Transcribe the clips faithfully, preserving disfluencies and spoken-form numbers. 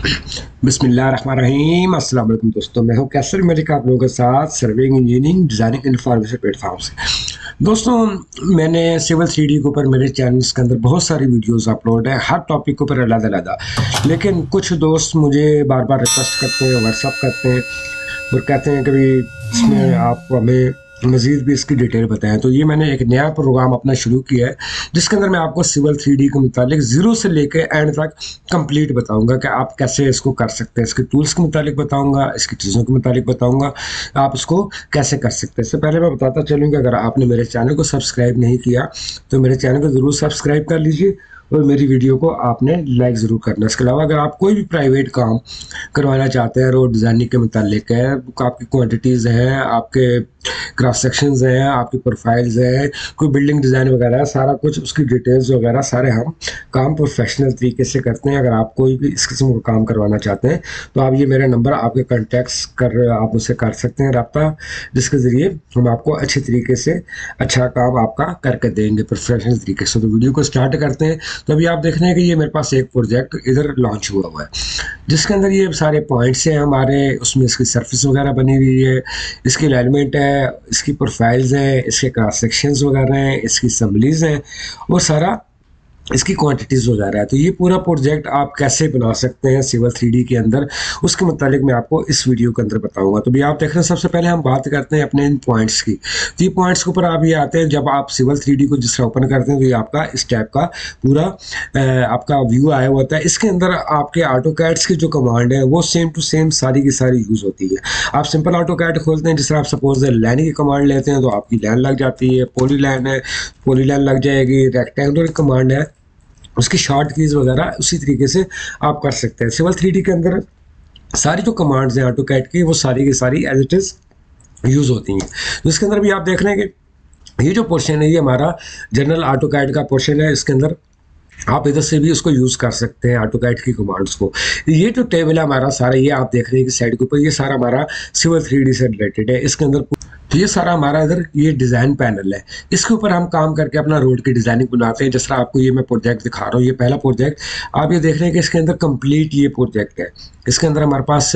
बिस्मिल्लाहिर्रहमानिर्रहीम। अस्सलाम वालेकुम दोस्तों, मैं हूं कैसर मलिक आप लोगों के साथ serving engineering designing information platform से। दोस्तों, मैंने सिविल थ्री डी के ऊपर मेरे चैनल्स के अंदर बहुत सारी वीडियोस अपलोड है, हर टॉपिक के ऊपर अलग-अलग। लेकिन कुछ दोस्त मुझे बार बार रिक्वेस्ट करते हैं, व्हाट्सअप करते हैं और कहते हैं कि भाई इसमें आप हमें मज़ीद भी इसकी डिटेल बताएं। तो ये मैंने एक नया प्रोग्राम अपना शुरू किया है जिसके अंदर मैं आपको सिविल थ्री डी के मुतालिक ज़ीरो से लेके एंड तक कंप्लीट बताऊंगा कि आप कैसे इसको कर सकते हैं। इसके टूल्स के मुतालिक बताऊंगा, इसकी चीज़ों के मुतालिक बताऊंगा, आप इसको कैसे कर सकते हैं। इससे पहले मैं बताता चलूँ कि अगर आपने मेरे चैनल को सब्सक्राइब नहीं किया तो मेरे चैनल को ज़रूर सब्सक्राइब कर लीजिए और मेरी वीडियो को आपने लाइक ज़रूर करना। इसके अलावा अगर आप कोई भी प्राइवेट काम करवाना चाहते हैं, रोड डिज़ाइनिंग के मुतालिक है, आपकी क्वांटिटीज़ हैं, आपके क्रॉस सेक्शंस हैं, आपकी प्रोफाइल्स हैं, कोई बिल्डिंग डिज़ाइन वगैरह, सारा कुछ उसकी डिटेल्स वगैरह सारे हम काम प्रोफेशनल तरीके से करते हैं। अगर आप कोई भी इस किस्म का काम करवाना चाहते हैं तो आप ये मेरा नंबर आपके कॉन्टैक्ट्स कर आप मुझसे कर सकते हैं रब्ता, जिसके ज़रिए हम आपको अच्छे तरीके से अच्छा काम आपका करके देंगे प्रोफेशनल तरीके से। तो वीडियो को स्टार्ट करते हैं। तो अभी आप देख रहे हैं कि ये मेरे पास एक प्रोजेक्ट इधर लॉन्च हुआ हुआ है जिसके अंदर ये सारे पॉइंट्स हैं हमारे, उसमें इसकी सरफेस वगैरह बनी हुई है, इसकी अलाइनमेंट है, इसकी प्रोफाइल्स हैं, इसके क्रॉस सेक्शंस वगैरह हैं, इसकी असम्बलीज हैं, वो सारा इसकी क्वांटिटीज़ वगैरह है। तो ये पूरा प्रोजेक्ट आप कैसे बना सकते हैं सिविल थ्री डी के अंदर, उसके मुतालिक मैं आपको इस वीडियो के अंदर बताऊंगा। तो भी आप देख रहे हैं, सबसे पहले हम बात करते हैं अपने इन पॉइंट्स की। तो ये पॉइंट्स के ऊपर आप ये आते हैं, जब आप सिविल थ्री डी को जिस तरह ओपन करते हैं तो ये आपका इस टाइप का पूरा आपका व्यू आया हुआ होता है। इसके अंदर आपके ऑटो कैड्स की जो कमांड है वो सेम टू सेम सारी की सारी यूज़ होती है। आप सिंपल ऑटो कैड खोलते हैं, जिस तरह आप सपोज लाइन की कमांड लेते हैं तो आपकी लाइन लग जाती है, पोली लाइन है पोली लाइन लग जाएगी, रेक्टेंगुलर कमांड है उसकी शॉर्ट कीज़ वगैरह उसी तरीके से आप कर सकते हैं। सिविल थ्री डी के अंदर सारी जो कमांड्स हैं ऑटो कैड की वो सारी की सारी एज इट इज़ यूज़ होती हैं। तो इसके अंदर भी आप देख रहे हैं कि ये जो पोर्शन है ये हमारा जनरल ऑटो कैड का पोर्शन है। इसके अंदर आप इधर से भी उसको यूज़ कर सकते हैं ऑटो कैड की कमांड्स को। ये जो टेबल है हमारा सारा, ये आप देख रहे हैं कि साइड के ऊपर ये सारा हमारा सिविल थ्री डी से रिलेटेड है। इसके अंदर तो ये सारा हमारा इधर ये डिज़ाइन पैनल है, इसके ऊपर हम काम करके अपना रोड की डिज़ाइनिंग बनाते हैं। जिस तरह आपको ये मैं प्रोजेक्ट दिखा रहा हूँ, ये पहला प्रोजेक्ट आप ये देख रहे हैं कि इसके अंदर कंप्लीट ये प्रोजेक्ट है। इसके अंदर हमारे पास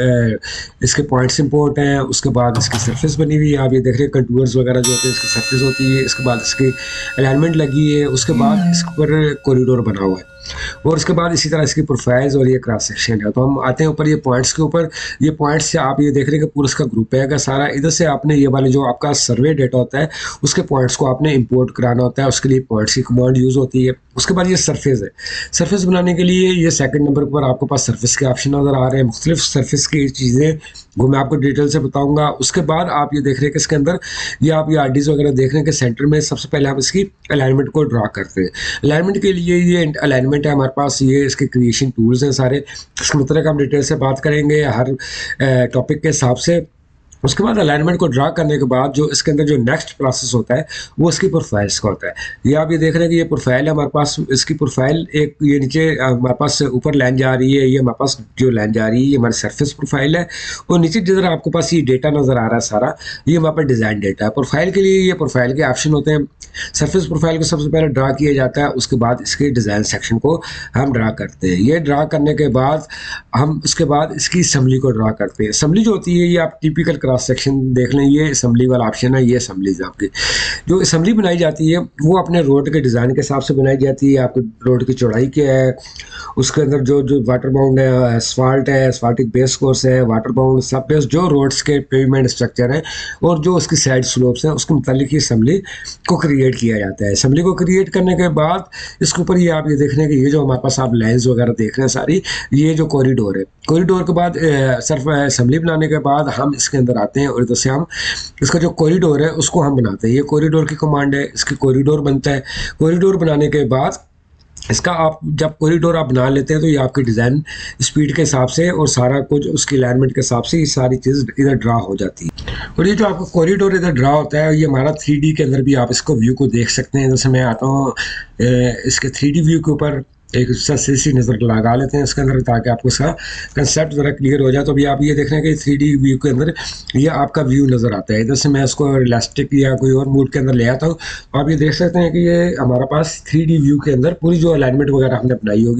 इसके पॉइंट्स इंपोर्ट हैं, उसके बाद इसकी सरफेस बनी हुई है, आप ये देख रहे हैं कंटूर्स वगैरह जो होते हैं इसकी सरफेस होती है, इसके बाद इसकी अलाइनमेंट लगी है, उसके बाद इसके ऊपर कॉरिडोर बना हुआ है और उसके बाद इसी तरह इसकी प्रोफाइल्स और ये क्रॉस सेक्शन है। तो हम आते हैं ऊपर ये पॉइंट्स के ऊपर। ये पॉइंट्स से आप ये देख रहे हैं कि पूरा इसका ग्रुप है सारा। इधर से आपने ये वाले जो आपका सर्वे डेटा होता है उसके पॉइंट्स को आपने इंपोर्ट कराना होता है, उसके लिए पॉइंट्स की कमांड यूज़ होती है। उसके बाद ये सरफेस है, सरफेस बनाने के लिए ये सेकंड नंबर पर आपके पास सरफेस के ऑप्शन नज़र आ रहे हैं। मुख्तलिफ सरफेस की चीज़ें वो मैं आपको डिटेल से बताऊंगा। उसके बाद आप ये देख रहे हैं कि इसके अंदर ये आप ये आरडीज वगैरह देख रहे हैं कि सेंटर में सबसे पहले हम इसकी अलाइनमेंट को ड्रा करते हैं। अलाइनमेंट के लिए ये अलाइनमेंट है हमारे पास, ये इसके क्रिएशन टूल्स हैं सारे, इसके मतलब हम डिटेल से बात करेंगे हर टॉपिक के हिसाब से। उसके बाद अलाइनमेंट को ड्रा करने के बाद जो इसके अंदर जो नेक्स्ट प्रोसेस होता है वो इसकी प्रोफाइल्स का होता है। ये आप ये देख रहे हैं कि ये प्रोफाइल है हमारे पास, इसकी प्रोफाइल एक ये नीचे हमारे पास ऊपर लाइन जा रही है, ये हमारे पास जो लाइन जा रही है ये हमारी सरफेस प्रोफाइल है और नीचे जिधर आपके पास ये डेटा नज़र आ रहा है सारा, ये हमारे पास डिज़ाइन डेटा है। प्रोफाइल के लिए ये प्रोफाइल के ऑप्शन होते हैं। सरफेस प्रोफाइल को सबसे पहले ड्रा किया जाता है, उसके बाद इसके डिज़ाइन सेक्शन को हम ड्रा करते हैं। ये ड्रा करने के बाद हम उसके बाद इसकी असम्बली को ड्रा करते हैं। असम्बली जो होती है ये आप टिपिकल क्रॉस सेक्शन देख लें, ये असम्बली वाला ऑप्शन है, ये असम्बलीज आपकी जो असम्बली बनाई जाती है वो अपने रोड के डिज़ाइन के हिसाब से बनाई जाती है। आपकी रोड की चौड़ाई क्या है, उसके अंदर जो जो वाटर बाउंड है, एसफाल्ट है, एसफाल्टिक बेस कोर्स है, वाटर बाउंड सब बेस जो रोड्स के पेवमेंट स्ट्रक्चर हैं और जो उसकी साइड स्लोप्स हैं उसके मुतालिक ये असम्बली को क्रिएट किया जाता है। असम्बली को क्रिएट करने के बाद इसके ऊपर ये आप ये देख रहे हैं कि ये जो हमारे पास आप लाइन्स वगैरह देख रहे हैं सारी, ये जो कॉरिडोर है, कॉरिडोर के बाद सर्फ असम्बली बनाने के बाद हम इसके अंदर आते हैं और इधर से हम इसका जो कॉरिडोर है उसको हम बनाते हैं। ये कॉरिडोर की कमांड है, इसकी कॉरिडोर बनता है। कॉरिडोर बनाने के बाद इसका आप जब कॉरिडोर आप बना लेते हैं तो ये आपकी डिज़ाइन स्पीड के हिसाब से और सारा कुछ उसकी अलाइनमेंट के हिसाब से ये सारी चीज़ इधर ड्रा हो जाती है। और ये जो आपका कॉरिडोर इधर ड्रा होता है ये हमारा थ्री डी के अंदर भी आप इसको व्यू को देख सकते हैं। जैसे मैं आता हूँ इसके थ्री डी व्यू के ऊपर एक सी सी नज़र लगा लेते हैं इसके अंदर ताकि आपको इसका कंसेप्ट ज़रा क्लियर हो जाए। तो अभी आप ये देख रहे हैं कि थ्री डी व्यू के अंदर ये आपका व्यू नज़र आता है। इधर से मैं इसको इलास्टिक या कोई और मूड के अंदर ले आता हूँ तो आप ये देख सकते हैं कि ये हमारा पास थ्री डी व्यू के अंदर पूरी जो अलाइनमेंट वगैरह हमने बनाई होगी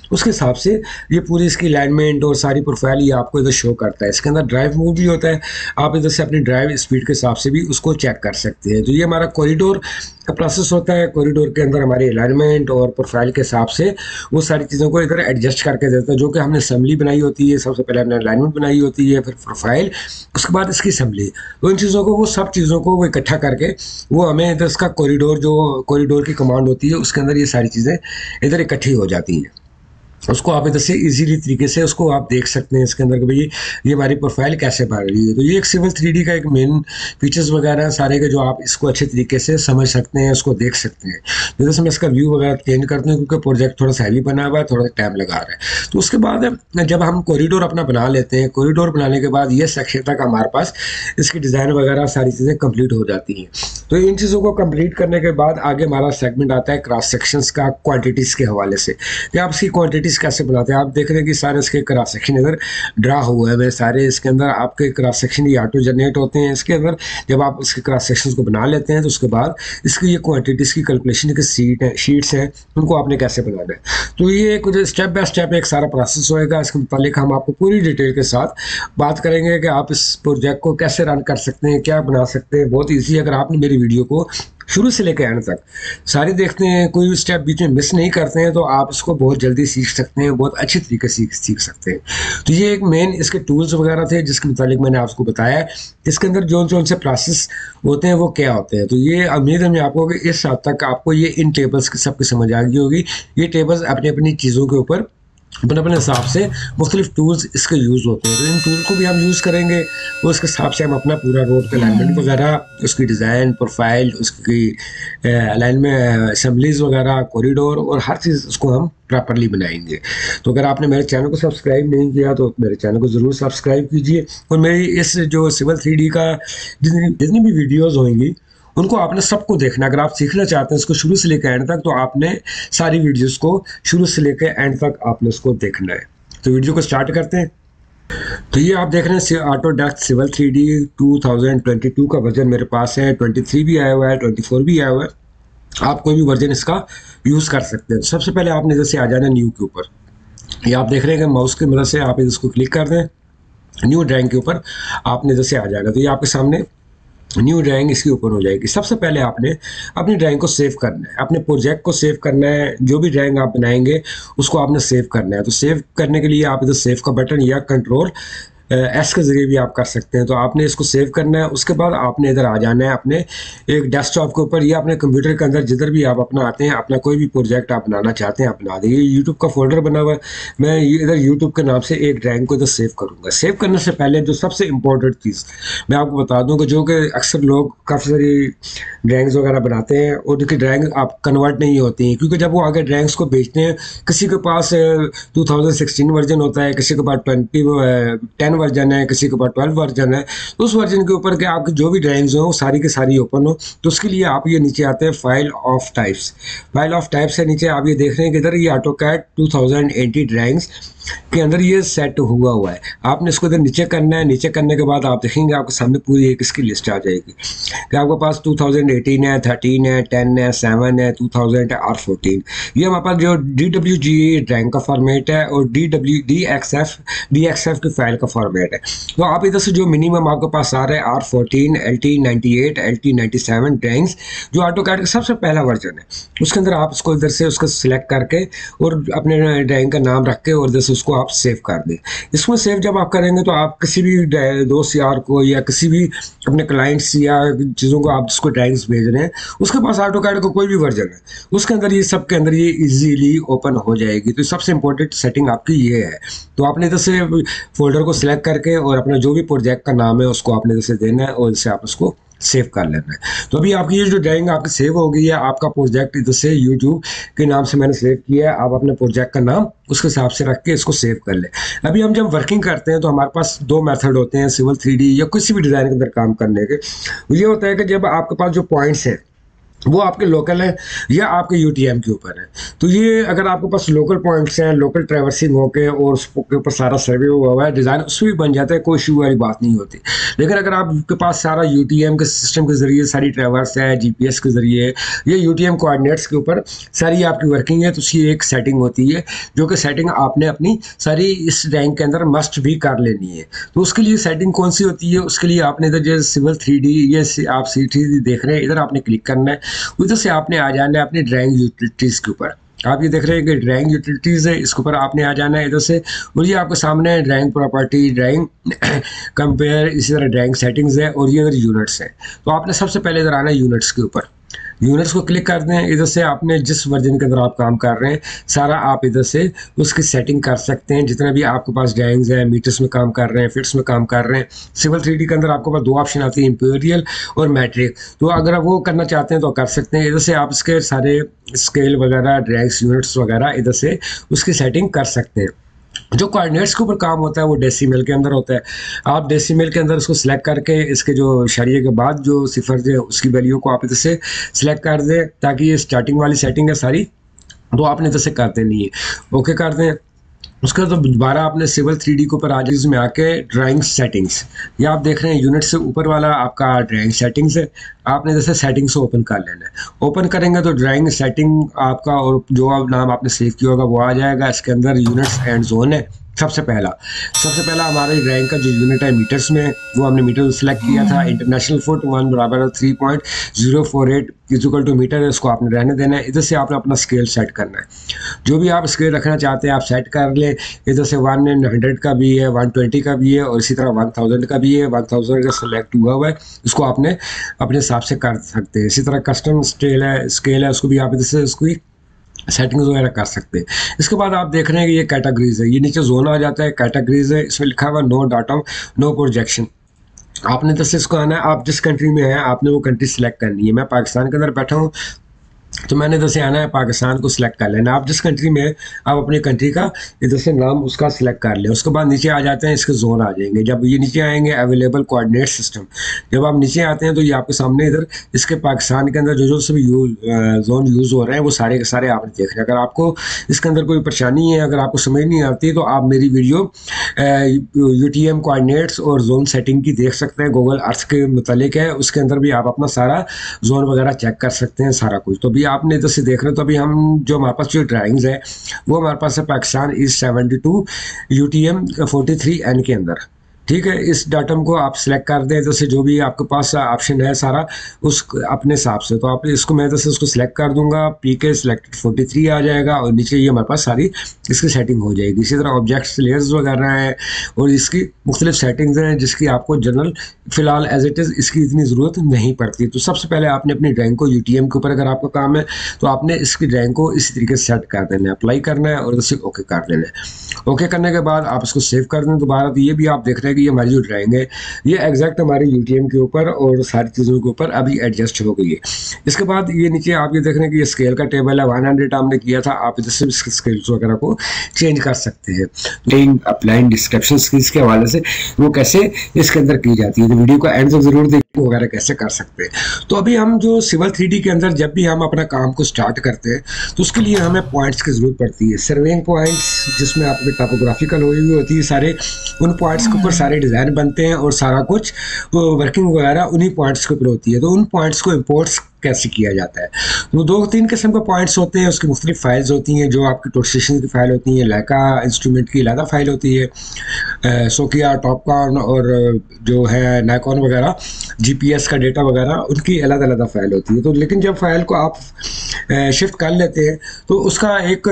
उसके हिसाब से ये पूरी इसकी अलाइनमेंट और सारी प्रोफाइल ये आपको इधर शो करता है। इसके अंदर ड्राइव मोड भी होता है, आप इधर से अपनी ड्राइव स्पीड के हिसाब से भी उसको चेक कर सकते हैं। तो ये हमारा कॉरिडोर का प्रोसेस होता है। कॉरिडोर के अंदर हमारी अलाइनमेंट और प्रोफाइल के हिसाब से वो सारी चीज़ों को इधर एडजस्ट करके देता है। जो कि हमने असम्बली बनाई होती है, सबसे पहले हमने अलाइनमेंट बनाई होती है, फिर प्रोफाइल, उसके बाद इसकी असम्बली। तो इन चीज़ों को वो सब चीज़ों को वो इकट्ठा करके वो हमें इधर इसका कॉरिडोर, जो कॉरिडोर की कमांड होती है उसके अंदर ये सारी चीज़ें इधर इकट्ठी हो जाती हैं। उसको आप इधर से इजीली तरीके से उसको आप देख सकते हैं इसके अंदर कि भाई ये हमारी प्रोफाइल कैसे बन रही है। तो ये एक सिविल थ्री डी का एक मेन फीचर्स वगैरह सारे के जो आप इसको अच्छे तरीके से समझ सकते हैं, उसको देख सकते हैं। तो जैसे मैं इसका व्यू वगैरह चेंज करते हैं क्योंकि प्रोजेक्ट थोड़ा सा हैवी बना हुआ है, थोड़ा सा टाइम लगा रहा है। तो उसके बाद जब हम कॉरिडोर अपना बना लेते हैं, कॉरिडोर बनाने के बाद ये सेक्शन तक हमारे पास इसकी डिज़ाइन वगैरह सारी चीज़ें कंप्लीट हो जाती हैं। तो इन चीज़ों को कंप्लीट करने के बाद आगे हमारा सेगमेंट आता है क्रॉस सेक्शंस का, क्वांटिटीज़ के हवाले से कि आप इसकी क्वांटिटीज़ कैसे बनाते हैं। आप देख रहे हैं कि सारे इसके क्रॉस सेक्शन इधर ड्रा हुआ है, सारे इसके अंदर आपके क्रॉस सेक्शन ये ऑटो जनरेट होते हैं। इसके अंदर जब आप इसके क्रॉस सेक्शन को बना लेते हैं तो उसके बाद इसकी ये क्वांटिटीज़ की कैलकुलेशन की सीट है शीट्स हैं, उनको आपने कैसे बनाना है। तो ये कुछ स्टेप बाय स्टेप एक सारा प्रोसेस होएगा। इसके मुतालिक हम आपको पूरी डिटेल के साथ बात करेंगे कि आप इस प्रोजेक्ट को कैसे रन कर सकते हैं, क्या बना सकते हैं। बहुत ईजी, अगर आपने मेरी वीडियो को शुरू से लेकर एंड तक सारी देखते हैं, कोई भी स्टेप बीच में मिस नहीं करते हैं, तो आप इसको बहुत जल्दी सीख सकते हैं, बहुत अच्छी तरीके से सीख सीख सकते हैं। तो ये एक मेन इसके टूल्स वगैरह थे जिसके मुतालिक मैंने आपको बताया इसके अंदर जो जो से प्रोसेस होते हैं वो क्या होते हैं। तो ये उम्मीद है मैं आपको कि इस हद तक आपको ये इन टेबल्स की सबकी समझ आ गई होगी। ये टेबल्स अपनी अपनी चीज़ों के ऊपर अपने अपने हिसाब से मुख्तलिफ टूल्स इसके यूज़ होते हैं। तो इन टूल को भी हम यूज़ करेंगे और उसके हिसाब से हम अपना पूरा रोड का अलाइनमेंट वगैरह, उसकी डिज़ाइन, प्रोफाइल, उसकी अलाइनमेंट, असम्बलीज वगैरह, कॉरिडोर और हर चीज़ उसको हम प्रॉपरली बनाएंगे। तो अगर आपने मेरे चैनल को सब्सक्राइब नहीं किया तो मेरे चैनल को ज़रूर सब्सक्राइब कीजिए और मेरी इस जो सिविल थ्री डी का जितनी जितनी भी वीडियोज़ होंगी उनको आपने सबको देखना। अगर आप सीखना चाहते हैं इसको शुरू से लेकर एंड तक, तो आपने सारी वीडियोस को शुरू से लेकर एंड तक आपने उसको देखना है। तो वीडियो को स्टार्ट करते हैं। तो ये आप देख रहे हैं Autodesk civil three D two thousand twenty two का वर्जन मेरे पास है। ट्वेंटी थ्री भी आया हुआ है, ट्वेंटी फोर भी आया हुआ है। आप कोई भी वर्जन इसका यूज़ कर सकते हैं। सबसे पहले आपने जैसे आ जाना न्यू के ऊपर। ये आप देख रहे हैं कि माउस की मदद से आप इसको क्लिक कर दें, न्यू ड्राइंग के ऊपर आपने जैसे आ जाएगा। तो ये आपके सामने न्यू ड्राइंग इसकी ओपन हो जाएगी। सबसे पहले आपने अपनी ड्राइंग को सेव करना है, अपने प्रोजेक्ट को सेव करना है। जो भी ड्राइंग आप बनाएंगे उसको आपने सेव करना है। तो सेव करने के लिए आप इधर सेव का बटन या कंट्रोल एस के ज़रिए भी आप कर सकते हैं। तो आपने इसको सेव करना है। उसके बाद आपने इधर आ जाना है अपने एक डेस्कटॉप के ऊपर या अपने कंप्यूटर के अंदर, जिधर भी आप अपना आते हैं, अपना कोई भी प्रोजेक्ट आप बनाना चाहते हैं आप बना देंगे। यूट्यूब का फोल्डर बना हुआ है, मैं इधर यूट्यूब के नाम से एक ड्राइंग को इधर सेव करूँगा। सेव करने से पहले जो सबसे इम्पोर्टेंट चीज़ मैं आपको बता दूँ कि जो कि अक्सर लोग काफ़ी सारी ड्राइंग्स वगैरह बनाते हैं और उनकी ड्राइंग आप कन्वर्ट नहीं होती हैं, क्योंकि जब वो आगे ड्राइंग्स को बेचते हैं, किसी के पास टू थाउजेंड सिक्सटीन वर्जन होता है, किसी के पास ट्वेंटी टेन वर्जन है, किसी के पास ट्वेल्व वर्जन है। तो उस वर्जन के ऊपर के आपकी जो भी ड्राइंग्स हो वो सारी की सारी ओपन हो। तो उसके लिए आप ये नीचे आते हैं file of types. File of types से नीचे आप ये देख रहे हैं कि इधर ये AutoCAD two thousand eighty drawings के अंदर ये सेट हुआ हुआ है। आपने इसको इधर नीचे करना है। नीचे करने के बाद आप देखेंगे आपके सामने पूरी एक इसकी लिस्ट आ जाएगी कि आपके पास टू थाउजेंड एटीन है, थर्टीन है, टेन है, सेवन है, टू थाउजेंड है और फोर्टीन। ये हमारे पास जो डी डब्ल्यू जी ड्राइंग का फॉर्मेट है और D W D X F D X F की फाइल का फॉर्मेट है। तो आप इधर से जो मिनिमम आपके पास आ रहा है R fourteen, L T ninety eight, L T ninety seven drawings जो ऑटोकैड का सबसे पहला वर्जन है, उसके अंदर आप इसको इधर से उसको सिलेक्ट करके और अपने ड्राइंग का नाम रख के और इधर से उसको आप सेव कर दें। इसमें सेव जब आप करेंगे तो आप किसी भी दोस्त यार को या किसी भी अपने क्लाइंट्स या चीज़ों को आप जिसको ड्राइंग्स भेज रहे हैं उसके पास ऑटोकैड का कोई भी वर्जन है, उसके अंदर ये सब के अंदर ये इजीली ओपन हो जाएगी। तो सबसे इंपॉर्टेंट सेटिंग आपकी ये है। तो आपने इधर से फोल्डर को सिलेक्ट करके और अपना जो भी प्रोजेक्ट का नाम है उसको आपने जैसे देना है और इसे आप उसको सेव कर लेना है। तो अभी आपकी ये जो ड्राइंग आपकी सेव हो गई है, आपका प्रोजेक्ट इधर से यूट्यूब के नाम से मैंने सेव किया है। आप अपने प्रोजेक्ट का नाम उसके हिसाब से रख के इसको सेव कर ले। अभी हम जब वर्किंग करते हैं तो हमारे पास दो मेथड होते हैं सिविल थ्री डी या किसी भी डिज़ाइन के अंदर काम करने के। ये होता है कि जब आपके पास जो पॉइंट्स हैं वो आपके लोकल है या आपके यूटीएम के ऊपर है। तो ये अगर आपके पास लोकल पॉइंट्स हैं, लोकल ट्रैवर्सिंग होके और उसके ऊपर सारा सर्वे हुआ हुआ है, डिज़ाइन उसमें भी बन जाता है, कोई इशू वाली बात नहीं होती। लेकिन अगर आपके पास सारा यूटीएम के सिस्टम के ज़रिए सारी ट्रैवर्स है, जीपीएस के ज़रिए ये यूटीएम कोऑर्डिनेट्स के ऊपर सारी आपकी वर्किंग है, तो उसकी एक सेटिंग होती है जो कि सेटिंग आपने अपनी सारी इस रैंक के अंदर मस्ट भी कर लेनी है। तो उसके लिए सेटिंग कौन सी होती है, उसके लिए आपने इधर जो सिविल थ्री डी ये आप सी थ्री डी देख रहे हैं, इधर आपने क्लिक करना है। उधर से आपने आ जाना है अपनी ड्राइंग यूटिलिटीज़ के ऊपर। आप ये देख रहे हैं कि ड्राइंग यूटिलिटीज़ है, इसके ऊपर आपने आ जाना है इधर से। और ये आपके सामने ड्राइंग प्रॉपर्टी, ड्राइंग कंपेयर, इसी तरह ड्राइंग सेटिंग्स है और ये इधर यूनिट्स है। तो आपने सबसे पहले इधर आना है यूनिट्स के ऊपर। यूनिट्स को क्लिक कर दें। इधर से आपने जिस वर्जन के अंदर आप काम कर रहे हैं सारा आप इधर से उसकी सेटिंग कर सकते हैं। जितना भी आपके पास ड्राइंग्स है, मीटर्स में काम कर रहे हैं, फिट्स में काम कर रहे हैं। सिविल थ्री डी के अंदर आपके पास दो ऑप्शन आती है, इंपीरियल और मैट्रिक। तो अगर आप वो करना चाहते हैं तो कर सकते हैं। इधर से आप इसके सारे स्केल वगैरह, ड्राइंग्स, यूनिट्स वगैरह इधर से उसकी सेटिंग कर सकते हैं। जो कोऑर्डिनेट्स के ऊपर काम होता है वो डेसिमल के अंदर होता है। आप डेसिमल के अंदर उसको सिलेक्ट करके इसके जो शरीय के बाद जो सिफर है उसकी वैल्यू को आप इधर से सिलेक्ट कर दें, ताकि ये स्टार्टिंग वाली सेटिंग है सारी तो आपने इधर से कर देनी है। ओके कर दें। उसके बाद तो दोबारा आपने सिविल थ्री डी के ऊपर आ जाए, इसमें आके ड्राइंग सेटिंग्स, ये आप देख रहे हैं यूनिट से ऊपर वाला आपका ड्राइंग सेटिंग्स है। आपने जैसे सेटिंग्स ओपन कर लेना है। ओपन करेंगे तो ड्राइंग सेटिंग आपका और जो आप नाम आपने सेव किया होगा वो आ जाएगा। इसके अंदर यूनिट्स एंड जोन है। सबसे पहला सबसे पहला हमारे ड्राइंग का जो यूनिट है मीटर्स में, वो हमने मीटर सेलेक्ट किया था। इंटरनेशनल फुट वन बराबर three point zero four eight equal to metre है, उसको आपने रहने देना है। इधर से आपने अपना स्केल सेट करना है। जो भी आप स्केल रखना चाहते हैं आप सेट कर लें। इधर से वन हंड्रेड का भी है, वन ट्वेंटी का भी है और इसी तरह वन थाउजेंड का भी है। वन थाउजेंड का सेलेक्ट हुआ हुआ है, इसको आपने अपने हिसाब से कर सकते हैं। इसी तरह कस्टम स्केल है स्केल है उसको भी आप इधर से उसकी सेटिंग्स वगैरह कर सकते हैं। इसके बाद आप देख रहे हैं कि ये कैटेगरीज है, ये नीचे जोन आ जाता है, कैटेगरीज है, इसमें लिखा हुआ नो डाटा नो प्रोजेक्शन। आपने तो इसको आना है, आप जिस कंट्री में हैं आपने वो कंट्री सेलेक्ट करनी है। मैं पाकिस्तान के अंदर बैठा हूँ तो मैंने इधर से आना है, पाकिस्तान को सिलेक्ट कर लेना। आप जिस कंट्री में हैं आप अपनी कंट्री का इधर से नाम उसका सिलेक्ट कर लें। उसके बाद नीचे आ जाते हैं, इसके जोन आ जाएंगे। जब ये नीचे आएंगे अवेलेबल कोऑर्डिनेट सिस्टम, जब आप नीचे आते हैं तो ये आपके सामने इधर इसके पाकिस्तान के अंदर जो जो सभी यूज जोन यूज़ हो रहे हैं वो सारे के सारे आपने देख रहे हैं। अगर आपको इसके अंदर कोई परेशानी है, अगर आपको समझ नहीं आती तो आप मेरी video U T M coordinates और जोन सेटिंग की देख सकते हैं। गूगल अर्थ के मुतालिक है, उसके अंदर भी आप अपना सारा जोन वगैरह चेक कर सकते हैं सारा कुछ। तो भी आपने इधर से देख रहे हो तो अभी हम जो हमारे पास जो ड्राइंग्स है वो हमारे पास है Pakistan is seventy two U T M forty three N के अंदर। ठीक है, इस डाटम को आप सिलेक्ट कर दें। जैसे जो भी आपके पास ऑप्शन है सारा उस अपने हिसाब से, तो आप इसको मैं जैसे उसको सिलेक्ट कर दूंगा। पी के सिलेक्टेड फोर्टी थ्री आ जाएगा और नीचे ये हमारे पास सारी इसकी सेटिंग हो जाएगी। इसी तरह ऑब्जेक्ट्स लेयर्स वगैरह हैं और इसकी मुख्तलिफ सेटिंग्स हैं जिसकी आपको जनरल फिलहाल एज इट इज़ इसकी इतनी ज़रूरत नहीं पड़ती। तो सबसे पहले आपने अपनी ड्राइंग को यू टी एम के ऊपर अगर आपका काम है तो आपने इसकी ड्राइंग को इसी तरीके से सेट कर देना है, अप्लाई करना है और उसे ओके कर देना है। ओके करने के बाद आप इसको सेव कर दें दोबारा। तो ये भी आप देख रहे हैं कि ये हमारी जो ड्राइंग है ये एग्जैक्ट हमारी यू टी एम के ऊपर और सारी चीज़ों के ऊपर अभी एडजस्ट हो गई है। इसके बाद ये नीचे आप ये देख रहे हैं कि ये स्केल का टेबल है, वन हंड्रेड हमने किया था। आप इधर से स्केल्स वगैरह को चेंज कर सकते हैं। लिंक अप्लाइंग डिस्क्रिप्शन स्किल्स के हवाले से वो कैसे इसके अंदर की जाती है, तो वीडियो को एंड तक जरूर देखिए वगैरह कैसे कर सकते हैं। तो अभी हम जो सिविल थ्री डी के अंदर जब भी हम अपना काम को स्टार्ट करते हैं तो उसके लिए हमें पॉइंट्स की जरूरत पड़ती है। सर्वेइंग पॉइंट्स जिसमें आपकी टोपोग्राफिकल हुई हुई होती है सारे, उन पॉइंट्स के ऊपर सारे डिज़ाइन बनते हैं और सारा कुछ वर्किंग वगैरह उन्हीं पॉइंट्स के ऊपर होती है। तो उन पॉइंट्स को इंपोर्ट्स कैसे किया जाता है, तो दो तीन किस्म के पॉइंट्स होते हैं। उसकी मुख्तलिफ फाइल्स होती हैं, जो आपकी टोटस्टेशन की फ़ाइल होती है, लाइका इंस्ट्रूमेंट की अलग फ़ाइल होती है, सोकिया, टॉपकॉन और जो है नाइकॉन वगैरह जीपीएस का डेटा वगैरह उनकी अलग अलग फ़ाइल होती है। तो लेकिन जब फाइल को आप शिफ्ट कर लेते हैं तो उसका एक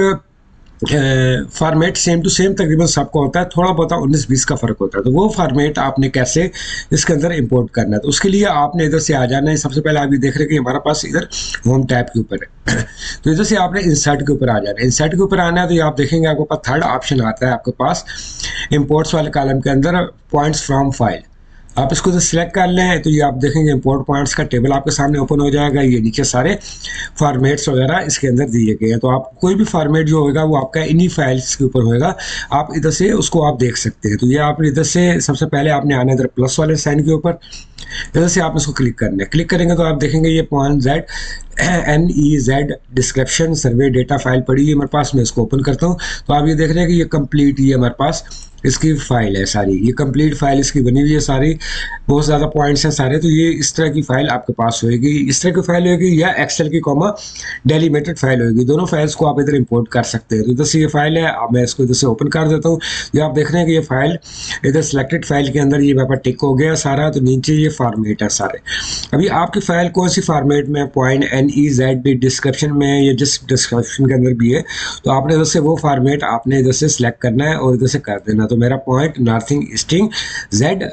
फॉर्मेट सेम टू सेम तकरीबन सबका होता है, थोड़ा बहुत उन्नीस बीस का फ़र्क होता है। तो वो फॉर्मेट आपने कैसे इसके अंदर इंपोर्ट करना है, तो उसके लिए आपने इधर से आ जाना है। सबसे पहले आप ये देख रहे हैं कि हमारा पास इधर होम टैब के ऊपर है तो इधर से आपने इंसर्ट के ऊपर आ जाना है। इंसर्ट के ऊपर आना है तो ये आप देखेंगे आपके पास थर्ड ऑप्शन आता है आपके पास इंपोर्ट्स वाले कॉलम के अंदर पॉइंट्स फ्रॉम फाइल। आप इसको जो सिलेक्ट कर लें तो ये आप देखेंगे इंपोर्ट पॉइंट्स का टेबल आपके सामने ओपन हो जाएगा। ये नीचे सारे फॉर्मेट्स वगैरह इसके अंदर दिए गए हैं। तो आप कोई भी फॉर्मेट जो होगा वो आपका इन्हीं फाइल्स के ऊपर होएगा, आप इधर से उसको आप देख सकते हैं। तो ये आप इधर से सबसे पहले आपने आना इधर प्लस वाले साइन के ऊपर, इधर से आप इसको क्लिक करना है। क्लिक करेंगे तो आप देखेंगे ये point Z N E Z description survey data file पड़ी है मेरे पास। मैं इसको ओपन करता हूँ तो आप ये देख रहे हैं कि ये कंप्लीट ही है हमारे पास, इसकी फाइल है सारी, ये कंप्लीट फाइल इसकी बनी हुई है सारी, बहुत ज़्यादा पॉइंट्स हैं सारे। तो ये इस तरह की फाइल आपके पास होएगी, इस तरह की फाइल होगी या एक्सेल की कॉमा डेलीमेटेड फाइल होगी, दोनों फाइल्स को आप इधर इंपोर्ट कर सकते हैं। तो इधर से ये फाइल है, अब मैं इसको इधर से ओपन कर देता हूँ। ये आप देख रहे हैं कि ये फाइल इधर सिलेक्टेड फाइल के अंदर ये पेपर टिक हो गया सारा। तो नीचे ये फॉर्मेट है सारे। अभी आपकी फाइल कौन सी फॉर्मेट में, point N E Z description में या जिस डिस्क्रिप्शन के अंदर भी है, तो आपने इधर से वो फॉर्मेट आपने इधर से सिलेक्ट करना है और इधर से कर देना। तो मेरा पॉइंट नॉर्थिंग ईस्टिंग जेड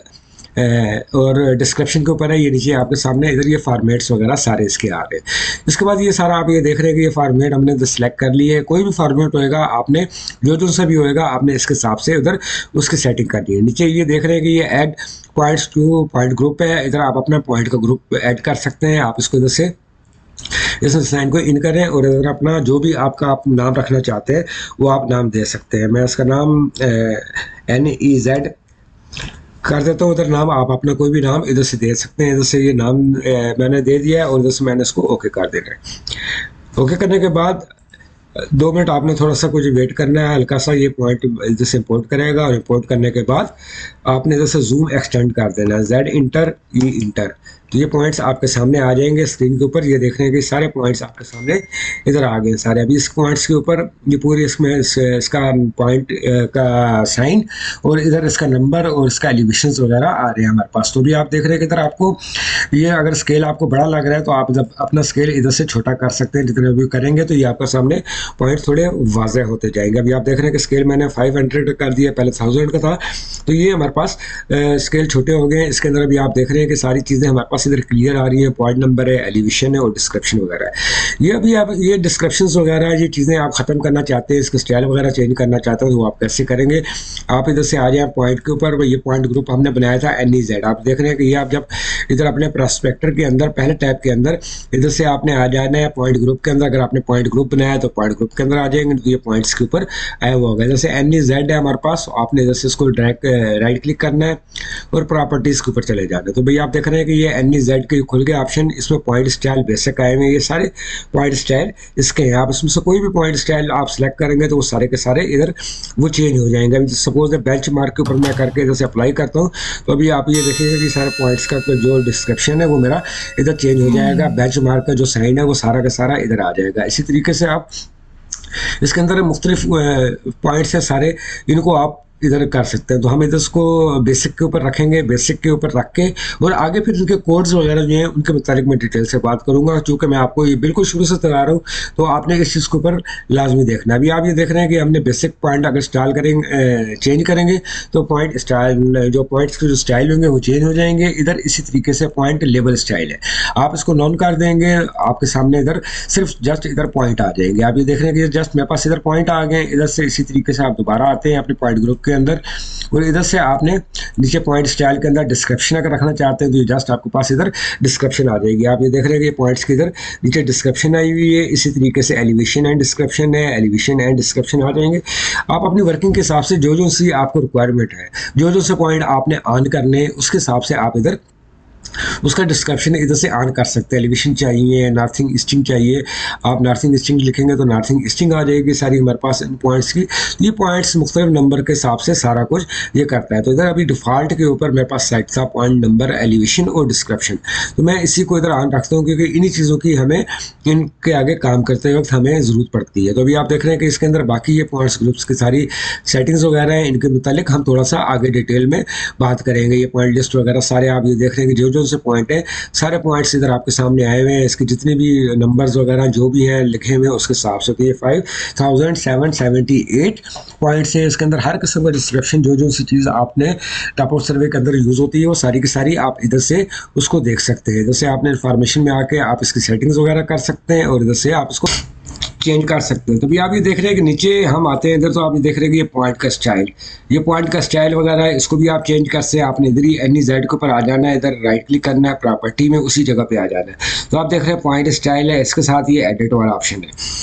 और डिस्क्रिप्शन के ऊपर है, ये नीचे आपके सामने इधर ये फॉर्मेट्स वगैरह सारे इसके आ रहे हैं। इसके बाद ये सारा आप ये देख रहे हैं कि ये फॉर्मेट हमने इधर सेलेक्ट कर लिए है। कोई भी फॉर्मेट होएगा आपने जो जो सा भी होएगा आपने इसके हिसाब से उधर उसकी सेटिंग करनी है। नीचे ये देख रहे हैं कि ये add points to point group है, इधर आप अपना पॉइंट का ग्रुप ऐड कर सकते हैं। आप इसको इधर से इस साइन को इन करें और इधर अपना जो भी आपका आप नाम रखना चाहते हैं वो आप नाम दे सकते हैं। मैं इसका नाम एन ई जेड कर देता हूँ। इधर नाम आप अपना कोई भी नाम इधर से दे सकते हैं। इधर से ये नाम ए, मैंने दे दिया है और इधर से मैंने इसको ओके कर देना है। ओके करने के बाद दो मिनट आपने थोड़ा सा कुछ वेट करना है, हल्का सा ये पॉइंट इधर से इंपोर्ट करेगा और इंपोर्ट करने के बाद आपने इधर से जूम एक्सटेंड कर देना है, जेड इंटर ई इंटर। तो ये पॉइंट्स आपके सामने आ जाएंगे स्क्रीन के ऊपर। ये देख रहे हैं कि सारे पॉइंट्स आपके सामने इधर आ गए सारे। अभी इस पॉइंट्स के ऊपर ये पूरी इसमें इस, इसका पॉइंट का साइन और इधर इसका नंबर और इसका एलिवेशंस वगैरह आ रहे हैं हमारे पास। तो भी आप देख रहे हैं कि इधर आपको ये अगर स्केल आपको बड़ा लग रहा है तो आप जब अपना स्केल इधर से छोटा कर सकते हैं। जितने भी करेंगे तो ये आपका सामने पॉइंट थोड़े वाज़ेह होते जाएंगे। अभी आप देख रहे हैं कि स्केल मैंने फाइव हंड्रेड कर दिया, पहले थाउजेंड का था। तो ये हमारे पास स्केल छोटे हो गए। इसके अंदर अभी आप देख रहे हैं कि सारी चीज़ें हमारे पास इधर क्लियर आ रही है, पॉइंट नंबर है, एलिवेशन है और डिस्क्रिप्शन वगैरह है। ये अभी आप ये डिस्क्रिप्शंस वगैरह ये चीज़ें आप ख़त्म करना चाहते हैं, इसका स्टाइल वगैरह चेंज करना चाहते हैं तो आप कैसे करेंगे। आप इधर से आ जाए पॉइंट के ऊपर। ये पॉइंट ग्रुप हमने बनाया था एन ई जेड। आप देख रहे हैं कि ये आप जब इधर अपने प्रोस्पेक्टर के अंदर पहले टैब के अंदर इधर से आपने आ जाना है पॉइंट ग्रुप के अंदर। अगर आपने पॉइंट ग्रुप बनाया तो पॉइंट ग्रुप के अंदर आ जाएंगे। तो ये पॉइंट्स के ऊपर आया हुआ होगा। जैसे एन ई जेड है हमारे पास, आपने इधर से इसको ड्रैग राइट क्लिक करना है और प्रॉपर्टीज़ के ऊपर चले जाना है। तो भैया आप देख रहे हैं कि ये एन ई जेड के खुल गए ऑप्शन। इसमें पॉइंट स्टाइल बेसिक आए हुए हैं, ये सारे पॉइंट स्टाइल इसके हैं। आप इसमें से कोई भी पॉइंट स्टाइल आप सिलेक्ट करेंगे तो वो सारे के सारे इधर वो चेंज हो जाएंगे। अभी सपोज बेंच मार्क के ऊपर मैं करके इधर से अप्लाई करता हूँ तो अभी आप ये देखेंगे कि सारे पॉइंट्स का जो डिस्क्रिप्शन है वो मेरा इधर चेंज हो जाएगा। बेंच मार्क का जो साइन है वो सारा का सारा इधर आ जाएगा। इसी तरीके से आप इसके अंदर मुख्तलिफ पॉइंट्स हैं सारे, इनको आप इधर कर सकते हैं। तो हम इधर इसको बेसिक के ऊपर रखेंगे, बेसिक के ऊपर रख के और आगे फिर इनके कोड्स वगैरह जो हैं उनके मुताबिक मैं डिटेल से बात करूंगा। चूँकि मैं आपको ये बिल्कुल शुरू से चला रहा हूँ तो आपने इस चीज़ के ऊपर लाजमी देखना। अभी आप ये देख रहे हैं कि हमने बेसिक पॉइंट अगर स्टाइल करेंगे चेंज करेंगे तो पॉइंट स्टाइल जो पॉइंट्स के जो स्टाइल होंगे वो चेंज हो जाएंगे। इधर इसी तरीके से पॉइंट लेबल स्टाइल है, आप इसको नॉन कर देंगे, आपके सामने इधर सिर्फ जस्ट इधर पॉइंट आ जाएंगे। आप ये देख रहे हैं कि जस्ट मेरे पास इधर पॉइंट आ गए। इधर से इसी तरीके से आप दोबारा आते हैं अपने पॉइंट ग्रुप के अंदर और इधर से आपने नीचे पॉइंट स्टाइल के अंदर डिस्क्रिप्शन अगर रखना चाहते हैं तो ये जस्ट आपके पास इधर डिस्क्रिप्शन आ जाएगी। आप ये देख रहे हैं कि पॉइंट्स के इधर नीचे डिस्क्रिप्शन आई हुई है। इसी तरीके से एलिवेशन एंड डिस्क्रिप्शन है, एलिवेशन एंड डिस्क्रिप्शन आ जाएंगे। आप अपनी वर्किंग के हिसाब से जो जो सी आपको रिक्वायरमेंट है, जो जो से पॉइंट आपने ऑन करने उसके हिसाब से आप इधर उसका डिस्क्रिप्शन इधर से ऑन कर सकते हैं। एलिवेशन चाहिए, नॉर्थिंग ईस्टिंग चाहिए, आप नॉर्थिंग ईस्टिंग लिखेंगे तो नॉर्थिंग ईस्टिंग आ जाएगी सारी हमारे पास इन पॉइंट्स की। ये पॉइंट्स मुख्तलिफ नंबर के हिसाब से सारा कुछ ये करता है। तो इधर अभी डिफ़ॉल्ट के ऊपर मेरे पास सेट था पॉइंट नंबर, एलिवेशन और डिस्क्रिप्शन। तो मैं इसी को इधर ऑन रखता हूँ क्योंकि इन्हीं चीज़ों की हमें इनके आगे काम करते वक्त हमें ज़रूरत पड़ती है। तो अभी आप देख रहे हैं कि इसके अंदर बाकी ये पॉइंट्स ग्रुप्स की सारी सेटिंग्स वगैरह हैं, इनके मुतालिक हम थोड़ा सा आगे डिटेल में बात करेंगे। ये पॉइंट लिस्ट वगैरह सारे आप ये देख रहे हैं कि जो जो से पॉइंट है सारे पॉइंट्स इधर आपके सामने आए हुए हैं। इसके जितने भी नंबर्स वगैरह जो भी हैं लिखे हुए हैं उसके हिसाब से। तो ये five thousand seven seventy eight points हैं। इसके अंदर हर किस्म का डिस्क्रिप्शन जो जो सी चीज़ आपने टॉप ऑफ सर्वे के अंदर यूज़ होती है वो सारी की सारी आप इधर से उसको देख सकते हैं। इधर से आपने इन्फॉर्मेशन में आके आप इसकी सेटिंग्स वगैरह कर सकते हैं और इधर से आप इसको चेंज कर सकते हैं। तो भी आप ये देख रहे हैं कि नीचे हम आते हैं इधर तो आप ये देख रहे हैं कि ये पॉइंट का स्टाइल, ये पॉइंट का स्टाइल वगैरह है, इसको भी आप चेंज कर सकते हैं। आपने इधर ही एन ई जेड के ऊपर आ जाना है, इधर राइट क्लिक करना है, प्रॉपर्टी में उसी जगह पे आ जाना है। तो आप देख रहे हैं पॉइंट स्टाइल है, इसके साथ ये एडिट वाला ऑप्शन है।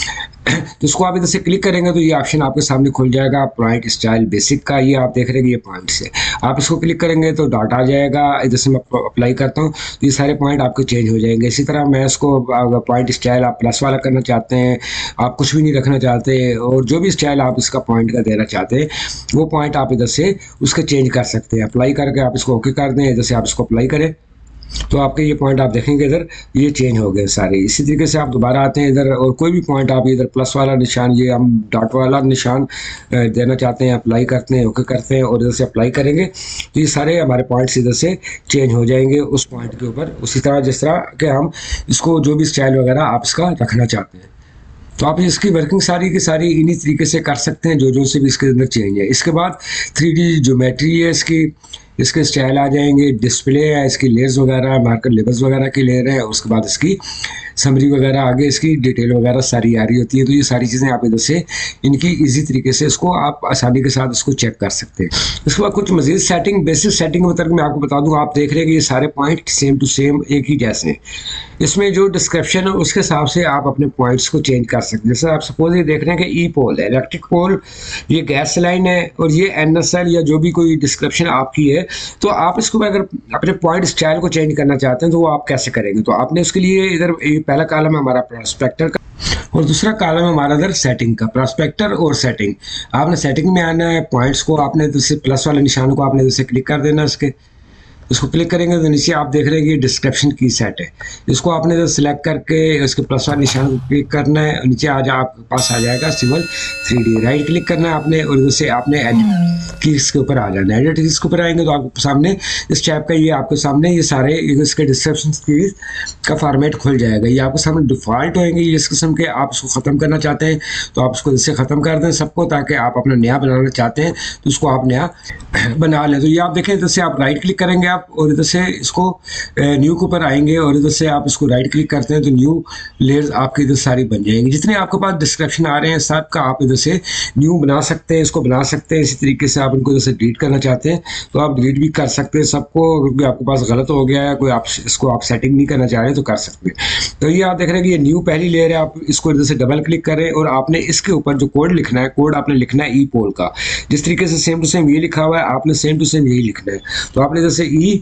तो इसको आप इधर से क्लिक करेंगे तो ये ऑप्शन आपके सामने खुल जाएगा पॉइंट स्टाइल बेसिक का। ये आप देख रहे हैं ये पॉइंट्स है, आप इसको क्लिक करेंगे तो डाटा आ जाएगा। इधर से मैं अप्लाई करता हूँ तो ये सारे पॉइंट आपके चेंज हो जाएंगे। इसी तरह मैं इसको पॉइंट स्टाइल आप प्लस वाला करना चाहते हैं, आप कुछ भी नहीं रखना चाहते, और जो भी स्टाइल आप इसका पॉइंट का देना चाहते हैं वो पॉइंट आप इधर से उसके चेंज कर सकते हैं। अप्लाई करके आप इसको ओके कर दें, इधर से आप इसको अप्लाई करें तो आपके ये पॉइंट आप देखेंगे इधर ये चेंज हो गए सारे। इसी तरीके से आप दोबारा आते हैं इधर और कोई भी पॉइंट आप इधर प्लस वाला निशान, ये हम डॉट वाला निशान देना चाहते हैं, अप्लाई करते हैं, ओके करते हैं और इधर से अप्लाई करेंगे तो ये सारे हमारे पॉइंट्स इधर से चेंज हो जाएंगे उस पॉइंट के ऊपर, उसी तरह जिस तरह के हम इसको जो भी स्टाइल वगैरह आप इसका रखना चाहते हैं। तो आप इसकी वर्किंग सारी की सारी इन्हीं तरीके से कर सकते हैं, जो जो से भी इसके अंदर चेंज है। इसके बाद थ्री डी ज्योमेट्री है इसकी, इसके स्टाइल आ जाएंगे, डिस्प्ले है, इसकी लेयर्स वगैरह, मार्कर लेबल्स वगैरह की लेयर है, उसके बाद इसकी समरी वगैरह आगे इसकी डिटेल वगैरह सारी आ रही होती है। तो ये सारी चीज़ें आप इधर से इनकी इजी तरीके से इसको आप आसानी के साथ इसको चेक कर सकते हैं। इसके बाद कुछ मजीद सेटिंग, बेसिक सेटिंग मतलब मैं आपको बता दूं, आप देख रहे हैं कि ये सारे पॉइंट सेम टू सेम एक ही जैसे हैं। इसमें जो डिस्क्रिप्शन है उसके हिसाब से आप अपने पॉइंट्स को चेंज कर सकते हैं। जैसे आप सपोज ये देख रहे हैं कि ई पोल है, इलेक्ट्रिक पोल, ये गैस लाइन है और ये एन एस एल या जो भी कोई डिस्क्रिप्शन आपकी है, तो आप इसको अगर अपने पॉइंट स्टाइल को चेंज करना चाहते हैं तो वो आप कैसे करेंगे। तो आपने उसके लिए इधर पहला कॉलम है हमारा प्रोस्पेक्टर का और दूसरा कॉलम है हमारा इधर सेटिंग का, प्रोस्पेक्टर और सेटिंग। आपने सेटिंग में आना है, पॉइंट्स को आपने जैसे प्लस वाले निशान को आपने जैसे क्लिक कर देना, इसके इसको क्लिक करेंगे तो नीचे आप देख रहे हैं कि डिस्क्रिप्शन की सेट है, इसको आपने जो सिलेक्ट करके इसके प्लस वाले निशान को क्लिक करना है, नीचे आ जा आपके पास आ जाएगा symbol three D, right click करना है आपने और इधर से आपने एडिट कीज के ऊपर आ जाना है। एडिट कीज के ऊपर आएंगे तो आपके सामने इस टैब का ये आपके सामने ये सारे इसके डिस्क्रिप्शन कीज का फॉर्मेट खुल जाएगा। ये आपके सामने डिफ़ॉल्ट होंगे इस किस्म के, आप इसको ख़त्म करना चाहते हैं तो आप इसको इससे ख़त्म कर दें सबको, ताकि आप अपना नया बनाना चाहते हैं तो उसको आप नया बना लें। तो ये आप देखें इधर से आप राइट क्लिक करेंगे आप और इधर से इसको न्यू के ऊपर आएंगे और इधर से आप इसको राइट क्लिक करते हैं तो न्यू लेयर्स आपकी इधर सारी बन जाएंगी। जितने आपके पास डिस्क्रिप्शन आ रहे हैं सब का आप इधर से न्यू बना सकते हैं, इसको बना सकते हैं। इसी तरीके से आप इनको जैसे डिलीट करना चाहते हैं तो आप डिलीट भी कर सकते हैं सबको, क्योंकि आपके पास गलत हो गया है, कोई आप इसको आप सेटिंग नहीं करना चाह रहे तो कर सकते हैं। तो ये आप देख रहे हैं कि ये न्यू पहली लेयर है, आप इसको इधर से डबल क्लिक करें और आपने इसके ऊपर जो कोड लिखना है, कोड आपने लिखना है ई पोल का, जिस तरीके से सेम टू सेम ये लिखा हुआ है आपने सेम टू सेम यही लिखना है। तो आपने जैसे ई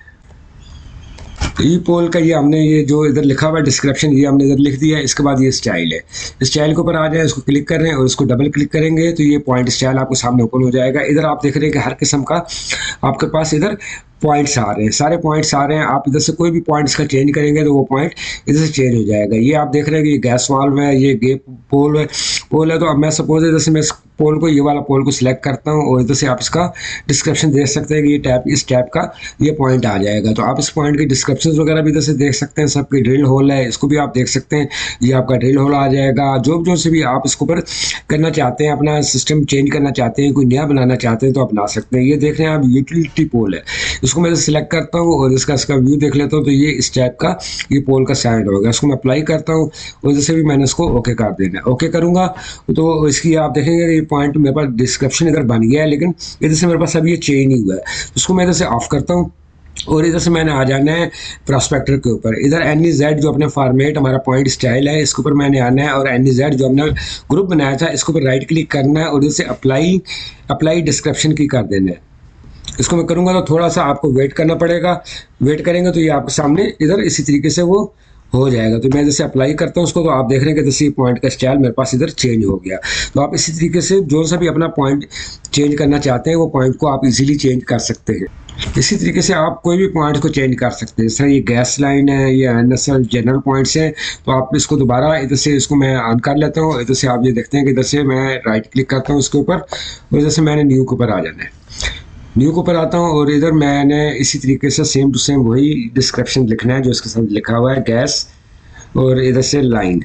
ई पोल का ये हमने ये जो इधर लिखा हुआ है डिस्क्रिप्शन ये हमने इधर लिख दिया है। इसके बाद ये स्टाइल है, स्टाइल के ऊपर आ जाए, इसको क्लिक कर रहे हैं और इसको डबल क्लिक करेंगे तो ये पॉइंट स्टाइल आपको सामने ओपन हो जाएगा। इधर आप देख रहे हैं कि हर किस्म का आपके पास इधर पॉइंट्स आ रहे हैं, सारे पॉइंट्स आ रहे हैं। आप इधर से कोई भी पॉइंट्स का चेंज करेंगे तो वो पॉइंट इधर से चेंज हो जाएगा। ये आप देख रहे हैं कि ये गैस वाल्व है, ये गे पोल है पोल है तो अब मैं सपोज इधर से मैं इस पोल को ये वाला पोल को सिलेक्ट करता हूँ और इधर से आप इसका डिस्क्रिप्शन देख सकते हैं कि ये टैप इस टैप का ये पॉइंट आ जाएगा। तो आप इस पॉइंट के डिस्क्रिप्शन वगैरह भी इधर से देख सकते हैं। सबके ड्रिल होल है, इसको भी आप देख सकते हैं, ये आपका ड्रिल होल आ जाएगा। जो जो से भी आप इसको ऊपर करना चाहते हैं, अपना सिस्टम चेंज करना चाहते हैं, कोई नया बनाना चाहते हैं तो आप बना सकते हैं। ये देख रहे हैं आप यूटिलिटी पोल है, इसको मैं सिलेक्ट करता हूँ और इसका इसका व्यू देख लेता हूँ तो ये इस टाइप का ये पोल का साइड होगा। इसको मैं अप्लाई करता हूँ और जैसे भी मैंने इसको ओके कर देना है। ओके करूँगा तो इसकी आप देखेंगे ये पॉइंट मेरे पास डिस्क्रिप्शन इधर बन गया है, लेकिन इधर से मेरे पास अभी ये चेंज नहीं हुआ है। उसको मैं इधर से ऑफ करता हूँ और इधर से मैंने आ जाना है प्रोस्पेक्टर के ऊपर। इधर एन ई जेड जो अपने फॉर्मेट हमारा पॉइंट स्टाइल है इसके ऊपर मैंने आना है और एन ई जेड जो हमने ग्रुप बनाया था इसके ऊपर राइट क्लिक करना है और इधर से अप्लाई अप्लाई डिस्क्रिप्शन की कर देना है। इसको मैं करूँगा तो थोड़ा सा आपको वेट करना पड़ेगा, वेट करेंगे तो ये आपके सामने इधर इसी तरीके से वो हो जाएगा। तो मैं जैसे अप्लाई करता हूँ उसको तो आप देख रहे हैं कि जैसे पॉइंट का स्टाइल मेरे पास इधर चेंज हो गया। तो आप इसी तरीके से जो सा भी अपना पॉइंट चेंज करना चाहते हैं वो पॉइंट को आप इजीली चेंज कर सकते हैं। इसी तरीके से आप कोई भी पॉइंट को चेंज कर सकते हैं। जैसे ये गैस लाइन है, ये N S L general points हैं, तो आप इसको दोबारा इधर से इसको मैं ऑन कर लेता हूँ। इधर से आप ये देखते हैं कि इधर से मैं राइट क्लिक करता हूँ उसके ऊपर और इधर से मैंने न्यू के ऊपर आ जाना है। न्यू के ऊपर आता हूँ और इधर मैंने इसी तरीके से सेम टू सेम वही डिस्क्रिप्शन लिखना है जो इसके साथ लिखा हुआ है गैस, और इधर से लाइन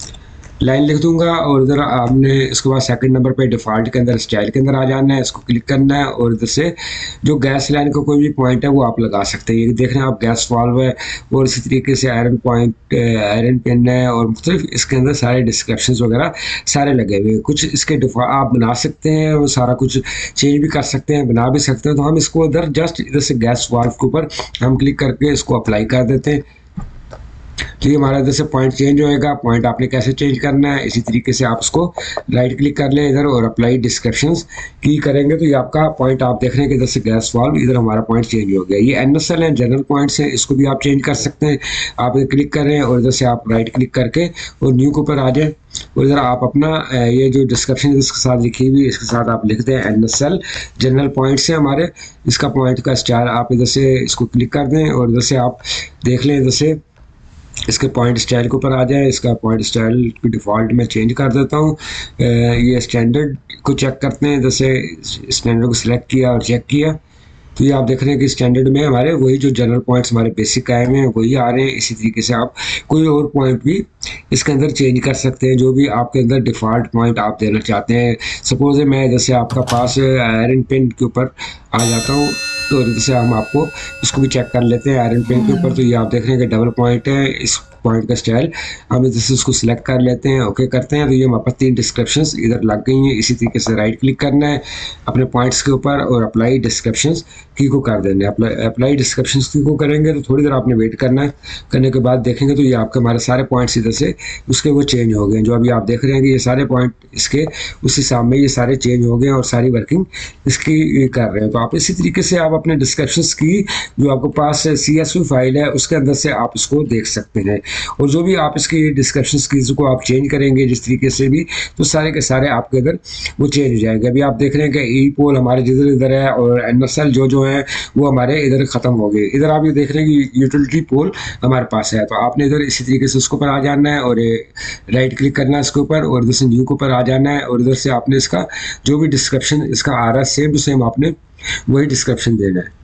लाइन लिख दूंगा और इधर आपने इसके बाद सेकंड नंबर पे डिफ़ॉल्ट के अंदर स्टाइल के अंदर आ जाना है, इसको क्लिक करना है और इधर से जो गैस लाइन का कोई भी पॉइंट है वो आप लगा सकते हैं। ये देख रहे हैं आप गैस वाल्व है और इसी तरीके से आयरन पॉइंट आयरन पिन है और मुख्तलिफ इसके अंदर सारे डिस्क्रिप्शन वगैरह सारे लगे हुए हैं। कुछ इसके डिफ़ॉल्ट आप बना सकते हैं और सारा कुछ चेंज भी कर सकते हैं, बना भी सकते हैं। तो हम इसको इधर जस्ट इधर से गैस वाल्व के ऊपर हम क्लिक करके इसको अप्लाई कर देते हैं। तो ये हमारा इधर से पॉइंट चेंज होएगा। पॉइंट आपने कैसे चेंज करना है, इसी तरीके से आप उसको राइट क्लिक कर लें इधर और अप्लाई डिस्क्रिप्शंस की करेंगे तो ये आपका पॉइंट आप देख रहे हैं कि इधर से गैस वाल्व, इधर हमारा पॉइंट चेंज हो गया। ये एनएसएल है, जनरल पॉइंट्स हैं, इसको भी आप चेंज कर सकते हैं। आप क्लिक करें और इधर से आप राइट क्लिक करके और न्यू के ऊपर आ जाए और इधर आप अपना ये जो डिस्क्रिप्शन इसके साथ लिखी हुई इसके साथ आप लिख दें एनएसएल जनरल पॉइंट्स है हमारे, इसका पॉइंट का स्टाइल आप इधर से इसको क्लिक कर दें और इधर से आप देख लें इधर से इसके पॉइंट स्टाइल के ऊपर आ जाए। इसका पॉइंट स्टाइल की डिफ़ॉल्ट में चेंज कर देता हूँ। ये स्टैंडर्ड को चेक करते हैं, जैसे स्टैंडर्ड को सिलेक्ट किया और चेक किया तो ये आप देख रहे हैं कि स्टैंडर्ड में हमारे वही जो जनरल पॉइंट्स हमारे बेसिक आए हुए हैं वही आ रहे हैं। इसी तरीके से आप कोई और पॉइंट भी इसके अंदर चेंज कर सकते हैं, जो भी आपके अंदर डिफ़ॉल्ट पॉइंट आप देना चाहते हैं। सपोज है मैं जैसे आपका पास आयरन पिन के ऊपर आ जाता हूँ तो जैसे हम आपको इसको भी चेक कर लेते हैं आयरन पिन के ऊपर। तो ये आप देख रहे हैं कि डबल पॉइंट है, इस पॉइंट का स्टाइल हम जैसे उसको सिलेक्ट कर लेते हैं, ओके करते हैं तो ये हमारे पास तीन डिस्क्रिप्शंस इधर लग गई हैं। इसी तरीके से राइट क्लिक करना है अपने पॉइंट्स के ऊपर और अप्लाई डिस्क्रिप्शंस की को कर देना है। अप्लाई अप्लाई डिस्क्रिप्शंस की को करेंगे तो थोड़ी देर आपने वेट करना है। करने के बाद देखेंगे तो ये आपके हमारे सारे पॉइंट्स इधर से उसके वो चेंज हो गए। जो अभी आप देख रहे हैं कि ये सारे पॉइंट इसके उस हिसाब में ये सारे चेंज हो गए और सारी वर्किंग इसकी कर रहे हैं। तो आप इसी तरीके से आप अपने डिस्क्रिप्शंस की जो आपके पास सी एस वी फाइल है उसके अंदर से आप इसको देख सकते हैं और जो भी आप इसकी डिस्क्रिप्शंस की को आप चेंज करेंगे जिस तरीके से भी तो सारे के सारे आपके इधर वो चेंज हो जाएंगे। अभी आप देख रहे हैं कि ई पोल हमारे जिधर इधर है और एनएसएल जो जो है वो हमारे इधर ख़त्म हो गए। इधर आप ये देख रहे हैं कि यूटिलिटी पोल हमारे पास है तो आपने इधर इसी तरीके से उसके ऊपर आ जाना है और राइट क्लिक करना है इसके ऊपर और इधर से न्यू के ऊपर आ जाना है और इधर से आपने इसका जो भी डिस्क्रिप्शन इसका आ रहा है सेम टू सेम आपने वही डिस्क्रिप्शन देना है।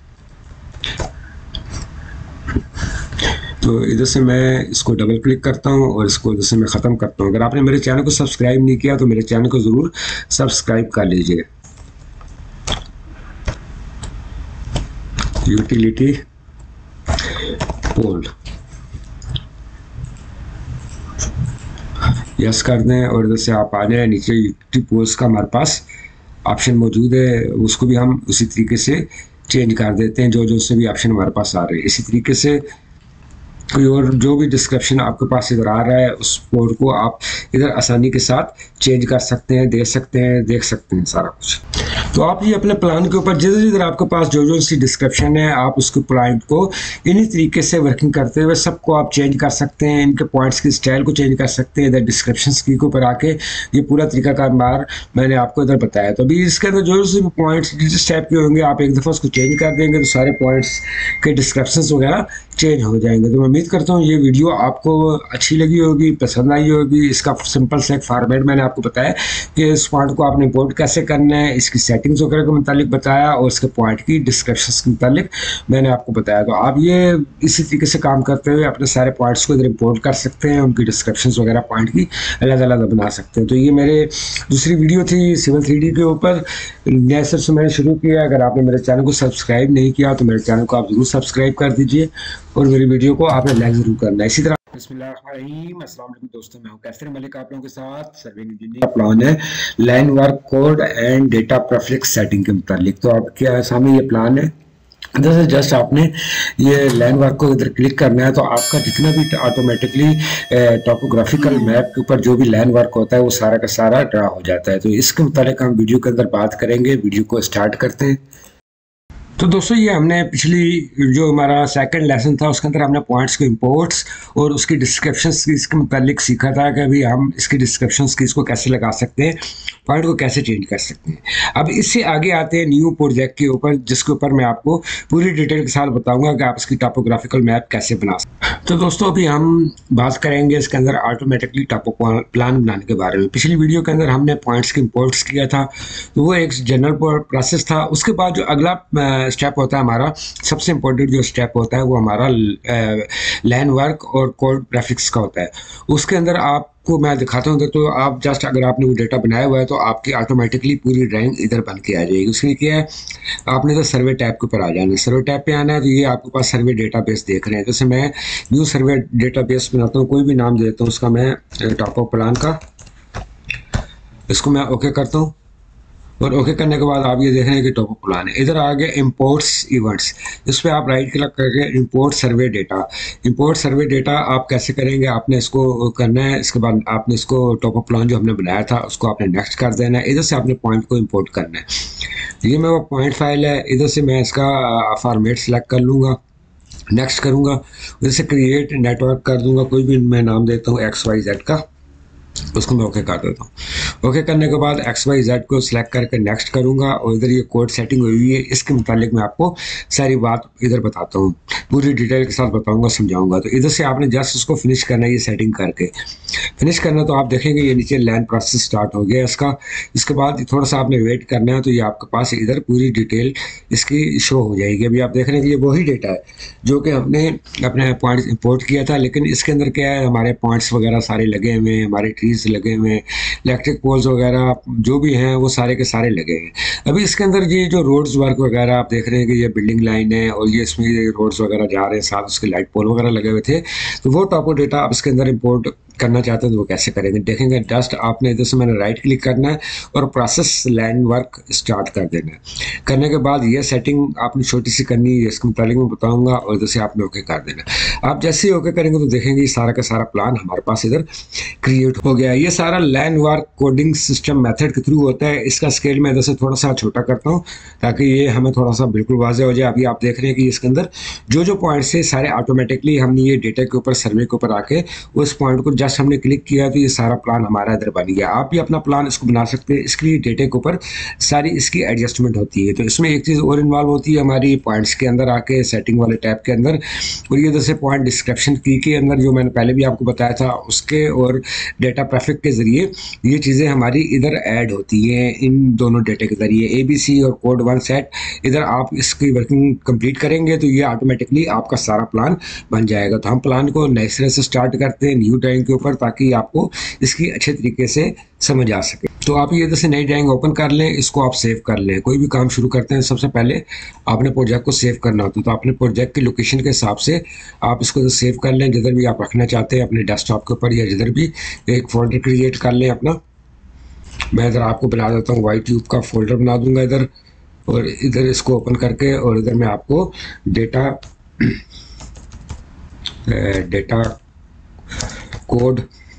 तो इधर से मैं इसको डबल क्लिक करता हूँ और इसको इधर से मैं ख़त्म करता हूँ। अगर आपने मेरे चैनल को सब्सक्राइब नहीं किया तो मेरे चैनल को ज़रूर सब्सक्राइब कर लीजिए। यूटिलिटी पोल यस कर दें और इधर से आप आ जाए नीचे यूटिलिटी पोल्स का हमारे पास ऑप्शन मौजूद है, उसको भी हम उसी तरीके से चेंज कर देते हैं जो जो से भी ऑप्शन हमारे पास आ रहे हैं। इसी तरीके से कोई और जो भी डिस्क्रिप्शन आपके पास इधर आ रहा है उस पोर्ट को आप इधर आसानी के साथ चेंज कर सकते हैं, दे सकते हैं, देख सकते हैं सारा कुछ। तो आप ये अपने प्लान के ऊपर जिधर जिधर आपके पास जो जो सी डिस्क्रिप्शन है आप उसके पॉइंट को इन्हीं तरीके से वर्किंग करते हुए सबको आप चेंज कर सकते हैं। इनके पॉइंट्स की स्टाइल को चेंज कर सकते हैं इधर डिस्क्रिप्शन की के ऊपर आके। ये पूरा तरीका कार मैंने आपको इधर बताया। तो अभी इसके अंदर जो जो पॉइंट्स जिस टाइप के होंगे आप एक दफ़ा उसको चेंज कर देंगे तो सारे पॉइंट्स के डिस्क्रिप्शन वगैरह चेंज हो जाएंगे। तो मैं उम्मीद करता हूँ ये वीडियो आपको अच्छी लगी होगी, पसंद आई होगी। इसका सिंपल से एक फॉर्मेट मैंने आपको बताया कि इस पॉइंट को आपने इंपोर्ट कैसे करना है, इसकी सेटिंग्स वगैरह के मुतालिक बताया और इसके पॉइंट की डिस्क्रिप्शन के मुतालिक मैंने आपको बताया। तो आप ये इसी तरीके से काम करते हुए अपने सारे पॉइंट्स को इधर इंपोर्ट कर सकते हैं, उनकी डिस्क्रिप्शन वगैरह पॉइंट की अलग अलग बना सकते हैं। तो ये मेरे दूसरी वीडियो थी सिविल थ्री डी के ऊपर, नए सर से मैंने शुरू किया। अगर आपने मेरे चैनल को सब्सक्राइब नहीं किया तो मेरे चैनल को आप जरूर सब्सक्राइब कर दीजिए और मेरी वीडियो को आपने लाइक जरूर करना है। इसी तरह बिस्मिल्लाहिर्रहमानिर्रहीम, अस्सलाम वालेकुम दोस्तों, मैं हूं कैसर मलिक आप लोगों के साथ। सर्विंग इंजीनियर प्लान है line work code and data prefix setting के मुतालिक। तो आपके सामने ये प्लान है, इधर से जस्ट आपने ये लाइन वर्क को इधर क्लिक करना है तो आपका जितना भी ऑटोमेटिकली टॉपोग्राफिकल मैप के ऊपर जो भी लाइन वर्क होता है वो सारा का सारा ड्रा हो जाता है। तो इसके मुतालिक हम वीडियो के अंदर बात करेंगे। वीडियो को स्टार्ट करते हैं। तो दोस्तों ये हमने पिछली जो हमारा सेकंड लेसन था उसके अंदर हमने पॉइंट्स के इंपोर्ट्स और उसकी डिस्क्रिप्शंस की इसके मुतालिक सीखा था कि अभी हम इसकी डिस्क्रिप्शंस की इसको कैसे लगा सकते हैं, पॉइंट को कैसे चेंज कर सकते हैं। अब इससे आगे आते हैं न्यू प्रोजेक्ट के ऊपर जिसके ऊपर मैं आपको पूरी डिटेल के साथ बताऊंगा कि आप इसकी टॉपोग्राफिकल मैप कैसे बना सकते हैं। तो दोस्तों अभी हम बात करेंगे इसके अंदर ऑटोमेटिकली टॉपो प्लान बनाने के बारे में। पिछली वीडियो के अंदर हमने पॉइंट्स के इंपोर्ट्स किया था तो वो एक जनरल प्रोसेस था। उसके बाद जो अगला स्टेप होता है हमारा, सबसे इम्पोर्टेंट जो स्टेप होता है वो हमारा लाइन वर्क और कोड ग्राफिक्स का होता है। उसके अंदर आपको मैं दिखाता हूँ तो आप जस्ट अगर आपने वो डेटा बनाया हुआ है तो आपकी ऑटोमेटिकली पूरी ड्राइंग इधर बन के आ जाएगी। उसके लिए क्या है, आपने तो सर्वे टैब के ऊपर आ जाना है। सर्वे टैब पे आना है तो ये आपके पास सर्वे डेटाबेस देख रहे हैं। जैसे मैं न्यू सर्वे डेटाबेस बनाता हूँ, कोई भी नाम देता हूँ उसका, मैं टॉपो प्लान का, इसको मैं ओके करता हूँ और ओके करने के बाद आप ये देख रहे हैं कि टॉप अप प्लान है। इधर आ गया इंपोर्ट्स इवेंट्स, इस पर आप राइट क्लिक करके import survey data. Import survey data आप कैसे करेंगे, आपने इसको करना है, इसके बाद आपने इसको टॉप अप प्लान जो हमने बनाया था उसको आपने नेक्स्ट कर देना है। इधर से आपने पॉइंट को इंपोर्ट करना है। ये मेरा पॉइंट फाइल है, इधर से मैं इसका फॉर्मेट सेलेक्ट कर लूँगा, नेक्स्ट करूँगा। उधर से क्रिएट नेटवर्क कर दूंगा, कोई भी मैं नाम देता हूँ एक्स वाई जेड का, उसको मैं ओके कर देता हूँ। ओके करने के बाद एक्स वाई जेड को सिलेक्ट करके नेक्स्ट करूँगा और इधर ये कोड सेटिंग हुई हुई है, इसके मुतालिक मैं आपको सारी बात इधर बताता हूँ, पूरी डिटेल के साथ बताऊँगा, समझाऊँगा। तो इधर से आपने जस्ट उसको फिनिश करना है, ये सेटिंग करके फिनिश करना। तो आप देखेंगे ये नीचे लैंड प्रोसेस स्टार्ट हो गया इसका। इसके बाद थोड़ा सा आपने वेट करना है, तो ये आपके पास इधर पूरी डिटेल इसकी शो हो जाएगी। अभी आप देख रहे हैं कि ये वही डेटा है जो कि हमने अपने पॉइंट्स इंपोर्ट किया था, लेकिन इसके अंदर क्या है, हमारे पॉइंट्स वगैरह सारे लगे हुए हैं, हमारे ट्रीज लगे हुए हैं, इलेक्ट्रिक पोल्स वगैरह जो भी हैं वो सारे के सारे लगे हैं। अभी इसके अंदर ये जो रोड्स वर्क वगैरह आप देख रहे हैं कि ये बिल्डिंग लाइन है और ये इसमें ये रोड्स वगैरह जा रहे हैं, साथ उसके लाइट पोल वगैरह लगे हुए थे। तो वो टॉप अप डेटा आप इसके अंदर इंपोर्ट करना चाहते हैं तो वो कैसे करेंगे देखेंगे। जस्ट आपने इधर से मैंने राइट क्लिक करना है और प्रोसेस लैंड वर्क स्टार्ट कर देना है। करने के बाद ये सेटिंग आपने छोटी सी करनी है, इसके मुताबिक मैं बताऊंगा, और इधर से आपने ओके कर देना। आप जैसे ही ओके करेंगे तो देखेंगे ये सारा का सारा प्लान हमारे पास इधर क्रिएट हो गया है। ये सारा land work coding system method के थ्रू होता है। इसका स्केल मैं इधर से थोड़ा सा छोटा करता हूँ ताकि ये हमें थोड़ा सा बिल्कुल वाज़ेह हो जाए। अभी आप देख रहे हैं कि इसके अंदर जो जो पॉइंट्स है सारे ऑटोमेटिकली हमने ये डेटा के ऊपर सर्वे के ऊपर आके उस पॉइंट को जस्ट हमने क्लिक किया तो ये सारा प्लान हमारा इधर बन गया। आप भी अपना प्लान इसको बना सकते हैं, इसके लिए डेटा के ऊपर सारी इसकी एडजस्टमेंट होती है। तो इसमें एक चीज़ और इन्वॉल्व होती है हमारी पॉइंट्स के अंदर आके सेटिंग वाले टैब के अंदर, और ये इधर से पॉइंट डिस्क्रिप्शन की के अंदर जो मैंने पहले भी आपको बताया था उसके और डेटा प्रेफिक के जरिए ये चीज़ें हमारी इधर ऐड होती हैं इन दोनों डेटा के जरिए। ए बी सी और कोड वन सेट इधर आप इसकी वर्किंग कंप्लीट करेंगे तो ये ऑटोमेटिकली आपका सारा प्लान बन जाएगा। तो हम प्लान को नए सिरे से स्टार्ट करते हैं न्यू ड्राइंग के ऊपर ताकि आपको इसकी अच्छे तरीके से समझ आ सके। तो आप ये जैसे नई ड्राइंग ओपन कर लें, इसको आप सेव कर लें। कोई भी काम शुरू करते हैं सबसे पहले आपने प्रोजेक्ट को सेव करना होता है, तो आपने प्रोजेक्ट की लोकेशन के हिसाब से आप इसको तो सेव कर लें, जिधर भी आप रखना चाहते हैं अपने डेस्कटॉप के ऊपर या जिधर भी एक फोल्डर क्रिएट कर लें अपना। मैं इधर आपको बना देता हूँ वाई ट्यूब का फोल्डर बना दूंगा इधर, और इधर इसको ओपन करके और इधर मैं आपको डेटा डेटा कोड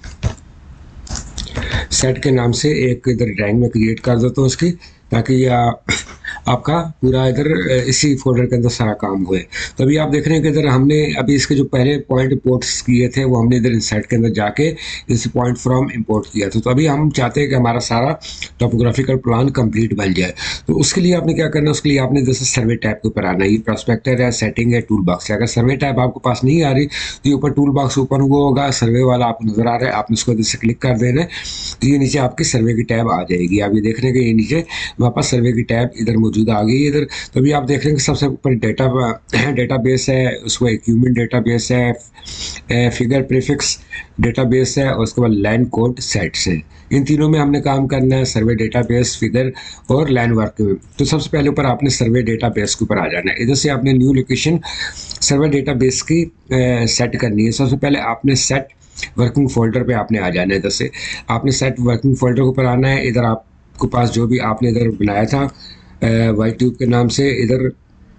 सेट के नाम से एक इधर ड्राइंग में क्रिएट कर देता हूँ इसकी, ताकि ये आपका पूरा इधर इसी फोल्डर के अंदर सारा काम हुए। तो अभी आप देख रहे हैं कि इधर हमने अभी इसके जो पहले पॉइंट इंपोर्ट्स किए थे वो हमने इधर इंसर्ट के अंदर जाके इस पॉइंट फ्रॉम इंपोर्ट किया था। तो अभी हम चाहते हैं कि हमारा सारा टोपोग्राफिकल प्लान कंप्लीट बन जाए। तो उसके लिए आपने क्या करना है, उसके लिए आपने जैसे सर्वे टैब के ऊपर आना है। ये प्रोस्पेक्टर है, सेटिंग है, टूल बॉक्स है। अगर सर्वे टैब आपके पास नहीं आ रही तो ये ऊपर टूल बॉक्स ओपन हुआ होगा, सर्वे वाला आपको नजर आ रहा है, आपने उसको इधर से क्लिक कर देना है तो ये नीचे आपकी सर्वे की टैब आ जाएगी। आप ये देख रहे हैं कि ये नीचे हमारे पास सर्वे की टैब इधर मौजूद आ गई है इधर। तो अभी आप देख रहे हैं कि सबसे ऊपर डेटा डेटाबेस है, उसको इक्विपमेंट डेटाबेस है, फिगर प्रीफिक्स डेटाबेस है और उसके बाद लैंड कोड सेट्स है। इन तीनों में हमने काम करना है, सर्वे डेटाबेस, फिगर और लैंड वर्क में। तो सबसे पहले ऊपर आपने सर्वे डेटाबेस के ऊपर आ जाना है। इधर से आपने न्यू लोकेशन सर्वे डेटाबेस की ए, सेट करनी है। सबसे पहले आपने सेट वर्किंग फोल्डर पे आपने आ जाना है। इधर से आपने सेट वर्किंग फोल्डर के ऊपर आना है। इधर आपके पास जो भी आपने इधर बनाया था वाई ट्यूब के नाम से, इधर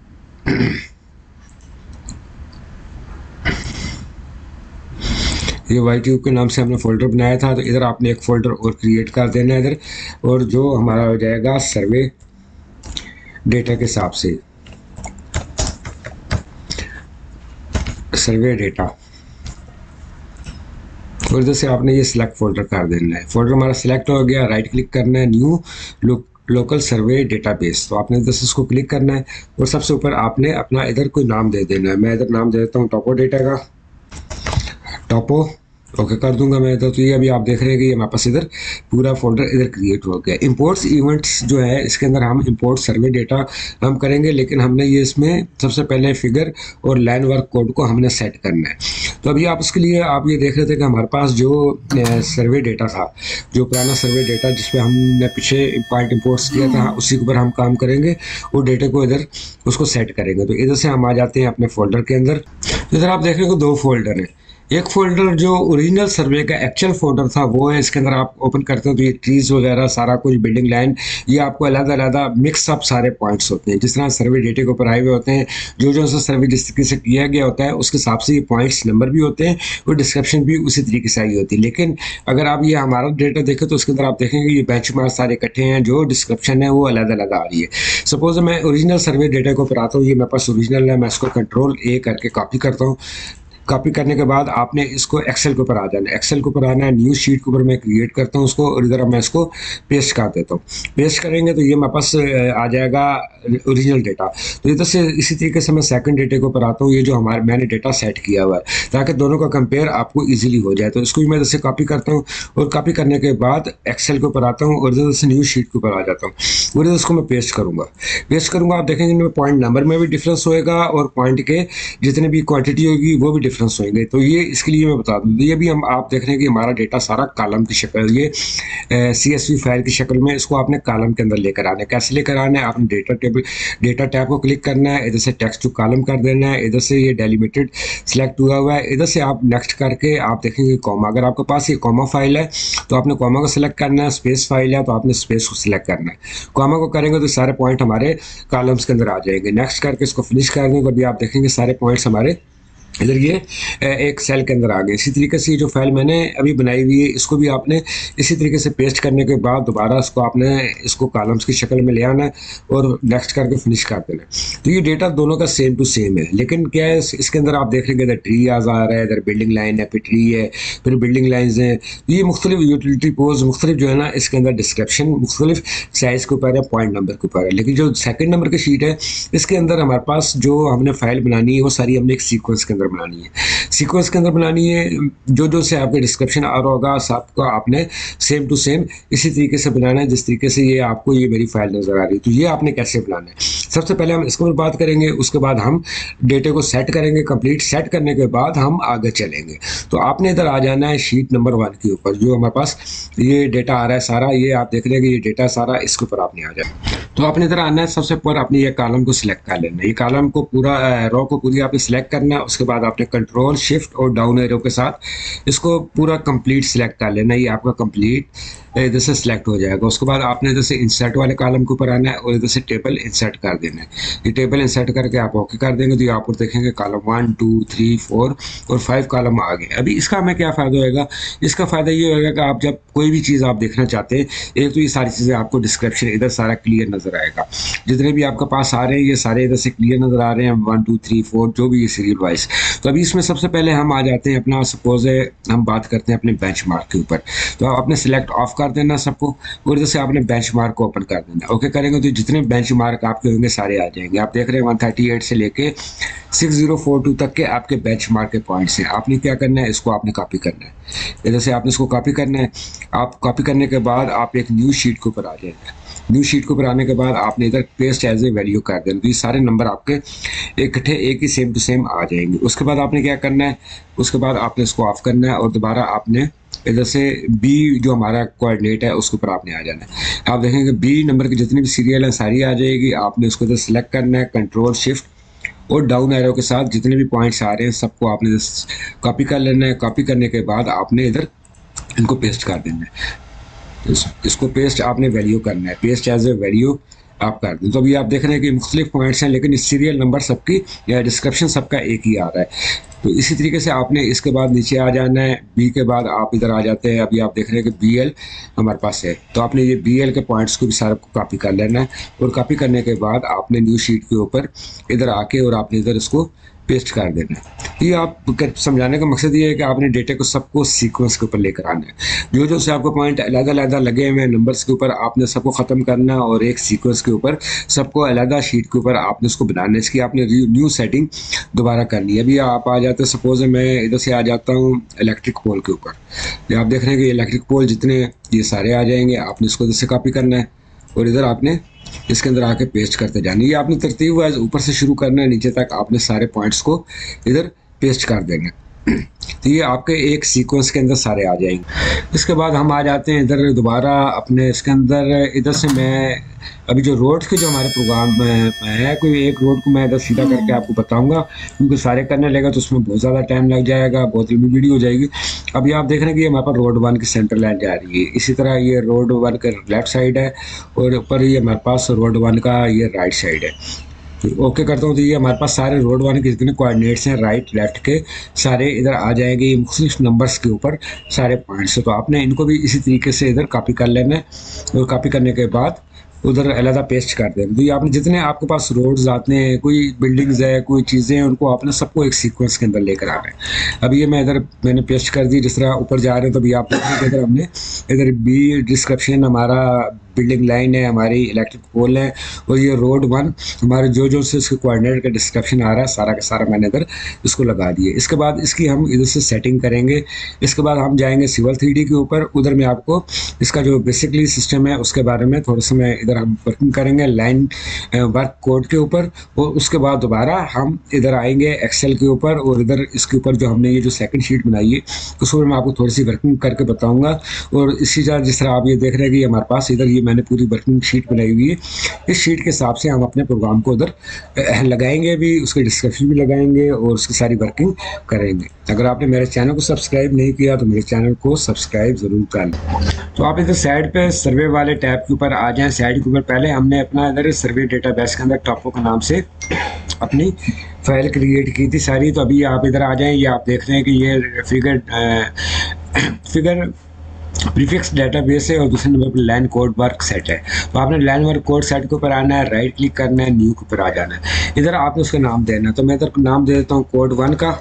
ये वाई ट्यूब के नाम से हमने फोल्डर बनाया था, तो इधर आपने एक फोल्डर और क्रिएट कर देना है इधर, और जो हमारा हो जाएगा सर्वे डेटा के हिसाब से, सर्वे डेटा। और इधर से आपने ये सिलेक्ट फोल्डर कर देना है। फोल्डर हमारा सिलेक्ट हो गया, राइट क्लिक करना है, new look local survey database. तो आपने इधर से इसको क्लिक करना है और सबसे ऊपर आपने अपना इधर कोई नाम दे देना है। मैं इधर नाम दे देता हूँ टोपो डेटा का, टोपो। ओके कर दूंगा मैं इधर। तो ये अभी आप देख रहे हैं कि ये हमारे पास इधर पूरा फोल्डर इधर क्रिएट हो गया। इंपोर्ट्स इवेंट्स जो है इसके अंदर हम इंपोर्ट सर्वे डेटा हम करेंगे, लेकिन हमने ये इसमें सबसे पहले फिगर और लाइन वर्क कोड को हमने सेट करना है। तो अभी आप उसके लिए आप ये देख रहे थे कि हमारे पास जो सर्वे डेटा था, जो पुराना सर्वे डेटा जिसपे हमने पीछे पॉइंट इंपोर्ट्स किया था, उसी के ऊपर हम काम करेंगे और डेटा को इधर उसको सेट करेंगे। तो इधर से हम आ जाते हैं अपने फोल्डर के अंदर। इधर आप देख रहे हो दो फोल्डर हैं, एक फोल्डर जो ओरिजिनल सर्वे का एक्चुअल फोल्डर था वो है, इसके अंदर आप ओपन करते हो तो ये ट्रीज वगैरह सारा कुछ बिल्डिंग लाइन, ये आपको अलग अलग मिक्स अप सारे पॉइंट्स होते हैं जिस तरह सर्वे डेटे के ऊपर आए हुए होते हैं, जो जो सा सर्वे जिस तरीके से किया गया होता है उसके हिसाब से ये पॉइंट्स नंबर भी होते हैं और डिस्क्रिप्शन भी उसी तरीके से आई होती है। लेकिन अगर आप ये हमारा डेटा देखें तो उसके अंदर आप देखेंगे ये बेंचमार्क सारे इकट्ठे हैं, जो डिस्क्रिप्शन है वो अलग अलग आ रही है। सपोज मैं ओरिजिनल सर्वे डेटा के ऊपर आता हूँ, ये मेरे पास ओरिजिनल है, मैं इसको कंट्रोल ए करके कॉपी करता हूँ। कॉपी करने के बाद आपने इसको एक्सेल के ऊपर आ जाना है, एक्सेल के ऊपर आना है, न्यू शीट के ऊपर मैं क्रिएट करता हूँ उसको और इधर मैं इसको पेस्ट कर देता हूँ। पेस्ट करेंगे तो ये मेरे पास आ जाएगा ओरिजिनल डेटा। तो इधर से इसी तरीके से मैं सेकंड डेटे के ऊपर आता हूँ, ये जो हमारे मैंने डेटा सेट किया हुआ है ताकि दोनों का कंपेयर आपको ईजिली हो जाए। तो इसको भी मैं इधर से कॉपी करता हूँ और कॉपी करने के बाद एक्सेल के ऊपर आता हूँ और इधर से न्यू शीट के ऊपर आ जाता हूँ और इधर इसको मैं पेस्ट करूँगा। पेस्ट करूँगा आप देखेंगे इनमें पॉइंट नंबर में भी डिफरेंस होएगा और पॉइंट के जितने भी क्वांटिटी होगी वो भी डिफरेंस होंगे। तो ये इसके लिए मैं बता दूं, ये भी हम आप देख रहे हैं कि हमारा डेटा सारा कॉलम की शक्ल, ये सी एस वी फाइल की शक्ल में इसको आपने कॉलम के अंदर लेकर आना है। कैसे लेकर आना है, आपने डेटा टेबल डेटा टैब को क्लिक करना है, इधर से टेक्स्ट टू कॉलम कर देना है, इधर से ये डेलिमिटेड सिलेक्ट हुआ हुआ है, इधर से आप नेक्स्ट करके आप देखेंगे कॉमा, अगर आपके पास ये कॉमा फाइल है तो आपने कॉमा को सिलेक्ट करना है, स्पेस फाइल है तो आपने स्पेस को सिलेक्ट करना है। कॉमा को करेंगे तो सारे पॉइंट हमारे कॉलम्स के अंदर आ जाएंगे। नेक्स्ट करके इसको फिनिश कर देंगे तो अभी आप देखेंगे सारे पॉइंट्स हमारे इधर ये एक सेल के अंदर आ गए। इसी तरीके से ये जो फाइल मैंने अभी बनाई हुई है इसको भी आपने इसी तरीके से पेस्ट करने के बाद दोबारा इसको आपने इसको कॉलम्स की शक्ल में ले आना है और नेक्स्ट करके फिनिश कर देना है। तो ये डेटा दोनों का सेम टू सेम है, लेकिन क्या है इसके अंदर आप देख लेंगे इधर ट्री आ रहा है, इधर बिल्डिंग लाइन है, फिर ट्री है, फिर बिल्डिंग लाइन्स हैं। तो ये मुख्तलिफ यूटिलिटी पोज मुख्तलिफ जो है ना इसके अंदर डिस्क्रिप्शन मुख्तलिफ साइज़ के ऊपर है, पॉइंट नंबर के ऊपर है। लेकिन जो सेकेंड नंबर की शीट है इसके अंदर हमारे पास जो हमने फाइल बनानी है वो सारी हमने एक सीक्वेंस के अंदर बनानी है। सीक्वेंस के अंदर बनानी है, जो जो से आपके डिस्क्रिप्शन आ रहा होगा सबका आपने सेम टू सेम इसी तरीके से बनाना है जिस तरीके से ये आपको ये मेरी फाइल नजर आ रही है। तो ये आपने कैसे बनाना है, सबसे पहले हम इसके ऊपर बात करेंगे, उसके बाद हम डेटे को सेट करेंगे। कंप्लीट सेट करने के बाद हम आगे चलेंगे। तो आपने इधर आ जाना है शीट नंबर वन के ऊपर, जो हमारे पास ये डेटा आ रहा है सारा, ये आप देख रहे हैं कि ये डेटा सारा इसके ऊपर आपने आ जाए। तो आपने इधर आना है, सबसे ऊपर आपने ये कॉलम को सिलेक्ट कर लेना है, ये कॉलम को पूरा रो को पूरी आपने सिलेक्ट करना है। उसके बाद आपने कंट्रोल शिफ्ट और डाउन एरो के साथ इसको पूरा कंप्लीट सिलेक्ट कर लेना है, ये आपका कंप्लीट इधर से सिलेक्ट हो जाएगा। उसके बाद आपने इधर से इंसर्ट वाले कॉलम के ऊपर आना है और इधर से टेबल इंसर्ट कर देना है। ये टेबल इंसर्ट करके आप ओके कर देंगे तो ये आप देखेंगे column one two three four और फाइव कॉलम आ गए। अभी इसका हमें क्या फ़ायदा होएगा, इसका फ़ायदा ये होगा कि आप जब कोई भी चीज़ आप देखना चाहते हैं, एक तो ये सारी चीज़ें आपको डिस्क्रिप्शन इधर सारा क्लियर नज़र आएगा, जितने भी आपके पास आ रहे हैं ये सारे इधर से क्लियर नज़र आ रहे हैं, वन टू थ्री फोर जो भी ये सीरियल वाइज। तो अभी इसमें सबसे पहले हम आ जाते हैं अपना, सपोज है हम बात करते हैं अपने बेंचमार्क के ऊपर। तो आपने सिलेक्ट ऑफ कर देना सबको और इधर से आपने बेंचमार्क को ओपन कर देना। ओके करेंगे तो जितने बेंचमार्क आपके होंगे सारे आ जाएंगे। आप देख रहे हैं वन थर्टी एट से लेके सिक्स ज़ीरो फोर टू तक के आपके बेंचमार्क के पॉइंट्स हैं। आपने क्या करना है, इसको आपने कॉपी करना है, इधर से आपने इसको कॉपी करना है। आप कॉपी करने के बाद आप एक न्यू शीट के ऊपर आ जाएंगे। न्यू शीट के ऊपर आने के बाद आपने इधर पेस्ट एज ए वैल्यू कर देना, तो ये सारे नंबर आपके इकट्ठे एक ही सेम टू सेम आ जाएंगे। उसके बाद आपने क्या करना है, उसके बाद आपने इसको ऑफ करना है और दोबारा आपने इधर से बी जो हमारा कोऑर्डिनेट है उसके ऊपर आपने आ जाना है। आप देखेंगे बी नंबर की जितनी भी सीरियल है सारी आ जाएगी। आपने उसको इधर सेलेक्ट करना है, कंट्रोल शिफ्ट और डाउन एरो के साथ जितने भी पॉइंट्स आ रहे हैं सबको आपने कॉपी कर लेना है। कॉपी करने के बाद आपने इधर इनको पेस्ट कर देना है। इस, इसको पेस्ट आपने वैल्यू करना है, पेस्ट एज ए वैल्यू आप कर दें। तो अभी आप देख रहे हैं कि मुख्तलिफ पॉइंट्स हैं लेकिन इस सीरियल नंबर सबकी या डिस्क्रिप्शन सबका एक ही आ रहा है। तो इसी तरीके से आपने इसके बाद नीचे आ जाना है, बी के बाद आप इधर आ जाते हैं। अभी आप देख रहे हैं कि बी एल हमारे पास है, तो आपने ये बी एल के पॉइंट्स को भी सारा को कॉपी कर लेना है और कॉपी करने के बाद आपने न्यू शीट के ऊपर इधर आके और आपने इधर इसको पेस्ट कर देना है। ये आप समझाने का मकसद ये है कि आपने डेटे को सबको सीक्वेंस के ऊपर लेकर आना है। जो जो से आपको पॉइंट अलग अलग लगे हुए हैं नंबर्स के ऊपर आपने सबको ख़त्म करना है और एक सीक्वेंस के ऊपर सबको अलग शीट के ऊपर आपने उसको बनाना है। इसकी आपने न्यू सेटिंग दोबारा करनी है। अभी आप आ जाते हैं, सपोज मैं इधर से आ जाता हूँ इलेक्ट्रिक पोल के ऊपर। जो आप देख रहे हैं कि इलेक्ट्रिक पोल जितने ये सारे आ जाएंगे, आपने इसको इधर से कॉपी करना है और इधर आपने इसके अंदर आके पेस्ट करते जाना। ये आपने तरतीब वाइज ऊपर से शुरू करना है, नीचे तक आपने सारे पॉइंट्स को इधर पेस्ट कर देना है। तो ये आपके एक सीक्वेंस के अंदर सारे आ जाएंगे। इसके बाद हम आ जाते हैं इधर दोबारा अपने इसके अंदर। इधर से मैं अभी जो रोड के जो हमारे प्रोग्राम में है, कोई एक रोड को मैं इधर सीधा करके आपको बताऊंगा, क्योंकि सारे करने लगेगा तो उसमें बहुत ज़्यादा टाइम लग जाएगा, बहुत लंबी वीडियो हो जाएगी। अभी आप देख रहे हैं कि हमारे पास रोड वन की सेंटर लाइन जा रही है, इसी तरह ये रोड वन का लेफ्ट साइड है और ऊपर ये हमारे पास रोड वन का ये राइट साइड है। तो ओके करता हूँ तो ये हमारे पास सारे रोड वन के जितने कोऑर्डिनेट्स हैं राइट लेफ्ट के सारे इधर आ जाएंगे, मुख्तलिफ नंबर्स के ऊपर सारे पॉइंट्स। तो आपने इनको भी इसी तरीके से इधर कॉपी कर लेना है और कॉपी करने के बाद उधर अलहदा पेस्ट कर दें। तो ये आपने जितने आपके पास रोड्स आते हैं, कोई बिल्डिंग्स है, कोई चीज़ें हैं, उनको आपने सबको एक सीक्वेंस के अंदर लेकर आना है। अब ये मैं इधर मैंने पेस्ट कर दी। जिस तरह ऊपर जा रहे हैं तो अभी आप देखें कि इधर हमने इधर बी डिस्क्रिप्शन हमारा बिल्डिंग लाइन है, हमारी इलेक्ट्रिक पोल है, और ये रोड वन हमारे जो जो से इसके कोऑर्डिनेट का डिस्क्रिप्शन आ रहा है सारा का सारा मैंने इधर इसको लगा दिए। इसके बाद इसकी हम इधर से सेटिंग करेंगे। इसके बाद हम जाएंगे सिविल थ्री डी के ऊपर। उधर में आपको इसका जो बेसिकली सिस्टम है उसके बारे में थोड़ा सा मैं इधर हम वर्किंग करेंगे लाइन वर्क कोड के ऊपर, और उसके बाद दोबारा हम इधर आएंगे एक्सेल के ऊपर, और इधर इसके ऊपर जो हमने ये जो सेकंड शीट बनाई है उसको मैं आपको थोड़ी सी वर्किंग करके बताऊंगा। और इसी तरह जिस तरह आप ये देख रहे हैं कि हमारे पास इधर ये मैंने पूरी वर्किंग शीट बनाई हुई है, इस शीट के हिसाब से हम अपने प्रोग्राम को उधर लगाएंगे भी, उसके डिस्क्रिप्शन भी लगाएंगे और उसकी सारी वर्किंग करेंगे। अगर आपने मेरे चैनल को सब्सक्राइब नहीं किया तो मेरे चैनल को सब्सक्राइब ज़रूर कर लें। तो आप इधर साइड पे सर्वे वाले टैब के ऊपर आ जाएं। साइड के ऊपर पहले हमने अपना इधर सर्वे डेटाबेस के अंदर टॉपो के नाम से अपनी फाइल क्रिएट की थी सारी। तो अभी आप इधर आ जाएं। ये आप देख रहे हैं कि ये फिगर फिगर प्रीफिक्स डेटाबेस है और दूसरे नंबर पर लाइन कोड वर्क सेट है। तो आपने लाइन वर्क कोड सेट के ऊपर आना है, राइट क्लिक करना है, न्यू के ऊपर आ जाना है। इधर आपने उसका नाम देना है। तो मैं इधर नाम दे देता हूँ कोड वन का।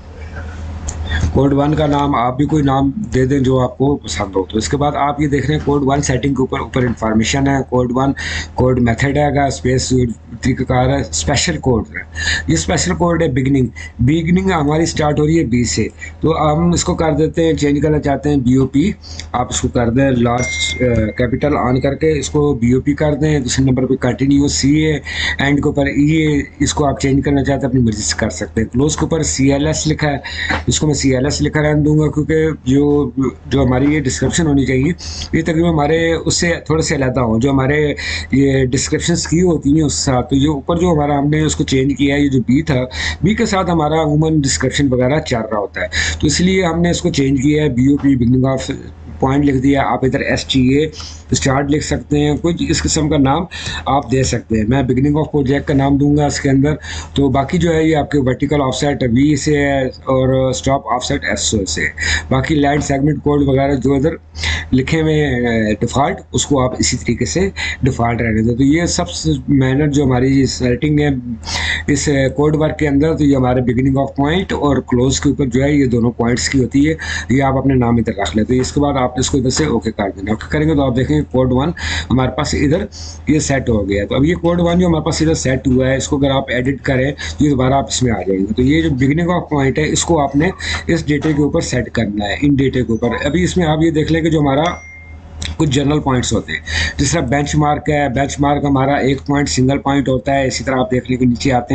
कोड वन का नाम आप भी कोई नाम दे दें जो आपको पसंद हो। तो इसके बाद आप ये देख रहे हैं कोड वन सेटिंग के ऊपर ऊपर इंफॉर्मेशन है, कोड वन कोड मेथड है, स्पेस तरीकाकार है, स्पेशल कोड है। ये स्पेशल कोड है बिगनिंग। बिगनिंग हमारी स्टार्ट हो रही है बी से, तो हम इसको कर देते हैं, चेंज करना चाहते हैं बी ओ पी। आप इसको कर दें लार्ज कैपिटल ऑन करके इसको बी ओ पी कर दें। दूसरे नंबर पर कंटिन्यू सी है, एंड के ऊपर ई है, इसको आप चेंज करना चाहते हैं अपनी मर्जी से कर सकते हैं। क्लोज के ऊपर सी एल एस लिखा है, इसको मैं सी एल एस लिखा रहने दूंगा, क्योंकि जो जो हमारी ये डिस्क्रिप्शन होनी चाहिए ये तकरीबन हमारे उससे थोड़े से अलग हो, जो हमारे ये डिस्क्रिप्शंस की होती हैं उसके साथ। तो ये ऊपर जो हमारा हमने उसको चेंज किया है, ये जो बी था, बी के साथ हमारा वुमन डिस्क्रिप्शन वगैरह चल रहा होता है, तो इसलिए हमने इसको चेंज किया है। B O P beginning of point लिख दिया। आप इधर एस टी ए स्टार्ट लिख सकते हैं, कुछ इस किस्म का नाम आप दे सकते हैं। मैं बिगनिंग ऑफ प्रोजेक्ट का नाम दूंगा इसके अंदर। तो बाकी जो है ये आपके वर्टिकल ऑफसेट वी से है और स्टॉप ऑफसेट एस से है। बाकी लाइन सेगमेंट कोड वगैरह जो इधर लिखे हुए डिफ़ॉल्ट उसको आप इसी तरीके से डिफ़ॉल्ट रहने दें। तो ये सब मैनर जो हमारी सेटिंग है इस कोड वर्क के अंदर, तो ये हमारे बिगिनिंग ऑफ पॉइंट और क्लोज के ऊपर जो है ये दोनों पॉइंट्स की होती है। ये आप अपने नाम इधर रख लेते हैं। इसके बाद आप इसको इधर से ओके कर देना। ओके करेंगे तो आप देखेंगे कोड वन हमारे पास इधर ये सेट हो गया। तो अब ये कोड वन जो हमारे पास इधर सेट हुआ है, इसको अगर आप एडिट करें तो ये दोबारा आप इसमें आ जाएंगे। तो ये जो बिगिनिंग ऑफ पॉइंट है इसको आपने इस डेटे के ऊपर सेट करना है, इन डेटे के ऊपर। अभी इसमें आप ये देख लें कि जो हमारा कुछ जनरल पॉइंट्स होते हैं, जिस तरह बेंचमार्क है, बेंचमार्क हमारा एक पॉइंट सिंगल पॉइंट होता है। इसी तरह आप देख लें कि नीचे आते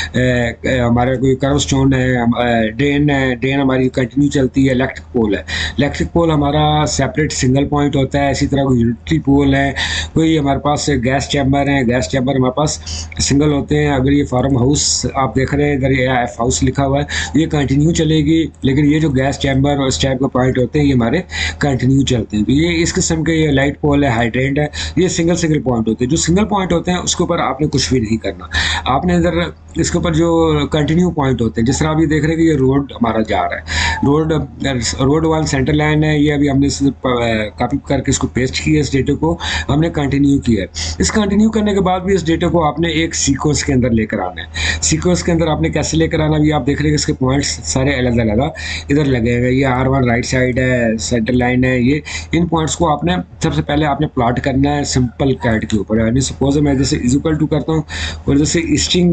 हैं हमारे कोई कर्व स्टोन है, ड्रेन है, ड्रेन हमारी कंटिन्यू चलती है। इलेक्ट्रिक पोल है, इलेक्ट्रिक पोल हमारा सेपरेट सिंगल पॉइंट होता है। इसी तरह कोई यूटिलिटी पोल है, कोई हमारे पास गैस चैम्बर है, गैस चैम्बर हमारे पास सिंगल होते हैं। अगर ये फार्म हाउस आप देख रहे हैं, इधर ये एफ हाउस लिखा हुआ है, ये कंटिन्यू चलेगी, लेकिन ये जो गैस चैम्बर और इस टाइप का पॉइंट होते हैं ये हमारे कंटिन्यू चलते हैं। तो ये इस किस्म के ये लाइट पोल है, हाइड्रेंट है, ये सिंगल सिंगल पॉइंट होते हैं। जो सिंगल पॉइंट होते हैं उसके ऊपर आपने कुछ भी नहीं करना। आपने इधर इसके ऊपर जो कंटिन्यू पॉइंट होते हैं, जिस तरह आप ये देख रहे हैं कि ये रोड हमारा जा रहा है, road road one centre line है, ये अभी हमने कॉपी करके इसको पेस्ट किया, इस डेटे को हमने कंटिन्यू किया है। इस कंटिन्यू करने के बाद भी इस डेटे को आपने एक सीक्वेंस के अंदर लेकर आना है। सीक्वेंस के अंदर आपने कैसे लेकर आना, भी आप देख रहे हैं कि इसके पॉइंट्स सारे अलग अलग इधर लगे हुए। ये आर वन राइट साइड है, सेंटर लाइन है, ये इन पॉइंट्स को आपने सबसे पहले आपने प्लॉट करना है सिंपल कैट के ऊपर। यानी सपोज मैं जैसे इज इक्वल टू करता हूँ और जैसे स्ट्रिंग की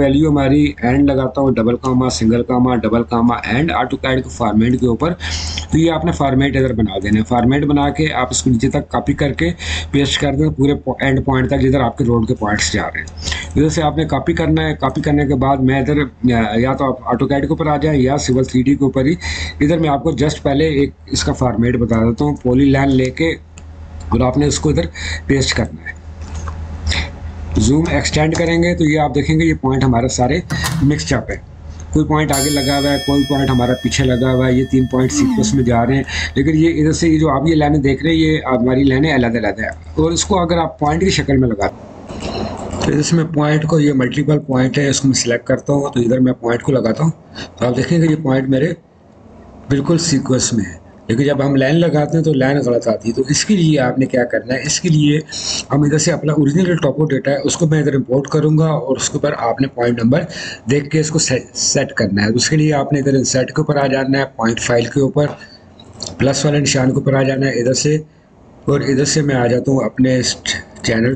वैल्यू हमारी एंड लगाता हूँ, double comma, single comma, double comma end, AutoCAD के फॉर्मेट के ऊपर। तो ये आपने फॉर्मेट इधर बना देना है। फॉर्मेट बना के आप इसको नीचे तक कॉपी करके पेस्ट कर दें पूरे एंड पॉइंट तक जिधर आपके रोड के पॉइंट्स जा रहे हैं। इधर से आपने कॉपी करना है। कॉपी करने के बाद मैं इधर या तो आप ऑटोकैड के ऊपर आ जाए या सिविल थ्री डी के ऊपर ही, इधर मैं आपको जस्ट पहले एक इसका फॉर्मेट बता देता हूँ। पॉली लाइन लेके और आपने इसको इधर पेस्ट करना है। जूम एक्सटेंड करेंगे तो ये आप देखेंगे ये पॉइंट हमारे सारे मिक्स अप है। कोई पॉइंट आगे लगा हुआ है, कोई पॉइंट हमारा पीछे लगा हुआ है। ये तीन पॉइंट सीक्वेंस में जा रहे हैं, लेकिन ये इधर से ये जो आप ये लाइनें देख रहे हैं ये हमारी लाइनें अलग अलग है। और इसको अगर आप पॉइंट की शक्ल में लगा तो इसमें पॉइंट को, ये मल्टीपल पॉइंट है, इसको मैं सिलेक्ट करता हूँ तो इधर मैं पॉइंट को लगाता हूँ तो आप देखेंगे ये पॉइंट मेरे बिल्कुल सीक्वेंस में है। लेकिन जब हम लाइन लगाते हैं तो लाइन गलत आती है। तो इसके लिए आपने क्या करना है, इसके लिए हम इधर से अपना ओरिजिनल टॉपो डेटा है उसको मैं इधर इंपोर्ट करूंगा और उसके ऊपर आपने पॉइंट नंबर देख के इसको से, सेट करना है। उसके लिए आपने इधर इंसर्ट के ऊपर आ जाना है, पॉइंट फाइल के ऊपर प्लस वाले निशान के ऊपर आ जाना है इधर से, और इधर से मैं आ जाता हूँ अपने चैनल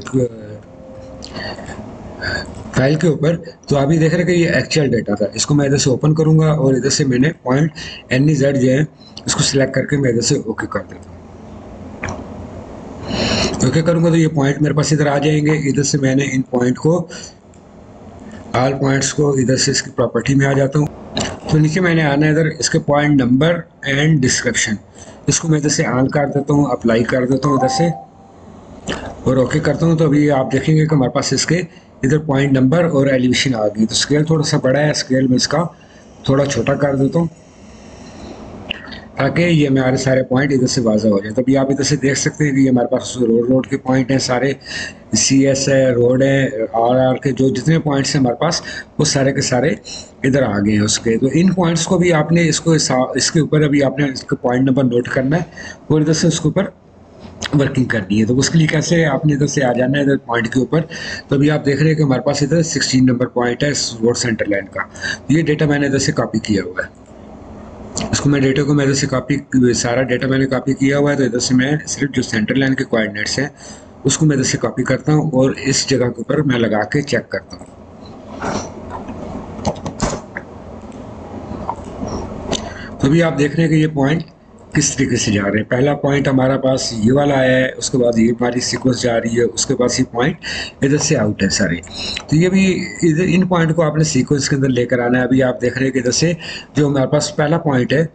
फाइल के ऊपर। तो आप ये देख रहे हैं कि ये एक्चुअल डेटा था। इसको मैं इधर से ओपन करूंगा और इधर से मैंने पॉइंट एन ई जेड जो है इसको सिलेक्ट करके मैं इधर से ओके कर देता हूँ। ओके करूंगा तो ये पॉइंट मेरे पास इधर आ जाएंगे। इधर से मैंने इन पॉइंट को, ऑल पॉइंट्स को, इधर से इसकी प्रॉपर्टी में आ जाता हूँ। तो नीचे मैंने आना है इधर इसके पॉइंट नंबर एंड डिस्क्रिप्शन, इसको मैं इधर से ऑन कर देता हूँ, अप्लाई कर देता हूँ इधर से और ओके करता हूँ। तो अभी आप देखेंगे कि हमारे पास इसके इधर पॉइंट नंबर और एलिवेशन आ गई। तो स्केल थोड़ा सा बड़ा है, स्केल में इसका थोड़ा छोटा कर देता हूँ ताकि ये हमारे सारे पॉइंट इधर से वाज़ा हो जाए। तो अभी आप इधर से देख सकते हैं कि ये हमारे पास रोड रोड के पॉइंट हैं सारे, सी एस है, रोड है, आर आर के जो जितने पॉइंट्स हैं हमारे पास वो सारे के सारे इधर आ गए हैं उसके। तो इन पॉइंट्स को भी आपने इसको इसके ऊपर अभी आपने इसका पॉइंट नंबर नोट करना है और इधर से उसके ऊपर वर्किंग करनी है। तो उसके लिए कैसे है, आपने इधर से आ जाना है इधर पॉइंट के ऊपर। तो अभी आप देख रहे हैं कि हमारे पास इधर सिक्सटीन नंबर पॉइंट है रोड सेंटर लाइन का। ये डेटा मैंने इधर से कॉपी किया हुआ है। इसको मैं डेटा को मैं इधर से कॉपी, सारा डेटा मैंने कॉपी किया हुआ है। तो इधर से मैं सिर्फ जो सेंटर लाइन के कोऑर्डिनेट्स हैं उसको मैं इधर से कॉपी करता हूँ और इस जगह के ऊपर मैं लगा के चेक करता हूँ। तो अभी आप देख रहे हैं कि ये पॉइंट किस तरीके से जा रहे हैं। पहला पॉइंट हमारा पास ये वाला आया है, उसके बाद ये हमारी सीक्वेंस जा रही है, उसके बाद ये पॉइंट इधर से आउट है सारे। तो ये भी इधर इन पॉइंट को आपने सीक्वेंस के अंदर लेकर आना है। अभी आप देख रहे हैं कि इधर से जो हमारे पास पहला पॉइंट है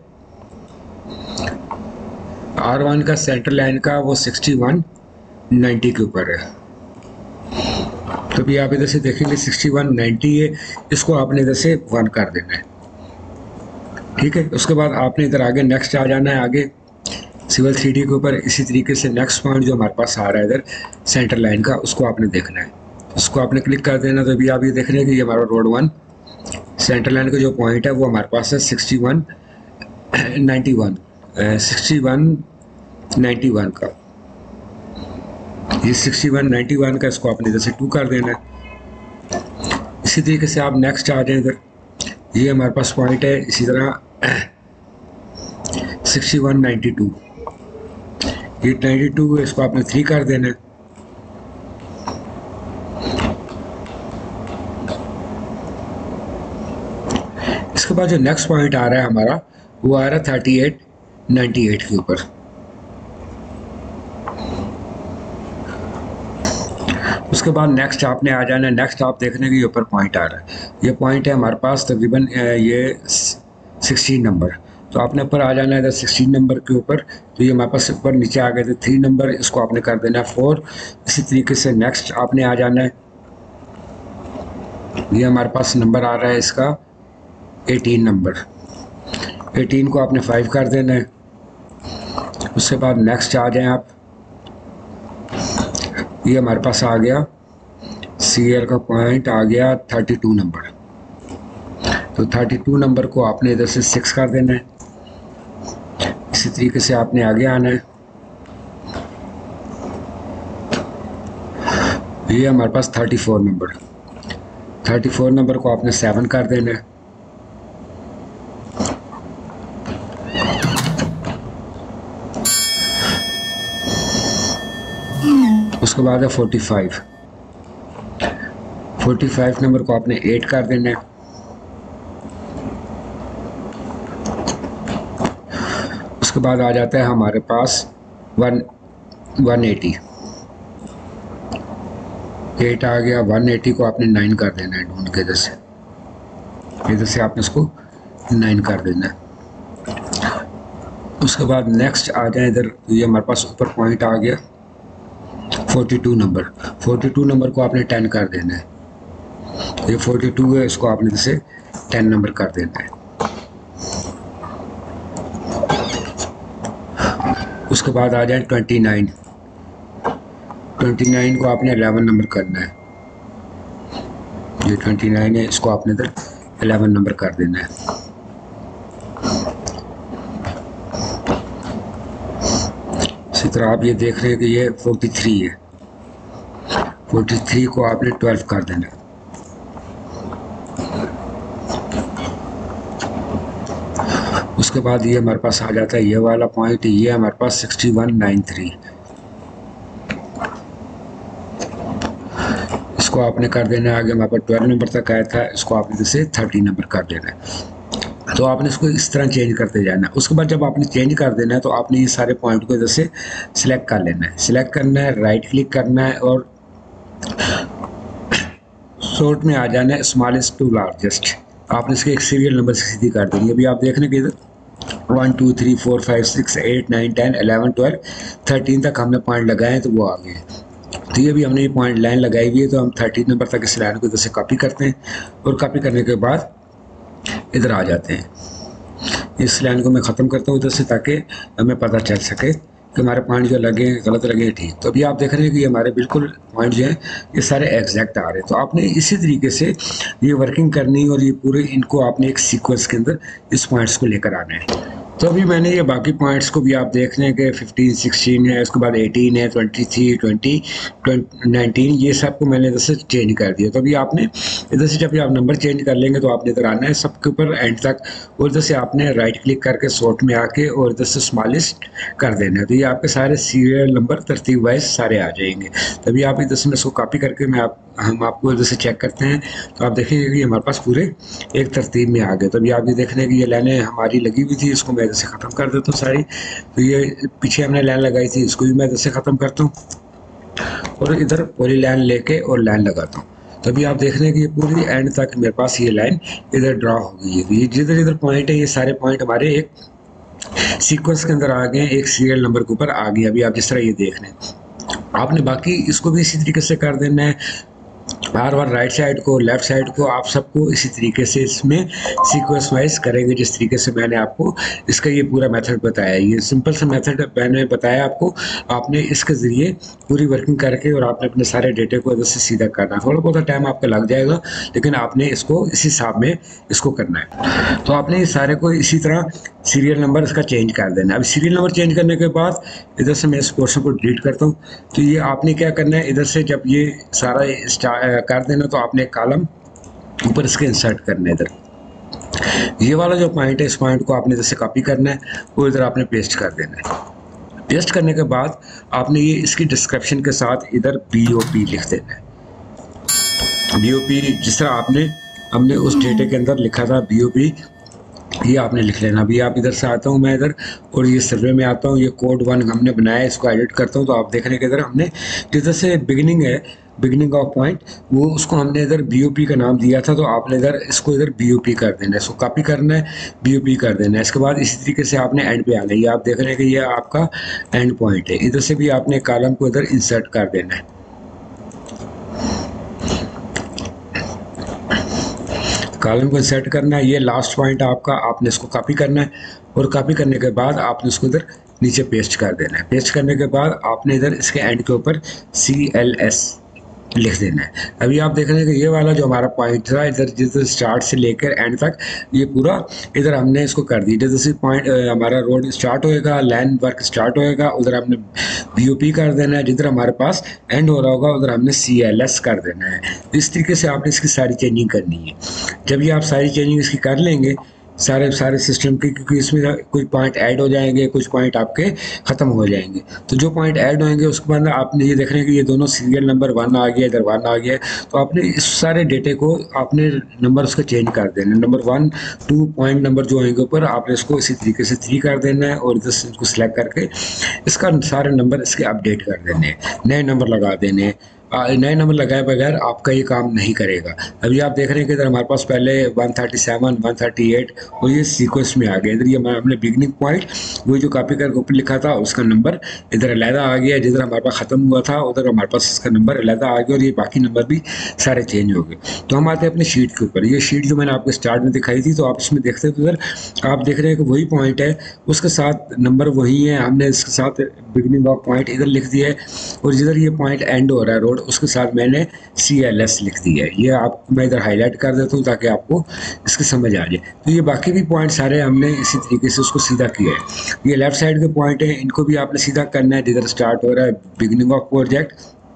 आर वन का सेंटर लाइन का वो सिक्सटी वन नाइन्टी के ऊपर है। तो अभी आप इधर से देखेंगे सिक्सटी वन नाइन्टी है, इसको आपने इधर से वन कर देना है, ठीक है। उसके बाद आपने इधर आगे नेक्स्ट आ जाना है, आगे सिविल थ्री डी के ऊपर इसी तरीके से नेक्स्ट पॉइंट जो हमारे पास आ रहा है इधर सेंटर लाइन का उसको आपने देखना है, उसको आपने क्लिक कर देना। तो अभी आप ये देख रहे हैं कि ये हमारा रोड वन सेंटर लाइन का जो पॉइंट है वो हमारे पास है sixty one ninety one sixty one ninety one का, ये सिक्सटी वन नाइन्टी वन का, इसको आपने इधर से टू कर देना है। इसी तरीके से आप नेक्स्ट आ जाए इधर, ये हमारे पास पॉइंट है इसी तरह सिक्सटी वन नाइन्टी टू, ये नाइन्टी टू है, इसको आपने थ्री कर देना है। इसके बाद जो नेक्स्ट पॉइंट आ रहा है हमारा वो आ रहा है थर्टी एट नाइन्टी एट के ऊपर। उसके बाद नेक्स्ट आपने आ जाना है। नेक्स्ट आप देखने के ऊपर पॉइंट आ रहा है, ये पॉइंट है हमारे पास तकरीबन ये सिक्सटीन नंबर। तो आपने ऊपर आ जाना है इधर सिक्सटीन नंबर के ऊपर। तो ये हमारे पास ऊपर नीचे आ गए थे थ्री नंबर, इसको आपने कर देना है फोर। इसी तरीके से नेक्स्ट आपने आ जाना है, ये हमारे पास नंबर आ रहा है इसका एटीन नंबर, एटीन को आपने फाइव कर देना है। उसके बाद नेक्स्ट आ जाएं आप, ये हमारे पास आ गया सी एल का पॉइंट आ गया थर्टी टू नंबर। तो थर्टी टू नंबर को आपने इधर से सिक्स कर देना है। इसी तरीके से आपने आगे आना है, ये हमारे पास thirty four number, thirty four number को आपने सेवन कर देना है। उसके बाद है forty five, forty five number को आपने एट कर देना है। उसके बाद आ जाता है हमारे पास वन वन एटी, एट आ गया। वन एटी को आपने नाइन कर देना है ढूंढ के, इधर से इधर से आपने इसको नाइन कर देना है। उसके बाद नेक्स्ट आ जाए इधर, ये हमारे पास ऊपर पॉइंट आ गया forty two number. Forty two number को आपने टेन कर देना है। ये फोर्टी टू है, इसको आपने इधर से टेन नंबर कर देना है। उसके बाद आ जाए ट्वेंटी नाइन। ट्वेंटी नाइन को आपने इलेवन नंबर करना है। ये ट्वेंटी नाइन है, इसको आपने इधर इलेवन नंबर कर देना है। इसी तरह आप ये देख रहे हैं कि ये फोर्टी थ्री है, फोर्टी थ्री को आपने ट्वेल्व कर देना है। उसके बाद ये हमारे पास आ जाता है ये वाला पॉइंट, ये हमारे पास सिक्सटी वन नाइन थ्री, इसको आपने कर देना है। आगे हमारे पास ट्वेल्व नंबर तक आया था, इसको आपने जैसे थर्टी नंबर कर देना है। तो आपने इसको इस तरह चेंज करते जाना है। उसके बाद जब आपने चेंज कर देना है तो आपने ये सारे पॉइंट को इधर से सिलेक्ट कर लेना है। सिलेक्ट करना है, राइट क्लिक करना है और शॉर्ट में आ जाना है स्मॉलेस्ट टू लार्जेस्ट। आपने इसके एक सीरियल नंबर से सीधी कर देंगे। अभी आप देखने के इधर one two three four five six eight nine ten eleven twelve thirteen तक हमने पॉइंट लगाए हैं, तो वो आ गए। तो ये भी हमने ये पॉइंट लाइन लगाई हुई है, तो हम थर्टीन नंबर तक इस लाइन को इधर से कॉपी करते हैं और कॉपी करने के बाद इधर आ जाते हैं। इस लाइन को मैं ख़त्म करता हूँ इधर से, ताकि हमें पता चल सके कि हमारे पॉइंट जो लगे गलत लगे ठीक। तो अभी आप देख रहे हैं कि ये हमारे बिल्कुल पॉइंट जो हैं ये सारे एग्जैक्ट आ रहे हैं। तो आपने इसी तरीके से ये वर्किंग करनी और ये पूरे इनको आपने एक सीक्वेंस के अंदर इस पॉइंट्स को लेकर आना है। तो अभी मैंने ये बाकी पॉइंट्स को भी आप देख रहे हैं कि फिफ्टीन सिक्सटीन है, उसके बाद एटीन है, ट्वेंटी थ्री ट्वेंटी नाइनटीन, ये सब को मैंने इधर से चेंज कर दिया। तो अभी आपने इधर से जब भी आप नंबर चेंज कर लेंगे तो आपने इधर आना है सबके ऊपर एंड तक, और इधर से आपने राइट क्लिक करके शॉर्ट में आके और इधर से स्मॉलेस्ट कर देना है। तो ये आपके सारे सीरियल नंबर तरतीब वाइज सारे आ जाएंगे। तभी आप इधर से इसको कॉपी करके मैं आप हम आपको इधर से चेक करते हैं, तो आप देखेंगे कि हमारे पास पूरे एक तरतीब में आ गए। तो अभी आप ये देख रहे हैं कि ये लाइनें हमारी लगी हुई थी, इसको मैं इधर से ख़त्म कर देता हूँ सारी। तो ये पीछे हमने लाइन लगाई थी, इसको भी मैं इधर से ख़त्म करता हूँ और इधर पूरी लाइन लेके और लाइन लगाता हूँ। तभी आप देख रहे हैं कि ये पूरी एंड तक मेरे पास ये लाइन इधर ड्रा हो गई है। तो ये जिधर इधर पॉइंट है ये सारे पॉइंट हमारे एक सीक्वेंस के अंदर आ गए, एक सीरियल नंबर के ऊपर आ गए। अभी आप जिस तरह ये देख रहे हैं, आपने बाकी इसको भी इसी तरीके से कर देना है। बार बार राइट साइड को, लेफ्ट साइड को, आप सबको इसी तरीके से इसमें सीक्वेंस वाइज करेंगे, जिस तरीके से मैंने आपको इसका ये पूरा मेथड बताया। ये सिंपल सा मेथड मैंने बताया आपको, आपने इसके ज़रिए पूरी वर्किंग करके और आपने अपने सारे डेटे को इधर से सीधा करना है। थोड़ा बहुत टाइम आपका लग जाएगा, लेकिन आपने इसको इस हिसाब में इसको करना है। तो आपने इस सारे को इसी तरह सीरियल नंबर इसका चेंज कर देना है। अब सीरियल नंबर चेंज करने के बाद इधर से मैं इस पोर्शन को डिलीट करता हूँ। तो ये आपने क्या करना है, इधर से जब ये सारा कर देना तो आपने एक कॉलम ऊपर इसके इंसर्ट करना है। इधर ये वाला जो पॉइंट है, इस पॉइंट को आपने इधर से कॉपी करना है और इधर आपने पेस्ट कर देना है। पेस्ट करने के बाद आपने ये इसकी डिस्क्रिप्शन के साथ इधर बी ओ पी लिख देना है। बी ओ पी जिस तरह आपने हमने उस डेटे के अंदर लिखा था बी ओ पी, ये आपने लिख लेना। अभी आप इधर से आता हूँ मैं इधर और ये सर्वे में आता हूँ, ये कोड वन हमने बनाया है, इसको एडिट करता हूँ। तो आप देख रहे हैं कि इधर हमने जिधर से बिगिनिंग है, बिगिनिंग ऑफ पॉइंट, वो उसको हमने इधर बीओपी का नाम दिया था। तो आपने इधर इसको इधर बीओपी कर देना है, इसको कॉपी करना है, बीओपी कर देना है। इसके बाद इसी तरीके से आपने एंड पे आना है। ये आप देख रहे हैं कि ये आपका एंड पॉइंट है। इधर से भी आपने कॉलम को इधर इंसर्ट कर देना है। कॉलम को इंसर्ट करना है, ये लास्ट पॉइंट आपका, आपने इसको कॉपी करना है और कॉपी करने के बाद आपने इसको इधर नीचे पेस्ट कर देना है। पेस्ट करने के बाद आपने इधर इसके एंड के ऊपर सी एल एस लिख देना है। अभी आप देख रहे हैं कि ये वाला जो हमारा पॉइंट था, इधर जिधर स्टार्ट से लेकर एंड तक ये पूरा इधर हमने इसको कर दिया। जैसे पॉइंट हमारा रोड स्टार्ट होएगा, लाइन वर्क स्टार्ट होएगा, उधर हमने बीओपी कर देना है। जिधर हमारे पास एंड हो रहा होगा उधर हमने सी एल एस कर देना है। इस तरीके से आपने इसकी सारी चेंजिंग करनी है। जब ये आप सारी चेंजिंग इसकी कर लेंगे सारे सारे सिस्टम के, क्योंकि इसमें कुछ पॉइंट ऐड हो जाएंगे, कुछ पॉइंट आपके ख़त्म हो जाएंगे। तो जो पॉइंट ऐड होंगे उसके बाद आपने ये देख रहे हैं कि ये दोनों सीरियल नंबर वन आ गया, इधर वन आ गया, तो आपने इस सारे डेटे को आपने नंबर उसका चेंज कर देना है। Number one two point number जो होंगे ऊपर आपने इसको इसी तरीके से थ्री कर देना है और इधर से इसको सिलेक्ट करके इसका सारे नंबर इसके अपडेट कर देने हैं, नए नंबर लगा देने हैं। नए नंबर लगाए बगैर आपका ये काम नहीं करेगा। अभी आप देख रहे हैं कि इधर हमारे पास पहले one thirty seven, one thirty eight और ये सीक्वेंस में आ गया। इधर ये हमने बिगनिंग पॉइंट वो जो कॉपी करके ऊपर लिखा था उसका नंबर इधर अलहदा आ गया, जिधर हमारे पास ख़त्म हुआ था उधर हमारे पास इसका नंबर अलहदा आ गया और ये बाकी नंबर भी सारे चेंज हो गए। तो हम आते हैं अपने शीट के ऊपर। ये शीट जो मैंने आपको स्टार्ट में दिखाई थी, तो आप इसमें देखते हैं तो इधर आप देख रहे हैं कि वही पॉइंट है, उसके साथ नंबर वही है, हमने इसके साथ बिगनिंग ऑफ पॉइंट इधर लिख दिया है और जिधर ये पॉइंट एंड हो रहा है रोड उसके मैंने सी एल एस लिख दिया है। ये आप मैं इधर हाईलाइट कर देता हूँ ताकि आपको इसकी समझ आ जाए। तो ये बाकी भी पॉइंट सारे हमने इसी तरीके से उसको सीधा किया है। ये लेफ्ट साइड के पॉइंट है, इनको भी आपने सीधा करना है। जिधर स्टार्ट हो रहा है बिगिनिंग ऑफ प्रोजेक्ट,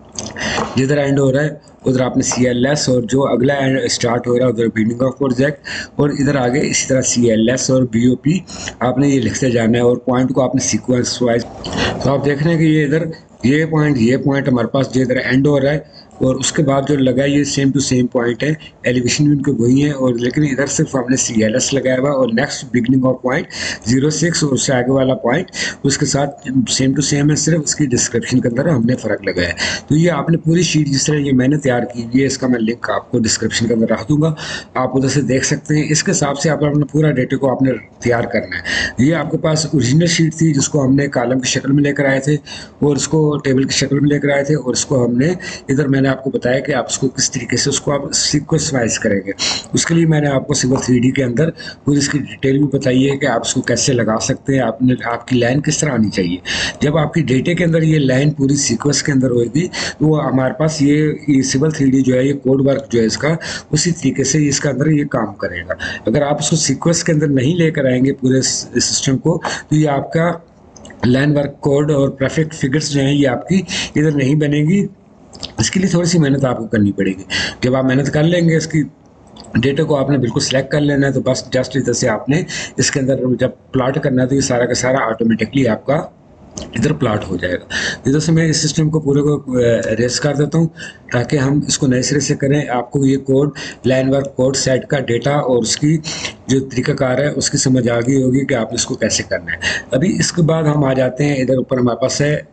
जिधर एंड हो रहा है उधर आपने सी एल एस, और जो अगला स्टार्ट हो रहा है उधर बिगिनिंग ऑफ प्रोजेक्ट, और इधर आगे इसी तरह सी एल एस और बी ओ पी आपने ये लिखते जाना है और पॉइंट को आपने सीक्वेंस वाइज। तो आप देख रहे हैं कि ये इधर ये पॉइंट ये पॉइंट हमारे पास जो इधर एंड हो रहा है और उसके बाद जो लगा ये सेम टू सेम पॉइंट है, एलिवेशन भी उनके वही है, और लेकिन इधर सिर्फ हमने सी एल एस लगाया हुआ और next beginning of point zero six और उससे आगे वाला पॉइंट उसके साथ सेम टू सेम है, सिर्फ उसकी डिस्क्रिप्शन के अंदर हमने फ़र्क लगाया है। तो ये आपने पूरी शीट जिस तरह ये मैंने तैयार की हुई है, इसका मैं लिंक आपको डिस्क्रिप्शन के अंदर रख दूँगा, आप उधर से देख सकते हैं। इसके हिसाब से आप अपना पूरा डेटे को आपने तैयार करना है। ये आपके पास ओरिजिनल शीट थी जिसको हमने कॉलम की शक्ल में लेकर आए थे और उसको टेबल की शक्ल में लेकर आए थे, और इसको हमने इधर मैंने आपको बताया कि आप उसको किस तरीके से उसको आप सीक्वेंस वाइज करेंगे। उसके लिए मैंने आपको सिविल थ्री डी के अंदर पूरी इसकी डिटेल भी बताई है कि आप उसको कैसे लगा सकते हैं, आपने आपकी लाइन किस तरह आनी चाहिए। जब आपकी डेटे के अंदर ये लाइन पूरी सीक्वेंस के अंदर होगी तो हमारे पास ये, ये सिविल थ्री डी जो है, ये कोड वर्क जो है इसका उसी तरीके से इसका अंदर ये काम करेगा। अगर आप उसको सीक्वेंस के अंदर नहीं लेकर आएंगे पूरे सिस्टम को, तो ये आपका लाइन वर्क कोड और प्रीफिक्स फिगर्स जो हैं ये आपकी इधर नहीं बनेगी। इसके लिए थोड़ी सी मेहनत आपको करनी पड़ेगी। जब आप मेहनत कर लेंगे, इसकी डेटा को आपने बिल्कुल सिलेक्ट कर लेना है, तो बस जस्ट इधर से आपने इसके अंदर जब प्लॉट करना है तो ये सारा का सारा ऑटोमेटिकली आपका इधर प्लॉट हो जाएगा। इधर से मैं इस सिस्टम को पूरे को रेस कर देता हूँ ताकि हम इसको नए सिरे से करें। आपको ये code line work code set का डेटा और उसकी जो तरीकाकार है उसकी समझ आ गई होगी कि आप इसको कैसे करना है। अभी इसके बाद हम आ जाते हैं, इधर ऊपर हमारे पास है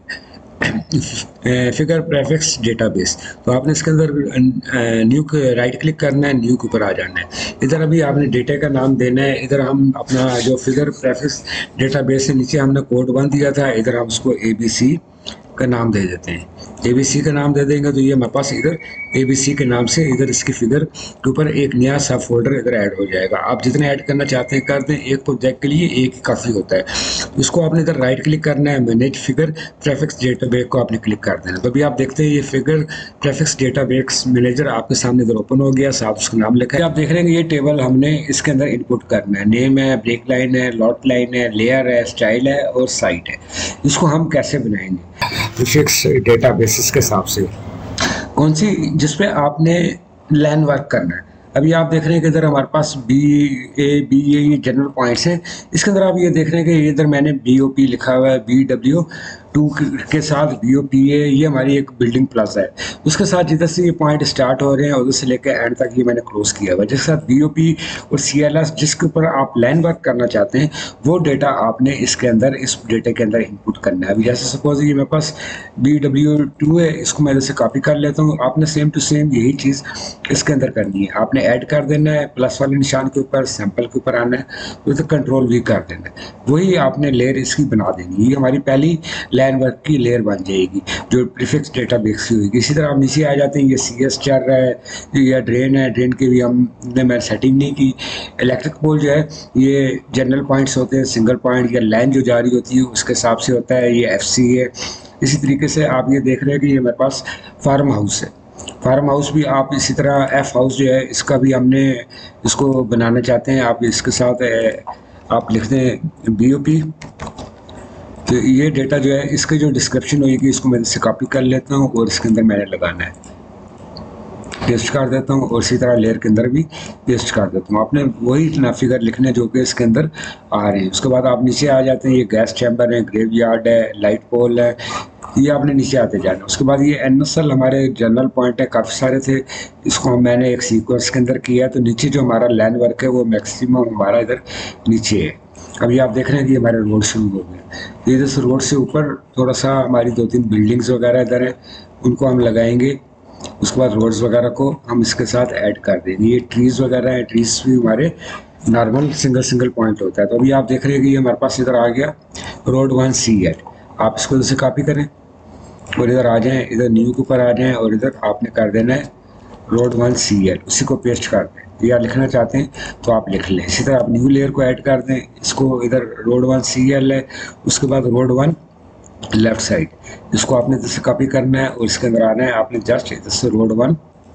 फिगर प्रीफिक्स डेटाबेस। तो आपने इसके अंदर न्यू राइट क्लिक करना है, न्यू के ऊपर आ जाना है। इधर अभी आपने डेटा का नाम देना है। इधर हम अपना जो फिगर प्रीफिक्स डेटाबेस है नीचे हमने कोड वन दिया था, इधर हम उसको ए बी सी का नाम दे देते हैं। ए बी सी का नाम दे देंगे तो ये हमारे पास इधर ए बी सी के नाम से इधर इसकी फिगर के ऊपर एक नया सब फोल्डर इधर ऐड हो जाएगा। आप जितने ऐड करना चाहते हैं कर दें, एक प्रोजेक्ट के लिए एक ही काफ़ी होता है। इसको आपने इधर राइट क्लिक करना है, मैनेज फिगर प्रीफिक्स डेटाबेस को आपने क्लिक कर देना। तो अभी आप देखते हैं ये फिगर प्रीफिक्स डेटाबेस मैनेजर आपके सामने इधर ओपन हो गया, साथ उसका नाम लिखा है। आप देख रहे हैं ये टेबल हमने इसके अंदर इनपुट करना है। नेम है, ब्रेक लाइन है, लॉट लाइन है, लेयर है, स्टाइल है और साइट है। इसको हम कैसे बनाएंगे प्रीफिक्स डेटाबेस के हिसाब से, कौन सी जिस पे आपने लाइन वर्क करना है। अभी आप देख रहे हैं कि इधर हमारे पास बी ए बी ए ये जनरल पॉइंट्स हैं। इसके अंदर आप ये देख रहे हैं कि इधर मैंने बी ओ पी लिखा हुआ है, बी डब्ल्यू टू के साथ बी ओ पी ए, ये हमारी एक बिल्डिंग प्लाजा है। उसके साथ जिधर से ये पॉइंट स्टार्ट हो रहे हैं उधर से लेकर एंड तक ये मैंने क्लोज किया हुआ है। जिसके साथ बी ओ पी और सी एल एस जिसके ऊपर आप लाइन वर्क करना चाहते हैं वो डेटा आपने इसके अंदर इस डेटा के अंदर इनपुट करना है। अभी जैसे सपोज ये मेरे पास बी डब्ल्यू टू है, इसको मैं जैसे कॉपी कर लेता हूँ। आपने सेम टू सेम यही चीज़ इसके अंदर करनी है। आपने ऐड कर देना है, प्लस वाले निशान के ऊपर सैंपल के ऊपर आना है, उधर कंट्रोल भी कर देना है। वही आपने लेयर इसकी बना देनी है। ये हमारी पहली लाइन वर्क की लेयर बन जाएगी जो प्रीफिक्स डेटाबेस की होगी। इसी तरह आप नीचे आ जाते हैं, ये सी एस चल रहा है या ड्रेन है, ड्रेन की भी हमने मैं सेटिंग नहीं की। इलेक्ट्रिक पोल जो है ये जनरल पॉइंट्स होते हैं, सिंगल पॉइंट या लाइन जो जारी होती है उसके हिसाब से होता है। ये एफ सी है। इसी तरीके से आप ये देख रहे हैं कि ये मेरे पास फार्म हाउस है। फार्म हाउस भी आप इसी तरह एफ हाउस जो है इसका भी हमने इसको बनाना चाहते हैं। आप इसके साथ आप लिखते हैं बी ओ पी। तो ये डेटा जो है इसकी जो डिस्क्रिप्शन होगी इसको मैं इससे कॉपी कर लेता हूँ और इसके अंदर मैंने लगाना है। पेस्ट कर देता हूँ और इसी तरह लेयर के अंदर भी पेस्ट कर देता हूँ। आपने वही ना फिगर लिखने जो कि इसके अंदर आ रहे हैं। उसके बाद आप नीचे आ जाते हैं, ये गैस चैम्बर है, ग्रेवयार्ड है, लाइट पोल है, ये आपने नीचे आते जाना। उसके बाद ये एन एस एल हमारे जनरल पॉइंट है, काफ़ी सारे थे, इसको मैंने एक सीक्वेंस के अंदर किया है। तो नीचे जो हमारा लैंड वर्क है वो मैक्सिमम हमारा इधर नीचे है। अभी आप देख रहे हैं कि हमारे रोड शुरू हो गए। इधर से रोड से ऊपर थोड़ा सा हमारी दो तीन बिल्डिंग्स वगैरह इधर है, उनको हम लगाएंगे। उसके बाद रोड्स वगैरह को हम इसके साथ ऐड कर देंगे। ये ट्रीज़ वगैरह है, ट्रीज़ भी हमारे नॉर्मल सिंगल सिंगल पॉइंट होता है। तो अभी आप देख रहे हैं कि ये हमारे पास इधर आ गया रोड वन सी है। आप इसको इधर से कॉपी करें और इधर आ जाएं, इधर न्यू के ऊपर आ जाएं और इधर आपने कर देना है रोड वन सी एल, उसी को पेस्ट कर दें। या लिखना चाहते हैं तो आप लिख लें। इसी तरह आप न्यू लेयर को ऐड कर दें, इसको इधर रोड वन सी एल है, उसके बाद रोड वन लेफ्ट साइड, इसको आपने इधर से कॉपी करना है और इसके अंदर आना है। आपने जस्ट इधर से रोड वन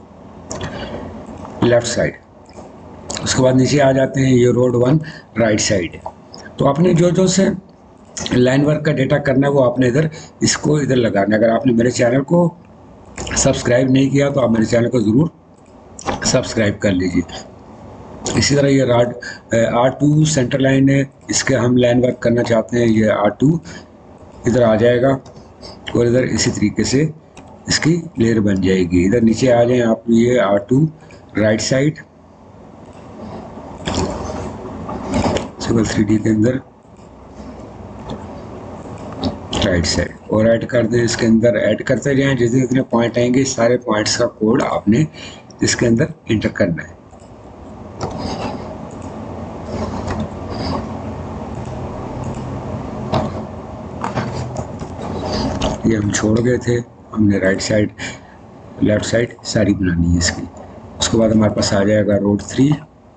लेफ्ट साइड, उसके बाद नीचे आ जाते हैं, ये रोड वन राइट साइड है। तो आपने जो जो से लाइन वर्क का डेटा करना है वो आपने इधर इसको इधर लगाना है। अगर आपने मेरे चैनल को सब्सक्राइब नहीं किया तो आप मेरे चैनल को ज़रूर सब्सक्राइब कर लीजिए। इसी तरह ये road R two centre line है, इसके हम लाइन वर्क करना चाहते हैं, ये आर टू इधर आ जाएगा और इधर इसी तरीके से इसकी लेयर बन जाएगी। इधर नीचे आ जाएं आप, ये R two right side civil three D के अंदर राइट साइड और ऐड कर दें। इसके अंदर ऐड करते जाएं, जितने जितने पॉइंट आएंगे सारे पॉइंट्स का कोड आपने इसके अंदर इंटर करना है। ये हम छोड़ गए थे, हमने राइट साइड लेफ्ट साइड सारी बनानी है इसकी। उसके बाद हमारे पास आ जाएगा रोड थ्री,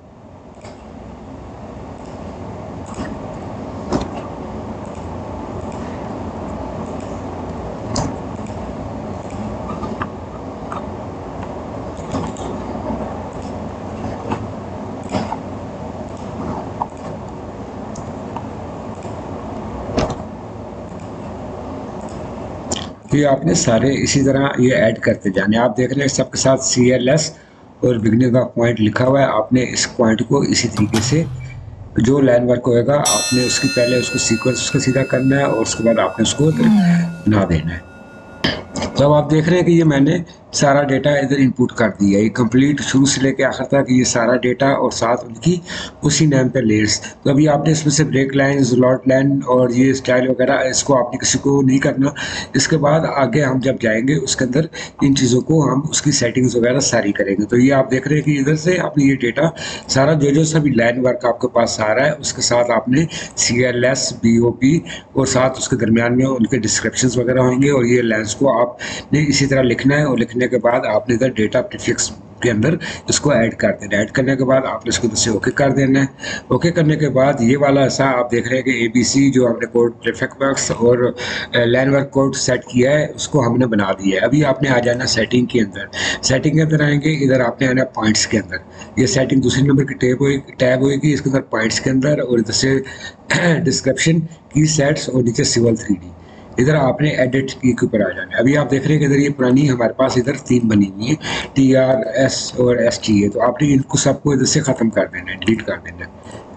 ये आपने सारे इसी तरह ये ऐड करते जाने। आप देख रहे हैं सबके साथ सी एल एस और बिगनिंग का पॉइंट लिखा हुआ है। आपने इस पॉइंट को इसी तरीके से जो लाइन वर्क होएगा आपने उसकी पहले उसको सीक्वेंस उसका सीधा करना है और उसके बाद आपने उसको बना देना है। तो अब आप देख रहे हैं कि ये मैंने सारा डेटा इधर इनपुट कर दिया है, ये कंप्लीट शुरू से लेके आखिर तक ये सारा डेटा और साथ उनकी उसी नेम पे लेयर्स। तो अभी आपने इसमें से ब्रेक लाइन, लॉट लाइन और ये स्टाइल वगैरह इसको आपने किसी को नहीं करना। इसके बाद आगे हम जब जाएंगे उसके अंदर इन चीज़ों को हम उसकी सेटिंग्स वगैरह सारी करेंगे। तो ये आप देख रहे हैं कि इधर से आपने ये डेटा सारा जो जो सभी लाइन वर्क आपके पास आ रहा है उसके साथ आपने C L S B O P और साथ उसके दरमियान में उनके डिस्क्रिप्शन वगैरह होंगे और ये लाइन्स को आपने इसी तरह लिखना है और लिखने के बाद आपने इधर डेटा प्रीफिक्स के अंदर इसको ऐड कर देना है। ऐड करने के बाद आपने इसको इधर से ओके कर देना है। ओके करने के बाद ये वाला ऐसा आप देख रहे हैं कि ए बी सी जो हमने कोड प्रीफिक्स और लाइन वर्क कोड सेट किया है उसको हमने बना दिया है। अभी आपने आ जाना सेटिंग के अंदर। सेटिंग के अंदर आएंगे, इधर आपने आना पॉइंट्स के अंदर। ये सेटिंग दूसरी नंबर की टैब होगी टैब होगी इसके अंदर पॉइंट्स के अंदर और इधर से डिस्क्रिप्शन की सेट्स और नीचे सिविल थ्री डी। इधर आपने एडिट की के ऊपर आ जाना है। अभी आप देख रहे हैं कि इधर ये पुरानी हमारे पास इधर तीन बनी हुई है, टी आर एस और एस टी है। तो आपने इनको सबको इधर से ख़त्म कर देना है, डिलीट कर देना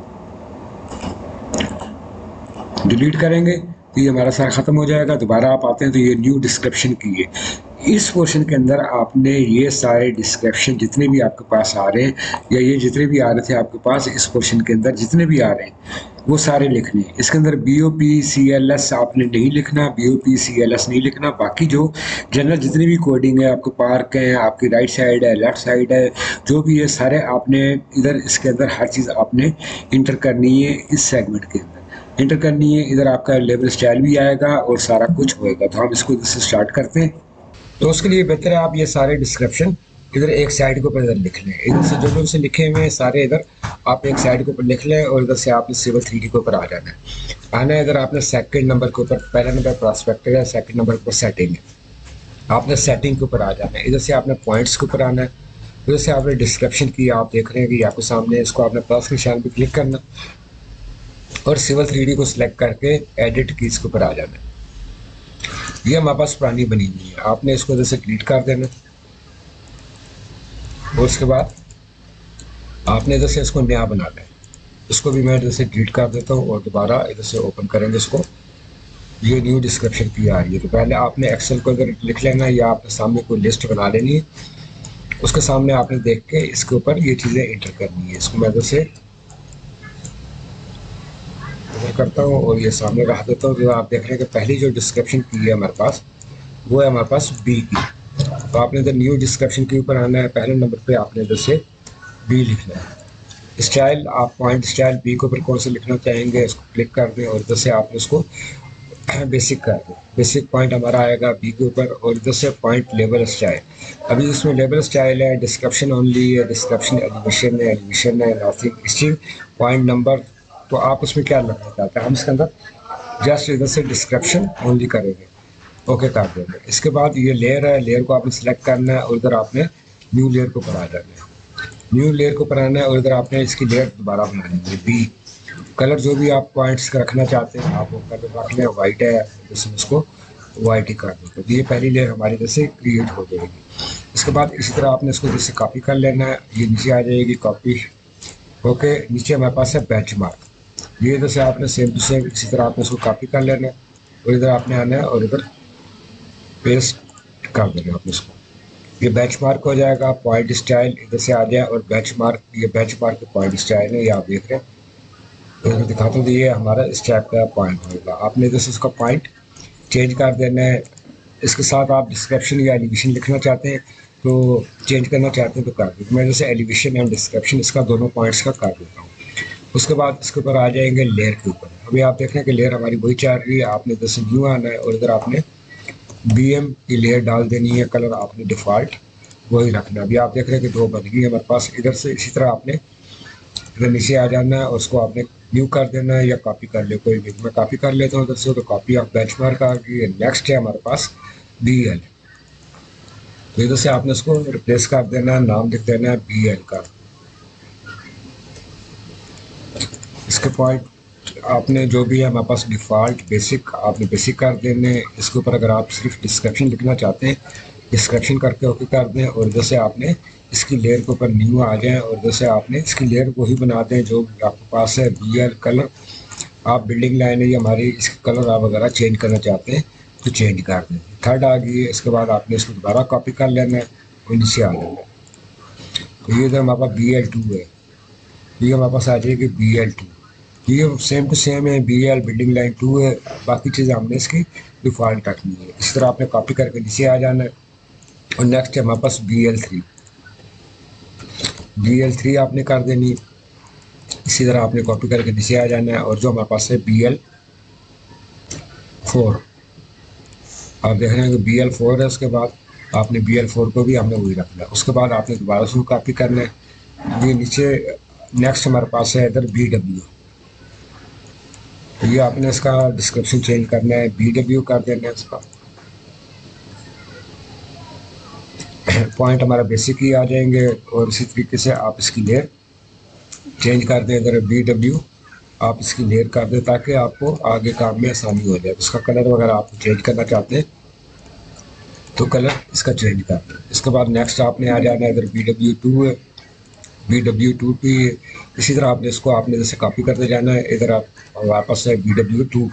है। डिलीट करेंगे तो ये हमारा सारा ख़त्म हो जाएगा। दोबारा आप आते हैं तो ये न्यू डिस्क्रिप्शन की है। इस पोर्शन के अंदर आपने ये सारे डिस्क्रिप्शन जितने भी आपके पास आ रहे हैं या ये जितने भी आ रहे थे आपके पास इस पोर्शन के अंदर जितने भी आ रहे हैं वो सारे लिखने। इसके अंदर B O P C L S आपने नहीं लिखना, B O P C L S नहीं लिखना। बाकी जो जनरल जितनी भी कोडिंग है, आपके पार्क हैं, आपकी राइट साइड है, लेफ्ट साइड है, जो भी है सारे आपने इधर इसके अंदर हर चीज़ आपने इंटर करनी है। इस सेगमेंट के अंदर इंटर करनी है। इधर आपका लेबल स्टाइल भी आएगा और सारा कुछ होएगा। तो हम इसको इधर से स्टार्ट करते हैं। तो उसके लिए बेहतर है आप ये सारे डिस्क्रिप्शन इधर एक साइड के ऊपर इधर लिख लें। इधर से जो जो से लिखे हुए हैं सारे इधर आप एक साइड के ऊपर लिख लें और इधर से आपने सिविल थ्री डी के ऊपर आ जाना है। आना है इधर आपने सेकंड नंबर के ऊपर, पहला नंबर प्रॉस्पेक्टर है, सेकंड नंबर के ऊपर सेटिंग है। आपने सेटिंग के ऊपर आ जाना है। इधर से आपने पॉइंट्स के ऊपर आना है। इधर से आपने डिस्क्रिप्शन की आप देख रहे हैं कि आपके सामने, इसको आपने प्लस के निशान पर क्लिक करना और सिविल थ्री डी को सिलेक्ट करके एडिट कीज के ऊपर आ जाना है। ये हमारे पास पुरानी बनी हुई है, आपने इसको इधर से डिलीट कर देना। और उसके बाद आपने इधर से इसको नया बनाना है। इसको भी मैं इधर से डिलीट कर देता हूँ और दोबारा इधर से ओपन करेंगे इसको। ये न्यू डिस्क्रिप्शन की आ रही है, तो पहले आपने एक्सेल को इधर लिख लेना है या आपने सामने कोई लिस्ट बना लेनी है, उसके सामने आपने देख के इसके ऊपर ये चीज़ें एंटर करनी है। इसको मैं इधर से इधर करता हूँ और ये सामने रख देता हूँ। तो आप देख रहे हैं कि पहली जो डिस्क्रिप्शन की है हमारे पास, वो है हमारे पास बी की। तो आपने इधर न्यू डिस्क्रिप्शन के ऊपर आना है, पहले नंबर पे आपने इधर से बी लिखना है। स्टाइल, आप पॉइंट स्टाइल बी के ऊपर कौन सा लिखना चाहेंगे इसको क्लिक कर दें और इधर से आपने उसको बेसिक कर दें। बेसिक पॉइंट हमारा आएगा बी के ऊपर और इधर से पॉइंट लेबल स्टाइल। अभी इसमें लेबल स्टाइल है, डिस्क्रिप्शन ओनली है, डिस्क्रिप्शन एलिवेशन है, एलिवेशन है, नथिंग स्ट्रिंग, पॉइंट नंबर। तो आप उसमें क्या लगना चाहते हैं, हम इसके अंदर जस्ट इधर से डिस्क्रिप्शन ओनली करेंगे, ओके कर देंगे। इसके बाद ये लेयर है, लेयर को आपने सेलेक्ट करना है और इधर आपने न्यू लेयर को ऊपर आ जाना है। न्यू लेयर को ऊपर आना है और इधर आपने इसकी लेयर दोबारा बनानी है बी। कलर जो भी आप पॉइंट्स का रखना चाहते हैं आप वो कलर रख लें। वाइट है जिसमें उसको वाइट ही कर दें, तो ये पहली लेयर हमारी इधर से क्रिएट हो जाएगी। इसके बाद इसी तरह आपने इसको जैसे कॉपी कर लेना है, ये नीचे आ जाएगी कॉपी। ओके, नीचे हमारे पास है बेंचमार्क। ये इधर से आपने सेम टू सेम इसी तरह आपने इसको कॉपी कर लेना है और इधर आपने आना है और इधर पेस्ट कर देना आपने इसको। ये बेंचमार्क हो जाएगा। पॉइंट स्टाइल इधर से आ जाए और बेंचमार्क, ये बेंचमार्क के पॉइंट स्टाइल है, ये आप देख रहे हैं। तो दिखाता हूँ, ये हमारा इस टाइप का पॉइंट होगा। आपने इधर से इसका पॉइंट चेंज कर देना है। इसके साथ आप डिस्क्रिप्शन या एलिवेशन लिखना चाहते हैं तो चेंज करना चाहते हैं तो कर दें। मैं जैसे एलिवेशन एंड डिस्क्रिप्शन इसका दोनों पॉइंट्स का कर देता हूँ। उसके बाद इसके ऊपर आ जाएंगे लेयर के ऊपर। अभी आप देख रहे हैं कि लेयर हमारी वही चल रही है। आपने इधर से न्यू आना है और इधर आपने बी एम की लेयर डाल देनी है। कलर आपने डिफ़ॉल्ट वही रखना है। अभी आप देख रहे हैं कि दो बन गई है हमारे पास। इधर से इसी तरह आपने इधर नीचे आ जाना है और उसको आपने न्यू कर देना है या कॉपी कर ले, कोई भी। मैं कॉपी कर लेता हूँ उधर से, तो कॉपी ऑफ बेंचमार्क आ गई है। नेक्स्ट है हमारे पास बी एल। तो इधर से आपने उसको रिप्लेस कर देना है, नाम लिख देना है बी एल का। इसके पॉइंट आपने जो भी है हमारे पास डिफ़ॉल्ट बेसिक आपने बेसिक कर देने। इसके ऊपर अगर आप सिर्फ डिस्क्रिप्शन लिखना चाहते हैं डिस्क्रिप्शन करके ओके कर दें और इधर से आपने इसकी लेयर के ऊपर न्यू आ जाएं और इधर से आपने इसकी लेयर वही बना दें जो आपके पास है। बी एल कलर, आप बिल्डिंग लाइन है ये हमारी, इसके कलर आप वगैरह चेंज करना चाहते हैं तो चेंज कर दें। थर्ड आ गई है। इसके बाद आपने इसको दोबारा कॉपी कर लेना है और नीचे आ जाना है। तो ये इधर हमारे पास बी एल टू है, ये हमारे पास आ जाएगी बी एल टू। ये सेम टू सेम है, B L building line two है। बाकी चीज़ें हमने इसकी डिफ़ॉल्ट रखनी है। इस तरह आपने कॉपी करके नीचे आ जाना है। और नेक्स्ट है हमारे पास B L three. B L three आपने कर देनी। इसी तरह आपने कॉपी करके नीचे आ जाना है। और जो हमारे पास है बी एल फोर, आप देख रहे हैं कि बी एल फोर है। उसके बाद आपने बी एल फोर को भी हमने वही रखना है। उसके बाद आपने दोबारा उसको कॉपी करना है। ये नीचे नेक्स्ट हमारे पास है इधर बी डब्ल्यू। ये आपने इसका डिस्क्रिप्शन चेंज करना है, बी डब्ल्यू कर देना है इसका। पॉइंट हमारा बेसिक ही आ जाएंगे और इसी तरीके से आप इसकी लेयर चेंज कर दें। इधर बी डब्ल्यू आप इसकी लेयर कर दें ताकि आपको आगे काम में आसानी हो जाए। इसका कलर वगैरह आप चेंज करना चाहते हैं तो कलर इसका चेंज कर दें। इसके बाद नेक्स्ट आपने आ जाना है, इधर बी डब्ल्यू टू है। बी डब्ल्यू टू की इसी तरह आपने इसको आपने जैसे कॉपी करते जाना है। इधर आप वापस है B W two,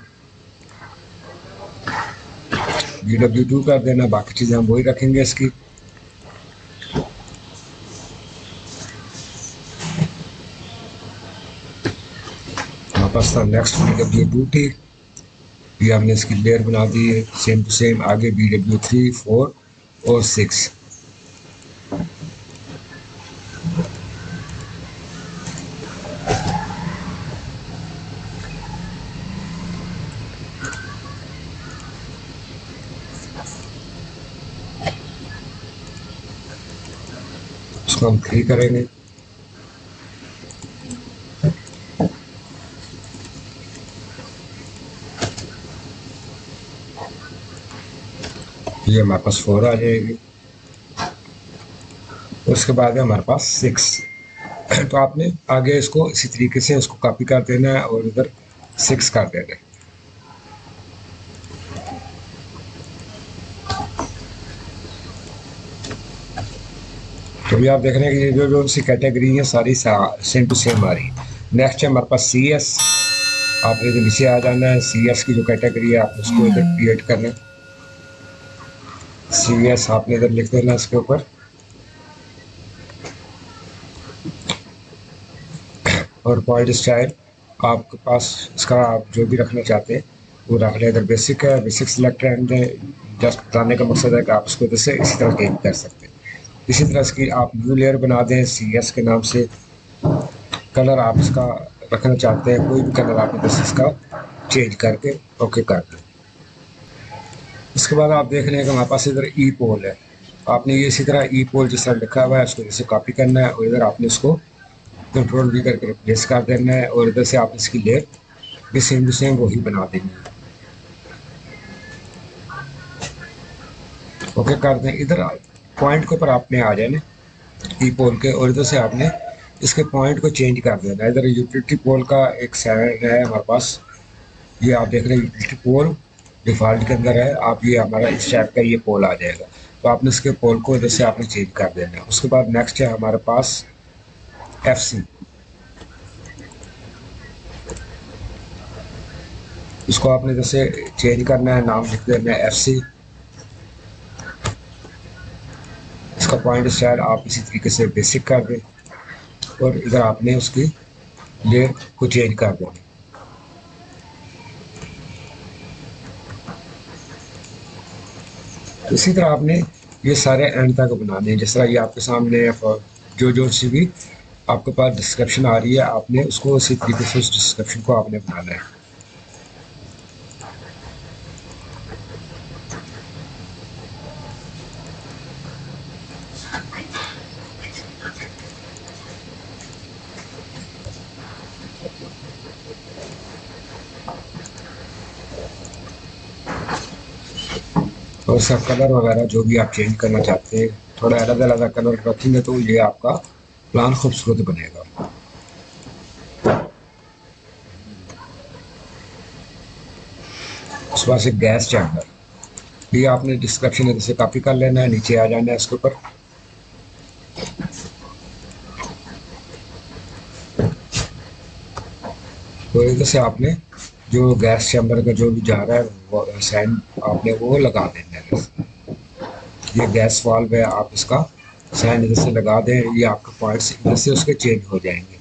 B W two कर देना। बाकी चीज़ें हम वही रखेंगे इसकी। वापस था नेक्स्ट बी डब्ल्यू टू थी, ये हमने इसकी लेयर बना दी है सेम टू सेम। आगे बी डब्ल्यू थ्री, फोर और सिक्स। उसको हम थ्री करेंगे। ये हमारे पास फोर आ जाएगी। उसके बाद है हमारे पास सिक्स। तो आपने आगे इसको इसी तरीके से उसको कॉपी कर देना है और इधर सिक्स कर देना है। तो अभी आप देख रहे हैं कि ये जो जो सी कैटेगरी है सारी सेम टू सेम आ रही है। नेक्स्ट है हमारे पास सी एस। आपने इधर नीचे आ जाना है, सी एस की जो कैटेगरी है आप उसको इधर क्रिएट करना है। सी एस आपने इधर लिख देना इसके ऊपर, और पॉइंट स्टाइल आपके पास इसका आप जो भी रखना चाहते हैं वो रख लें। इधर बेसिक है, बेसिक सिलेक्ट है। जस्ट बताने का मकसद है कि आप इसको जैसे इसी तरह चेंज कर सकते हैं। इसी तरह इसकी आप न्यू लेयर बना दें सी एस के नाम से। कलर आप इसका रखना चाहते हैं, कोई भी कलर आप बस इसका चेंज करके ओके कर दें। इसके बाद आप देख रहे हैं कि हमारे पास इधर ई पोल है। आपने ये इसी तरह ई पोल जिस तरह लिखा हुआ है उसको जैसे कॉपी करना है और इधर आपने इसको कंट्रोल वी करके रिप्लेस कर देना है, और इधर से आप इसकी लेयर भी सेम टू सेम वही बना देंगे। ओके कर दें। इधर पॉइंट के ऊपर आपने आ जाना ई पोल के, और इधर से आपने इसके पॉइंट को चेंज कर देना है। इधर यूटिलिटी पोल का एक साइड है हमारे पास, ये आप देख रहे हैं यूटिलिटी पोल डिफ़ॉल्ट के अंदर है। आप ये हमारा इस टाइप का ये पोल आ जाएगा, तो आपने इसके पोल को इधर से आपने चेंज कर देना है। उसके बाद नेक्स्ट है हमारे पास एफ सी। इसको आपने जैसे चेंज करना है, नाम लिख देना है एफ सी। इसका पॉइंट स्टाइल आप इसी तरीके से बेसिक कर दें, और इधर आपने उसकी लेयर को चेंज कर देना। इसी तरह आपने ये सारे एंड तक बनाने हैं। जिस तरह ये आपके सामने जो जो सी भी आपके पास डिस्क्रिप्शन आ रही है, आपने उसको इसी तरीके से उस डिस्क्रिप्शन को आपने बनाना है। और इसका कलर वगैरह जो भी आप चेंज करना चाहते हैं, थोड़ा अलग अलग कलर रखेंगे तो ये आपका प्लान खूबसूरत बनेगा। उस बाद से गैस चैम्बर ये आपने डिस्क्रिप्शन इधर से कॉपी कर लेना है, नीचे आ जाना है इसके ऊपर। तो इधर से आपने जो गैस चैम्बर का जो भी जा रहा है वो साइन आपने वो लगा देना है। ये गैस वाल्व है, आप इसका साइन इधर से लगा दें, ये आपके पॉइंट्स इधर से उसके चेंज हो जाएंगे।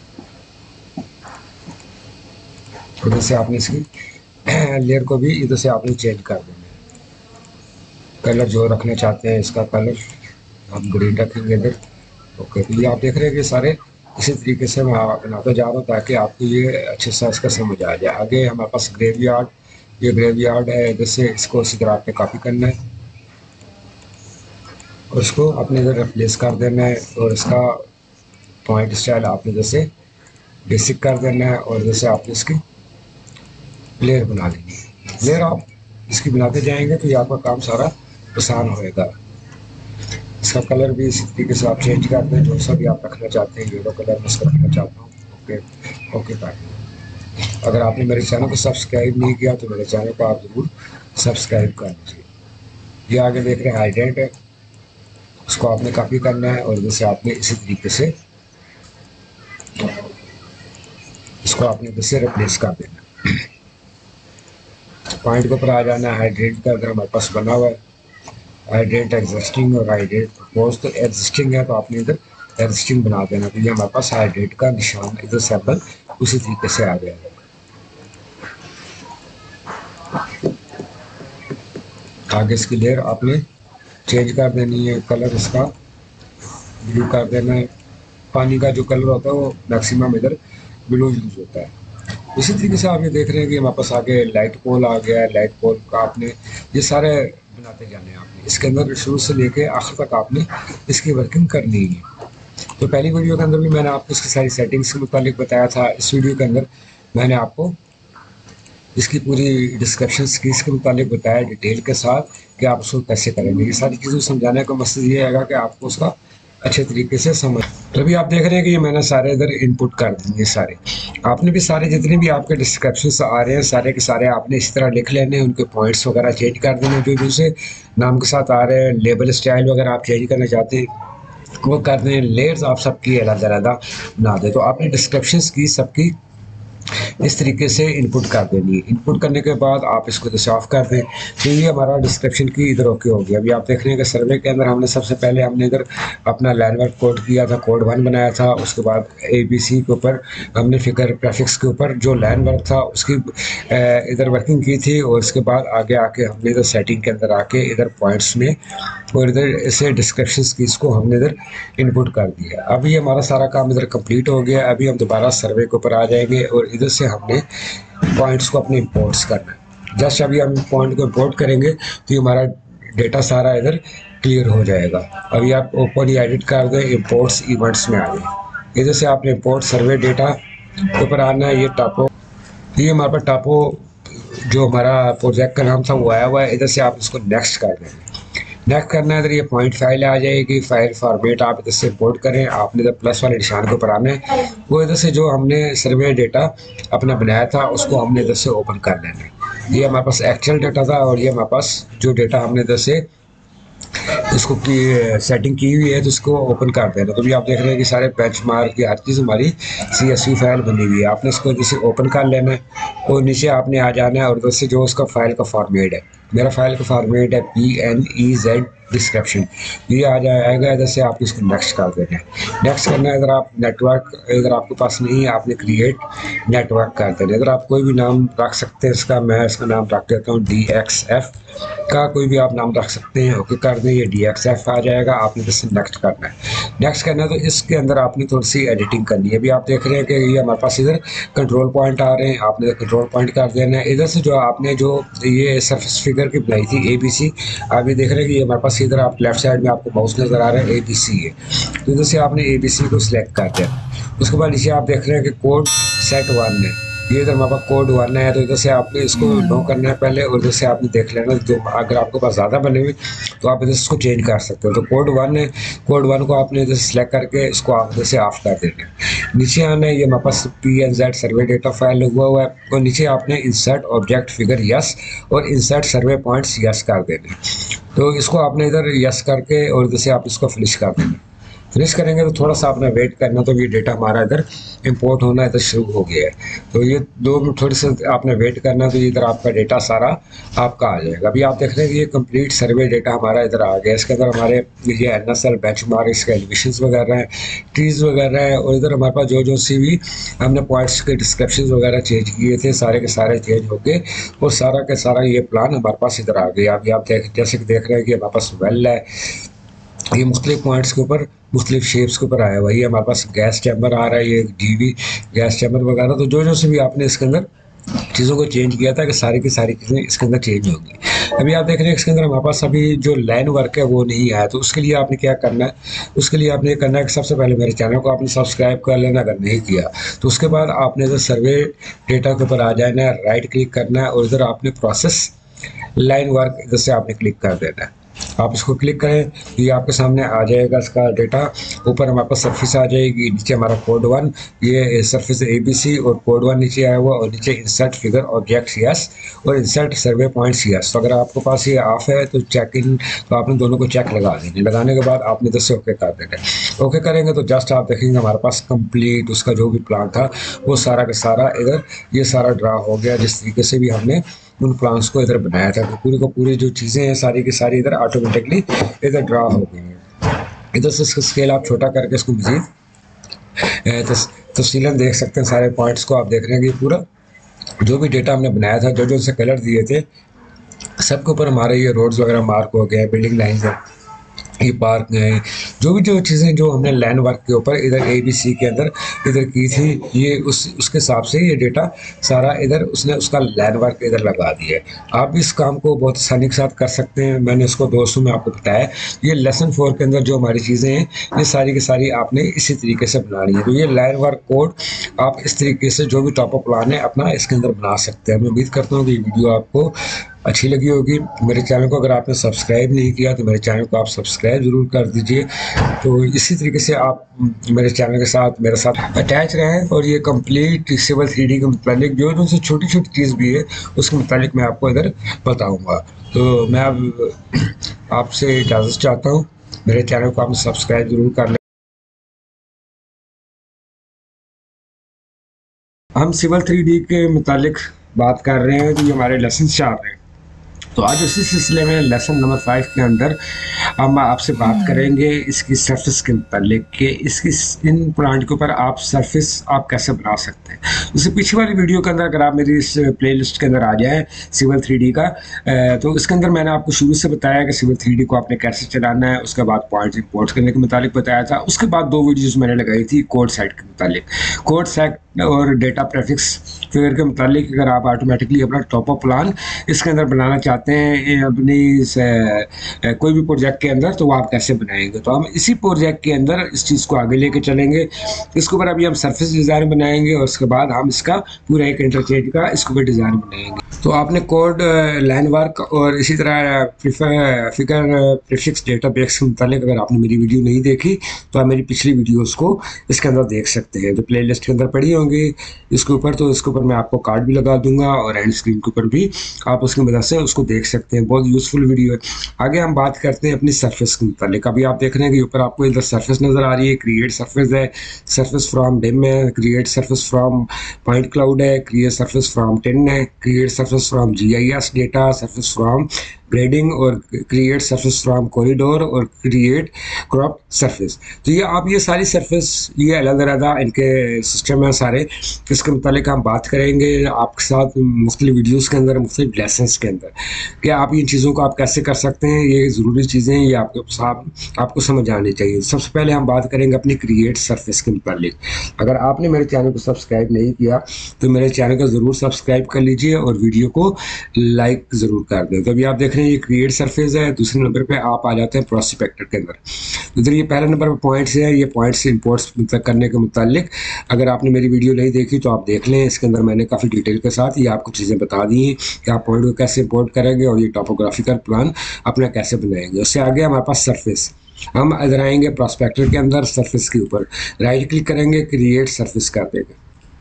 इधर से आपने इसकी लेयर को भी इधर से आपने चेंज कर देना है। कलर जो रखना चाहते हैं इसका कलर हम ग्रीन रखेंगे इधर। ओके, तो ये आप देख रहे हैं कि सारे इसी तरीके से मैं बनाता जा रहा हूँ ताकि आपको ये अच्छे से इसका समझ आ जाए। आगे हमारे पास ग्रेवयार्ड, ये ग्रेवयार्ड है, इधर से इसको इसी तरह आपने कॉपी करना है और इसको अपने इधर रिप्लेस कर देना है, और इसका पॉइंट स्टाइल आपने जैसे बेसिक कर देना है, और जैसे आपने इसकी लेयर बना लेनी है। लेयर आप इसकी बनाते जाएंगे तो ये आपका काम सारा आसान होएगा। इसका कलर भी इसी तरीके से आप चेंज कर दें, जो सा भी आप रखना चाहते हैं। येलो कलर मैं इसका रखना चाहता हूँ। ओके ओके कर। अगर आपने मेरे चैनल को सब्सक्राइब नहीं किया तो मेरे चैनल को आप ज़रूर सब्सक्राइब कर लीजिए। ये आगे देख रहे हैं हाइड्रेंट है, उसको आपने कॉपी करना है और जैसे आपने इसी तरीके से इसको आपने जैसे रिप्लेस कर देना। पॉइंट के ऊपर आ जाना है। हाइड्रेंट का अगर हमारे पास बना हुआ है हाइड्रेंट एग्जिस्टिंग और हाइड्रेंट प्रपोज, तो एग्जिस्टिंग है तो आपने इधर एग्जिस्टिंग बना देना, तो ये हमारे पास हाइड्रेंट का निशान इधर सैम्पल उसी तरीके से आ जाएगा। आगे इसकी लेयर आपने चेंज कर देनी है, कलर इसका ब्लू कर देना है। पानी का जो कलर होता है वो मैक्सिमम इधर ब्लू यूज होता है। इसी तरीके से आप ये देख रहे हैं कि हमारे पास आगे लाइट पोल आ गया है। लाइट पोल का आपने ये सारे बनाते जाने हैं। आपने इसके अंदर शुरू से लेके आखिर तक आपने इसकी वर्किंग करनी है। तो पहली वीडियो के अंदर भी मैंने आपको इसकी सारी सेटिंग्स के मुतालिक बताया था। इस वीडियो के अंदर मैंने आपको इसकी पूरी डिस्क्रिप्शन की इसके मुतालिक बताया डिटेल के साथ कि आप उसको कैसे करेंगे। ये सारी चीज़ें समझाने का मकसद ये आएगा कि आपको उसका अच्छे तरीके से समझ। तो अभी आप देख रहे हैं कि ये मैंने सारे इधर इनपुट कर दिए सारे। आपने भी सारे जितने भी आपके डिस्क्रिप्शन आ रहे हैं सारे के सारे आपने इसी तरह लिख लेने हैं, उनके पॉइंट्स वगैरह चेंज कर देने जो जो से नाम के साथ आ रहे हैं। लेबल स्टाइल वगैरह आप चेंज करना चाहते हैं वो कर दें, लेयर्स आप सबकी अलग-अलग बना दें। तो आपने डिस्क्रिप्शंस की सबकी इस तरीके से इनपुट कर देनी है। इनपुट करने के बाद आप इसको जैसे ऑफ कर दें, तो ये हमारा डिस्क्रिप्शन की इधर ओके हो गया। अभी आप देख रहे हैं कि सर्वे के अंदर हमने सबसे पहले हमने इधर अपना लैंडवर्क कोड किया था, कोड वन बनाया था। उसके बाद ए बी सी के ऊपर हमने फिगर प्रेफिक्स के ऊपर जो लैंडवर्क था उसकी इधर वर्किंग की थी, और उसके बाद आगे आके हमने इधर सेटिंग के अंदर आके इधर पॉइंट्स में और इधर ऐसे डिस्क्रिप्शंस की इसको हमने इधर इनपुट कर दिया। अभी ये हमारा सारा काम इधर कंप्लीट हो गया। अभी हम दोबारा सर्वे के ऊपर आ जाएंगे और इधर से हमने पॉइंट्स को अपने इंपोर्ट्स करना है। जस्ट अभी हम पॉइंट को इंपोर्ट करेंगे तो ये हमारा डेटा सारा इधर क्लियर हो जाएगा। अभी आप ओपन ही एडिट कर दें, इंपोर्ट्स इवेंट्स में आ गए। इधर से आपने इंपोर्ट सर्वे डेटा के ऊपर आना है। ये टापो, ये हमारे पास टापो जो हमारा प्रोजेक्ट का नाम था वो आया हुआ है। इधर से आप इसको नेक्स्ट कर देंगे। नेक्स्ट करना है, इधर ये पॉइंट फाइल आ जाएगी। फाइल फॉर्मेट आप इधर से इंपोर्ट करें। आपने इधर प्लस वाले निशान के ऊपर आना है। वो इधर से जो हमने सर्वे डेटा अपना बनाया था उसको हमने इधर से ओपन कर लेना है। ये हमारे पास एक्चुअल डेटा था और ये हमारे पास जो डेटा हमने इधर से इसको की सेटिंग की हुई है तो इसको ओपन कर देना। तो भी आप देख रहे हैं कि सारे बेंचमार्क की हर चीज़ हमारी सी एस वी फाइल बनी हुई है। आपने इसको जैसे ओपन कर लेना है और नीचे आपने आ जाना है और उधर से जो उसका फाइल का फॉर्मेट है, मेरा फाइल का फॉर्मेट है P N E Z description, ये आ जाएगा। इधर से आप इसको नेक्स्ट कर देना है। नेक्स्ट करना है, इधर आप नेटवर्क इधर आपके पास नहीं है, आपने क्रिएट नेटवर्क कर देना। इधर आप कोई भी नाम रख सकते हैं इसका, मैं इसका नाम रख देता हूँ डी एक्स एफ का, कोई भी आप नाम रख सकते हैं। ओके कर दें, ये डी एक्स एफ आ जाएगा। आपने इससे नेक्स्ट करना है। नेक्स्ट करना है तो इसके अंदर आपने थोड़ी सी एडिटिंग करनी है। अभी आप देख रहे हैं कि ये हमारे पास इधर कंट्रोल पॉइंट आ रहे हैं, आपने कंट्रोल पॉइंट कर देना है। इधर से जो आपने जो ये सरफेस फिगर की बनाई थी ए बी सी, आप ये देख रहे हैं कि ये हमारे पास इधर आप लेफ्ट साइड में आपको माउस नज़र आ रहा है ए बी सी है, तो इधर से आपने ए बी सी को सिलेक्ट कर देना। उसके बाद नीचे आप देख रहे हैं कि कोड सेट वन है, ये इधर हमारे पास कोड वन है, तो इधर से आपने इसको नो करना है पहले और इधर से आपने देख लेना। जो अगर आपके पास ज़्यादा बने हुए तो आप इधर इसको चेंज कर सकते हो। तो कोड वन है, कोड वन को आपने इधर सेलेक्ट करके इसको आप इधर से ऑफ कर देना है। नीचे आना है, ये हमारे पास P N Z survey data file हुआ हुआ है और नीचे आपने इंसर्ट ऑब्जेक्ट फिगर यस और इंसर्ट सर्वे पॉइंट्स यस कर देने। तो इसको आपने इधर यस करके और इधर से आप इसको फिनिश कर देना। फिनिश करेंगे तो थोड़ा सा आपने वेट करना, तो ये डेटा हमारा इधर इंपोर्ट होना इधर शुरू हो गया है। तो ये दो मिनट थोड़ी सा आपने वेट करना, तो इधर आपका डेटा सारा आपका आ जाएगा। अभी आप देख रहे हैं कि ये कंप्लीट सर्वे डेटा हमारा इधर आ गया। इसके अंदर हमारे ये एन एस एल बेंचमार्क, इसके एलिवेशंस वगैरह हैं, ट्रीज वगैरह हैं, और इधर हमारे पास जो जो सी भी हमने पॉइंट्स के डिस्क्रिप्शन वगैरह चेंज किए थे सारे के सारे चेंज हो गए और सारा का सारा ये प्लान हमारे पास इधर आ गया। अभी आप देख जैसे कि देख रहे हैं कि हमारे पास वेल है, ये मुख्तलिफ पॉइंट्स के ऊपर मुख्तलिफ शेप्स के ऊपर आया हुआ है। ये हमारे पास गैस चैम्बर आ रहा है, ये डीवी गैस चैम्बर वगैरह। तो जो जो से भी आपने इसके अंदर चीज़ों को चेंज किया था कि सारी की सारी चीज़ें इसके अंदर चेंज होंगी। अभी आप देख रहे हैं इसके अंदर हमारे पास अभी जो लाइन वर्क है वो नहीं आया, तो उसके लिए आपने क्या करना है, उसके लिए आपने करना है कि सबसे पहले मेरे चैनल को आपने सब्सक्राइब कर लेना अगर नहीं किया तो। उसके बाद आपने इधर सर्वे डेटा के ऊपर आ जाना है, राइट क्लिक करना है और इधर आपने प्रोसेस लाइन वर्क इधर से आपने क्लिक कर देना है। आप इसको क्लिक करें, ये आपके सामने आ जाएगा इसका डेटा। ऊपर हमारे पास सरफेस आ जाएगी, नीचे हमारा कोड वन, ये सरफेस ए बी सी और कोड वन नीचे आया हुआ, और नीचे इंसर्ट फिगर ऑब्जेक्ट यस और इंसर्ट सर्वे पॉइंट्स यस। तो अगर आपके पास ये ऑफ है तो चेक इन, तो आपने दोनों को चेक लगा देंगे। लगाने के बाद आपने इधर से ओके कर देना है। ओके करेंगे तो जस्ट आप देखेंगे हमारे पास कंप्लीट उसका जो भी प्लान था वो सारा का सारा इधर ये सारा ड्रा हो गया। जिस तरीके से भी हमने उन प्लान्स को इधर बनाया था, तो पूरी को पूरी जो चीज़ें हैं सारी की सारी इधर ऑटोमेटिकली इधर ड्रा हो गई हैं। इधर से इसका स्केल आप छोटा करके इसको मज़ीद तफसीलन देख सकते हैं। सारे पॉइंट्स को आप देख रहे हैं कि पूरा जो भी डेटा हमने बनाया था, जो जो से कलर दिए थे सबके ऊपर हमारे ये रोड्स वगैरह मार्क हो गए, बिल्डिंग लाइन्स हैं, ये पार्क है, जो भी जो चीज़ें जो हमने लैंड वर्क के ऊपर इधर ए बी सी के अंदर इधर की थी, ये उस उसके हिसाब से ये डेटा सारा इधर उसने उसका लैंड वर्क इधर लगा दिया है। आप भी इस काम को बहुत आसानी के साथ कर सकते हैं। मैंने इसको दोस्तों में आपको बताया, ये लेसन फोर के अंदर जो हमारी चीज़ें हैं ये सारी की सारी आपने इसी तरीके से बनानी है। तो ये लैंड वर्क कोड आप इस तरीके से जो भी टॉप अप प्लान है अपना इसके अंदर बना सकते हैं। मैं उम्मीद करता हूँ कि ये वीडियो आपको अच्छी लगी होगी। मेरे चैनल को अगर आपने सब्सक्राइब नहीं किया तो मेरे चैनल को आप सब्सक्राइब ज़रूर कर दीजिए। तो इसी तरीके से आप मेरे चैनल के साथ मेरे साथ अटैच रहें और ये कंप्लीट सिविल थ्री डी के मुतालिक जो उनसे छोटी छोटी चीज़ भी है उसके मुतालिक मैं आपको इधर बताऊँगा। तो मैं अब आपसे इजाज़त चाहता हूँ। मेरे चैनल को आपने सब्सक्राइब जरूर कर लें। हम सिविल थ्री डी के मुतालिक बात कर रहे हैं, तो ये हमारे लेसन चल रहे हैं। तो आज उसी सिलसिले में लेसन नंबर फाइव के अंदर हम आपसे बात करेंगे इसकी सरफेस के मुतालिक कि इसकी इन प्लांट के ऊपर आप सरफेस आप कैसे बना सकते हैं। जैसे पीछे वाली वीडियो के अंदर अगर आप मेरी इस प्लेलिस्ट के अंदर आ जाएं सिविल थ्री डी का, तो इसके अंदर मैंने आपको शुरू से बताया कि सिविल थ्री डी को आपने कैसे चलाना है, उसके बाद पॉइंट्स इंपोर्ट करने के मुतालिक बताया था। उसके बाद दो वीडियोज़ मैंने लगाई थी कोड सेट के मुतालिक, कोड सेट और डेटा प्रेफिक्स फिगर के मुतालिक। अगर आप ऑटोमेटिकली अपना टॉप अप प्लान इसके अंदर बनाना चाहते हैं अपनी से, कोई भी प्रोजेक्ट के अंदर, तो वो आप कैसे बनाएंगे। तो हम इसी प्रोजेक्ट के अंदर इस चीज़ को आगे लेके चलेंगे। इसके ऊपर अभी हम सरफेस डिज़ाइन बनाएंगे और उसके बाद हम इसका पूरा एक इंटरचेंज का इसके ऊपर डिज़ाइन बनाएंगे। तो आपने कोड लाइन वर्क और इसी तरह फिगर प्रीफिक्स डेटा बेस के मुतालिक अगर आपने मेरी वीडियो नहीं देखी तो आप मेरी पिछली वीडियोज़ को इसके अंदर देख सकते हैं, तो प्ले लिस्ट के अंदर पड़ी होंगी इसके ऊपर। तो इसके ऊपर मैं आपको कार्ड भी लगा दूंगा और एंड स्क्रीन के ऊपर भी आप उसकी मदद से उसको देख सकते हैं। बहुत यूज़फुल वीडियो है। आगे हम बात करते हैं अपनी सरफेस के मुतालिक। अभी आप देख रहे हैं कि ऊपर आपको इधर सरफेस नज़र आ रही है, क्रिएट सरफेस है, सरफेस फ्रॉम डिम है, create surface from point cloud है, क्रिएट सरफेस फ्रॉम टिन है, create surface from G I S data, surface from grading और क्रिएट सरफेस फ्रॉम कॉरिडोर और क्रिएट क्रॉप सरफेस। तो ये आप ये सारी सरफेस ये अलग अलग इनके सिस्टम है सारे, इसके मुतालिक हम बात करेंगे आपके साथ मुख्तलिफ वीडियोज़ के अंदर, मुख्तलिफ लेसन्स के अंदर कि आप इन चीज़ों को आप कैसे कर सकते हैं। ये ज़रूरी चीज़ें ये आपके साथ आपको समझ आनी चाहिए। सबसे पहले हम बात करेंगे अपनी क्रिएट सरफेस के मुतालिक। अगर आपने मेरे चैनल को सब्सक्राइब नहीं किया तो मेरे चैनल को ज़रूर सब्सक्राइब कर लीजिए और वीडियो को लाइक ज़रूर कर दें। तो अभी आप देख रहे हैं ये क्रिएट सरफेस है। दूसरे नंबर पे आप आ जाते हैं प्रोस्पेक्टर के अंदर। इधर ये पहले नंबर पे पॉइंट्स है, ये पॉइंट्स इंपोर्ट्स करने के मुतालिक अगर आपने मेरी वीडियो नहीं देखी तो आप देख लें। इसके अंदर मैंने काफ़ी डिटेल के साथ ये आपको चीज़ें बता दी हैं कि आप पॉइंट को कैसे इंपोर्ट करेंगे और ये टॉपोग्राफिकल प्लान अपना कैसे बनाएंगे। उससे आगे हमारे पास सरफेस, हम इधर आएंगे प्रोस्पेक्टर के अंदर, सरफेस के ऊपर राइट क्लिक करेंगे, क्रिएट सरफेस कर देंगे।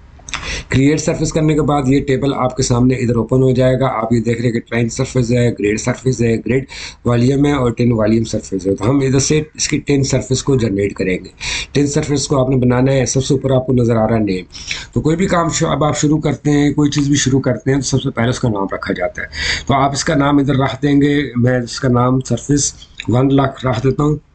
क्रिएट सरफेस करने के बाद ये टेबल आपके सामने इधर ओपन हो जाएगा। आप ये देख रहे हैं कि ट्रेन सरफेस है, ग्रेड सरफेस है, ग्रेड वॉल्यूम है और टेन वॉल्यूम सरफेस है। तो हम इधर से इसकी टेन सरफेस को जनरेट करेंगे। टेन सरफेस को आपने बनाना है। सबसे ऊपर आपको नज़र आ रहा है नेम। तो कोई भी काम अब आप शुरू करते हैं, कोई चीज़ भी शुरू करते हैं तो सबसे पहले उसका नाम रखा जाता है। तो आप इसका नाम इधर रख देंगे। मैं इसका नाम सरफेस वन लाख रख देता हूँ,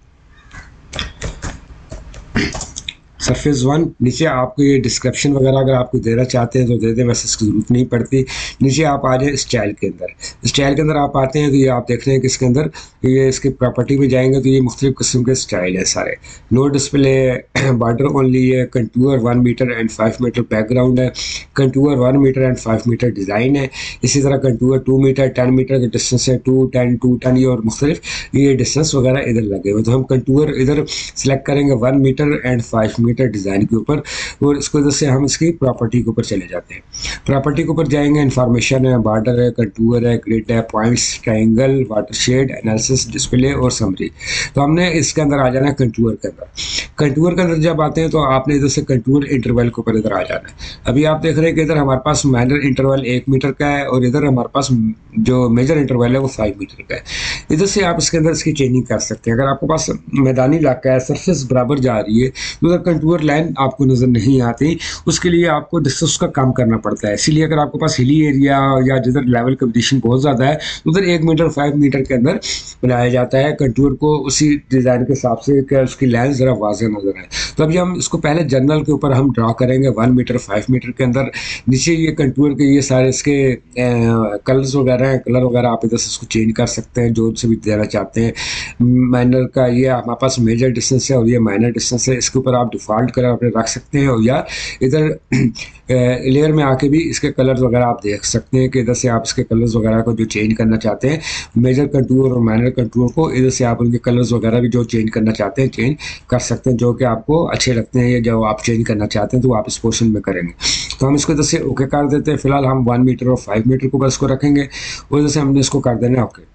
सरफेस वन। नीचे आपको ये डिस्क्रिप्शन वगैरह अगर आपको देना चाहते हैं तो दे दें, वैसे इसकी ज़रूरत नहीं पड़ती। नीचे आप आ जाए स्टाइल के अंदर। स्टाइल के अंदर आप आते हैं तो ये आप देख रहे हैं कि इसके अंदर ये इसकी प्रॉपर्टी में जाएंगे तो ये मुख्तलिफ किस्म के स्टाइल है सारे। नो डिस्प्ले, बॉर्डर ओनली है, contour one metre and five metre background है, contour one metre and five metre design है। इसी तरह contour two metre ten metre का डिस्टेंस है, टू टेन टू टेन ये और मुख्तलिफ ये डिस्टेंस वगैरह इधर लगे हुए। तो हम कंटूर इधर सेलेक्ट करेंगे one metre and five metre design के ऊपर और इसको वजह से हम इसकी प्रॉपर्टी के ऊपर चले जाते हैं। प्रॉपर्टी के ऊपर जाएंगे, इंफॉर्मेशन है, बॉर्डर है, कंटूर है, ग्रिड है, points, triangle, watershed, analysis, display और समरी। तो हमने इसके अंदर आ जाना है कंटूर के अंदर। कंटूर के अंदर जब आते हैं तो आपने इधर से कंटूर इंटरवल के ऊपर इधर आ जाना है। अभी आप देख रहे हैं कि इधर हमारे पास माइनर इंटरवल एक मीटर का है और इधर हमारे पास जो मेजर इंटरवल है वो फाइव मीटर का है। इधर से आप इसके अंदर इसकी चेंजिंग कर सकते हैं। अगर आपके पास मैदानी इलाका है, सरफेस बराबर जा रही है तो उधर कंटूर लाइन आपको नज़र नहीं आती, उसके लिए आपको डिस्टेंस का काम करना पड़ता है। इसीलिए अगर आपके पास हिली एरिया या जिधर लेवल कंपटीशन बहुत ज़्यादा है उधर एक मीटर फाइव मीटर के अंदर बनाया जाता है कंटूर को उसी डिज़ाइन के हिसाब से कि उसकी लाइन ज़रा वाज़ेह नज़र आए। तो अभी हम इसको पहले जनरल के ऊपर हम ड्रा करेंगे वन मीटर फाइव मीटर के अंदर। नीचे ये कंटूर के ये सारे इसके कलर्स वगैरह हैं, कलर वगैरह आप इधर से इसको चेंज कर सकते हैं जो से भी देना चाहते हैं। माइनर का ये हमारे पास मेजर डिस्टेंस है और ये माइनर डिस्टेंस है, इसके ऊपर आप डिफ़ॉल्ट कलर अपने रख सकते हैं और या इधर लेयर में आके भी इसके कलर्स वगैरह आप देख सकते हैं कि इधर से आप इसके कलर्स वगैरह को जो चेंज करना चाहते हैं, मेजर कंटूर और माइनर कंटूर को इधर से आप उनके कलर्स वगैरह भी जो चेंज करना चाहते हैं चेंज कर सकते हैं, जो कि आपको अच्छे लगते हैं या जो आप चेंज करना चाहते हैं तो आप इस पोर्शन में करेंगे। तो हम इसको इधर से ओके कर देते हैं। फिलहाल हम वन मीटर और फाइव मीटर को बस को रखेंगे और इधर से हमने इसको कर देना ओके।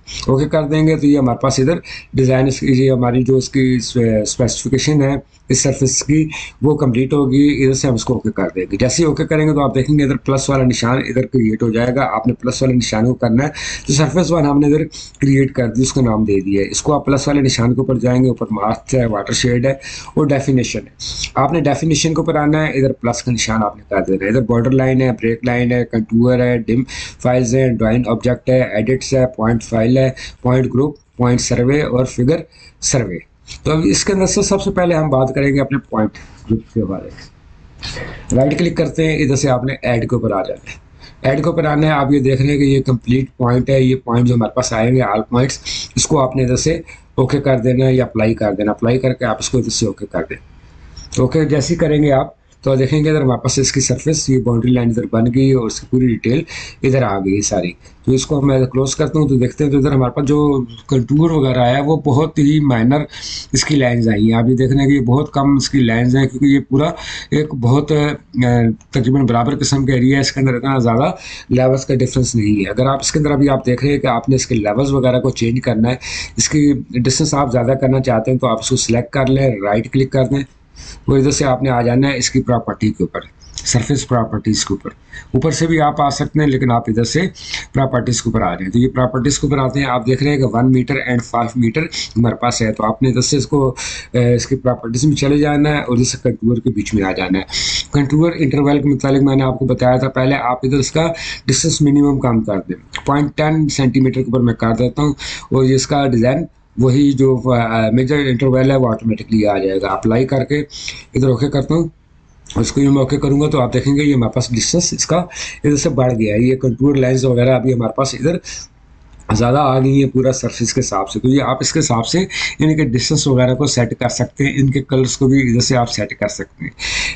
ओके कर देंगे तो ये हमारे पास इधर डिज़ाइन ये हमारी जो इसकी स्पेसिफिकेशन है इस सरफेस की वो कंप्लीट होगी। इधर से हम इसको ओके कर देंगे। जैसे ही ओके करेंगे तो आप देखेंगे इधर प्लस वाला निशान इधर क्रिएट हो जाएगा। आपने प्लस वाले निशान को करना है, तो सरफेस वन हमने इधर क्रिएट कर दी, उसका नाम दे दिया है। इसको आप प्लस वाले निशान के ऊपर जाएंगे, ऊपर मास्क है, वाटर शेड है और डेफिनेशन है। आपने डेफिनेशन के ऊपर आना है, इधर प्लस का निशान आपने कर देना है। इधर बॉर्डर लाइन है, ब्रेक लाइन है, कंटूर है, डिम फाइल्स है, ड्राइंग ऑब्जेक्ट है, एडिट्स है, पॉइंट फाइल है, पॉइंट ग्रुप, पॉइंट सर्वे और फिगर सर्वे। तो अब इसके अंदर से सबसे पहले हम बात करेंगे अपने पॉइंट ग्रुप के बारे में। राइट क्लिक करते हैं, इधर से आपने ऐड के ऊपर आ जाना है। ऐड के ऊपर आना है, आप ये देख रहे हैं कि ये कंप्लीट पॉइंट है। ये पॉइंट जो हमारे पास आएंगे ऑल पॉइंट्स, इसको आपने इधर से ओके कर देना है या अप्लाई कर देना। अप्लाई करके आप इसको इधर से ओके कर दें। तो ओके जैसे ही करेंगे आप तो देखेंगे इधर हमारे पास इसकी सरफेस ये बाउंड्री लाइन इधर बन गई और इसकी पूरी डिटेल इधर आ गई सारी। तो इसको मैं क्लोज करता हूँ तो देखते हैं तो इधर हमारे पास जो कंटूर वगैरह है वो बहुत ही माइनर इसकी लाइंस आई हैं। आप ये देख रहे हैं कि ये बहुत कम इसकी लाइंस हैं, क्योंकि ये पूरा एक बहुत तकरीबन बराबर किस्म का एरिया है। इसके अंदर इतना ज़्यादा लेवल्स का डिफरेंस नहीं है। अगर आप इसके अंदर अभी आप देख रहे हैं कि आपने इसके लेवल्स वगैरह को चेंज करना है, इसकी डिस्टेंस आप ज़्यादा करना चाहते हैं तो आप इसको सिलेक्ट कर लें, राइट क्लिक कर दें और इधर से आपने आ जाना है इसकी प्रॉपर्टी के ऊपर, सरफेस प्रॉपर्टीज़ के ऊपर। ऊपर से भी आप आ सकते हैं लेकिन आप इधर से प्रॉपर्टीज़ के ऊपर आ रहे हैं। तो ये प्रॉपर्टीज़ के ऊपर आते हैं, आप देख रहे हैं कि one metre and five metre हमारे पास है। तो आपने इधर से इसको इसकी प्रॉपर्टीज़ में चले जाना है और इधर कंटूर के बीच में आ जाना है। कंटूर इंटरवल के मुताबिक मैंने आपको बताया था पहले, आप इधर इसका डिस्टेंस मिनिमम कम कर दें। पॉइंट टेन सेंटीमीटर के ऊपर मैं कर देता हूँ और इसका डिज़ाइन वही जो मेजर इंटरवल है वो ऑटोमेटिकली आ जाएगा। अप्लाई करके इधर ओके करता हूँ, उसको मैं ओके करूँगा तो आप देखेंगे ये हमारे पास डिस्टेंस इसका इधर से बढ़ गया है। ये कंटूर लाइंस वगैरह अभी हमारे पास इधर ज़्यादा आ गई है पूरा सरफेस के हिसाब से। तो ये आप इसके हिसाब से इनके डिस्टेंस वगैरह को सेट कर सकते हैं, इनके कलर्स को भी इधर से आप सेट कर सकते हैं।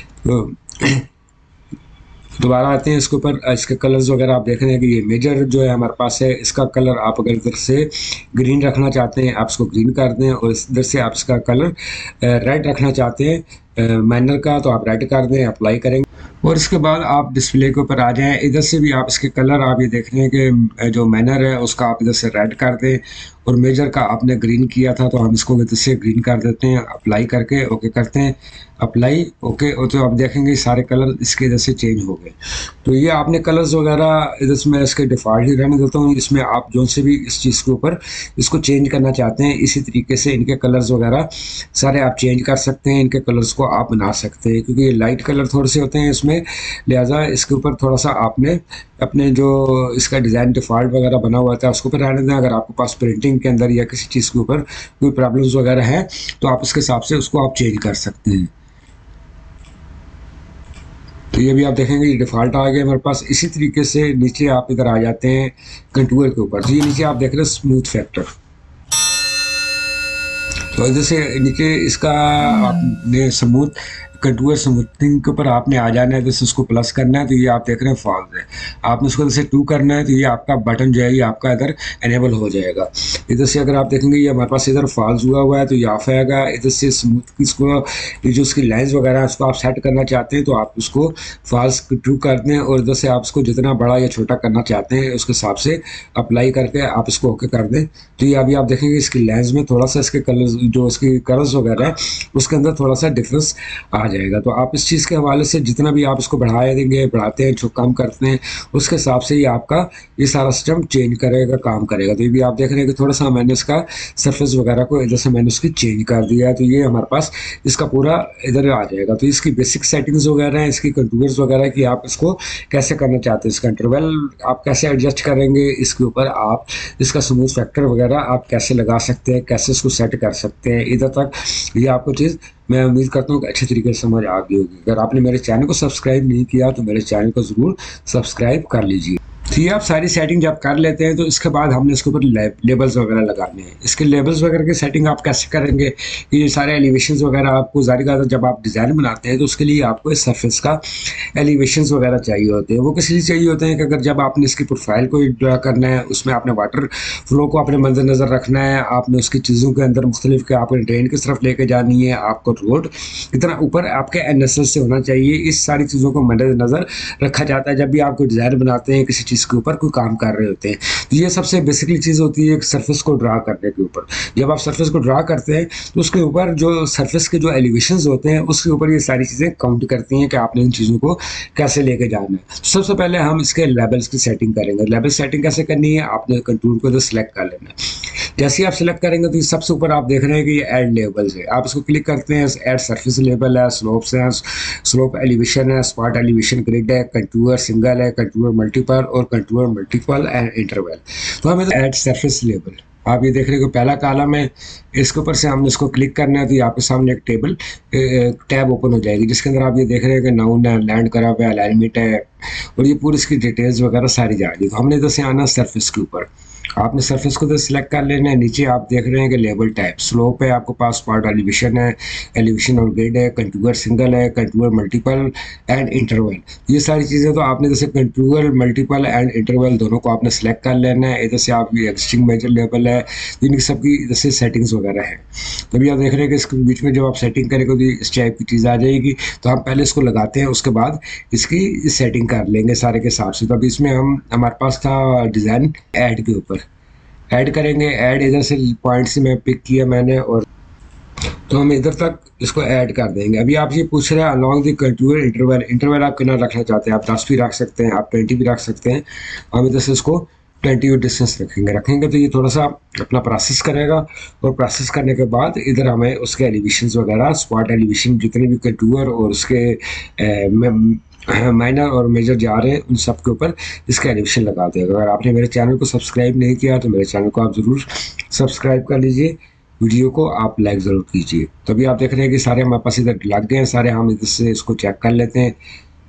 तो दोबारा आते हैं इसके ऊपर, इसके कलर्स वगैरह आप देख रहे हैं कि ये मेजर जो है हमारे पास है, इसका कलर आप अगर इधर से ग्रीन रखना चाहते हैं आप इसको ग्रीन कर दें और इधर से आप इसका कलर रेड रखना चाहते हैं माइनर का तो आप रेड कर दें, अप्लाई करेंगे और इसके बाद आप डिस्प्ले के ऊपर आ जाएं। इधर से भी आप इसके कलर आप ये देख रहे हैं कि जो माइनर है उसका आप इधर से रेड कर दें और मेजर का आपने ग्रीन किया था तो हम इसको इधर से ग्रीन कर देते हैं। अप्लाई करके ओके करते हैं, अप्लाई ओके। और तो आप देखेंगे सारे कलर इसके इधर से चेंज हो गए। तो ये आपने कलर्स वगैरह इधर से मैं इसके डिफ़ॉल्ट ही रहने देता हूँ। इसमें आप जो से भी इस चीज़ के ऊपर इसको चेंज करना चाहते हैं इसी तरीके से इनके कलर्स वगैरह सारे आप चेंज कर सकते हैं। इनके कलर्स को आप बना सकते हैं क्योंकि ये लाइट कलर थोड़े से होते हैं इसमें, लिहाजा इसके ऊपर थोड़ा सा आपने अपने जो इसका डिज़ाइन डिफ़ॉल्ट वगैरह बना हुआ था उसके ऊपर रहने दें। अगर आपके पास प्रिंटिंग के अंदर या किसी चीज़ के ऊपर कोई प्रॉब्लम्स वगैरह है तो आप इसके हिसाब से उसको आप चेंज कर सकते हैं। तो ये भी आप देखेंगे ये डिफ़ॉल्ट आ गया हमारे पास। इसी तरीके से नीचे आप इधर आ जाते हैं कंटूर के ऊपर। तो ये नीचे आप देख रहे हैं स्मूथ फैक्टर, तो इधर से नीचे इसका आपने स्मूथ कंटूर स्मूथिंग के ऊपर आपने आ जाना है, जैसे उसको प्लस करना है तो ये आप देख रहे हैं फॉल्स है। आपने उसको जैसे टू करना है तो ये आपका बटन जो है ये आपका इधर एनेबल हो जाएगा। इधर से अगर आप देखेंगे ये हमारे पास इधर फॉल्स हुआ हुआ है तो ये ऑफ आएगा। इधर से स्मूथ इसको ये जो उसकी लाइंस वगैरह है उसको आप सेट करना चाहते हैं तो आप उसको फॉल्स टू कर दें और इधर से आप उसको जितना बड़ा या छोटा करना चाहते हैं उसके हिसाब से अप्लाई करके आप इसको ओके कर दें। तो ये अभी आप देखेंगे इसकी लाइंस में थोड़ा सा इसके कलर्स जो इसकी कलर्स वगैरह है उसके अंदर थोड़ा सा डिफरेंस आ जाएगा। तो आप इस चीज़ के हवाले से जितना भी आप इसको बढ़ाए देंगे, बढ़ाते हैं, जो कम करते हैं उसके हिसाब से ये आपका ये सारा सिस्टम चेंज करेगा, काम करेगा। तो ये भी आप देख रहे हैं कि थोड़ा सा मैंने इसका सरफेस वगैरह को इधर से मैंने उसकी चेंज कर दिया है तो ये हमारे पास इसका पूरा इधर आ जाएगा। तो इसकी बेसिक सेटिंग्स वगैरह हैं, इसकी कंटूर्स वगैरह की आप इसको कैसे करना चाहते हैं, इसका इंटरवल आप कैसे एडजस्ट करेंगे, इसके ऊपर आप इसका स्मूथ फैक्टर वगैरह आप कैसे लगा सकते हैं, कैसे इसको सेट कर सकते हैं। इधर तक ये आपको चीज़ मैं उम्मीद करता हूँ कि अच्छे तरीके से समझ आ गई होगी। अगर आपने मेरे चैनल को सब्सक्राइब नहीं किया तो मेरे चैनल को ज़रूर सब्सक्राइब कर लीजिए। तो ये आप सारी सेटिंग जब कर लेते हैं तो इसके बाद हमने इसके ऊपर लेबल्स वगैरह लगाने हैं। इसके लेबल्स वगैरह की सेटिंग आप कैसे करेंगे, ये सारे एलिवेशंस वगैरह आपको ज़ाहिर बात है जब आप डिज़ाइन बनाते हैं तो उसके लिए आपको इस सरफेस का एलिवेशंस वगैरह चाहिए होते हैं। वो किस लिए चाहिए होते हैं कि अगर जब आपने इसकी प्रोफाइल को ड्रा करना है उसमें आपने वाटर फ्लो को अपने मद्देनज़र रखना है, आपने उसकी चीज़ों के अंदर मुख्तलिफ के आपने ड्रेन किस तरफ लेके जानी है, आपको रोड इतना ऊपर आपके एन एस एस से होना चाहिए। इस सारी चीज़ों को मद्देनज़र रखा जाता है जब भी आप कोई डिज़ाइन बनाते हैं, किसी चीज़ चीज़ के ऊपर कोई काम कर रहे होते हैं। तो ये सबसे बेसिकली चीज़ होती है एक सरफेस को ड्रा करने के ऊपर। जब आप सरफेस को ड्रा करते हैं तो उसके ऊपर जो सरफेस के जो एलिवेशंस होते हैं उसके ऊपर ये सारी चीज़ें काउंट करती हैं कि आपने इन चीज़ों को कैसे लेके जाना है। सबसे पहले हम इसके लेवल्स की सेटिंग करेंगे। लेवल सेटिंग कैसे करनी है, आपने कंटूर को तो सिलेक्ट कर लेना है। जैसे ही आप सिलेक्ट करेंगे तो सबसे ऊपर आप देख रहे हैं कि ये ऐड लेवल्स है, आप इसको क्लिक करते हैं। ऐड सरफेस लेवल है, स्लोप्स हैं, स्लोप एलिवेशन है, स्पॉट एलिवेशन ग्रिड है, कंटूर सिंगल है, कंटूर मल्टीपल और कंटूर मल्टीपल एंड इंटरवल। तो हमें ऐड सरफेस लेवल, आप ये देख रहे हो पहला कॉलम है, इसके ऊपर से हमने इसको क्लिक करना है तो आपके सामने एक टेबल टैब ओपन हो जाएगी जिसके अंदर आप ये देख रहे हैं कि नाउन है, लैंड करा हुआ है, अलाइनमेंट है और ये पूरी इसकी डिटेल्स वगैरह सारी जा रही है। तो हमने इधर से आना सरफेस के ऊपर, आपने सरफेस को तो सिलेक्ट कर लेना है। नीचे आप देख रहे हैं कि लेवल टाइप स्लोप है, आपके पास स्पॉट एलिवेशन है, एलिवेशन और ग्रिड है, कंटूर सिंगल है, कंटूर मल्टीपल एंड इंटरवल। ये सारी चीज़ें तो आपने जैसे कंटूर मल्टीपल एंड इंटरवल दोनों को आपने सेलेक्ट कर लेना है। इधर से आप ये एग्जिस्टिंग मेजर लेवल है, इनकी सबकी इधर से सेटिंग्स वगैरह है। तभी आप देख रहे हैं कि इसके बीच में जब आप सेटिंग करेंगे तो इस टाइप की चीज़ आ जाएगी। तो हम पहले इसको लगाते हैं, उसके बाद इसकी सेटिंग कर लेंगे सारे के हिसाब से। तो अभी इसमें हम हमारे पास था डिज़ाइन ऐड के ऊपर, ऐड करेंगे। ऐड इधर से पॉइंट से मैं पिक किया मैंने और तो हम इधर तक इसको ऐड कर देंगे। अभी आप ये पूछ रहे हैं along the contour interval, interval आप कितना रखना चाहते हैं, आप दस भी रख सकते हैं, आप ट्वेंटी भी रख सकते हैं। हम इधर से इसको ट्वेंटी डिस्टेंस रखेंगे रखेंगे तो ये थोड़ा सा अपना प्रोसेस करेगा और प्रोसेस करने के बाद इधर हमें उसके एलिवेशंस वगैरह स्पॉट एलिवेशन जितने भी कंटूर और उसके माइनर और मेजर जा रहे हैं उन सब के ऊपर इसका एलिवेशन लगा देगा। अगर आपने मेरे चैनल को सब्सक्राइब नहीं किया तो मेरे चैनल को आप ज़रूर सब्सक्राइब कर लीजिए, वीडियो को आप लाइक ज़रूर कीजिए। तभी आप देख रहे हैं कि सारे हमारे पास इधर लग गए हैं सारे, हम इधर से इसको चेक कर लेते हैं।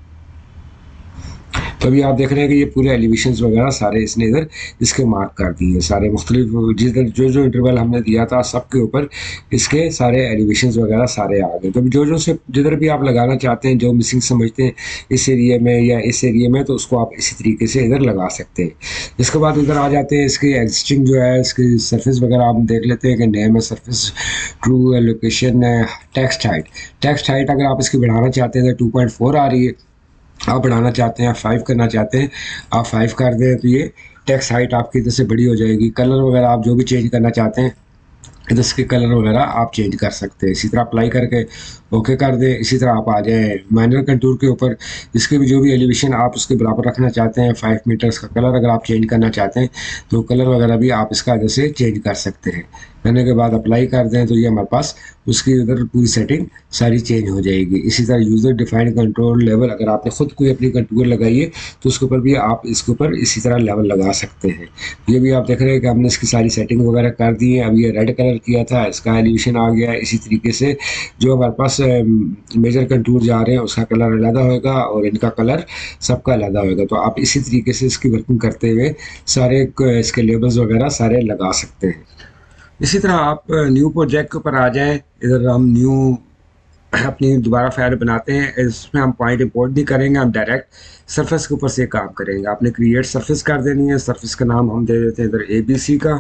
तभी आप देख रहे हैं कि ये पूरे एलिवेशंस वगैरह सारे इसने इधर इसके मार्क कर दिए, सारे मुख्तलिफ जिधर जो जो इंटरवल हमने दिया था सबके ऊपर इसके सारे एलिवेशंस वगैरह सारे आ गए। तो जो जो से जिधर भी आप लगाना चाहते हैं, जो मिसिंग समझते हैं इस एरिया में या इस एरिया में, तो उसको आप इसी तरीके से इधर लगा सकते हैं। इसके बाद इधर आ जाते हैं इसके एग्जिस्टिंग जो है इसकी सरफेस वगैरह आप देख लेते हैं कि नेम है, सरफेस, ट्रू लोकेशन है, टेक्स्ट हाइट। टेक्स्ट हाइट अगर आप इसकी बढ़ाना चाहते हैं तो टू पॉइंट फोर आ रही है, आप बढ़ाना चाहते हैं, फाइव करना चाहते हैं, आप फाइव कर दें तो ये टेक्स्ट हाइट आपकी इधर से बड़ी हो जाएगी। कलर वगैरह आप जो भी चेंज करना चाहते हैं इधर इसके कलर वगैरह आप चेंज कर सकते हैं। इसी तरह अप्लाई करके ओके कर दें। इसी तरह आप आ जाएँ माइनर कंटूर के ऊपर, इसके भी जो भी एलिवेशन आप उसके बराबर रखना चाहते हैं, फाइव मीटर्स का कलर अगर आप चेंज करना चाहते हैं तो कलर वगैरह भी आप इसका इधर से चेंज कर सकते हैं। करने के बाद अप्लाई कर दें तो ये हमारे पास उसकी उधर पूरी सेटिंग सारी चेंज हो जाएगी। इसी तरह यूज़र डिफाइंड कंट्रोल लेवल, अगर आपने खुद कोई अपनी कंटूर लगाई है तो उसके ऊपर भी आप इसके ऊपर इसी तरह लेवल लगा सकते हैं। ये भी आप देख रहे हैं कि हमने इसकी सारी सेटिंग वगैरह कर दी है। अब ये रेड कलर किया था, इसका एलिवेशन आ गया। इसी तरीके से जो हमारे पास मेजर कंटूर जा रहे हैं उसका कलर अलग होगा और इनका कलर सबका अलग होगा। तो आप इसी तरीके से इसकी वर्किंग करते हुए सारे इसके लेबल्स वगैरह सारे लगा सकते हैं। इसी तरह आप न्यू प्रोजेक्ट के ऊपर आ जाएं। इधर हम न्यू अपनी दोबारा फाइल बनाते हैं। इसमें हम पॉइंट इंपोर्ट नहीं करेंगे, हम डायरेक्ट सरफेस के ऊपर से काम करेंगे। आपने क्रिएट सरफेस कर देनी है। सरफेस का नाम हम दे देते हैं इधर ए बी सी का,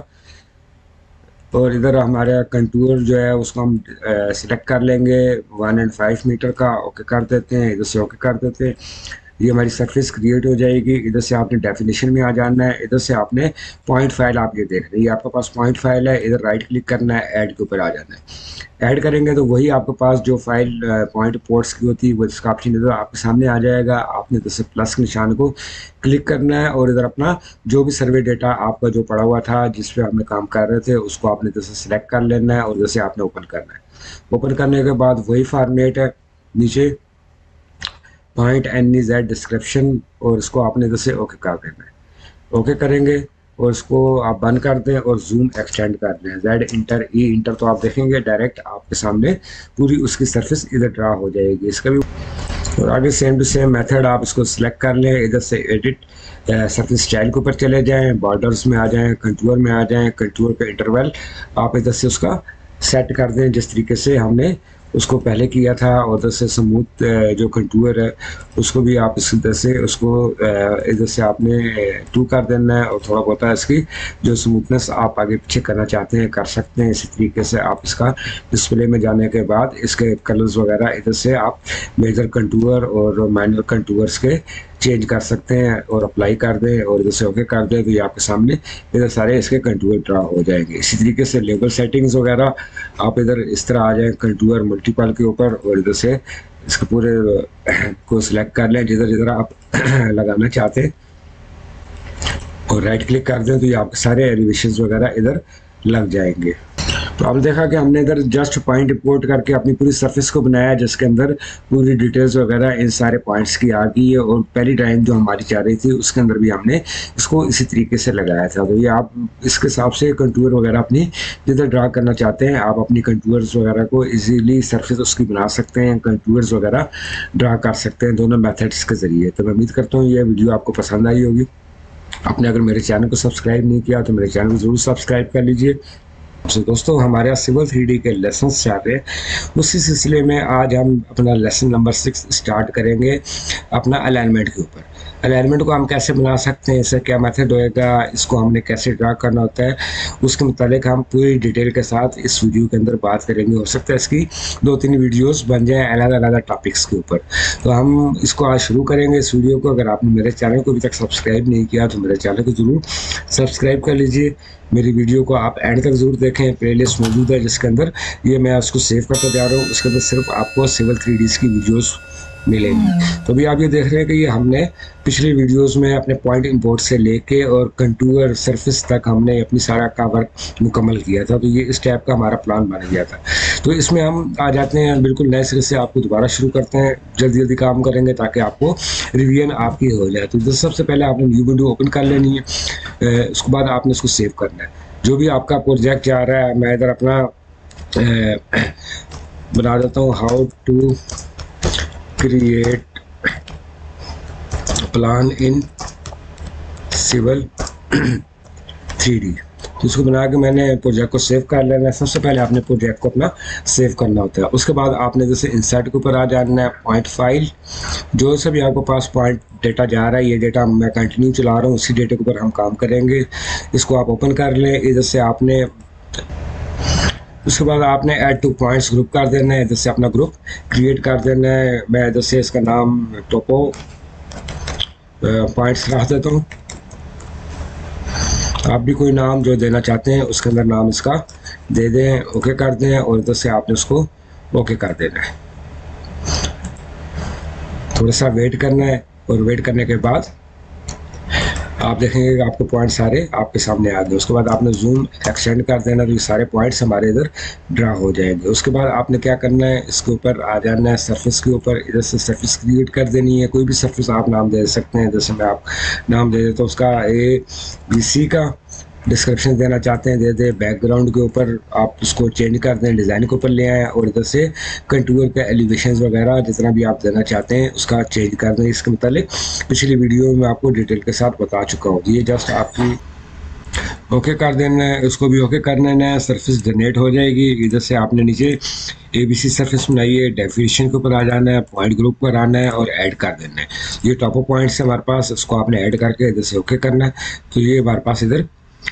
और इधर हमारा कंटूर जो है उसको हम सिलेक्ट कर लेंगे वन एंड फाइव मीटर का, ओके कर देते हैं। इधर से ओके कर देते हैं, ये हमारी सरफेस क्रिएट हो जाएगी। इधर से आपने डेफिनेशन में आ जाना है। इधर से आपने पॉइंट फाइल आप ये देख रहे हैं, आपके पास पॉइंट फाइल है। इधर राइट क्लिक करना है, ऐड के ऊपर आ जाना है। ऐड करेंगे तो वही आपके पास जो फाइल पॉइंट पोर्ट्स की होती है वो इसका ऑप्शन इधर आपके सामने आ जाएगा। आपने इधर से प्लस के निशान को क्लिक करना है और इधर अपना जो भी सर्वे डेटा आपका जो पड़ा हुआ था जिस पे आपने काम कर रहे थे उसको आपने इधर से सिलेक्ट कर लेना है और इधर से आपने ओपन करना है। ओपन करने के बाद वही फॉर्मेट है, नीचे point N E Z description, और इसको आपने इधर से ओके कर देना है। ओके करेंगे और इसको आप बंद कर दें और जूम एक्सटेंड कर दें। जेड इंटर ई इंटर तो आप देखेंगे डायरेक्ट आपके सामने पूरी उसकी सरफेस इधर ड्रा हो जाएगी। इसका भी और आगे सेम टू सेम मेथड आप इसको सिलेक्ट कर लें। इधर से एडिट सरफेस स्टाइल के ऊपर चले जाएं, बॉर्डर्स में आ जाएं, कंटूर में आ जाएं। कंटूर का इंटरवल आप इधर से उसका सेट कर दें जिस तरीके से हमने उसको पहले किया था। और इधर से स्मूथ जो कंटूर है उसको भी आप इस इधर से उसको इधर से आपने टू कर देना है, और थोड़ा बहुत इसकी जो स्मूथनेस आप आगे पीछे करना चाहते हैं कर सकते हैं। इसी तरीके से आप इसका डिस्प्ले में जाने के बाद इसके कलर्स वगैरह इधर से आप मेजर कंटूर और माइनर कंटूर्स के चेंज कर सकते हैं और अप्लाई कर दें और इधर से ओके कर दें तो ये आपके सामने इधर सारे इसके कंटूर ड्रा हो जाएंगे। इसी तरीके से लेबल सेटिंग्स वगैरह आप इधर इस तरह आ जाए कंटूर मल्टीपल के ऊपर और इधर से इसके पूरे को सिलेक्ट कर लें जिधर जिधर आप लगाना चाहते हैं और राइट क्लिक कर दें तो ये आपके सारे एलिवेशंस वगैरह इधर लग जाएंगे। तो आपने देखा कि हमने इधर जस्ट पॉइंट इंपोर्ट करके अपनी पूरी सरफेस को बनाया जिसके अंदर पूरी डिटेल्स वगैरह इन सारे पॉइंट्स की आ गई है और पहली टाइम जो हमारी चाह रही थी उसके अंदर भी हमने इसको इसी तरीके से लगाया था। तो ये आप इसके हिसाब से कंटूर वगैरह अपनी जिधर ड्रा करना चाहते हैं आप अपनी कंटूर्स वगैरह को ईजीली सरफेस उसकी बना सकते हैं, कंटूर्स वगैरह ड्रा कर सकते हैं दोनों मेथड्स के ज़रिए। तो मैं उम्मीद करता हूँ ये वीडियो आपको पसंद आई होगी। आपने अगर मेरे चैनल को सब्सक्राइब नहीं किया तो मेरे चैनल को ज़रूर सब्सक्राइब कर लीजिए। तो दोस्तों हमारे यहाँ सिविल थ्री डी के लेसन चल रहे हैं, उसी सिलसिले में आज हम अपना लेसन नंबर सिक्स स्टार्ट करेंगे अपना अलाइनमेंट के ऊपर। अलाइनमेंट को हम कैसे बना सकते हैं, इसका क्या मेथड होएगा, इसको हमने कैसे ड्रा करना होता है, उसके मुतालिक हम पूरी डिटेल के साथ इस वीडियो के अंदर बात करेंगे। हो सकता है इसकी दो तीन वीडियोस बन जाएं अलग अलग टॉपिक्स के ऊपर। तो हम इसको आज शुरू करेंगे इस वीडियो को। अगर आपने मेरे चैनल को अभी तक सब्सक्राइब नहीं किया तो मेरे चैनल को ज़रूर सब्सक्राइब कर लीजिए। मेरी वीडियो को आप एंड तक ज़रूर देखें, प्लेलिस्ट मौजूद है जिसके अंदर ये मैं उसको सेव करता जा रहा हूँ, उसके अंदर सिर्फ आपको सिविल थ्री डीज़ की वीडियोस मिलेंगी। तो अभी आप ये देख रहे हैं कि ये हमने पिछले वीडियोस में अपने पॉइंट इंपोर्ट से लेके और कंटूर सरफेस तक हमने अपनी सारा का वर्क मुकम्मल किया था। तो ये इस टाइप का हमारा प्लान बन गया था। तो इसमें हम आ जाते हैं बिल्कुल नए सिरे से, आपको दोबारा शुरू करते हैं, जल्दी जल्दी काम करेंगे ताकि आपको रिवीजन आपकी हो जाए। तो सबसे पहले आपने न्यू विंडो ओपन कर लेनी है, उसके बाद आपने इसको सेव करना है। जो भी आपका प्रोजेक्ट जा रहा है, मैं इधर अपना बना देता हूँ how to create plan in civil three D. तो इसको बना के मैंने प्रोजेक्ट को सेव कर लेना है। सबसे पहले आपने प्रोजेक्ट को अपना सेव करना होता है। उसके बाद आपने जैसे इंसर्ट के ऊपर आ जाना है, पॉइंट फाइल, जो से भी आपके पास पॉइंट डेटा जा रहा है, ये डेटा मैं कंटिन्यू चला रहा हूँ, उसी डेटे के ऊपर हम काम करेंगे। इसको आप ओपन कर लें। इधर से आपने उसके बाद आपने ऐड टू पॉइंट्स ग्रुप कर देना है, इधर से अपना ग्रुप क्रिएट कर देना है। मैं इधर से इसका नाम टोपो पॉइंट्स रख देता हूँ। आप भी कोई नाम जो देना चाहते हैं उसके अंदर नाम इसका दे दें, ओके कर दें और इधर से आपने उसको ओके कर देना है। थोड़ा सा वेट करना है और वेट करने के बाद आप देखेंगे कि आपके पॉइंट सारे आपके सामने आ गए। उसके बाद आपने जूम एक्सटेंड कर देना तो ये सारे पॉइंट्स हमारे इधर ड्रा हो जाएंगे। उसके बाद आपने क्या करना है, इसके ऊपर आ जाना है सरफेस के ऊपर, इधर से सरफेस क्रिएट कर देनी है। कोई भी सरफेस आप नाम दे सकते हैं, जैसे मैं आप नाम दे देता हूँ उसका ए बी सी का। डिस्क्रिप्शन देना चाहते हैं दे दे। बैकग्राउंड के ऊपर आप उसको चेंज कर दें, डिज़ाइन के ऊपर ले आएँ और इधर से कंटूर के एलिवेशंस वगैरह जितना भी आप देना चाहते हैं उसका चेंज कर दें। इसके मुतालिक पिछली वीडियो में आपको डिटेल के साथ बता चुका हूँ। ये जस्ट आपकी ओके कर देना है, उसको भी ओके कर देना है। सरफेस जनरेट हो जाएगी। इधर से आपने नीचे ए बी सी सरफेस बनाई है, डेफिनेशन के ऊपर आ जाना है, पॉइंट ग्रुप पर आना है और ऐड कर देना है। ये टॉप पॉइंट्स है हमारे पास, इसको आपने ऐड करके इधर से ओके करना है। तो ये हमारे पास इधर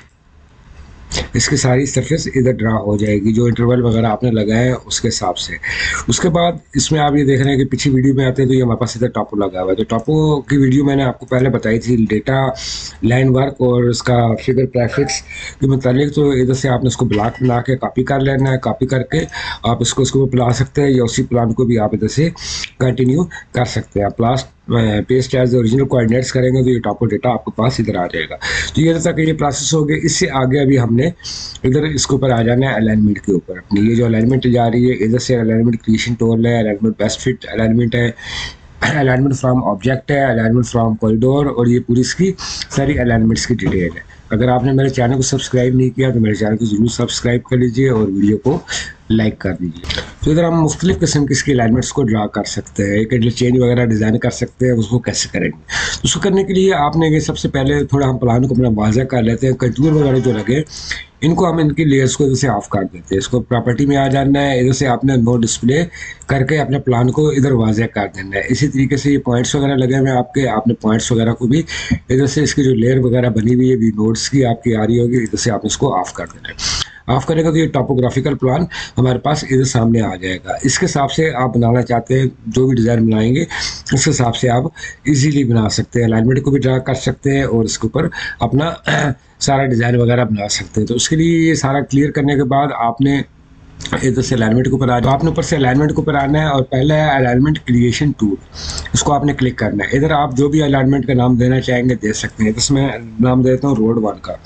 इसकी सारी सरफेस इधर ड्रा हो जाएगी जो इंटरवल वगैरह आपने लगाए हैं उसके हिसाब से। उसके बाद इसमें आप ये देख रहे हैं कि पीछे वीडियो में आते हैं तो ये हमारे पास इधर टॉपो लगा हुआ है। तो टॉपो की वीडियो मैंने आपको पहले बताई थी, डेटा लाइन वर्क और इसका फिगर प्रेफिक्स के मुतालिक। तो इधर से आपने इसको ब्लॉक बना के कॉपी कर लेना है। कॉपी करके आप इसको इसको बुला सकते हैं या उसी प्लान को भी आप इधर से कंटिन्यू कर सकते हैं। प्लास पेस्ट एज ओरिजिनल कोऑर्डिनेट्स करेंगे तो ये टॉपो डेटा आपके पास इधर आ जाएगा। तो ये तक ये प्रोसेस हो गया। इससे आगे अभी हमने इधर इसके ऊपर आ जाना है अलाइनमेंट के ऊपर। अपनी ये जो अलाइनमेंट जा रही है, इधर से अलाइनमेंट क्रिएशन टूल है, अलाइनमेंट बेस्ट फिट अलाइनमेंट है, अलाइनमेंट फ्रॉम ऑब्जेक्ट है, अलाइनमेंट फ्रॉम कॉरिडोर और ये पूरी इसकी सारी अलाइनमेंट्स की डिटेल है। अगर आपने मेरे चैनल को सब्सक्राइब नहीं किया तो मेरे चैनल को ज़रूर सब्सक्राइब कर लीजिए और वीडियो को लाइक कर दीजिए। तो इधर हम मुख्तलिफ़ किस्म की इसकी अलाइनमेंट्स को ड्रा कर सकते हैं, एक एडल चेंज वगैरह डिज़ाइन कर सकते हैं। उसको कैसे करेंगे, तो उसको करने के लिए आपने ये सबसे पहले थोड़ा हम प्लान को अपना वाज़ह कर लेते हैं। कंटूर वगैरह जो लगे इनको हम इनकी लेयर्स को इधर से ऑफ कर देते हैं। इसको प्रॉपर्टी में आ जाना है, इधर से आपने नो डिस्प्ले करके अपने प्लान को इधर वाज़ह कर देना है। इसी तरीके से ये पॉइंट्स वगैरह लगे हुए हैं आपके, आपने पॉइंट्स वगैरह को भी इधर से इसकी जो लेयर वगैरह बनी हुई है भी नोट्स की आपकी आ रही होगी, इधर से आपने इसको ऑफ कर देना है। ऑफ करेंगे तो ये टॉपोग्राफिकल प्लान हमारे पास इधर सामने आ जाएगा। इसके हिसाब से आप बनाना चाहते हैं, जो भी डिज़ाइन बनाएंगे उस हिसाब से आप इजीली बना सकते हैं, अलाइनमेंट को भी ड्रा कर सकते हैं और इसके ऊपर अपना सारा डिज़ाइन वगैरह बना सकते हैं। तो उसके लिए ये सारा क्लियर करने के बाद आपने इधर से अलाइनमेंट के ऊपर आ तो आपने ऊपर से अलाइनमेंट के ऊपर आना है और पहला है अलाइनमेंट क्रिएशन टूल, इसको आपने क्लिक करना है। इधर आप जो भी अलाइनमेंट का नाम देना चाहेंगे दे सकते हैं। तो मैं नाम देता हूँ रोड वन का,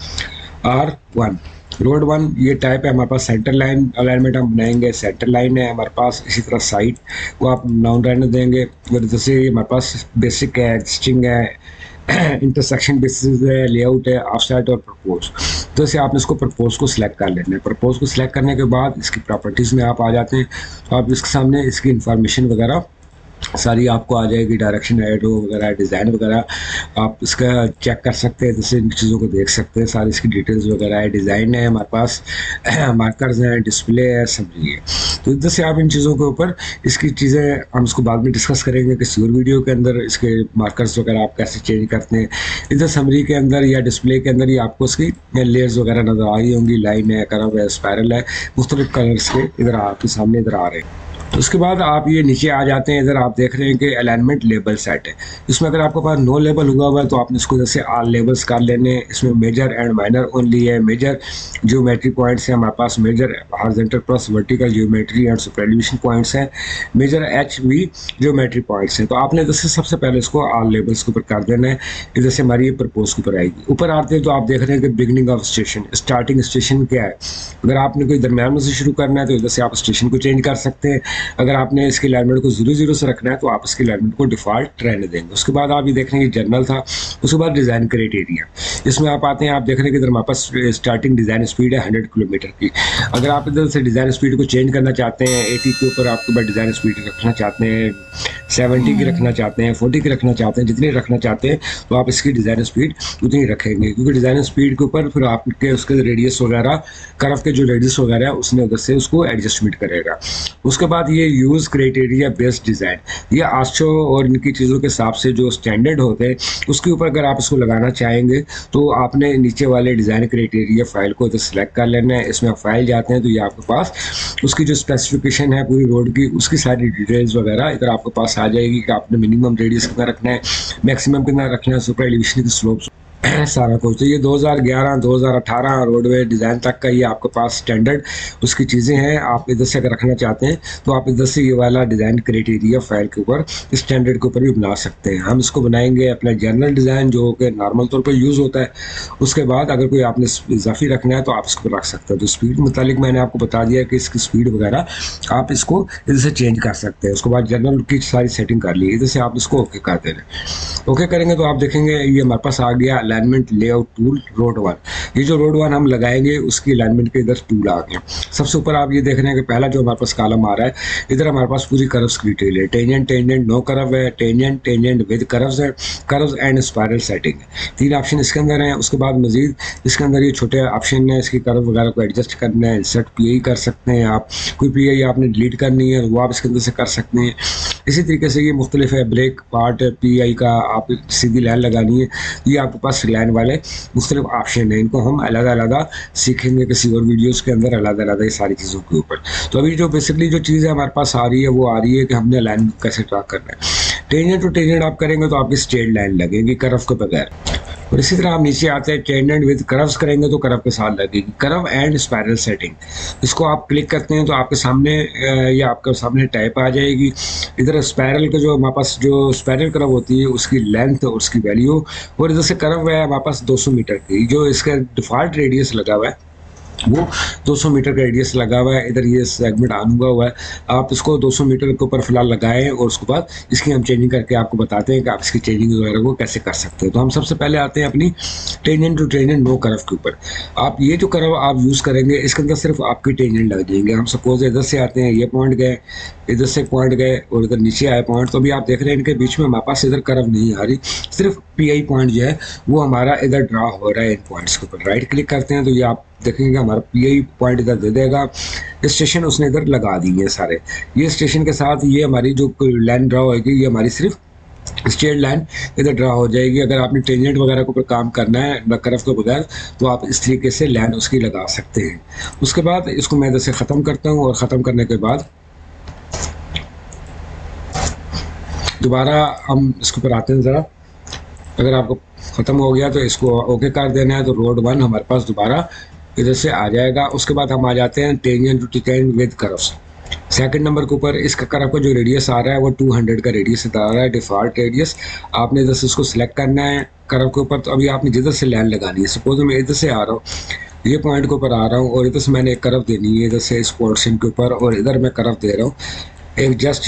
आर वन रोड वन। ये टाइप है हमारे पास, सेंटर लाइन अलाइनमेंट हम बनाएंगे, सेंटर लाइन है हमारे पास। इसी तरह साइड को आप नाउन रहने देंगे। और जैसे हमारे पास बेसिक है, एग्जिस्टिंग है, इंटरसेक्शन बेसिस है, लेआउट है, ऑफ साइड और प्रपोज। तो जैसे आपने इसको प्रपोज को सिलेक्ट कर लेना है। प्रपोज को सिलेक्ट करने के बाद इसकी प्रॉपर्टीज़ में आप आ जाते हैं। तो आप इसके सामने इसकी इंफॉर्मेशन वगैरह सारी आपको आ जाएगी, डायरेक्शन एरो वगैरह, डिज़ाइन वगैरह आप इसका चेक कर सकते हैं। जैसे इन चीज़ों को देख सकते हैं, सारी इसकी डिटेल्स वगैरह है, डिज़ाइन है हमारे पास, मार्कर्स हैं, डिस्प्ले है, समझिए। तो इधर से आप इन चीज़ों के ऊपर इसकी चीज़ें हम इसको बाद में डिस्कस करेंगे किसी और वीडियो के अंदर, इसके मार्कर्स वगैरह आप कैसे चेंज करते हैं। इधर समरी के अंदर या डिस्प्ले के अंदर ही आपको इसकी लेयर्स वगैरह नज़र आ रही होंगी, लाइन है, कर्व है, स्पायरल है, मुख्तलिफ कलर्स के इधर आपके सामने इधर आ रहे हैं। तो उसके बाद आप ये नीचे आ जाते हैं। इधर आप देख रहे हैं कि अलाइनमेंट लेबल सेट है। इसमें अगर आपके पास नो लेबल हुआ हुआ है तो आपने इसको जैसे आल लेबल्स कर लेने। इसमें मेजर एंड माइनर ओनली है। मेजर ज्योमेट्री पॉइंट्स हैं हमारे पास, major horizontal plus vertical geometry and superelevation points हैं, major H V geometry points हैं। तो आपने जैसे सबसे पहले इसको आल लेबल्स के ऊपर कर देना है। इधर से हमारी ये प्रपोज के ऊपर आएगी। ऊपर आते हैं तो आप देख रहे हैं कि beginning of station, starting station क्या है। अगर आपने कोई दरम्यान में से शुरू करना है तो इधर से आप स्टेशन को चेंज कर सकते हैं। अगर आपने इसके अलाइनमेंट को जीरो जीरो से रखना है तो आप इसके अलाइनमेंट को डिफॉल्ट रहने देंगे। उसके बाद आप ये देख रहे हैं कि जर्नल था। उसके बाद डिज़ाइन क्राइटेरिया, इसमें आप आते हैं, आप देख रहे हैं कि इधर हमारे पास स्टार्टिंग डिज़ाइन स्पीड है हंड्रेड किलोमीटर की। अगर आप इधर से डिज़ाइन स्पीड को चेंज करना चाहते हैं, एटी के ऊपर आपके पास डिज़ाइन स्पीड रखना चाहते हैं, सेवेंटी की रखना चाहते हैं, फोर्टी की रखना चाहते हैं, जितनी रखना चाहते हैं तो आप इसकी डिज़ाइन स्पीड उतनी रखेंगे। क्योंकि डिज़ाइन स्पीड के ऊपर फिर आपके उसके रेडियस वगैरह, कर्व के जो रेडियस वगैरह है उसने उधर से उसको एडजस्टमेंट करेगा। उसके बाद ये यूज़ क्राइटेरिया बेस्ड डिज़ाइन, ये आस्ट्रो और इनकी चीज़ों के हिसाब से जो स्टैंडर्ड होते हैं उसके ऊपर अगर आप इसको लगाना चाहेंगे तो आपने नीचे वाले डिज़ाइन क्राइटेरिया फाइल को इधर सेलेक्ट कर लेना है। इसमें आप फाइल जाते हैं तो ये आपके पास उसकी जो स्पेसिफिकेशन है पूरी रोड की, उसकी सारी डिटेल्स वगैरह इधर आपके पास आ जाएगी कि आपने मिनिमम रेडियस कितना रखना है, मैक्सिमम कितना रखना है, सुपर एलिवेशन की स्लोप्स सारा कुछ। तो ये दो हज़ार ग्यारह दो हज़ार अठारह रोडवे डिज़ाइन तक का ये आपके पास स्टैंडर्ड उसकी चीज़ें हैं। आप इधर से अगर रखना चाहते हैं तो आप इधर से ये वाला डिज़ाइन क्राइटेरिया फाइल के ऊपर स्टैंडर्ड के ऊपर भी बना सकते हैं। हम इसको बनाएंगे अपना जनरल डिज़ाइन जो कि नॉर्मल तौर पर यूज़ होता है। उसके बाद अगर कोई आपने इजाफी रखना है तो आप इसको रख सकते हैं। तो स्पीड मुतालिक मैंने आपको बता दिया कि इसकी स्पीड वगैरह आप इसको इधर से चेंज कर सकते हैं। उसके बाद जनरल की सारी सेटिंग कर ली, इधर से आप इसको ओके कर दे रहे। ओके करेंगे तो आप देखेंगे ये हमारे पास आ गया alignment layout tool road one. ये जो रोड वन हम लगाएंगे उसकी अलाइनमेंट के इधर टूल आ गए। सबसे ऊपर आप ये देख रहे हैं कि पहला जो हमारे पास कॉलम आ रहा है, इधर हमारे पास पूरी कर्व्स की डिटेल है। टेंजेंट टेंजेंट नो कर्व है, टेंजेंट टेंजेंट विद कर्व्स है, कर्व्स एंड स्पाइरल सेटिंग है। तीन ऑप्शन इसके अंदर हैं। उसके बाद मजीद इसके अंदर ये छोटे ऑप्शन है, इसकी कर्व वगैरह को एडजस्ट करना है, इंसर्ट पी आई कर सकते हैं आप। कोई पी आई आपने डिलीट करनी है वो आप इसके अंदर से कर सकते हैं। इसी तरीके से ये मुख्तलिफ है, ब्रेक पार्ट पी आई का आप सीधी लाइन लगानी है, ये आपके पास लाइन वाले मुख्तलिफ ऑप्शन है। इनको हम अलग अलग सीखेंगे किसी और वीडियोस के अंदर, अलग अलग ये सारी चीज़ों के ऊपर। तो अभी जो बेसिकली जो चीज़ है हमारे पास आ रही है वो आ रही है कि हमने लाइन कैसे ड्रा करना है। टेंजेंट टू टेंजेंट आप करेंगे तो आपकी स्ट्रेट लाइन लगेगी कर्व के बगैर। और इसी तरह आप नीचे आते हैं, टेंजेंट विद कर्व्स करेंगे तो कर्व के साथ लगेगी। कर्व एंड स्पाइरल सेटिंग, इसको आप क्लिक करते हैं तो आपके सामने या आपके सामने टाइप आ जाएगी। इधर स्पाइरल का जो हमारे पास जो स्पाइरल कर्व होती है उसकी लेंथ और उसकी वैल्यू, और इधर से कर्व है हमारे पास दो सौ मीटर की, जो इसका डिफ़ॉल्ट रेडियस लगा हुआ है वो दो सौ मीटर का रेडियस लगा हुआ है। इधर ये सेगमेंट ऑन हुआ हुआ है, आप इसको दो सौ मीटर के ऊपर फिलहाल लगाएं और उसके बाद इसकी हम चेंजिंग करके आपको बताते हैं कि आप इसकी चेंजिंग वगैरह को कैसे कर सकते हैं। तो हम सबसे पहले आते हैं अपनी tangent to tangent no curve के ऊपर। आप ये जो कर्व आप यूज़ करेंगे इसके अंदर सिर्फ आपकी टेंजेंट लग जाएंगे। हम सपोज इधर से आते हैं, ये पॉइंट गए, इधर से पॉइंट गए और इधर नीचे आए पॉइंट, तो अभी आप देख रहे हैं इनके बीच में हमारे पास इधर कर्व नहीं आ रही, सिर्फ पी आई पॉइंट जो है वो हमारा इधर ड्रा हो रहा है इन पॉइंट्स के ऊपर। राइट क्लिक करते हैं तो ये आप देखेंगे हमारा पी आई पॉइंट इधर दे देगा। स्टेशन उसने इधर लगा दी है सारे। ये स्टेशन के साथ ये हमारी जो लाइन ड्रा होगी ये हमारी सिर्फ स्ट्रेट लाइन इधर ड्रा हो जाएगी। अगर आपने टेंजेंट वगैरह के ऊपर काम करना है कर्व के बगैर तो आप इस तरीके से लाइन उसकी लगा सकते हैं। उसके बाद इसको मैं इधर से ख़त्म करता हूँ और ख़त्म करने के बाद दोबारा हम इसके ऊपर आते हैं ज़रा। अगर आपको ख़त्म हो गया तो इसको ओके कर देना है, तो रोड वन हमारे पास दोबारा इधर से आ जाएगा। उसके बाद हम आ जाते हैं tangent to tangent with curves. Second number के ऊपर इसका कर्व का जो रेडियस आ रहा है वो टू हंड्रेड का रेडियस आ रहा है, डिफ़ॉल्ट रेडियस। आपने इधर से इसको सिलेक्ट करना है कर्व के ऊपर। तो अभी आपने जिधर से लाइन लगानी है, सपोज मैं इधर से आ रहा हूँ, ये पॉइंट के ऊपर आ रहा हूँ और इधर से मैंने एक कर्व देनी है, इधर से इस पोर्शन के ऊपर, और इधर मैं कर्व दे रहा हूँ एक जस्ट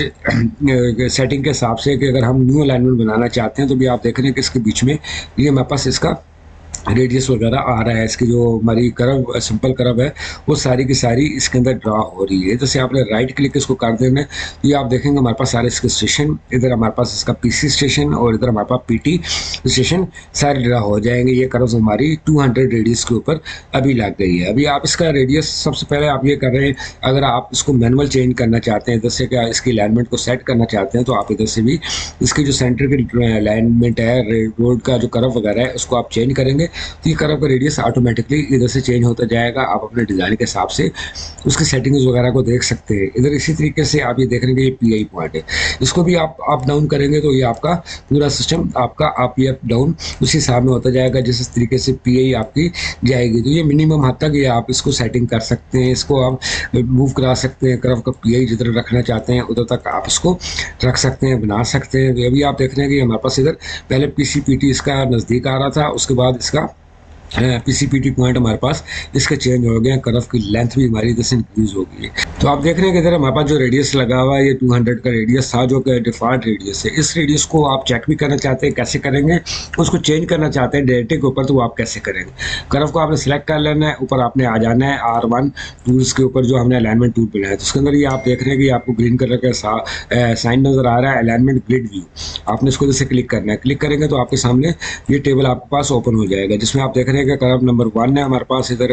सेटिंग के हिसाब से कि अगर हम न्यू अलाइनमेंट बनाना चाहते हैं तो भी आप देख रहे हैं कि इसके बीच में ये हमारे पास इसका रेडियस वगैरह आ रहा है। इसकी जो हमारी कर्व सिंपल कर्व है वो सारी की सारी इसके अंदर ड्रा हो रही है। जैसे आपने राइट क्लिक इसको कर देना है तो ये आप देखेंगे हमारे पास सारे इसके स्टेशन, इधर हमारे पास इसका पीसी स्टेशन और इधर हमारे पास पीटी स्टेशन सारे ड्रा हो जाएंगे। ये कर्व हमारी टू हंड्रेड रेडियस के ऊपर अभी लग गई है। अभी आप इसका रेडियस सबसे पहले आप ये कर रहे हैं, अगर आप इसको मैनुअल चेंज करना चाहते हैं, इधर से क्या इसकी अलाइनमेंट को सेट करना चाहते हैं, तो आप इधर से भी इसकी जो सेंटर की अलाइनमेंट है, रोड का जो कर्व वगैरह है उसको आप चेंज करेंगे तो ये कर्व का रेडियस ऑटोमेटिकली इधर से चेंज होता जाएगा। आप अपने डिज़ाइन के हिसाब से उसकी सेटिंग्स वगैरह को देख सकते हैं। इधर इसी तरीके से आप ये देख रहे हैं ये पीआई पॉइंट है, इसको भी आप अप डाउन करेंगे तो ये आपका पूरा सिस्टम आपका अप या अप डाउन उसी हिसाब में होता जाएगा जिस तरीके से पीआई आपकी जाएगी। तो ये मिनिमम हद तक ये आप इसको सेटिंग कर सकते हैं, इसको आप मूव करा सकते हैं। कर्व का पीआई जिधर रखना चाहते हैं उधर तक आप इसको रख सकते हैं, बना सकते हैं। ये भी आप देख रहे हैं कि हमारे पास इधर पहले पीसी पीटी इसका नज़दीक आ रहा था, उसके बाद इसका पीसीपीटी पॉइंट हमारे पास इसका चेंज हो गया, कर्व की लेंथ भी हमारी इधर से इंक्रीज हो गई है। तो आप देख रहे हैं कि इधर हमारे पास जो रेडियस लगा हुआ है ये टू हंड्रेड का रेडियस था जो कि डिफ़ॉल्ट रेडियस है। इस रेडियस को आप चेक भी करना चाहते हैं, कैसे करेंगे, उसको चेंज करना चाहते हैं डायरेक्टली के ऊपर, तो वो आप कैसे करेंगे। कर्व को आपने सेलेक्ट कर लेना है, ऊपर आपने आ जाना है आर वन टूल्स के ऊपर जो हमने अलाइनमेंट टूल बनाया है, तो उसके अंदर ये आप देख रहे हैं कि आपको ग्रीन कलर का साइन नज़र आ रहा है अलाइनमेंट ग्रिड व्यू। आपने इसको जैसे क्लिक करना है, क्लिक करेंगे तो आपके सामने ये टेबल आपके पास ओपन हो जाएगा जिसमें आप देख रहे हैं कि कर्व नंबर वन है हमारे पास, इधर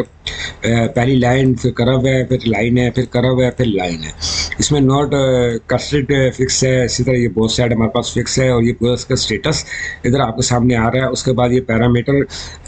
पहली लाइन, फिर कर्व है, फिर लाइन है, फिर कर्व है, फिर लाइन है। इसमें नॉट कस्टेड फिक्स है, इसी तरह ये बोथ साइड हमारे पास फिक्स है और ये पूरा इसका स्टेटस इधर आपके सामने आ रहा है। उसके बाद ये पैरामीटर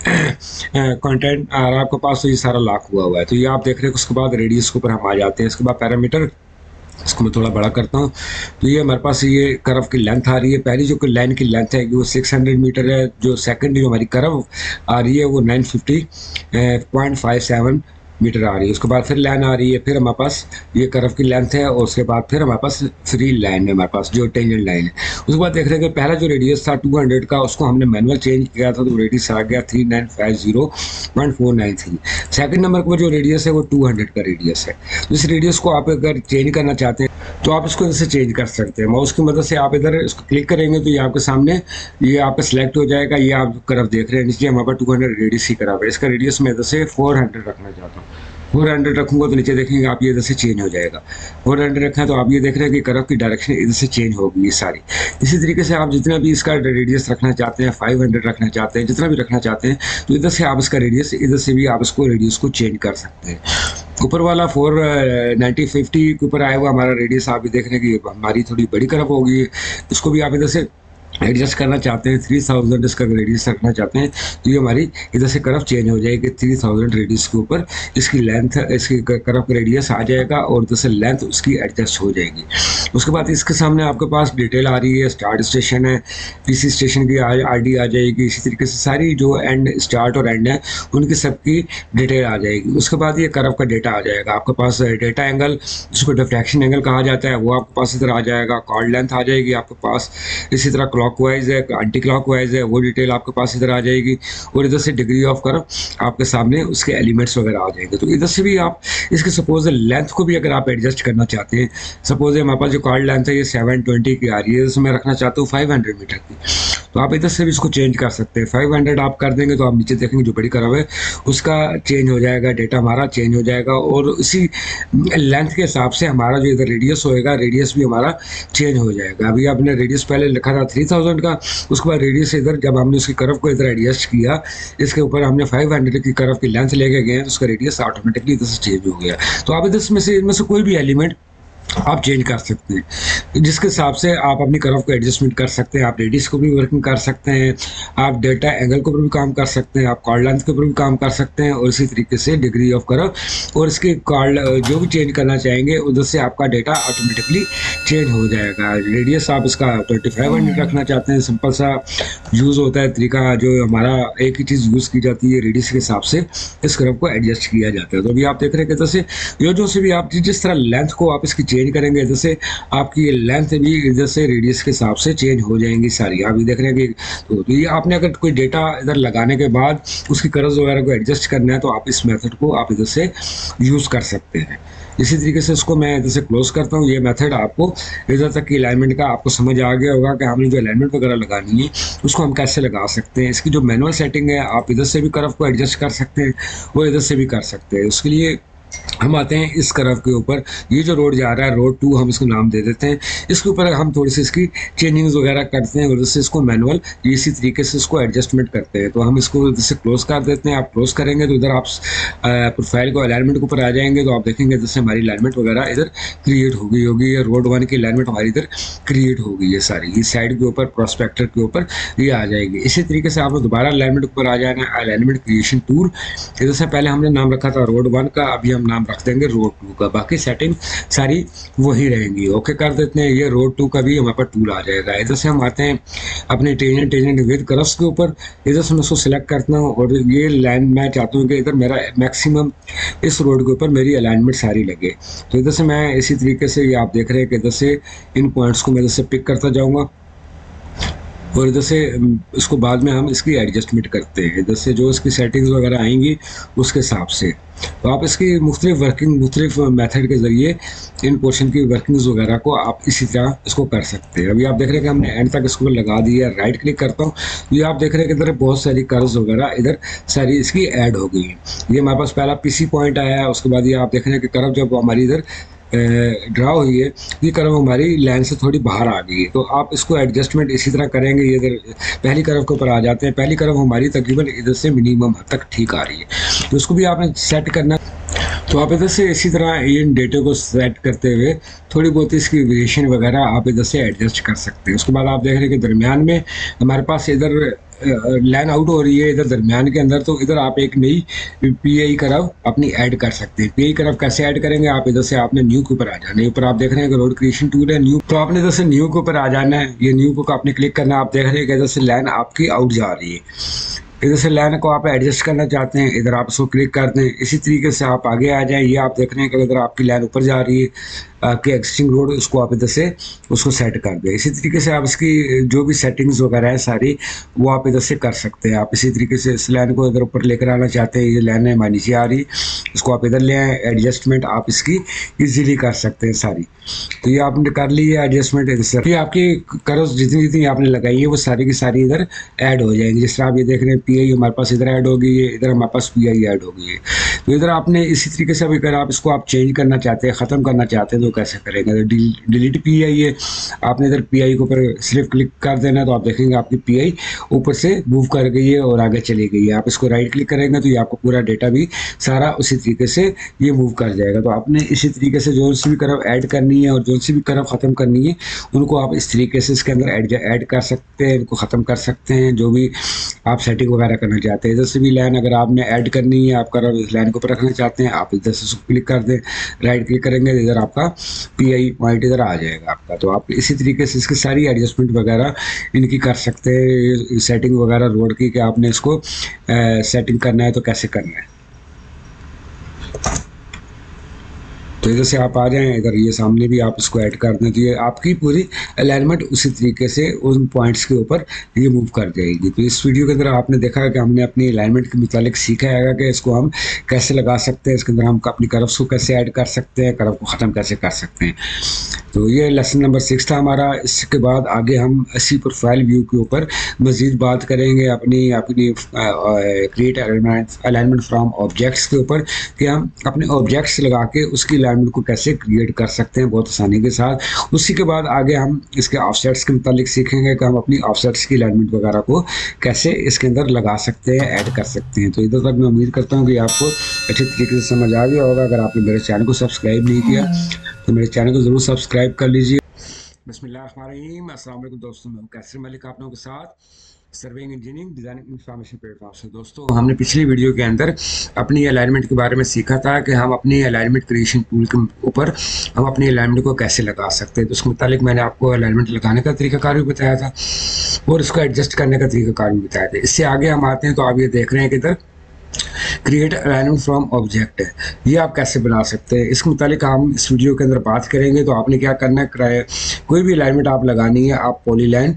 कंटेंट आ रहा है आपके पास, तो ये सारा लॉक हुआ हुआ है। तो ये आप देख रहे हैं। उसके बाद रेडियस के ऊपर हम आ जाते हैं, इसके बाद पैरामीटर, इसको मैं थोड़ा बड़ा करता हूँ। तो ये हमारे पास ये कर्व की लेंथ आ रही है, पहली जो लाइन की लेंथ है वो सिक्स हंड्रेड मीटर है, जो सेकंड जो हमारी कर्व आ रही है वो nine fifty point five seven metre आ रही है। उसके बाद फिर लाइन आ रही है, फिर हमारे पास ये कर्व की लेंथ है और उसके बाद फिर हमारे पास फ्री लाइन है, हमारे पास जो टेंजेंट लाइन है। उसके बाद देख रहे हैं कि पहला जो रेडियस था टू हंड्रेड का उसको हमने मैनुअल चेंज किया था तो रेडियस आ गया three nine five zero point four nine three. Second number पर जो रेडियस है वो टू हंड्रेड का रेडियस है। इस रेडियस को आप अगर चेंज करना चाहते हैं तो आप इसको इधर से चेंज कर सकते हैं। माउस की मदद से आप इधर इसको क्लिक करेंगे तो ये आपके सामने ये आपका सिलेक्ट हो जाएगा। ये आप कर्व देख रहे हैं नीचे हमारे पास टू हंड्रेड रेडियस ही कर्व है, इसका रेडियस मैं इधर से फोर हंड्रेड रखना चाहता हूँ। फोर हंड्रेड रखूँगा तो नीचे देखेंगे आप ये इधर से चेंज हो जाएगा। फोर हंड्रेड रखा है तो आप ये देख रहे हैं कि कर्व की डायरेक्शन इधर से चेंज होगी सारी। इसी तरीके से आप जितना भी इसका रेडियस रखना चाहते हैं, फाइव हंड्रेड रखना चाहते हैं, जितना भी रखना चाहते हैं, तो इधर से आप इसका रेडियस, इधर से भी आप इसको रेडियस को चेंज कर सकते हैं। ऊपर वाला फोर नाइन्टी फिफ्टी के ऊपर आया हुआ हमारा रेडियस आप भी देख रहे हैं कि हमारी थोड़ी बड़ी कर्व होगी, इसको भी आप इधर से एडजस्ट करना चाहते हैं। थ्री थाउजेंड इसका रेडियस रखना चाहते हैं तो ये हमारी इधर से कर्व चेंज हो जाएगी। थ्री थाउजेंड रेडियस के ऊपर इसकी लेंथ, इसकी कर्व का रेडियस आ जाएगा और इधर से लेंथ उसकी एडजस्ट हो जाएगी। उसके बाद इसके सामने आपके पास डिटेल आ रही है, स्टार्ट स्टेशन है, पीसी स्टेशन की आईडी आ जाएगी। इसी तरीके से सारी जो एंड स्टार्ट और एंड है उनकी सबकी डिटेल आ जाएगी। उसके बाद ये कर्व का डेटा आ जाएगा आपके पास। डेटा एंगल, जिसको डिफ्रैक्शन एंगल कहा जाता है, वो आपके पास इधर आ जाएगा। कॉर्ड लेंथ आ जाएगी आपके पास। इसी तरह क्लॉकवाइज है, एंटी क्लॉकवाइज है, वो डिटेल आपके पास इधर आ जाएगी। और इधर से डिग्री ऑफ कर्व आपके सामने उसके एलिमेंट्स वगैरह आ जाएंगे। तो इधर से भी आप इसके सपोज लेंथ को भी अगर आप एडजस्ट करना चाहते हैं, सपोज हमारे पास जो कॉर्ड लेंथ है ये सेवन ट्वेंटी की आ रही है, इसमें रखना चाहते हो फाइव हंड्रेड मीटर की, तो आप इधर से भी इसको चेंज कर सकते हैं। फाइव हंड्रेड आप कर देंगे तो आप नीचे देखेंगे जो बड़ी कर्व है उसका चेंज हो जाएगा, डेटा हमारा चेंज हो जाएगा। और इसी लेंथ के हिसाब से हमारा जो इधर रेडियस होएगा, रेडियस भी हमारा चेंज हो जाएगा। अभी आपने रेडियस पहले लिखा था थ्री थाउजेंड का, उसके बाद रेडियस इधर जब हमने उसकी कर्व को इधर एडजस्ट किया, इसके ऊपर हमने फाइव हंड्रेड की कर्व की लेंथ लेके गए तो उसका रेडियस ऑटोमेटिकली इधर से चेंज हो गया। तो आप इधर में से इनमें से कोई भी एलिमेंट आप चेंज कर सकते हैं, जिसके हिसाब से आप अपनी कर्व को एडजस्टमेंट कर सकते हैं। आप रेडियस को भी वर्किंग कर सकते हैं, आप डेल्टा एंगल के ऊपर भी काम कर सकते हैं, आप कॉर्ड लेंथ के ऊपर भी काम कर सकते हैं, और इसी तरीके से डिग्री ऑफ कर्व और इसके कॉर्ड जो भी चेंज करना चाहेंगे उधर से आपका डेटा ऑटोमेटिकली चेंज हो जाएगा। रेडियस आप इसका ट्वेंटी फाइव हंड्रेड रखना चाहते हैं, सिंपल सा यूज़ होता है तरीका, जो हमारा एक ही चीज़ यूज़ की जाती है, रेडियस के हिसाब से इस कर्व को एडजस्ट किया जाता है। तो अभी आप देख रहे हैं कि जैसे यो जो से भी आप जिस तरह लेंथ को आप इसकी चेंज करेंगे, इधर से आपकी लेंथ भी इधर से रेडियस के हिसाब से चेंज हो जाएंगी सारी। आप ये देख रहे हैं कि तो, तो ये आपने अगर कोई डेटा इधर लगाने के बाद उसकी कर्व्स वगैरह को एडजस्ट करना है तो आप इस मेथड को आप इधर से यूज़ कर सकते हैं। इसी तरीके से इसको मैं इधर से क्लोज करता हूँ। ये मेथड आपको इधर तक की अलाइनमेंट का आपको समझ आ गया होगा कि हमने जो अलाइनमेंट वगैरह लगानी है उसको हम कैसे लगा सकते हैं। इसकी जो मैनुअल सेटिंग है, आप इधर से भी कर्व को एडजस्ट कर सकते हैं, वो इधर से भी कर सकते हैं। उसके लिए हम आते हैं इस कर्व के ऊपर। ये जो रोड जा रहा है, रोड टू हम इसको नाम दे देते हैं। इसके ऊपर हम थोड़ी सी इसकी चेंजिंग्स वगैरह करते हैं और इससे इसको मैनुअल इसी तरीके से इसको एडजस्टमेंट करते हैं। तो हम इसको जैसे क्लोज कर देते हैं। आप क्लोज करेंगे तो इधर आप प्रोफाइल को अलाइनमेंट के ऊपर आ जाएंगे, तो आप देखेंगे जैसे हमारी अलाइनमेंट वगैरह इधर क्रिएट हो गई होगी। रोड वन की अलाइनमेंट हमारी इधर क्रिएट हो गई है सारी, ये साइड के ऊपर प्रोस्पेक्टर के ऊपर ये आ जाएगी। इसी तरीके से आपको दोबारा अलाइनमेंट के ऊपर आ जाना है, अलाइनमेंट क्रिएशन टूल। इधर से पहले हमने नाम रखा था रोड वन का, अभी हम नाम रख देंगे रोड टू का। बाकी सेटिंग सारी वही रहेंगी। ओके कर देते हैं। ये रोड टू का भी हमारे पास टूल आ जाएगा। इधर से हम आते हैं अपने टेंजेंट टेंजेंट विद कर्व्स के ऊपर। इधर से मैं उसको सिलेक्ट करता हूँ और ये लाइन मैं चाहता हूँ कि इधर मेरा मैक्सिमम इस रोड के ऊपर मेरी अलाइनमेंट सारी लगे। तो इधर से मैं इसी तरीके से ये आप देख रहे हैं कि इधर से इन पॉइंट्स को मैं इधर से पिक करता जाऊँगा और इधर से इसको बाद में हम इसकी एडजस्टमेंट करते हैं। इधर से जो इसकी सेटिंग्स वगैरह आएंगी उसके हिसाब से। तो आप इसकी मुख्तलिफ वर्किंग मुख्तलिफ मेथड के ज़रिए इन पोर्शन की वर्किंग्स वगैरह को आप इसी तरह इसको कर सकते हैं। अभी आप देख रहे हैं कि हमने एंड तक इसको लगा दिया। राइट क्लिक करता हूँ, ये आप देख रहे हैं कि इधर बहुत सारी कर्व्स वगैरह इधर सारी इसकी ऐड हो गई है। ये हमारे पास पहला पीसी पॉइंट आया है। उसके बाद ये आप देख रहे हैं कि कर्व जब हमारी इधर ड्रा हुई है, ये कर्व हमारी लाइन से थोड़ी बाहर आ गई है। तो आप इसको एडजस्टमेंट इसी तरह करेंगे। ये इधर पहली कर्व के ऊपर आ जाते हैं। पहली कर्व हमारी तकरीबन इधर से मिनिमम हद तक ठीक आ रही है, तो इसको भी आपने सेट करना। तो आप इधर से इसी तरह इन डेटे को सेट करते हुए थोड़ी बहुत इसकी वेरिएशन वगैरह आप इधर से एडजस्ट कर सकते हैं। उसके बाद आप देख रहे हैं कि दरमियान में हमारे पास इधर लाइन आउट हो रही है इधर दरमियान के अंदर, तो इधर आप एक नई पीआई कर्व अपनी ऐड कर सकते हैं। पीआई कर्व कैसे ऐड करेंगे, आप इधर से आपने न्यू के ऊपर आ जाना है। ऊपर आप देख रहे हैं कि रोड क्रिएशन टूल है न्यू, तो आपने इधर से न्यू के ऊपर आ जाना है। ये न्यू को आपने क्लिक करना है। आप देख रहे हैं कि इधर से लाइन आपकी आउट जा रही है। इधर से लाइन को आप एडजस्ट करना चाहते हैं, इधर आप इसको क्लिक कर दें। इसी तरीके से आप आगे आ जाएं। ये आप देख रहे हैं कि इधर आपकी लाइन ऊपर जा रही है, आपके एक्सिस्टिंग रोड, उसको आप इधर से उसको सेट कर दें। इसी तरीके से आप इसकी जो भी सेटिंग्स वगैरह है सारी वो आप इधर से कर सकते हैं। आप इसी तरीके से इस लाइन को इधर ऊपर लेकर आना चाहते हैं, ये लाइन हमारी नीचे आ रही, इसको आप इधर ले आए। एडजस्टमेंट आप इसकी इजीली कर सकते हैं सारी। तो ये आपने कर ली है एडजस्टमेंट। इधर ये आपकी कर्व्स जितनी जितनी आपने लगाई है वो सारी की सारी इधर ऐड हो जाएंगी। जिस तरह आप ये देख रहे हैं पीआई हमारे पास इधर ऐड हो गई है, इधर हमारे पास पीआई ऐड हो गई है। तो इधर आपने इसी तरीके से अगर आप इसको आप चेंज करना चाहते हैं, ख़त्म करना चाहते हैं, तो कैसे करेंगे। तो डिलीट पीआई है, आपने इधर पीआई के ऊपर सिर्फ क्लिक कर देना, तो आप देखेंगे आपकी पीआई ऊपर से मूव कर गई है और आगे चली गई है। आप इसको राइट क्लिक करेंगे तो ये आपको पूरा डेटा भी सारा उसी तरीके से ये मूव कर जाएगा। तो आपने इसी तरीके से जो सी भी कर्व ऐड करनी है और जो सी भी कर्व ख़त्म करनी है उनको आप इस तरीके से इसके अंदर ऐड ऐड कर सकते हैं, इनको ख़त्म कर सकते हैं। जो भी आप सेटिंग वगैरह करना चाहते हैं, इधर से भी लाइन अगर आपने ऐड करनी है, आप कर्व इस लाइन को ऊपर रखना चाहते हैं, आप इधर से क्लिक कर दें, राइट क्लिक करेंगे तो इधर आपका पीआई पॉइंट इधर आ जाएगा आपका। तो आप इसी तरीके से इसकी सारी एडजस्टमेंट वगैरह इनकी कर सकते हैं। सेटिंग वगैरह रोड की कि आपने इसको सेटिंग करना है तो कैसे करना है। तो इधर से आप आ जाएं, इधर ये सामने भी आप इसको ऐड कर दें, तो ये आपकी पूरी अलाइनमेंट उसी तरीके से उन पॉइंट्स के ऊपर ये मूव कर जाएगी। तो इस वीडियो के अंदर आपने देखा कि हमने अपनी अलाइनमेंट के मुतालिक सीखा है कि इसको हम कैसे लगा सकते हैं, इसके अंदर हम अपनी कर्व्स को कैसे ऐड कर सकते हैं, कर्व को ख़त्म कैसे कर सकते हैं। तो ये लेसन नंबर सिक्स था हमारा। इसके बाद आगे हम इसी प्रोफाइल व्यू के ऊपर मज़ीद बात करेंगे अपनी अपनी क्रिएट अलाइनमेंट फ्रॉम ऑब्जेक्ट्स के ऊपर, कि हम अपने ऑब्जेक्ट्स लगा के उसकी अलाइनमेंट को कैसे क्रिएट कर सकते हैं बहुत आसानी के साथ। उसी के बाद आगे हम इसके ऑफसेट्स के मुतालिक सीखेंगे कि हम अपनी ऑफसेट्स की अलाइनमेंट वगैरह को कैसे इसके अंदर लगा सकते हैं, ऐड कर सकते हैं। तो इधर तक मैं उम्मीद करता हूँ कि आपको अच्छे तरीके से समझ आ गया होगा। अगर आपने मेरे चैनल को सब्सक्राइब नहीं किया तो मेरे चैनल को ज़रूर सब्सक्राइब कर लीजिए। बिस्मिल्लाहिर्रहमानिर्रहीम। अस्सलाम वालेकुम दोस्तों, मैं हूं कैसर मलिक आप लोगों के साथ serving engineering designing information platform से। दोस्तों, हमने पिछली वीडियो के अंदर अपनी अलाइनमेंट के बारे में सीखा था कि हम अपनी अलाइनमेंट क्रिएशन टूल के ऊपर हम अपनी अलाइनमेंट को कैसे लगा सकते हैं। तो उसके मुतालिक मैंने आपको अलाइनमेंट लगाने का तरीकाकार भी बताया था और इसको एडजस्ट करने का तरीकाकार भी बताया था। इससे आगे हम आते हैं तो आप ये देख रहे हैं कि इधर क्रिएट अलाइनमेंट फ्रॉम ऑब्जेक्ट है, ये आप कैसे बना सकते हैं, इसके मुतालिक हम इस वीडियो के अंदर बात करेंगे। तो आपने क्या करना है, कोई भी अलाइनमेंट आप लगानी है, आप पॉलीलाइन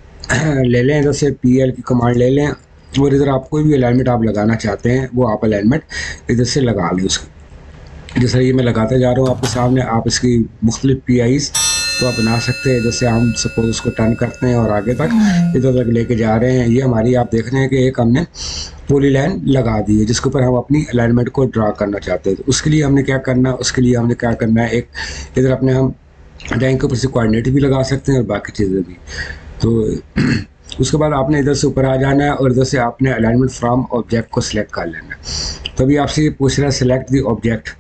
ले लें, इधर से पी एल की कमांड ले लें और इधर आप कोई भी अलाइनमेंट आप लगाना चाहते हैं वो आप अलाइनमेंट इधर से लगा लें। उसकी जैसा ये मैं लगाते जा रहा हूँ आपके सामने, आप इसकी मुख्तलिफ पी आईज तो आप बना सकते हैं। जैसे हम सपोज उसको टर्न करते हैं और आगे तक इधर तक लेके जा रहे हैं, ये हमारी आप देख रहे हैं कि एक हमने पॉलीलाइन लगा दी है जिसके ऊपर हम अपनी अलाइनमेंट को ड्रा करना चाहते हैं। तो उसके लिए हमने क्या करना है, उसके लिए हमने क्या करना है, एक इधर अपने हम ड्राइंग के ऊपर से कोऑर्डिनेट भी लगा सकते हैं और बाकी चीज़ें भी। तो उसके बाद आपने इधर से ऊपर आ जाना है और इधर से आपने अलाइनमेंट फ्रॉम ऑब्जेक्ट को सिलेक्ट कर लेना है। तभी आपसे ये पूछ रहा है सिलेक्ट द ऑब्जेक्ट।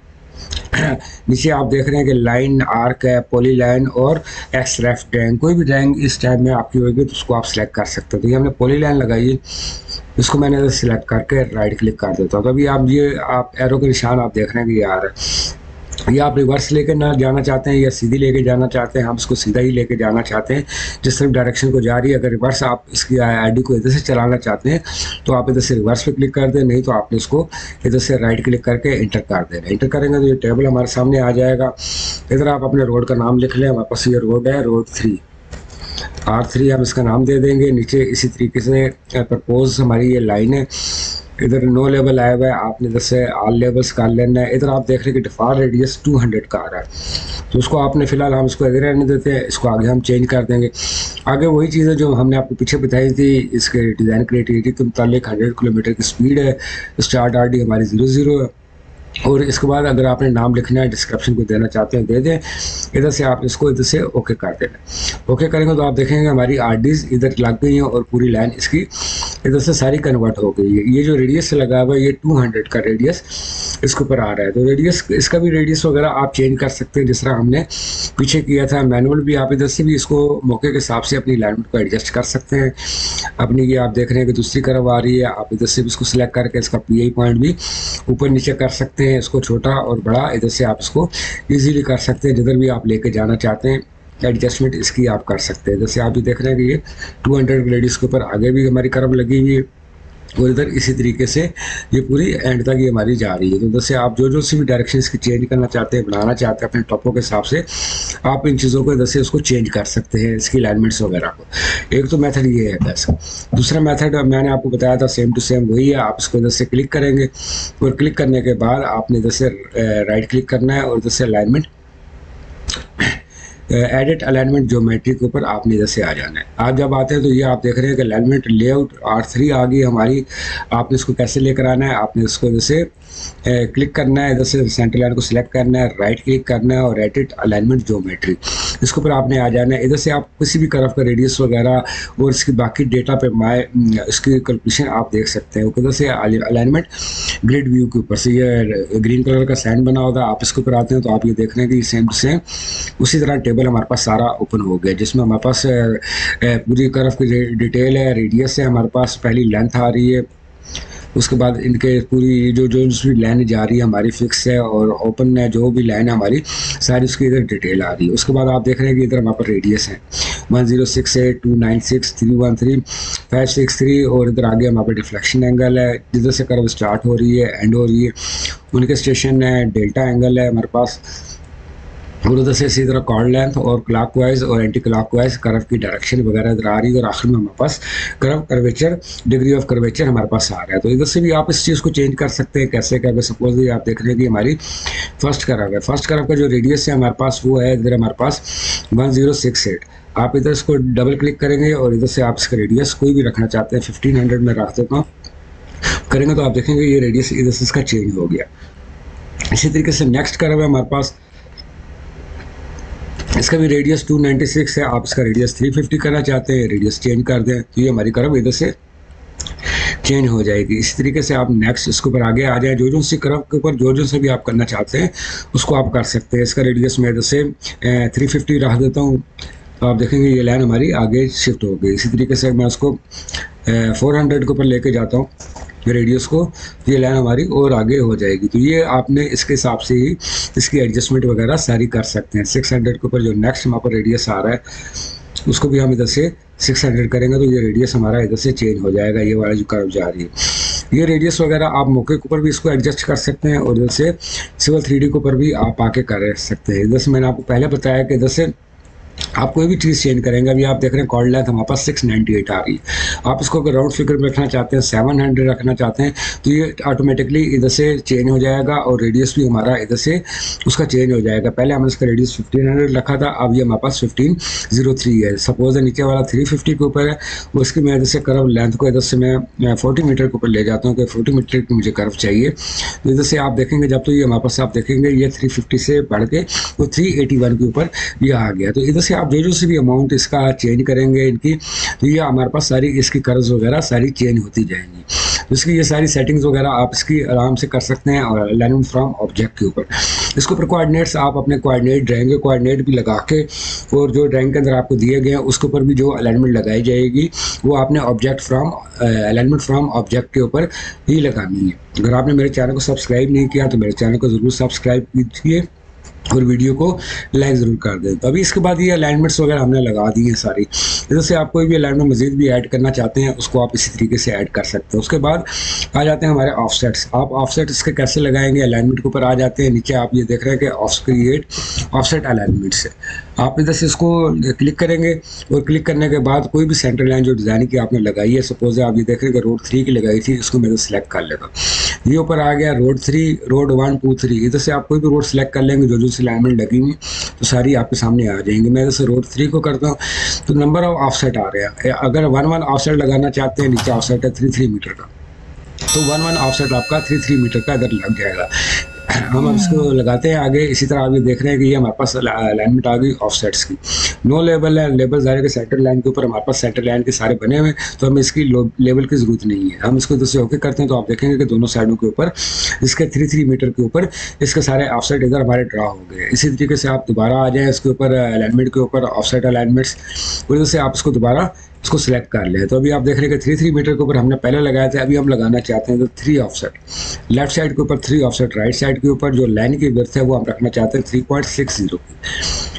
नीचे आप देख रहे हैं कि लाइन, आर्क है, पॉली लाइन और एक्स रेफ ड्राइंग, कोई भी ड्राइंग इस टाइप में आपकी होगी तो उसको आप सिलेक्ट कर सकते हो। तो ये हमने पॉली लाइन लगाई है, इसको मैंने इधर सिलेक्ट करके राइट क्लिक कर देता हूँ। तो अभी आप ये आप एरो के निशान आप देख रहे हैं कि ये आ रहा है, ये आप रिवर्स लेके ना जाना चाहते हैं या सीधी लेके जाना चाहते हैं, हम इसको सीधा ही लेके जाना चाहते हैं जिस तरफ डायरेक्शन को जा रही है। अगर रिवर्स आप इसकी आईडी को इधर से चलाना चाहते हैं तो आप इधर से रिवर्स पे क्लिक कर दें, नहीं तो आपने इसको इधर से राइट क्लिक करके इंटर कर देना। इंटर करेंगे तो ये टेबल हमारे सामने आ जाएगा। इधर आप अपने रोड का नाम लिख लें, हमारे पास ये रोड है, रोड थ्री आर थ्री हम इसका नाम दे देंगे। नीचे इसी तरीके से प्रपोज हमारी ये लाइन है, इधर नो लेवल आया हुआ है, आपने इधर से ऑल लेवल्स कर लेना है। इधर आप देख रहे हैं कि डिफॉल्ट रेडियस टू हंड्रेड का आ रहा है, तो उसको आपने फिलहाल हम इसको इधर रहने देते हैं, इसको आगे हम चेंज कर देंगे। आगे वही चीज़ें जो हमने आपको पीछे बताई थी, इसके डिज़ाइन क्रिएटिविटी के मुतालिक हंड्रेड किलोमीटर की स्पीड है, स्टार्ट आर डी हमारी जीरो जीरो है। और इसके बाद अगर आपने नाम लिखना है, डिस्क्रिप्शन को देना चाहते हैं दे दें। इधर से आप इसको इधर से ओके कर देना। ओके करेंगे तो आप देखेंगे हमारी आरडीज इधर लग गई हैं और पूरी लाइन इसकी इधर से सारी कन्वर्ट हो गई है। ये जो रेडियस लगा हुआ है ये टू हंड्रेड का रेडियस इसके ऊपर आ रहा है। तो रेडियस इसका भी रेडियस वगैरह आप चेंज कर सकते हैं जिस तरह हमने पीछे किया था मैनुअल भी। आप इधर से भी इसको मौके के हिसाब से अपनी अलाइनमेंट को एडजस्ट कर सकते हैं। अपनी ये आप देख रहे हैं कि दूसरी तरफ आ रही है, आप इधर से भी इसको सिलेक्ट करके इसका पी आई पॉइंट भी ऊपर नीचे कर सकते हैं, इसको छोटा और बड़ा इधर से आप इसको इजीली कर सकते हैं। जिधर भी आप लेके जाना चाहते हैं एडजस्टमेंट इसकी आप कर सकते हैं। जैसे आप भी देख रहे हैं कि ये टू हंड्रेड रेडियस के ऊपर आगे भी हमारी कर्व लगी हुई है और इधर इसी तरीके से ये पूरी एंड तक ये हमारी जा रही है। तो जैसे आप जो जो सी भी डायरेक्शन इसकी चेंज करना चाहते हैं, बनाना चाहते हैं अपने टॉपों के हिसाब से, आप इन चीज़ों को इधर से उसको चेंज कर सकते हैं, इसकी अलाइनमेंट्स वगैरह को। एक तो मेथड ये है वैसा। दूसरा मेथड मैंने आपको बताया था सेम टू सेम वही है। आप इसको इधर से क्लिक करेंगे और क्लिक करने के बाद आपने इधर से राइट क्लिक करना है और इधर से अलाइनमेंट एडिट अलाइनमेंट ज्योमेट्री के ऊपर आपने इधर से आ जाना है। आप जब आते हैं तो ये आप देख रहे हैं कि अलाइनमेंट लेआउट आर थ्री आ गई हमारी। आपने इसको कैसे लेकर आना है, आपने इसको इधर से क्लिक करना है, इधर से सेंटर लाइन को सिलेक्ट करना है, राइट क्लिक करना है और एडिट अलाइनमेंट ज्योमेट्री इसके ऊपर आपने आ जाना है। इधर से आप किसी भी कर्व का रेडियस वगैरह और इसकी बाकी डेटा पे माय इसकी कैलकुलेशन आप देख सकते हैं। इधर से अलाइनमेंट ग्रिड व्यू के ऊपर से ये ग्रीन कलर का साइन बना होगा, आप इसके ऊपर आते हैं तो आप ये देख रहे हैं कि सेम टू सेम उसी तरह टेबल हमारे पास सारा ओपन हो गया जिसमें हमारे पास पूरी कर्व की डिटेल है, रेडियस है, हमारे पास पहली लेंथ आ रही है, उसके बाद इनके पूरी जो जो भी लाइन जा रही है हमारी फिक्स है और ओपन है, जो भी लाइन है हमारी सारी उसकी इधर डिटेल आ रही है। उसके बाद आप देख रहे हैं कि इधर हमारे पास रेडियस है one zero six eight two nine six three one three five six three और इधर आगे हमारे पास डिफ्लेक्शन एंगल है, जिधर से कर्व स्टार्ट हो रही है एंड हो रही है उनके स्टेशन है, डेल्टा एंगल है हमारे पास, और उधर से इसी तरह कॉर्ड लेंथ और क्लॉकवाइज और एंटी क्लॉकवाइज कर्व की डायरेक्शन वगैरह इधर आ रही है और आखिर में हमारे पास curve curvature degree of curvature हमारे पास आ रहा है। तो इधर से भी आप इस चीज़ को चेंज कर सकते हैं। कैसे क्या, सपोज आप देख रहे हैं कि हमारी फर्स्ट कर्व है, फर्स्ट कर्व का जो रेडियस है हमारे पास वो है इधर हमारे पास वन जीरो सिक्स एट। आप इधर इसको डबल क्लिक करेंगे और इधर से आप इसका रेडियस कोई भी रखना चाहते हैं, फिफ्टीन हंड्रेड में रख देता हूँ, करेंगे तो आप देखेंगे ये रेडियस इधर से इसका चेंज हो गया। इसी तरीके से नेक्स्ट कर्व है हमारे पास, इसका भी रेडियस टू नाइंटी सिक्स है, आप इसका रेडियस थ्री फिफ्टी करना चाहते हैं, रेडियस चेंज कर दें तो ये हमारी कर्व इधर से चेंज हो जाएगी। इसी तरीके से आप नेक्स्ट इसके ऊपर आगे आ जाए, जो जो सी कर्व के ऊपर जो जो से भी आप करना चाहते हैं उसको आप कर सकते हैं। इसका रेडियस मैं जैसे थ्री फिफ्टी रख देता हूँ, तो आप देखेंगे ये लाइन हमारी आगे शिफ्ट हो गई। इसी तरीके से मैं उसको फोर हंड्रेड के ऊपर लेके जाता हूँ रेडियस को, तो ये लाइन हमारी और आगे हो जाएगी। तो ये आपने इसके हिसाब से ही इसकी एडजस्टमेंट वगैरह सारी कर सकते हैं। सिक्स हंड्रेड के ऊपर जो नेक्स्ट हमारे पर रेडियस आ रहा है उसको भी हम इधर से सिक्स हंड्रेड करेंगे, तो ये रेडियस हमारा इधर से चेंज हो जाएगा। ये वाला जो कर्व जा रही है, ये रेडियस वगैरह आप मौके के ऊपर भी इसको एडजस्ट कर सकते हैं, और इधर से सिविल थ्री डी के ऊपर भी आप आके कर सकते हैं। इधर से मैंने आपको पहले बताया कि इधर से आप कोई भी चीज़ चेंज करेंगे। अभी आप देख रहे हैं कॉर्ड लेंथ हमारे पास सिक्स नाइन्टी एट आ रही है। आप इसको अगर राउंड फिगर में रखना चाहते हैं, सेवन हंड्रेड रखना चाहते हैं, तो ये ऑटोमेटिकली इधर से चेंज हो जाएगा, और रेडियस भी हमारा इधर से उसका चेंज हो जाएगा। पहले हमने इसका रेडियस फिफ्टीन हंड्रेड रखा था, अब ये हमारे पास फिफ्टीन जीरो थ्री है। सपोज नीचे वाला थ्री फिफ्टी के ऊपर है, उसकी मैं इधर से कर्व लेंथ को इधर से मैं फोर्टी मीटर के ऊपर ले जाता हूँ कि फोर्टी मीटर की मुझे कर्व चाहिए। तो इधर से आप देखेंगे जब तो ये हमारे पास आप देखेंगे ये थ्री फिफ्टी से बढ़ के वो थ्री एटी वन के ऊपर ये आ गया। तो इधर से आप जो जो से भी अमाउंट इसका चेंज करेंगे इनकी, तो ये हमारे पास सारी इसकी कर्व्स वगैरह सारी चेंज होती जाएंगी। तो इसकी ये सारी सेटिंग्स वगैरह आप इसकी आराम से कर सकते हैं। और अलाइनमेंट फ्रॉम ऑब्जेक्ट के ऊपर इसके ऊपर कोऑर्डिनेट्स आप अपने कोऑर्डिनेट ड्राइंग कोऑर्डिनेट भी लगा के, और जो ड्राइंग के अंदर आपको दिए गए हैं उसके ऊपर भी जो अलाइनमेंट लगाई जाएगी वो आपने object from alignment from object के ऊपर ही लगानी है। अगर आपने मेरे चैनल को सब्सक्राइब नहीं किया तो मेरे चैनल को ज़रूर सब्सक्राइब कीजिए और वीडियो को लाइक ज़रूर कर दें। तो अभी इसके बाद ये अलाइनमेंट्स वगैरह हमने लगा दी हैं सारी। इधर से आप कोई भी अलाइनमेंट मज़ीद भी ऐड करना चाहते हैं उसको आप इसी तरीके से ऐड कर सकते हैं। उसके बाद आ जाते हैं हमारे ऑफसेट्स। आप ऑफसेट इसके कैसे लगाएंगे, अलाइनमेंट के ऊपर आ जाते हैं। नीचे आप ये देख रहे हैं कि ऑफ क्रिएट ऑफसेट अलाइनमेंट से आप इधर से इसको क्लिक करेंगे, और क्लिक करने के बाद कोई भी सेंटर लाइन जो डिज़ाइन की आपने लगाई है, सपोज आप ये देख रहे हैं कि रोड थ्री की लगाई थी, इसको मैं सिलेक्ट कर लेगा। ये ऊपर आ गया road three, road one two three. इधर से आप कोई भी रोड सेलेक्ट कर लेंगे, जो जो सी अलाइनमेंट लगी हुई तो सारी आपके सामने आ जाएंगी। मैं जैसे रोड थ्री को करता हूँ तो नंबर ऑफ ऑफसेट आ रहे हैं। अगर वन वन ऑफसेट लगाना चाहते हैं, नीचे ऑफसेट है थ्री थ्री मीटर का, तो वन वन ऑफसेट आपका थ्री थ्री मीटर का इधर लग जाएगा। हम अब इसको लगाते हैं आगे। इसी तरह आप ये देख रहे हैं कि ये हमारे पास अलाइनमेंट आ गई ऑफसेट्स की। नो लेबल है, लेबल ज़ाहिर है कि सेंटर लाइन के ऊपर हमारे पास सेंटर लाइन के सारे बने हुए हैं, तो हमें इसकी लेबल की ज़रूरत नहीं है। हम इसको इधर से ओके करते हैं तो आप देखेंगे कि दोनों साइडों के ऊपर इसके थ्री थ्री मीटर के ऊपर इसके सारे ऑफसेट इधर हमारे ड्रा हो गए। इसी तरीके से आप दोबारा आ जाएँ इसके ऊपर अलाइनमेंट के ऊपर ऑफसेट अलाइनमेंट्स, और इधर से आप इसको दोबारा इसको सिलेक्ट कर लें। तो अभी आप देख रहे हैं कि थ्री थ्री मीटर के ऊपर हमने पहले लगाया था, अभी हम लगाना चाहते हैं तो थ्री ऑफसेट लेफ्ट साइड के ऊपर, थ्री ऑफसेट राइट साइड के ऊपर। जो लाइन की विड्थ है वो हम रखना चाहते हैं थ्री पॉइंट सिक्स जीरो की,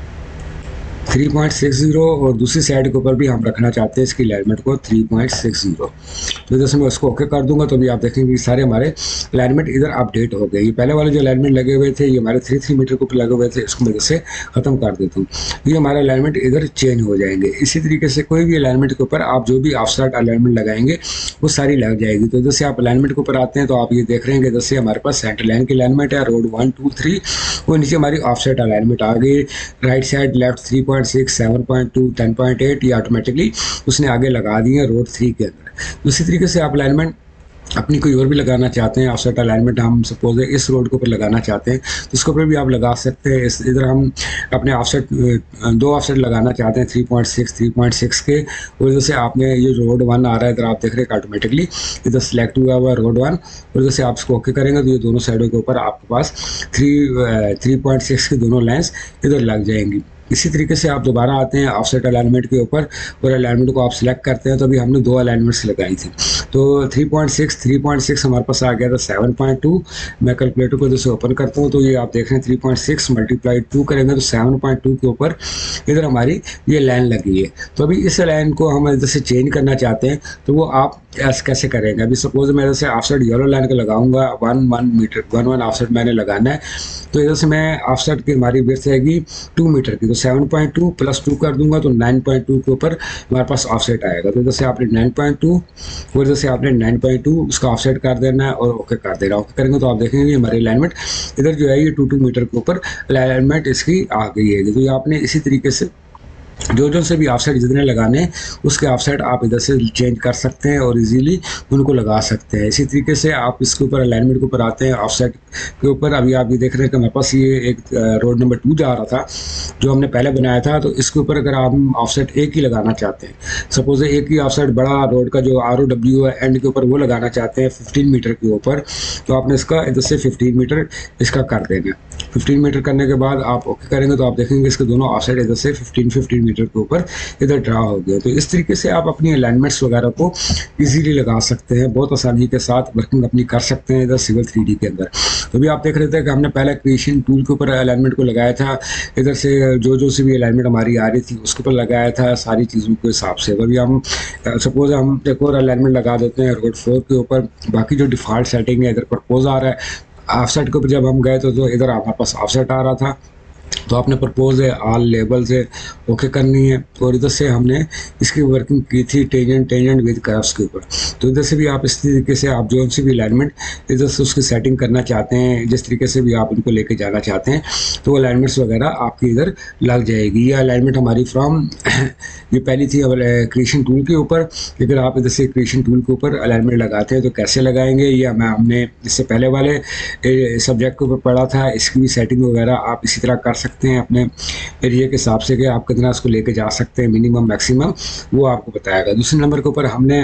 थ्री पॉइंट सिक्स जीरो, और दूसरी साइड के ऊपर भी हम रखना चाहते हैं इसकी अलाइनमेंट को थ्री पॉइंट सिक्स जीरो। तो जैसे मैं उसको ओके कर दूंगा तो अभी आप देखेंगे सारे हमारे अलाइनमेंट इधर अपडेट हो गए। ये पहले वाले जो अलाइनमेंट लगे हुए थे ये हमारे थ्री थ्री मीटर के ऊपर लगे हुए थे, इसको मैं जैसे ख़त्म कर देता हूँ। ये हमारे अलाइनमेंट इधर चेंज हो जाएंगे। इसी तरीके से कोई भी अलाइनमेंट के ऊपर आप जो भी ऑफसेट अलाइनमेंट लगाएंगे वो सारी लग जाएगी। तो जैसे आप अलाइनमेंट के ऊपर आते हैं तो आप ये देख रहे हैं कि जैसे हमारे पास सेंटर लाइन की अलाइनमेंट है, रोड वन टू थ्री, वो नीचे हमारी ऑफसेट अलाइनमेंट आ गई। Right side left three point six, seven point two, ten point eight, ये ऑटोमेटिकली उसने आगे लगा दिए रोड थ्री के अंदर। उसी तरीके से आप अलाइनमेंट अपनी कोई और भी लगाना चाहते हैं, ऑफसेट अलाइनमेंट हम सपोज है इस रोड के ऊपर लगाना चाहते हैं तो इसके ऊपर भी आप लगा सकते हैं। इस इधर हम अपने ऑफसेट दो ऑफसेट लगाना चाहते हैं three point six, three point six के, और इधर से आपने ये रोड वन आ रहा है इधर आप देख रहे हैं ऑटोमेटिकली इधर सेलेक्ट हुआ हुआ रोड वन, और इधर से आप इसको ओके करेंगे तो ये दोनों साइडों के ऊपर आपके पास थ्री थ्री पॉइंट सिक्स की दोनों लाइन्स इधर लग जाएंगी। इसी तरीके से आप दोबारा आते हैं ऑफसेट अलाइनमेंट के ऊपर, और अलाइनमेंट को आप सिलेक्ट करते हैं। तो अभी हमने दो अलाइनमेंट्स लगाई थी, तो three point six, three point six हमारे पास आ गया था सेवन पॉइंट टू। मैं कैलकुलेटर को जैसे ओपन करता हूँ तो ये आप देख रहे हैं three point six multiply two करेंगे तो सेवन पॉइंट टू के ऊपर इधर हमारी ये लाइन लगी है। तो अभी इस लाइन को हम इधर से चेंज करना चाहते हैं तो वो आप कैसे करेंगे। अभी सपोज मैं इधर से ऑफसेट येलो लाइन का लगाऊंगा, one one metre one one offset मैंने लगाना है, तो इधर से मैं ऑफसेट की हमारी विड्थ रहेगी टू मीटर की, तो seven point two plus two कर दूंगा तो नाइन पॉइंट टू के ऊपर हमारे पास ऑफसेट आएगा। तो इधर से आपने नाइन पॉइंट टू और इधर से आपने नाइन पॉइंट टू उसका ऑफसेट कर देना है और ओके कर देना। ओके करेंगे तो आप देखेंगे हमारी अलाइनमेंट इधर जो है ये टू टू मीटर के ऊपर अलाइनमेंट इसकी आ गई है। तो ये आपने इसी तरीके से जो जो से भी ऑफसेट जितने लगाने उसके ऑफसेट आप इधर से चेंज कर सकते हैं और इजीली उनको लगा सकते हैं। इसी तरीके से आप इसके ऊपर अलाइनमेंट के ऊपर आते हैं ऑफसेट के ऊपर। अभी आप ये देख रहे हैं कि मेरे पास ये एक रोड नंबर टू जा रहा था जो हमने पहले बनाया था, तो इसके ऊपर अगर आप ऑफसेट एक ही लगाना चाहते हैं, सपोज एक ही ऑफसेट बड़ा रोड का जो आर ओ डब्ल्यू है एंड के ऊपर वो लगाना चाहते हैं फिफ्टीन मीटर के ऊपर, तो आपने इसका इधर से फिफ्टीन मीटर इसका कर देना। फिफ्टीन मीटर करने के बाद आप ओके करेंगे तो आप देखेंगे इसके दोनों ऑफसेट इधर से फिफ्टीन फिफ्टीन मीटर के ऊपर इधर ड्रा हो गया। तो इस तरीके से आप अपनी अलाइनमेंट्स वगैरह को इजीली लगा सकते हैं, बहुत आसानी के साथ वर्किंग अपनी कर सकते हैं इधर सिविल थ्री डी के अंदर। तो भी आप देख रहे थे कि हमने पहले क्रिएशन टूल के ऊपर अलाइनमेंट को लगाया था, इधर से जो जो सी भी अलाइनमेंट हमारी आ रही थी उसके ऊपर लगाया था सारी चीज़ों के हिसाब से। अभी हम सपोज हम एक और अलाइनमेंट लगा देते हैं रोड फोर के ऊपर, बाकी जो डिफ़ॉल्ट सेटिंग है इधर प्रपोज आ रहा है। ऑफसेट के ऊपर जब हम गए तो, तो इधर हमारे पास ऑफसेट आ रहा था, तो आपने प्रपोज है ऑल लेबल से ओके करनी है। और इधर से हमने इसकी वर्किंग की थी टेंजेंट टेंजेंट विद कर्व्स के ऊपर। तो इधर से भी आप इस तरीके से आप जो सी भी अलाइनमेंट इधर से उसकी सेटिंग करना चाहते हैं, जिस तरीके से भी आप उनको लेके जाना चाहते हैं, तो अलाइनमेंट्स वगैरह आपकी इधर लग जाएगी। ये अलाइनमेंट हमारी फ्रॉम ये पहली थी क्रिएशन टूल के ऊपर। अगर आप इधर से क्रिएशन टूल के ऊपर अलाइनमेंट लगाते हैं तो कैसे लगाएंगे, ये हमें हमने इससे पहले वाले सब्जेक्ट के ऊपर पढ़ा था। इसकी भी सेटिंग वगैरह आप इसी तरह कर सकते हैं अपने एरिया के हिसाब से कि आप कितना इसको लेके जा सकते हैं, मिनिमम मैक्सिमम वो आपको बताएगा। दूसरे नंबर के ऊपर हमने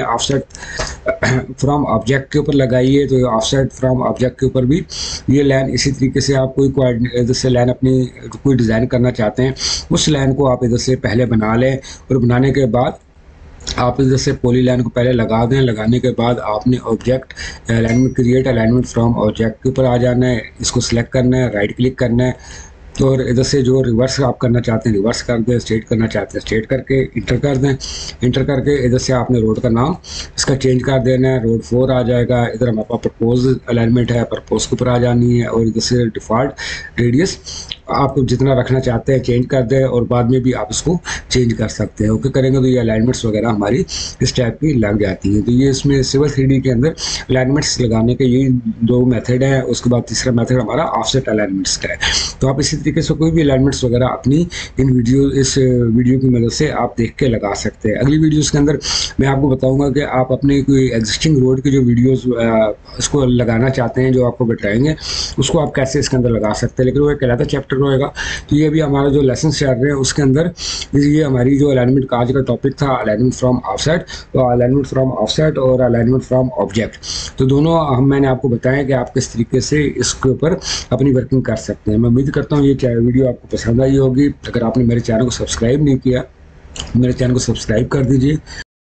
ऑफसेट फ्रॉम ऑब्जेक्ट के ऊपर लगाई है, तो ऑफसेट फ्रॉम ऑब्जेक्ट के ऊपर भी ये लाइन इसी तरीके से आप कोई इधर से लाइन अपनी कोई डिज़ाइन करना चाहते हैं उस लाइन को आप इधर से पहले बना लें, और बनाने के बाद आप इधर से पॉली लाइन को पहले लगा दें। लगाने के बाद आपने object alignment create alignment from object के ऊपर आ जाना है, इसको सिलेक्ट करना है, राइट क्लिक करना है, तो इधर से जो रिवर्स आप करना चाहते हैं रिवर्स कर दें, स्ट्रेट करना चाहते हैं स्ट्रेट करके इंटर कर दें। इंटर करके इधर से आपने रोड का नाम इसका चेंज कर देना है, रोड फोर आ जाएगा। इधर हमारे पास प्रपोज अलाइनमेंट है, प्रपोज के ऊपर आ जानी है, और इधर से डिफ़ॉल्ट रेडियस आप जितना रखना चाहते हैं चेंज कर दें, और बाद में भी आप इसको चेंज कर सकते हैं। ओके करेंगे तो ये अलाइनमेंट्स वगैरह हमारी इस टाइप की लग जाती हैं। तो ये इसमें सिविल थ्री डी के अंदर अलाइनमेंट्स लगाने के ये दो मेथड हैं। उसके बाद तीसरा मेथड हमारा ऑफसेट अलाइनमेंट्स का है। तो आप इसी तरीके से कोई भी अलाइनमेंट्स वगैरह अपनी इन वीडियो इस वीडियो की मदद से आप देख के लगा सकते हैं। अगली वीडियोज़ के अंदर मैं आपको बताऊँगा कि आप अपने कोई एग्जिस्टिंग रोड की जो वीडियोज़ इसको लगाना चाहते हैं, जो आपको बताएंगे उसको आप कैसे इसके अंदर लगा सकते हैं, लेकिन वो एक अलग चैप्टर होएगा। तो ये भी हमारा जो लेसन चल रहे हैं उसके अंदर ये हमारी जो अलाइनमेंट का आज का टॉपिक था अलाइनमेंट फ्रॉम ऑफसेट, तो अलाइनमेंट फ्रॉम ऑफसेट और अलाइनमेंट फ्रॉम ऑब्जेक्ट, तो दोनों हम मैंने आपको बताया कि आप किस तरीके से इसके ऊपर अपनी वर्किंग कर सकते हैं। मैं उम्मीद करता हूँ ये वीडियो आपको पसंद आई होगी। अगर आपने मेरे चैनल को सब्सक्राइब नहीं किया मेरे चैनल को सब्सक्राइब कर दीजिए।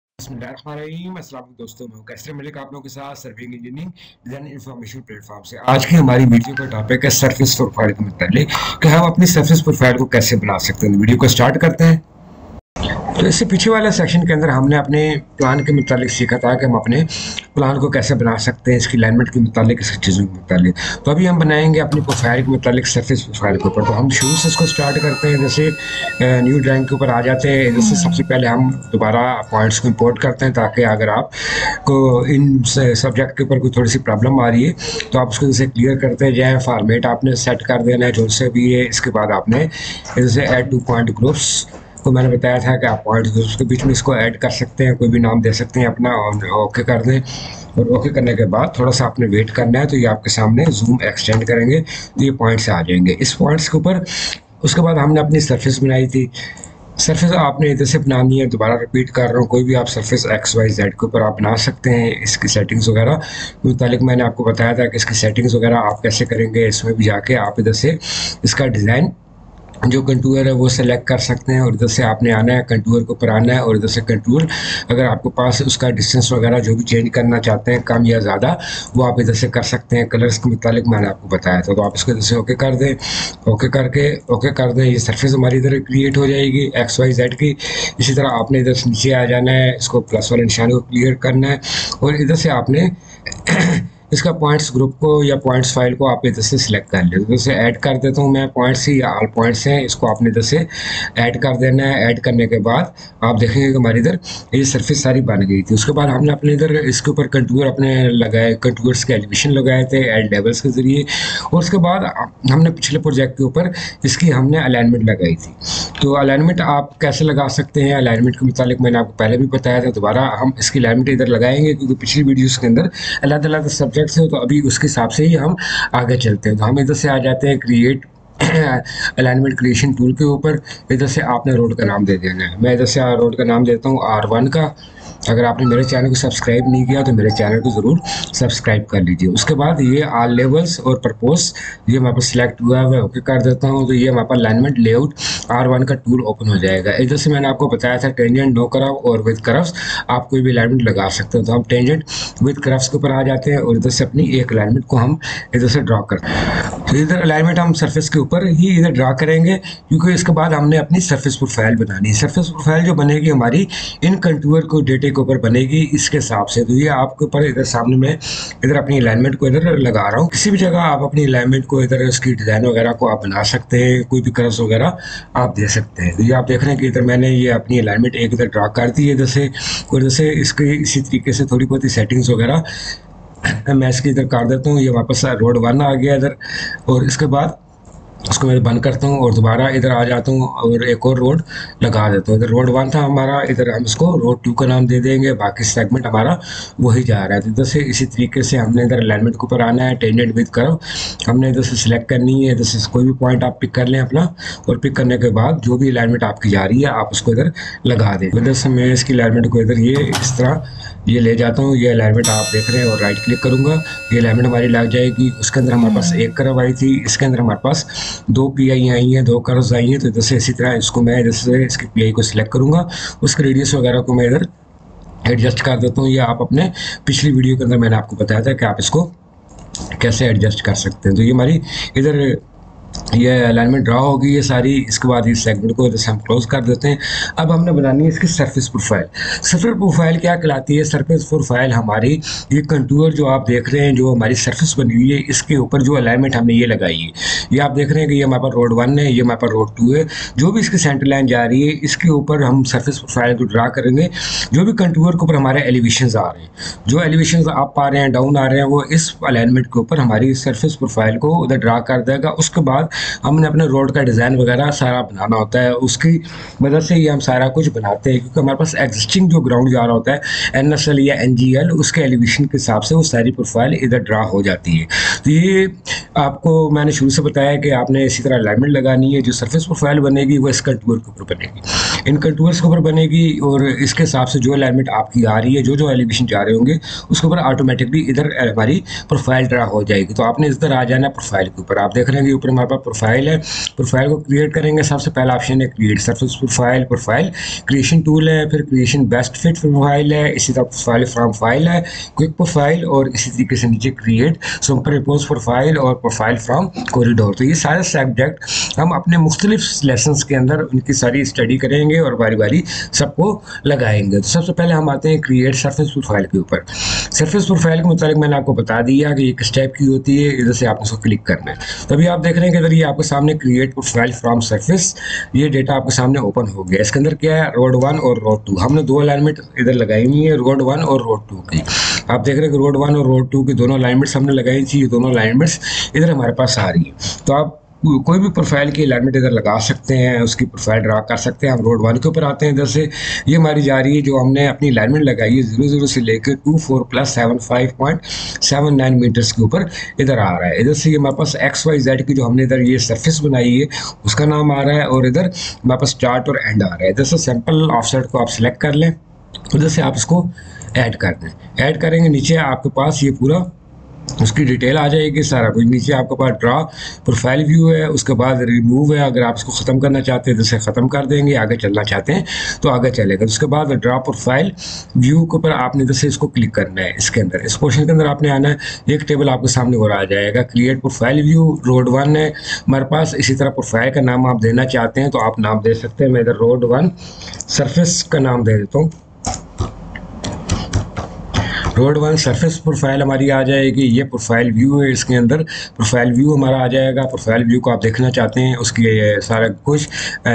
दोस्तों मैं कैसे मिलेगा आप लोगों के साथ serving engineering design information platform से। आज की हमारी वीडियो का टॉपिक है सरफेस प्रोफाइल के मतलब कि हम अपनी सरफेस प्रोफाइल को कैसे बना सकते हैं। वीडियो को स्टार्ट करते हैं। तो इससे पीछे वाले सेक्शन के अंदर हमने अपने प्लान के मुतालिक सीखा था कि हम अपने प्लान को कैसे बना सकते हैं, इसकी अलाइनमेंट के मुतालिक, इसकी चीज़ों के मुतालिक। तो अभी हम बनाएंगे अपनी प्रोफाइल के मुतालिक सरफेस प्रोफाइल के ऊपर। तो हम शुरू से इसको स्टार्ट करते हैं, जैसे न्यू ड्राइंग के ऊपर आ जाते हैं। जैसे सबसे पहले हम दोबारा पॉइंट्स को इंपोर्ट करते हैं, ताकि अगर आप को इन सब्जेक्ट के ऊपर कोई थोड़ी सी प्रॉब्लम आ रही है तो आप उसको जैसे क्लियर करते हैं जाए। फॉर्मेट आपने सेट कर देना है जो से भी है। इसके बाद आपने जैसे ऐड टू पॉइंट ग्रुप्स को मैंने बताया था कि आप पॉइंट ग्रुप्स के बीच में इसको ऐड कर सकते हैं, कोई भी नाम दे सकते हैं अपना, और ओके कर दें। और ओके करने के बाद थोड़ा सा आपने वेट करना है, तो ये आपके सामने जूम एक्सटेंड करेंगे तो ये पॉइंट्स आ जाएंगे इस पॉइंट्स के ऊपर। उसके बाद हमने अपनी सरफेस बनाई थी, सरफेस आपने इधर से बनानी है। दोबारा रिपीट कर रहा हूँ, कोई भी आप सरफेस एक्स वाई जेड के ऊपर आप बना सकते हैं। इसकी सेटिंग्स वगैरह मुतालिक मैंने आपको बताया था कि इसकी सेटिंग्स वगैरह आप कैसे करेंगे। इसमें भी जाके आप इधर से इसका डिज़ाइन जो कंटूर है वो सेलेक्ट कर सकते हैं, और इधर से आपने आना है कंटूर के ऊपर आना है, और इधर से कंटूर अगर आपके पास उसका डिस्टेंस वगैरह जो भी चेंज करना चाहते हैं कम या ज़्यादा वो आप इधर से कर सकते हैं। कलर्स के मुतालिक मैंने आपको बताया था, तो आप इसको इधर से ओके कर दें। ओके करके ओके कर दें, ये सरफेस हमारी इधर क्रिएट हो जाएगी एक्स वाई जेड की। इसी तरह आपने इधर से नीचे आ जाना है, इसको प्लस वाले निशान को क्लियर करना है, और इधर से आपने इसका पॉइंट्स ग्रुप को या पॉइंट्स फाइल को आप इधर से सिलेक्ट कर लें। जैसे ऐड कर देता हूँ मैं पॉइंट्स ही, या ऑल पॉइंट्स हैं, इसको आपने इधर से ऐड कर देना है। ऐड करने के बाद आप देखेंगे कि हमारी इधर ये सरफेस सारी बन गई थी। उसके बाद हमने अपने इधर इसके ऊपर कंटूर अपने लगाए, कंटूर्स के एलिवेशन लगाए थे एड लेवल्स के ज़रिए। और उसके बाद हमने पिछले प्रोजेक्ट के ऊपर इसकी हमने अलाइनमेंट लगाई थी। तो अलाइनमेंट आप कैसे लगा सकते हैं, अलाइनमेंट के मुतालिक मैंने आपको पहले भी बताया था, दोबारा हम इसकी अलाइनमेंट इधर लगाएंगे क्योंकि पिछली वीडियोस के अंदर अलग अलग सब्जेक्ट्स हैं। तो अभी उसके हिसाब से ही हम आगे चलते हैं। तो हम इधर से आ जाते हैं क्रिएट अलाइनमेंट क्रिएशन टूल के ऊपर। इधर से आपने रोड का नाम दे देना है। मैं इधर से रोड का नाम देता हूँ आर वन का। अगर आपने मेरे चैनल को सब्सक्राइब नहीं किया तो मेरे चैनल को ज़रूर सब्सक्राइब कर लीजिए। उसके बाद ये ऑल लेवल्स और परपोज ये हमारे पास सिलेक्ट हुआ है, ओके कर देता हूँ। तो ये हमारे पास अलाइनमेंट लेआउट आर वन का टूल ओपन हो जाएगा। इधर से मैंने आपको बताया था टेंजेंट, नो कर्व और विद कर्व्स आप कोई भी अलाइनमेंट लगा सकते हो। तो हम टेंजेंट विद कर्व्स के ऊपर आ जाते हैं और इधर से अपनी एक अलाइनमेंट को हम इधर से ड्रॉ करते हैं। तो इधर अलाइनमेंट हम सरफेस के ऊपर ही इधर ड्रा करेंगे क्योंकि इसके बाद हमने अपनी सरफेस प्रोफाइल बनानी है। सरफेस प्रोफाइल जो बनेगी हमारी इन कंटूर को डेटे के ऊपर बनेगी इसके हिसाब से। तो ये आपके ऊपर इधर सामने में इधर अपनी अलाइनमेंट को इधर लगा रहा हूँ। किसी भी जगह आप अपनी अलाइनमेंट को इधर इसकी डिज़ाइन वगैरह को आप बना सकते हैं, कोई भी कर्व्स वगैरह आप दे सकते हैं। तो ये आप देख रहे हैं कि इधर मैंने ये अपनी अलाइनमेंट एक इधर ड्रा कर दी है इधर से। और इधर से इसके इसी तरीके से थोड़ी बहुत ही सेटिंग्स वगैरह मैं इसकी इधर कर देता हूँ। ये वापस रोड वन आ गया इधर। और इसके बाद उसको मैं बंद करता हूँ और दोबारा इधर आ जाता हूँ और एक और रोड लगा देता हूँ। इधर रोड वन था हमारा, इधर हम इसको रोड टू का नाम दे देंगे। बाकी सेगमेंट हमारा वही जा रहा है। तो इधर से इसी तरीके से हमने इधर अलाइनमेंट के ऊपर आना है। टेंजेंट विद कर्व हमने इधर से सिलेक्ट करनी है। इधर से कोई भी पॉइंट आप पिक कर लें अपना, और पिक करने के बाद जो भी अलाइनमेंट आपकी जा रही है आप उसको इधर लगा दें। इधर से मैं इसकी अलाइनमेंट को इधर ये इस तरह ये ले जाता हूँ। ये अलाइनमेंट आप देख रहे हैं और राइट क्लिक करूँगा, ये अलाइनमेंट हमारी लग जाएगी। उसके अंदर हमारे पास एक कर्व आई थी, इसके अंदर हमारे पास दो पी आई आई हैं, दो कर्व्स आई हैं। तो इधर से इसी तरह इसको मैं इधर से इसकी पी आई को सिलेक्ट करूँगा, उसके रेडियस वगैरह को मैं इधर एडजस्ट कर देता हूँ। ये आप अपने पिछली वीडियो के अंदर मैंने आपको बताया था कि आप इसको कैसे एडजस्ट कर सकते हैं। तो ये हमारी इधर ये अलाइनमेंट ड्रा होगी ये सारी। इसके बाद इस सेगमेंट को जैसे हम क्लोज कर देते हैं। अब हमने बनानी है इसकी सरफेस प्रोफाइल। सरफेस प्रोफाइल क्या कहलाती है? सरफेस प्रोफाइल हमारी ये कंटूर जो आप देख रहे हैं, जो हमारी सरफेस बनी हुई है, इसके ऊपर जो अलाइनमेंट हमने ये लगाई है, ये आप देख रहे हैं कि ये हमारे पास रोड वन है, ये हमारे पास रोड टू है। जो भी इसकी सेंटर लाइन जा रही है इसके ऊपर हम सरफेस प्रोफाइल को ड्रा करेंगे। जो भी कंटूर के ऊपर हमारे एलिवेशन आ रहे हैं, जो एलिवेशन आप पा रहे हैं, डाउन आ रहे हैं, वो इस अलाइनमेंट के ऊपर हमारी सरफेस प्रोफाइल को उधर ड्रा कर देगा। उसके बाद हमने अपने रोड का डिज़ाइन वगैरह सारा बनाना होता है। उसकी वजह से ही हम सारा कुछ बनाते हैं क्योंकि हमारे पास एग्जिस्टिंग जो ग्राउंड जा रहा होता है एन एस एल या एन जी एल, उसके एलिवेशन के हिसाब से वो सारी प्रोफाइल इधर ड्रा हो जाती है। तो ये आपको मैंने शुरू से बताया कि आपने इसी तरह अलाइनमेंट लगानी है। जो सरफेस प्रोफाइल बनेगी वो इस कंटूर के ऊपर बनेगी, इन कंटूर्स के ऊपर बनेगी। और इसके हिसाब से जो अलाइनमेंट आपकी आ रही है, जो जो एलिवेशन जा रहे होंगे, उसके ऊपर ऑटोमेटिकली इधर हमारी प्रोफाइल ड्रा हो जाएगी। तो आपने इधर आ जाना प्रोफाइल के ऊपर। आप देख रहे हैं कि ऊपर हमारे पास प्रोफाइल है। प्रोफाइल को क्रिएट करेंगे, सबसे पहला ऑप्शन है create surface profile. Profile creation tool है, फिर क्रिएशन बेस्ट फिट प्रोफाइल है, इसी तरह प्रोफाइल फ्रॉम फाइल है, क्विक प्रोफाइल, और इसी तरीके से नीचे क्रिएट सुपर रिपोज प्रोफाइल और प्रोफाइल फ्रॉम कॉरिडोर। तो ये सारे सब्जेक्ट हम अपने मुख्तलिफ लेसन्स के अंदर उनकी सारी स्टडी करेंगे और बारी बारी सबको लगाएंगे। तो सबसे पहले हम आते हैं क्रिएट सरफेस प्रोफाइल के ऊपर। सरफेस प्रोफाइल के मुताबिक मैंने आपको बता दिया कि एक स्टेप की होती है। इधर से आपको उसको क्लिक करना है। तभी आप देख रहे हैं कि इधर ये आपके सामने क्रिएट प्रोफाइल फ्रॉम सरफेस, ये डेटा आपके सामने ओपन हो गया। इसके अंदर क्या है? रोड वन और रोड टू। हमने दो अलाइनमेंट इधर लगाई हुई है, रोड वन और रोड टू की। आप देख रहे हैं कि रोड वन और रोड टू की दोनों अलाइनमेंट्स हमने लगाई थी। ये दोनों अलाइनमेंट्स इधर हमारे पास आ रही है। तो आप कोई भी प्रोफाइल की अलाइनमेंट इधर लगा सकते हैं, उसकी प्रोफाइल ड्रा कर सकते हैं। हम रोड वन के ऊपर आते हैं। इधर से ये हमारी जा रही है, जो हमने अपनी अलाइनमेंट लगाई है जीरो जीरो से लेकर two four plus seven five point seven nine metres के ऊपर इधर आ रहा है। इधर से ये हमारे पास एक्स वाई जेड की जो हमने इधर ये सरफेस बनाई है उसका नाम आ रहा है, और इधर हमारे पास स्टार्ट और एंड आ रहा है। इधर से सैम्पल ऑफसेट को आप सिलेक्ट कर लें, उधर से आप इसको ऐड कर दें। ऐड करेंगे, नीचे आपके पास ये पूरा उसकी डिटेल आ जाएगी सारा कुछ। नीचे आपके पास ड्रा प्रोफाइल व्यू है, उसके बाद रिमूव है। अगर आप इसको ख़त्म करना चाहते हैं तो इसे ख़त्म कर देंगे, आगे चलना चाहते हैं तो आगे चलेगा। उसके बाद ड्रा प्रोफाइल व्यू के ऊपर आपने इधर से इसको क्लिक करना है। इसके अंदर इस पोर्शन के अंदर आपने आना है, एक टेबल आपके सामने और आ जाएगा। Create profile view road one है हमारे पास। इसी तरह प्रोफाइल का नाम आप देना चाहते हैं तो आप नाम दे सकते हैं। मैं इधर रोड वन सरफेस का नाम दे देता हूँ। रोड वन सरफेस प्रोफाइल हमारी आ जाएगी। ये प्रोफाइल व्यू है, इसके अंदर प्रोफाइल व्यू हमारा आ जाएगा। प्रोफाइल व्यू को आप देखना चाहते हैं उसकी सारा कुछ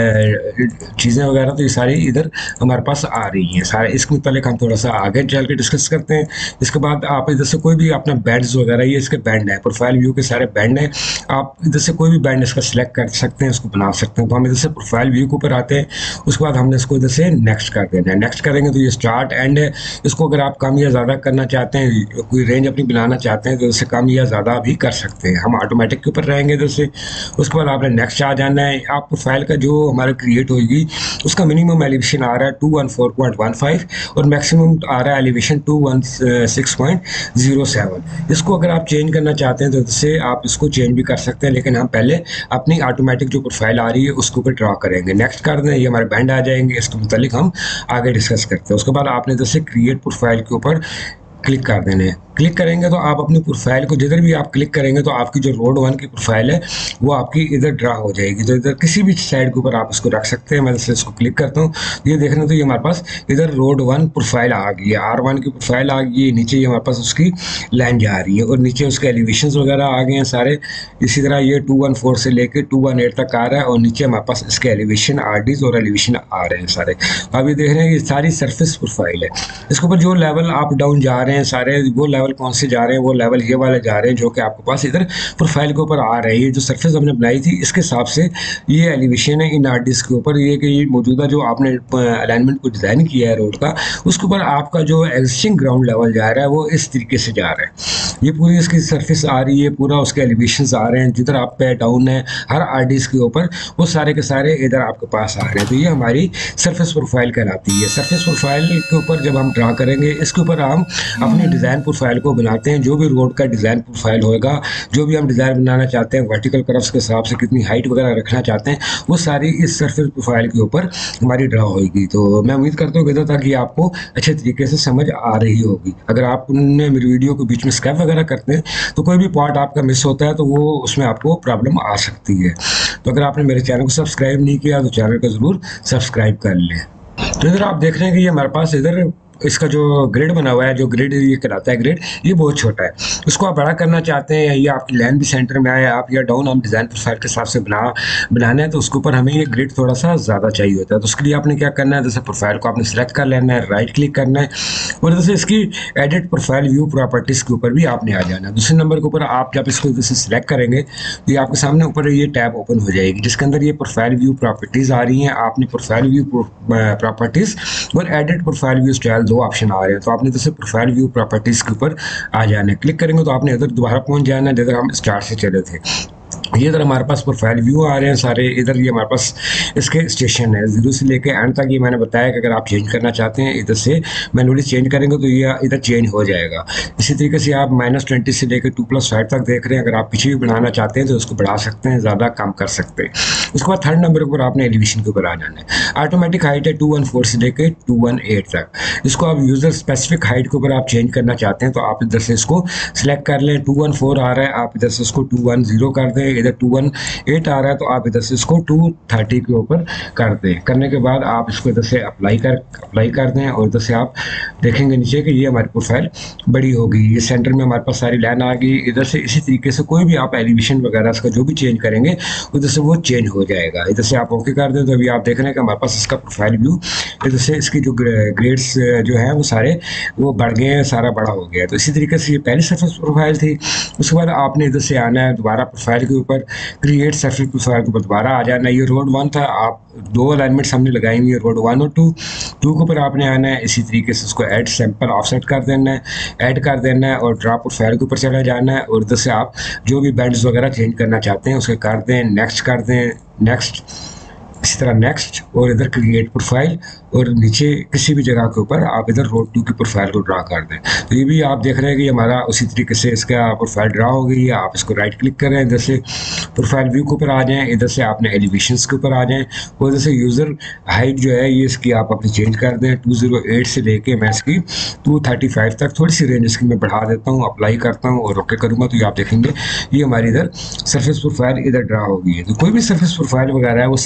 चीज़ें वगैरह, तो ये सारी इधर हमारे पास आ रही हैं सारे। इसके मुतालिक हम थोड़ा सा आगे चल के डिस्कस करते हैं। इसके बाद आप इधर से कोई भी अपना बैंड्स वगैरह, ये इसके बैंड है, प्रोफाइल व्यू के सारे बैंड हैं। आप इधर से कोई भी बैंड इसका सिलेक्ट कर सकते हैं, इसको बना सकते हैं। तो हम इधर से प्रोफाइल व्यू के ऊपर आते हैं, उसके बाद हमने इसको इधर से नेक्स्ट कर देना है। नेक्स्ट करेंगे तो ये स्टार्ट एंड है। इसको अगर आप कम या ज़्यादा करना चाहते हैं, कोई रेंज अपनी बनाना चाहते हैं, तो इससे कम या ज़्यादा भी कर सकते हैं। हम ऑटोमेटिक के ऊपर रहेंगे इधर से। उसके बाद आपने नेक्स्ट आ जाना है। आप प्रोफाइल का जो हमारा क्रिएट होगी उसका मिनिमम एलिवेशन आ रहा है two one four point one five और मैक्सिमम आ रहा है elevation two one six point zero seven. इसको अगर आप चेंज करना चाहते हैं तो इससे आप इसको चेंज भी कर सकते हैं, लेकिन हम पहले अपनी ऑटोमेटिक जो प्रोफाइल आ रही है उसके ऊपर ड्रा करेंगे। नेक्स्ट कर दें, ये हमारे बैंड आ जाएंगे। इसके मुतालिक हम आगे डिस्कस करते हैं। उसके बाद आपने इधर से क्रिएट प्रोफाइल के ऊपर क्लिक कर देने हैं। क्लिक करेंगे तो आप अपनी प्रोफाइल को जिधर भी आप क्लिक करेंगे तो आपकी जो रोड वन की प्रोफाइल है वो आपकी इधर ड्रा हो जाएगी। तो इधर किसी भी साइड के ऊपर आप इसको रख सकते हैं। मैं जैसे इसको क्लिक करता हूँ, ये देखने तो ये हमारे पास इधर रोड वन प्रोफाइल आ गई है, आर वन की प्रोफाइल आ गई है। नीचे ये हमारे पास उसकी लाइन जा रही है और नीचे उसके एलिवेशन वगैरह आ गए हैं सारे। इसी तरह ये टू वन फोर से लेकर टू वन एट तक आ रहा है और नीचे हमारे पास इसके एलिवेशन आर डीज और एलिवेशन आ रहे हैं सारे। अब ये देख रहे हैं ये सारी सरफेस प्रोफाइल है। इसके ऊपर जो लेवल अप डाउन जा रहे हैं सारे, वो लेवल कौन से जा रहे हैं, वो लेवल ये वाले जा रहे हैं जो कि आपके पास इधर प्रोफाइल के ऊपर आ रहे हैं। ये जो सरफेस हमने बनाई थी इसके हिसाब से ये एलिवेशन है इन आर्टिस्ट के ऊपर। ये कि ये मौजूदा जो आपने अलाइनमेंट को डिज़ाइन किया है रोड का, उसके ऊपर आपका जो एग्जिस्टिंग ग्राउंड लेवल जा रहा है वो इस तरीके से जा रहा है। ये पूरी इसकी सरफेस आ रही है, पूरा उसके एलिवेशन आ रहे हैं। जिधर आप पे डाउन है हर आर्टिस्ट के ऊपर, वो सारे के सारे इधर आपके पास आ रहे हैं। तो ये हमारी सरफेस प्रोफाइल कहलाती है। सरफेस प्रोफाइल के ऊपर जब हम ड्रा करेंगे, इसके ऊपर हम अपने डिज़ाइन प्रोफाइल को बनाते हैं। जो भी रोड का डिज़ाइन प्रोफाइल होगा, जो भी हम डिज़ाइन बनाना चाहते हैं, वर्टिकल कर्व्स के हिसाब से कितनी हाइट वगैरह रखना चाहते हैं, वो सारी इस सरफेस प्रोफाइल के ऊपर हमारी ड्रा होगी। तो मैं उम्मीद करता हूँ इधर तक ये आपको अच्छे तरीके से समझ आ रही होगी। अगर आपने मेरी वीडियो के बीच में स्किप वगैरह करते हैं तो कोई भी पार्ट आपका मिस होता है तो वो उसमें आपको प्रॉब्लम आ सकती है। तो अगर आपने मेरे चैनल को सब्सक्राइब नहीं किया तो चैनल को ज़रूर सब्सक्राइब कर लें। तो इधर आप देख रहे हैं कि ये हमारे पास इधर इसका जो ग्रिड बना हुआ है, जो ग्रिड ये कहलाता है ग्रिड, ये बहुत छोटा है। उसको आप बड़ा करना चाहते हैं, या आपकी लाइन भी सेंटर में आए, आप या डाउन हम डिज़ाइन प्रोफाइल के हिसाब से बना बनाना है, तो उसके ऊपर हमें ये ग्रिड थोड़ा सा ज़्यादा चाहिए होता है। तो उसके लिए आपने क्या करना है, जैसे प्रोफाइल को आपने सेलेक्ट कर लेना है, राइट क्लिक करना है और जैसे इसकी एडिट प्रोफाइल व्यू प्रॉपर्टीज़ के ऊपर भी आपने आ जाना है। दूसरे नंबर के ऊपर आप जब इसको जैसे सिलेक्ट करेंगे तो ये आपके सामने ऊपर ये टैब ओपन हो जाएगी, जिसके अंदर ये प्रोफाइल व्यू प्रॉपर्टीज़ आ रही हैं। आपने प्रोफाइल व्यू प्रॉपर्टीज़ और एडिट प्रोफाइल व्यू स्टाइल दो ऑप्शन आ रहे हैं। तो आपने जैसे प्रोफाइल व्यू प्रॉपर्टीज के ऊपर आ जाना है। क्लिक करेंगे तो आपने इधर दोबारा पहुंच जाना है जिधर हम स्टार्ट से चले थे। ये इधर हमारे पास प्रोफाइल व्यू आ रहे हैं सारे। इधर ये हमारे पास इसके स्टेशन है, जीरो से लेके एंड तक। ये मैंने बताया कि अगर आप चेंज करना चाहते हैं इधर से मैनुअली चेंज करेंगे तो ये इधर चेंज हो जाएगा। इसी तरीके से आप माइनस ट्वेंटी से लेकर टू प्लस फाइव तक देख रहे हैं। अगर आप पीछे भी बनाना चाहते हैं तो उसको बढ़ा सकते हैं, ज़्यादा कम कर सकते हैं। उसके बाद थर्ड नंबर के ऊपर आपने एलिवेशन के ऊपर आ जाना है। ऑटोमेटिक हाइट है टू वन फोर से लेकर टू वन एट तक। इसको आप यूज़र स्पेसिफिक हाइट के ऊपर आप चेंज करना चाहते हैं तो आप इधर से इसको सिलेक्ट कर लें। टू वन फोर आ रहा है, आप इधर से इसको टू वन ज़ीरो कर दें। इधर टू वन एट आ रहा है तो आप इधर से इसको टू थर्टी के ऊपर कर दें। करने के बाद आप इसको इधर से अप्लाई कर अप्लाई कर दें और इधर से आप देखेंगे नीचे कि ये हमारी प्रोफाइल बड़ी होगी। ये सेंटर में हमारे पास सारी लाइन आ गई। इधर से इसी तरीके से कोई भी आप एलिवेशन वगैरह इसका जो भी चेंज करेंगे उधर से वो चेंज हो जाएगा। इधर से आप ओके कर दें तो अभी आप देख रहे हैं कि हमारे पास इसका प्रोफाइल व्यू इधर से इसकी जो ग्रेड्स जो है वो सारे वो बढ़ गए हैं, सारा बड़ा हो गया है। तो इसी तरीके से ये पहली सरफेस प्रोफाइल थी। उसके बाद आपने इधर से आना है दोबारा प्रोफाइल के ऊपर, क्रिएट सरफेस प्रोफाइल के ऊपर दोबारा आ जाना है। ये रोड वन था, आप दो अलाइनमेंट्स हमने लगाई हुई है, रोड वन और टू। टू के ऊपर आपने आना है, इसी तरीके से उसको ऐड सैंपल ऑफसेट कर देना है, ऐड कर देना है और ड्रॉप प्रोफाइल के ऊपर चला जाना है और इधर से आप जो भी बैंड्स वगैरह चेंज करना चाहते हैं उसके कर दें, नेक्स्ट कर दें, नेक्स्ट, इसी तरह नेक्स्ट और इधर क्रिएट प्रोफाइल और नीचे किसी भी जगह के ऊपर आप इधर रोड टू की प्रोफाइल को ड्रा कर दें। तो ये भी आप देख रहे हैं कि हमारा उसी तरीके से इसका प्रोफाइल ड्रा हो गई है। आप इसको राइट क्लिक करें, इधर से प्रोफाइल व्यू के ऊपर आ जाएं, इधर से आपने एलिवेशंस के ऊपर आ जाएं और इधर से यूज़र हाइट जो है ये इसकी आप अपनी चेंज कर दें। टू ज़ीरो एट से लेके मैं इसकी टू थर्टी फाइव तक थोड़ी सी रेंज इसकी मैं बढ़ा देता हूँ, अप्लाई करता हूँ और ओके करूँगा तो ये आप देखेंगे ये हमारी इधर सरफेस प्रोफाइल इधर ड्रा हो गई है। तो कोई भी सरफेस प्रोफाइल वगैरह है वो सारी की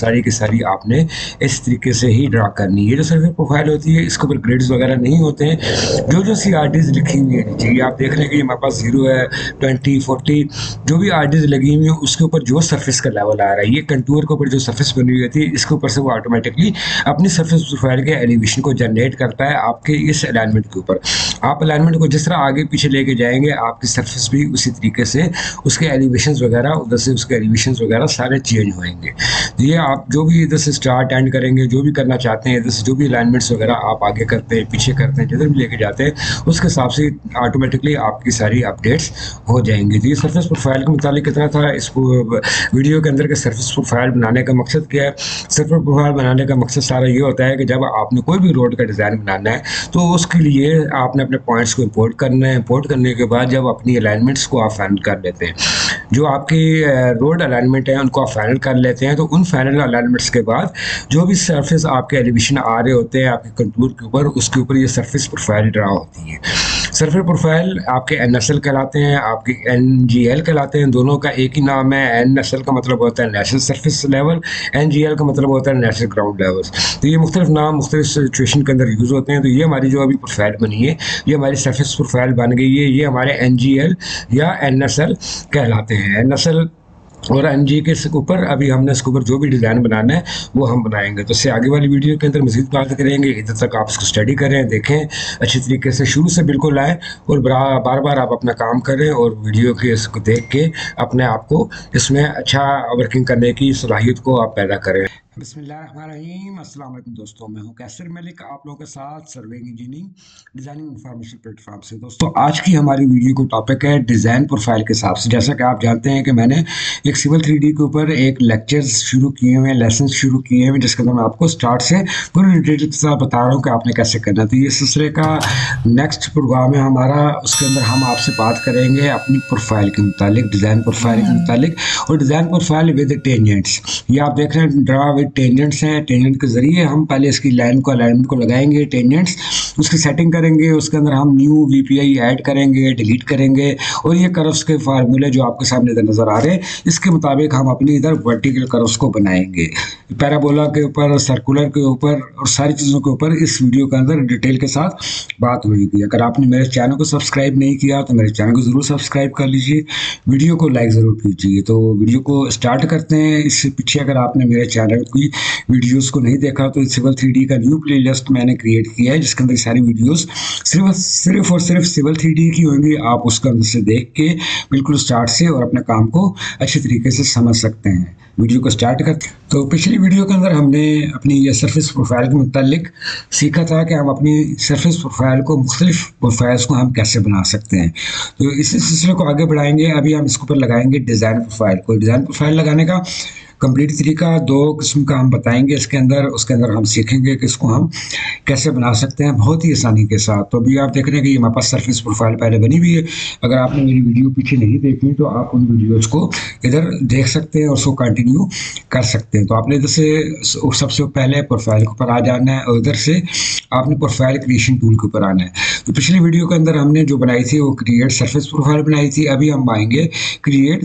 सारी आपने इस तरीके से ही ड्रा करनी है। ये जो सर्फेस प्रोफाइल होती है इसके ऊपर ग्रिड्स वगैरह नहीं होते हैं। जो जो सी आर डीज लिखी हुई है नीचे, आप देख रहे हैं कि हमारे पास जीरो है, ट्वेंटी, फोर्टी, जो भी आर डीज लगी हुई है उसके ऊपर जो सर्फेस का लेवल आ रहा है, ये कंटूर के ऊपर जो सर्फेस बनी हुई होती है इसके ऊपर से वो ऑटोमेटिकली अपनी सर्फेस प्रोफाइल के एलिवेशन को जनरेट करता है आपके इस अलाइनमेंट के ऊपर। आप अलाइनमेंट को जिस तरह आगे पीछे लेके जाएंगे आपकी सर्फेस भी उसी तरीके से उसके एलिवेशंस वगैरह उधर से उसके एलिवेशंस वगैरह सारे चेंज होंगे। तो ये आप जो भी इधर से स्टार्ट एंड करेंगे, जो भी करना चाहते हैं, इधर से जो भी अलाइनमेंट्स वगैरह आप आगे करते हैं, पीछे करते हैं, जिधर भी लेके जाते हैं उसके हिसाब से ऑटोमेटिकली आपकी सारी अपडेट्स हो जाएंगी। तो ये सर्फेस प्रोफाइल के मुतालिक कितना था इस वीडियो के अंदर के सर्फेस प्रोफाइल बनाने का मकसद क्या है। सर्फेस प्रोफाइल बनाने का मकसद सारा ये होता है कि जब आपने कोई भी रोड का डिज़ाइन बनाना है तो उसके लिए आपने अपने पॉइंट्स को इंपोर्ट करना है। इंपोर्ट करने के बाद जब अपनी अलाइनमेंट्स को आप फाइनल कर लेते हैं, जो आपकी रोड अलाइनमेंट है उनको आप फाइनल कर लेते हैं, तो उन फाइनल अलाइनमेंट्स के बाद जो भी सरफेस आपके एलिवेशन आ रहे होते हैं आपके कंटूर के ऊपर, उसके ऊपर ये सरफेस प्रोफाइल ड्रा होती है। सरफेस प्रोफाइल आपके एन एस एल कहलाते हैं, आपके एन जी एल कहलाते हैं। दोनों का एक ही नाम है। एन एस एल का मतलब होता है national surface level, N G L का मतलब होता है नेशनल ग्राउंड लेवल। तो ये मुख्तलिफ नाम मुख्तलिफ सिचुएशन के अंदर यूज़ होते हैं। तो ये हमारी जो अभी प्रोफाइल बनी है, ये हमारी सरफेस प्रोफाइल बन गई है। ये हमारे एन जी एल या एन एस एल कहलाते हैं। एन एस एल और एन जी के ऊपर अभी हमने इसके ऊपर जो भी डिज़ाइन बनाना है वो हम बनाएंगे। तो इससे आगे वाली वीडियो के अंदर मज़ीद बात करेंगे। इधर तक आप इसको स्टडी करें, देखें अच्छी तरीके से, शुरू से बिल्कुल आएँ और बार बार आप अपना काम करें और वीडियो के इसको देख के अपने आप को इसमें अच्छा वर्किंग करने की सलाहियत को आप पैदा करें। बिस्मिल्लाहिर्रहमानिर्रहीम। अस्सलाम वालेकुम दोस्तों, मैं हूं कैसर मलिक, आप लोगों के साथ surveying engineering designing information platform से। दोस्तों आज की हमारी वीडियो को टॉपिक है डिज़ाइन प्रोफाइल के हिसाब से। जैसा कि आप जानते हैं कि मैंने एक सिविल थ्री डी के ऊपर एक लेक्चर्स शुरू किए हुए हैं, लेसन शुरू किए हुए हैं, जिसके अंदर मैं आपको स्टार्ट से पूरी डिटेल के साथ बता रहा हूँ कि आपने कैसे करना। तो ये सिलसिले का नेक्स्ट प्रोग्राम है हमारा, उसके अंदर हम आपसे बात करेंगे अपनी प्रोफाइल के मुतालिक, डिज़ाइन प्रोफाइल के मुतालिक और डिज़ाइन प्रोफाइल विद टेंजेंट्स। ये आप देख रहे हैं ड्रा टेंजेंट्स हैं। टेंजेंट के जरिए हम पहले इसकी लाइन को अलाइनमेंट को लगाएंगे, टेंजेंट्स उसकी सेटिंग करेंगे, उसके अंदर हम न्यू वीपीआई ऐड करेंगे, डिलीट करेंगे और ये कर्व्स के फार्मूले जो आपके सामने इधर नजर आ रहे हैं इसके मुताबिक हम अपनी इधर वर्टिकल कर्व्स को बनाएंगे। पैराबोला के ऊपर, सर्कुलर के ऊपर और सारी चीज़ों के ऊपर इस वीडियो के अंदर डिटेल के साथ बात होगी। अगर आपने मेरे चैनल को सब्सक्राइब नहीं किया तो मेरे चैनल को ज़रूर सब्सक्राइब कर लीजिए, वीडियो को लाइक ज़रूर कीजिए। तो वीडियो को स्टार्ट करते हैं। इससे पीछे अगर आपने मेरे चैनल की वीडियोस को नहीं देखा तो सिविल थ्री डी का न्यू प्लेलिस्ट मैंने क्रिएट किया है, जिसके अंदर सारी वीडियोस सिर्फ सिर्फ और सिर्फ सिविल थ्री डी की होंगी। आप उसके अंदर से देख के बिल्कुल स्टार्ट से और अपने काम को अच्छे तरीके से समझ सकते हैं। वीडियो को स्टार्ट करते हैं। तो पिछली वीडियो के अंदर हमने अपनी ये सरफेस प्रोफाइल के मुतालिक सीखा था कि हम अपनी सरफेस प्रोफाइल को, मुख्तलिफ प्रोफाइल्स को हम कैसे बना सकते हैं। तो इसी सिलसिले को आगे बढ़ाएंगे। अभी हम इसके ऊपर लगाएंगे डिज़ाइन प्रोफाइल को। डिज़ाइन प्रोफाइल लगाने का कंप्लीट तरीका दो किस्म का हम बताएंगे इसके अंदर। उसके अंदर हम सीखेंगे कि इसको हम कैसे बना सकते हैं बहुत ही आसानी के साथ। तो अभी आप देख रहे हैं कि ये हमारे पास सरफेस प्रोफाइल पहले बनी हुई है। अगर आपने मेरी वीडियो पीछे नहीं देखी तो आप उन वीडियोज़ को इधर देख सकते हैं और उसको कंटिन्यू कर सकते हैं। तो आपने इधर से सबसे पहले प्रोफाइल के ऊपर आ जाना है और इधर से आपने प्रोफाइल क्रिएशन टूल के ऊपर आना है। तो पिछली वीडियो के अंदर हमने जो बनाई थी वो क्रिएट सरफेस प्रोफाइल बनाई थी। अभी हम आएंगे क्रिएट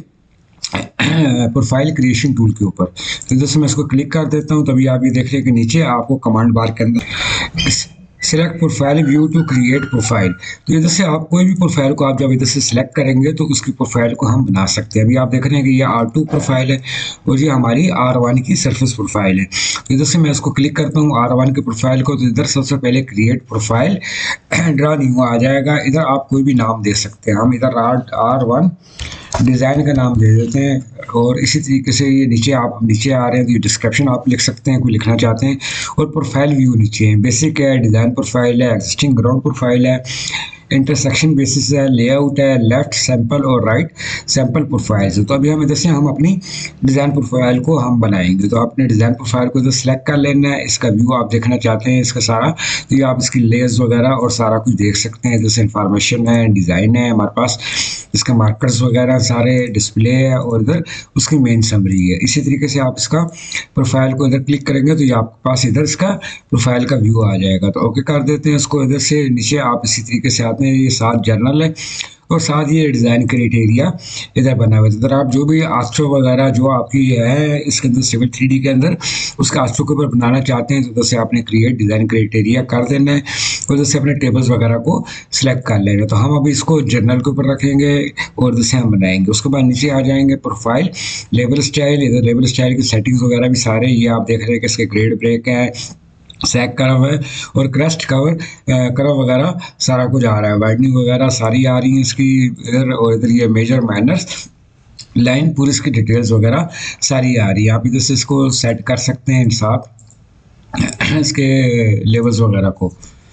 प्रोफाइल क्रिएशन टूल के ऊपर। तो जैसे मैं इसको क्लिक कर देता हूं तभी आप ये देख रहे हैं कि नीचे आपको कमांड बार के अंदर select profile view to create profile. तो इधर से आप कोई भी प्रोफाइल को आप जब इधर से सिलेक्ट करेंगे तो उसकी प्रोफाइल को हम बना सकते हैं। अभी आप देख रहे हैं कि ये आर टू प्रोफाइल है और ये हमारी आर वन की सरफेस प्रोफाइल है। तो इधर से मैं इसको क्लिक करता हूँ आर वन के प्रोफाइल को, तो इधर सबसे पहले क्रिएट प्रोफाइल ड्रा न्यू आ जाएगा। इधर आप कोई भी नाम दे सकते हैं। हम इधर आर वन डिज़ाइन का नाम दे देते हैं और इसी तरीके से ये नीचे आप नीचे आ रहे हैं तो ये डिस्क्रिप्शन आप लिख सकते हैं, कोई लिखना चाहते हैं। और प्रोफाइल व्यू नीचे है, बेसिक है, डिज़ाइन प्रोफाइल है, एग्जिस्टिंग ग्राउंड प्रोफाइल है, इंटरसेक्शन बेसिस है, लेआउट है, लेफ्ट सैंपल और राइट सैंपल प्रोफाइल्स है। तो अभी हम इधर से हम अपनी डिज़ाइन प्रोफाइल को हम बनाएंगे। तो आपने डिज़ाइन प्रोफाइल को इधर सेलेक्ट कर लेना है। इसका व्यू आप देखना चाहते हैं इसका सारा, तो ये आप इसकी लेयर्स वगैरह और सारा कुछ देख सकते हैं। जैसे इंफॉर्मेशन है, डिज़ाइन है हमारे पास, इसका मार्कर्स वगैरह सारे डिस्प्ले है और इधर उसकी मेन समरी है। इसी तरीके से आप इसका प्रोफाइल को इधर क्लिक करेंगे तो ये आपके पास इधर इसका प्रोफाइल का व्यू आ जाएगा। तो ओके कर देते हैं इसको। इधर से नीचे आप इसी तरीके से आते चाहते हैं। ये साथ जर्नल है और साथ ये डिज़ाइन क्राइटेरिया इधर बना हुआ है। इधर आप जो भी आस्ट्रो वगैरह जो आपकी है इसके अंदर सिविल थ्री डी के अंदर उसका आस्ट्रो के ऊपर बनाना चाहते हैं तो उधर से आपने क्रिएट डिज़ाइन क्राइटेरिया कर देना है, उधर से अपने टेबल्स वगैरह को सिलेक्ट कर लेना। तो हम अभी इसको जर्नल के ऊपर रखेंगे और उधर से हम बनाएंगे। उसके बाद नीचे आ जाएंगे प्रोफाइल, लेबल स्टाइल। इधर लेबल स्टाइल की सेटिंग्स वगैरह भी सारे ये आप देख रहे हैं कि इसके ग्रेड ब्रेक है, सैक कर्व है और क्रस्ट कवर कर्व वगैरह सारा कुछ आ रहा है। वाइडनिंग वगैरह सारी आ रही है इसकी इधर, और इधर ये मेजर माइनर्स लाइन पूरी इसकी डिटेल्स वगैरह सारी आ रही है। आप इधर से इसको सेट कर सकते हैं साथ इसके लेवल्स वगैरह को।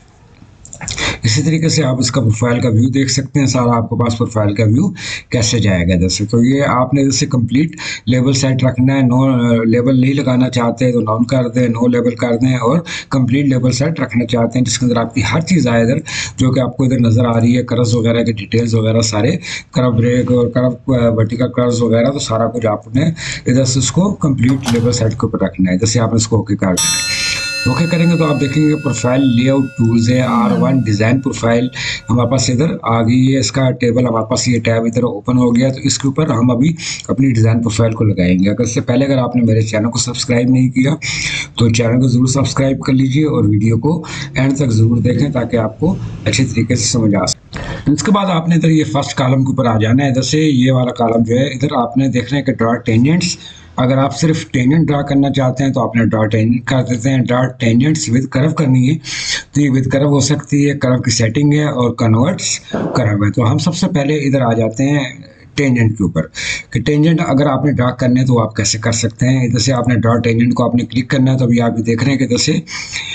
इसी तरीके से आप इसका प्रोफाइल का व्यू देख सकते हैं, सारा आपके पास प्रोफाइल का व्यू कैसे जाएगा इधर से। तो ये आपने जैसे कंप्लीट लेवल सेट रखना है, नो लेवल नहीं लगाना चाहते तो नॉन कर दें, नो लेवल कर दें, और कंप्लीट लेवल सेट रखना चाहते हैं जिसके अंदर आपकी हर चीज़ आए इधर जो कि आपको इधर नज़र आ रही है। कर्व्स वगैरह के डिटेल्स वगैरह सारे, कर्व ब्रेक और कर्व वर्टिकल कर्व्स वगैरह, तो सारा कुछ आपने इधर से उसको कंप्लीट लेवल सेट के ऊपर रखना है। जैसे आपने इसको ओके कर देना है। ओके okay करेंगे तो आप देखेंगे प्रोफाइल लेआउट टूल्स है, आर वन डिज़ाइन प्रोफाइल हमारे पास इधर आ गई है। इसका टेबल हमारे पास ये टैब इधर ओपन हो गया। तो इसके ऊपर हम अभी अपनी डिज़ाइन प्रोफाइल को लगाएंगे। अगर इससे पहले अगर आपने मेरे चैनल को सब्सक्राइब नहीं किया तो चैनल को ज़रूर सब्सक्राइब कर लीजिए और वीडियो को एंड तक ज़रूर देखें ताकि आपको अच्छे तरीके से समझ आ सके। इसके बाद आपने इधर ये फर्स्ट कॉलम के ऊपर आ जाना है। इधर से ये वाला कॉलम जो है इधर आपने देखना है कि ड्रॉ टेंजेंट्स। अगर आप सिर्फ टेंजेंट ड्रा करना चाहते हैं तो आपने ड्रॉ टेंजेंट कर देते हैं। ड्रॉ टेंजेंट्स विद कर्व करनी है तो ये विद कर्व हो सकती है, कर्व की सेटिंग है और कन्वर्ट्स कर्व है। तो हम सबसे पहले इधर आ जाते हैं टेंजेंट के ऊपर कि टेंजेंट अगर आपने ड्रा करने हैं तो आप कैसे कर सकते हैं। इधर से आपने ड्रॉ टेंजेंट को आपने क्लिक करना है। तो अभी आप देख रहे हैं कि इधर से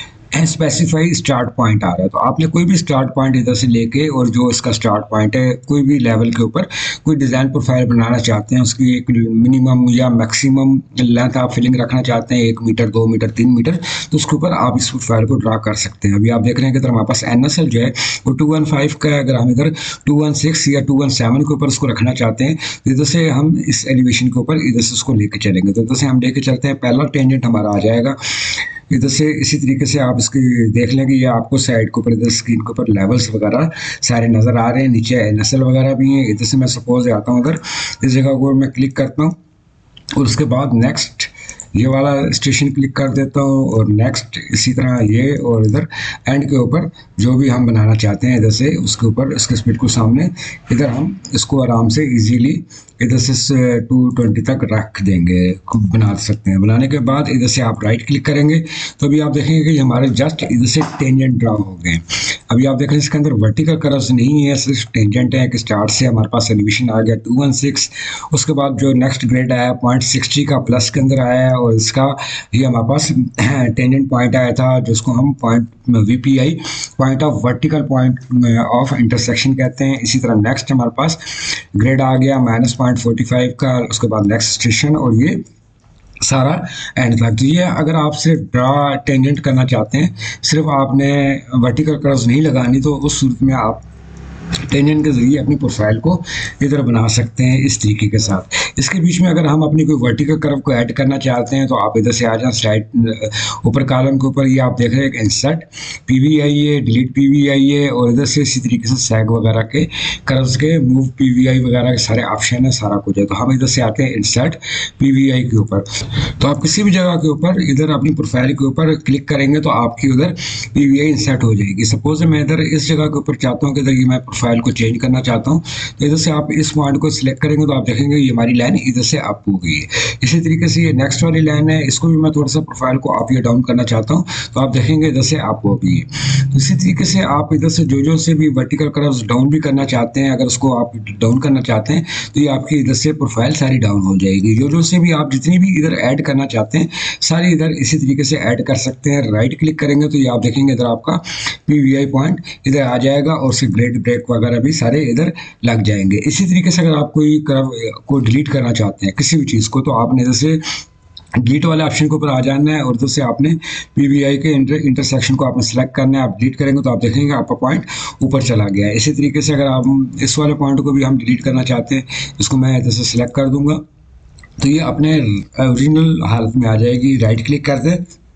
स्पेसिफाई स्टार्ट पॉइंट आ रहा है। तो आपने कोई भी स्टार्ट पॉइंट इधर से लेके और जो इसका स्टार्ट पॉइंट है कोई भी लेवल के ऊपर कोई डिज़ाइन प्रोफाइल बनाना चाहते हैं, उसकी एक मिनिमम या मैक्सिमम लेंथ आप फिलिंग रखना चाहते हैं, एक मीटर, दो मीटर, तीन मीटर, तो उसके ऊपर आप इस प्रोफाइल को ड्रा कर सकते हैं। अभी आप देख रहे हैं कि इधर हमारे पास एन एस एल जो है वो टू वन फाइव का है। अगर हम इधर टू वन सिक्स या टू वन सेवन के ऊपर उसको रखना चाहते हैं तो इधर से हम इस एलिवेशन के ऊपर इधर से उसको लेके चलेंगे। तो इधर से हम लेके चलते हैं, पहला टेंजेंट हमारा आ जाएगा इधर से। इसी तरीके से आप इसकी देख लेंगे, ये आपको साइड के ऊपर इधर स्क्रीन के ऊपर लेवल्स वगैरह सारे नज़र आ रहे हैं, नीचे एन एस एल वगैरह भी हैं। इधर से मैं सपोज आता हूँ अगर इस जगह को मैं क्लिक करता हूँ और उसके बाद नेक्स्ट ये वाला स्टेशन क्लिक कर देता हूँ और नेक्स्ट इसी तरह ये, और इधर एंड के ऊपर जो भी हम बनाना चाहते हैं इधर से उसके ऊपर इसके स्पीड को सामने इधर हम इसको आराम से इजीली इधर से टू ट्वेंटी तक रख देंगे, बना सकते हैं। बनाने के बाद इधर से आप राइट क्लिक करेंगे तो अभी आप देखेंगे कि हमारे जस्ट इधर से टेंजेंट ड्रा हो गए। अभी आप देख रहे हैं इसके अंदर वर्टिकल कर्व्स नहीं है, सिर्फ टेंजेंट है कि स्टार्ट से हमारे पास एलिवेशन आ गया टू वन सिक्स। उसके बाद जो नेक्स्ट ग्रेड आया पॉइंट सिक्सटी का प्लस के अंदर आया है और इसका ये हमारे पास टेंजेंट पॉइंट आया था जिसको हम point V P I point of vertical point of intersection कहते हैं। इसी तरह नेक्स्ट हमारे पास ग्रेड आ गया माइनस पॉइंट फोर्टी फाइव का, उसके बाद नेक्स्ट स्टेशन और ये सारा एंड तक। तो ये अगर आप सिर्फ ड्रा टेंजेंट करना चाहते हैं, सिर्फ आपने वर्टिकल कर्व्स नहीं लगानी, तो उस सूरत में आप टेंजेंट के ज़रिए अपनी प्रोफाइल को इधर बना सकते हैं इस तरीके के साथ। इसके बीच में अगर हम अपनी कोई वर्टिकल कर्व को ऐड करना चाहते हैं तो आप इधर से आ जाएं साइड ऊपर कॉलम के ऊपर, ये आप देख रहे हैं इंसर्ट पीवी आई है, डिलीट पीवी आई है, और इधर से इसी तरीके से सैग वगैरह के कर्व्स के मूव पीवीआई वगैरह के सारे ऑप्शन है, सारा कुछ है। तो हम इधर से आते हैं इंसर्ट पीवीआई के ऊपर। तो आप किसी भी जगह के ऊपर इधर अपनी प्रोफाइल के ऊपर क्लिक करेंगे तो आपकी उधर पीवीआई इंसर्ट हो जाएगी। सपोज मैं इधर इस जगह के ऊपर चाहता हूँ कि इधर ये मैं प्रोफाइल को चेंज करना चाहता हूँ, तो इधर से आप इस पॉइंट को सिलेक्ट करेंगे तो आप देखेंगे ये हमारी लाइन इधर से अप हो गई है। इसी तरीके से ये नेक्स्ट वाली लाइन है, इसको भी मैं थोड़ा सा प्रोफाइल को अप या डाउन करना चाहता हूँ तो आप देखेंगे इधर से अप हो गई है। तो इसी तरीके से आप इधर से जो जो से भी वर्टिकल कर्व्स डाउन भी करना चाहते हैं, अगर उसको आप डाउन करना चाहते हैं तो ये आपकी इधर से प्रोफाइल सारी डाउन हो जाएगी। जो जो से भी आप जितनी भी इधर ऐड करना चाहते हैं सारी इधर इसी तरीके से ऐड कर सकते हैं। राइट क्लिक करेंगे तो ये आप देखेंगे इधर आपका पीवीआई पॉइंट इधर आ जाएगा और उसके ग्रेड ब्रेक वगैरह भी सारे इधर लग जाएंगे। इसी तरीके से अगर आप कोई कर्व को डिलीट करना चाहते हैं किसी भी चीज़ को, तो आपने जैसे डिलीट वाले ऑप्शन के ऊपर आ जाना है और उधर से आपने पीवीआई के इंटर इंटरसेक्शन को आपने सेलेक्ट करना है। आप डिलीट करेंगे तो आप देखेंगे आपका पॉइंट ऊपर चला गया है। इसी तरीके से अगर आप इस वाले पॉइंट को भी हम डिलीट करना चाहते हैं, इसको मैं इधर से सिलेक्ट कर दूंगा तो ये अपने ओरिजिनल हालत में आ जाएगी। राइट क्लिक कर दें,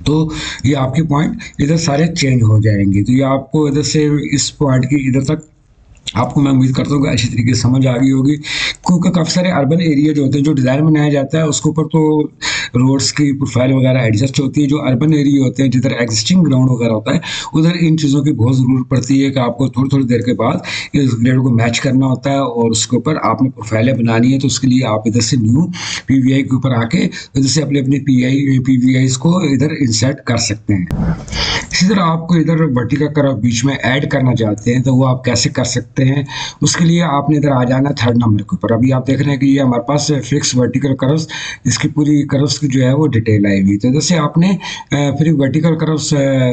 तो ये आपके पॉइंट इधर सारे चेंज हो जाएंगे। तो ये आपको इधर से इस पॉइंट की इधर तक आपको मैं उम्मीद करता हूँ कि अच्छी तरीके से समझ आ गई होगी, क्योंकि काफ़ी सारे अर्बन एरिया जो होते हैं, जो डिज़ाइन बनाया जाता है उसके ऊपर तो रोड्स की प्रोफाइल वगैरह एडजस्ट होती है। जो अर्बन एरिया होते हैं जिधर एग्जिस्टिंग ग्राउंड वगैरह होता है, उधर इन चीज़ों की बहुत ज़रूरत पड़ती है कि आपको थोड़ी थोड़ी देर के बाद इस ग्रेड को मैच करना होता है और उसके ऊपर आपने प्रोफाइलें बनानी है। तो उसके लिए आप इधर से न्यू पी वी आई के ऊपर आके इधर से अपने अपने P I P V Is को इधर इंसर्ट कर सकते हैं। इसी तरह आपको इधर वर्टिकल कर्व बीच में ऐड करना चाहते हैं तो वो आप कैसे कर सकते हैं, उसके लिए आपने इधर आ जाना थर्ड नंबर के ऊपर। अभी आप देख रहे हैं कि ये हमारे पास फिक्स वर्टिकल कर्व्स, इसकी पूरी कर्व्स की जो है वो डिटेल आई हुई। तो जैसे आपने फिर वर्टिकल कर्व्स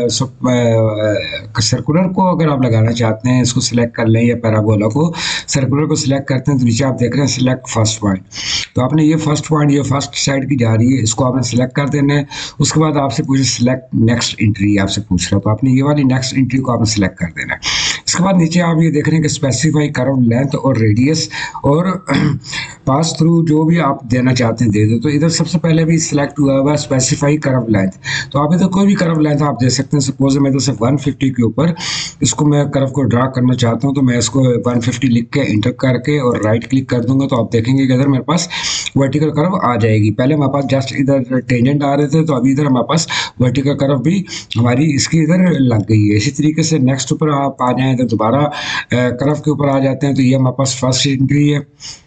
सर्कुलर को अगर आप लगाना चाहते हैं, इसको सिलेक्ट कर लें या पैराबोला को सर्कुलर को सिलेक्ट करते हैं तो नीचे आप देख रहे हैं सिलेक्ट फर्स्ट पॉइंट। तो आपने ये फर्स्ट पॉइंट ये फर्स्ट साइड की जा रही है, इसको आपने सिलेक्ट कर देना है। उसके बाद आपसे पूछे सिलेक्ट नेक्स्ट एंट्री आपसे पूछ रहा है, तो आपने ये वाली नेक्स्ट एंट्री को आपने सिलेक्ट कर देना है। इसके बाद नीचे आप ये देख रहे हैं कि स्पेसिफाई कर्व लेंथ और रेडियस और पास थ्रू जो भी आप देना चाहते हैं दे दो। तो इधर सबसे पहले भी सिलेक्ट हुआ हुआ स्पेसिफाई कर्व लेंथ, तो आप इधर कोई भी कर्व लेंथ आप दे सकते हैं। सपोज मैं इधर से वन फिफ्टी के ऊपर इसको मैं कर्व को ड्रा करना चाहता हूं, तो मैं इसको वन फिफ्टी लिख के इंटर करके और राइट क्लिक कर दूंगा, तो आप देखेंगे कि इधर मेरे पास वर्टिकल कर्व आ जाएगी। पहले हमारे पास जस्ट इधर टेंजेंट आ रहे थे, तो अभी इधर हमारे पास वर्टिकल कर्व भी हमारी इसकी इधर लग गई है। इसी तरीके से नेक्स्ट ऊपर आप आ जाएं तो दोबारा कर्व के ऊपर आ जाते हैं, तो ये हमारे पास फर्स्ट एंट्री है।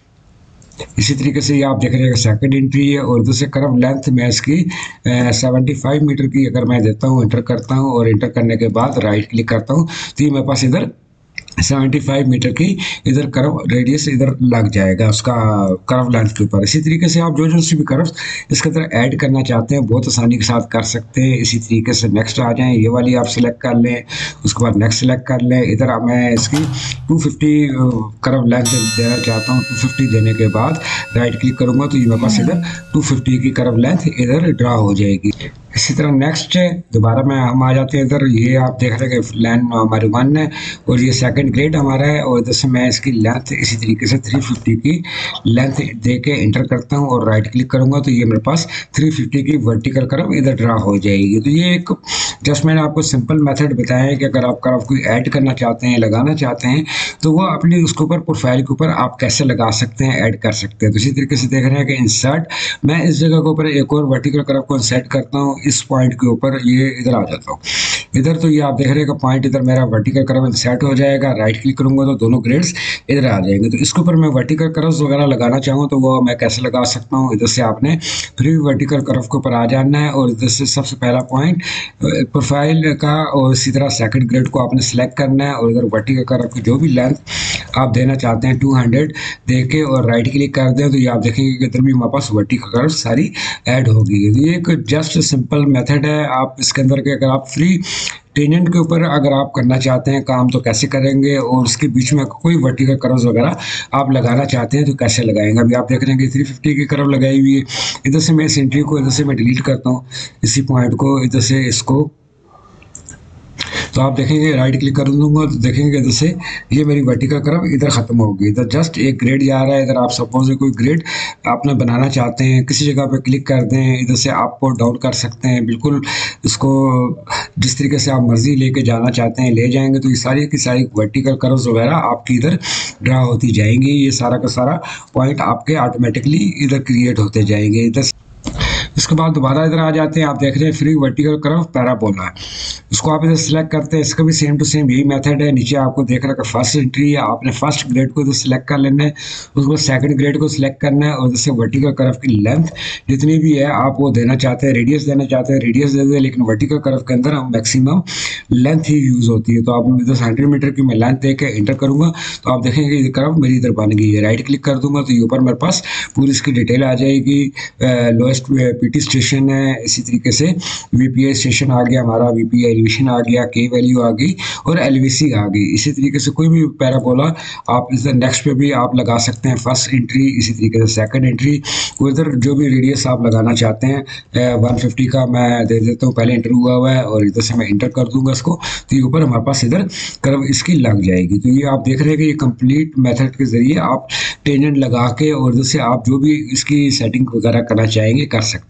इसी तरीके से ये आप देख रहे हैं सेकंड एंट्री है। और दूसरे कर्व लेंथ में इसकी सेवेंटी फाइव मीटर की अगर मैं देता हूँ, इंटर करता हूँ और इंटर करने के बाद राइट क्लिक करता हूँ, तो ये मेरे पास इधर सेवेंटी फाइव मीटर की इधर कर्व रेडियस इधर लग जाएगा उसका कर्व लेंथ के ऊपर। इसी तरीके से आप जो जो सी भी कर्व्स इसके अंदर ऐड करना चाहते हैं बहुत आसानी के साथ कर सकते हैं। इसी तरीके से नेक्स्ट आ जाएं, ये वाली आप सिलेक्ट कर लें, उसके बाद नेक्स्ट सिलेक्ट कर लें। इधर मैं इसकी टू फिफ्टी कर्व लेंथ देना चाहता हूँ, टू फिफ्टी देने के बाद राइट क्लिक करूँगा तो ये मेरे पास इधर टू फिफ्टी की कर्व लेंथ इधर ड्रा हो जाएगी। इसी तरह नेक्स्ट दोबारा में हम आ जाते हैं इधर, ये आप देख रहे हैं कि लेंथ हमारी वन है और ये सेकंड ग्रेड हमारा है। और इधर से मैं इसकी लेंथ इसी तरीके से थ्री फिफ्टी की लेंथ दे के इंटर करता हूँ और राइट क्लिक करूँगा तो ये मेरे पास थ्री फिफ्टी की वर्टिकल कर्व इधर ड्रा हो जाएगी। तो ये एक जस्ट मैंने आपको सिंपल मेथड बताया है कि अगर आप कर्व को ऐड करना चाहते हैं, लगाना चाहते हैं, तो वो अपनी उसके ऊपर प्रोफाइल के ऊपर आप कैसे लगा सकते हैं, ऐड कर सकते हैं। तो इसी तरीके से देख रहे हैं कि इंसर्ट, मैं इस जगह के ऊपर एक और वर्टिकल कर्व को इंसर्ट करता हूँ, इस पॉइंट के ऊपर ये इधर आ जाता हूँ इधर। तो ये आप देख रहे हैं कि पॉइंट इधर मेरा वर्टिकल कर्व इंसर्ट हो जाएगा। राइट क्लिक करूंगा तो दोनों ग्रेड्स इधर आ जाएंगे। तो इसके ऊपर मैं वर्टिकल कर्व्स वगैरह लगाना चाहूँ तो वो मैं कैसे लगा सकता हूँ, इधर से आपने फ्री वर्टिकल कर्व के ऊपर आ जाना है और इधर से सबसे पहला पॉइंट प्रोफाइल का और इसी तरह सेकंड ग्रेड को आपने सेलेक्ट करना है और इधर वर्टिकल कर्व की जो भी लेंथ आप देना चाहते हैं टू हंड्रेड दे के और राइट क्लिक कर दें तो ये आप देखेंगे कि इधर भी हमारे पास वर्टिकल कर्व सारी ऐड होगी। ये एक जस्ट सिंपल मेथड है। आप इसके अंदर के अगर आप फ्री टेंजेंट के ऊपर अगर आप करना चाहते हैं काम तो कैसे करेंगे और उसके बीच में कोई वर्टिकल कर्व्स वगैरह आप लगाना चाहते हैं तो कैसे लगाएंगे। अभी आप देख रहे हैं कि थ्री फिफ्टी की कर्व लगाई हुई है। इधर से मैं इस एंट्री को इधर से मैं डिलीट करता हूँ, इसी पॉइंट को इधर से इसको, तो आप देखेंगे राइट क्लिक कर दूंगा तो देखेंगे इधर से ये मेरी वर्टिकल कर्व इधर खत्म होगी। इधर जस्ट एक ग्रेड जा रहा है। इधर आप सपोज कोई ग्रेड आपने बनाना चाहते हैं, किसी जगह पे क्लिक कर दें, इधर से आप को डाउन कर सकते हैं, बिल्कुल इसको जिस तरीके से आप मर्जी लेके जाना चाहते हैं ले जाएंगे। तो ये सारी की सारी वर्टिकल कर्व्स वगैरह आपकी इधर ड्रा होती जाएंगी। ये सारा का सारा पॉइंट आपके ऑटोमेटिकली इधर क्रिएट होते जाएंगे। इधर इसके बाद दोबारा इधर आ जाते हैं, आप देख रहे हैं फ्री वर्टिकल कर्व पैराबोला है, इसको आप इधर सेलेक्ट करते हैं। इसका भी सेम टू सेम यही मेथड है। नीचे आपको देख रहा है फर्स्ट एंट्री है, आपने फर्स्ट ग्रेड को इधर सेलेक्ट कर लेना है, उसके बाद सेकंड ग्रेड को सिलेक्ट करना है और जैसे वर्टिकल कर्व की लेंथ जितनी भी है आप वो देना चाहते हैं, रेडियस देना चाहते हैं रेडियस दे दें, लेकिन वर्टिकल कर्व के अंदर मैक्सिमम लेंथ ही यूज होती है। तो आप इधर हंड्रेड मीटर की मैं लेंथ दे के इंटर करूंगा तो आप देखेंगे ये कर्व मेरी इधर बन गई है। राइट क्लिक कर दूंगा तो ये ऊपर मेरे पास पूरी इसकी डिटेल आ जाएगी। लोएस्ट पीटी स्टेशन है, इसी तरीके से वीपीआई स्टेशन आ गया हमारा, वीपीआई एलिवेशन आ गया, के वैल्यू आ गई और एलवीसी आ गई। इसी तरीके से कोई भी पैराबोला आप इस नेक्स्ट पे भी आप लगा सकते हैं। फर्स्ट एंट्री, इसी तरीके से सेकंड एंट्री, उधर जो भी रेडियस आप लगाना चाहते हैं वन फिफ्टी का मैं दे देता हूँ, पहले इंटर हुआ हुआ है और इधर से मैं इंटर कर दूंगा इसको तो ये ऊपर हमारे पास इधर कर्व इसकी लग जाएगी। तो ये आप देख रहे हैं कि ये कंप्लीट मेथड के जरिए आप टेंजेंट लगा के और इधर से आप जो भी इसकी सेटिंग वगैरह करना चाहेंगे कर सकते हैं।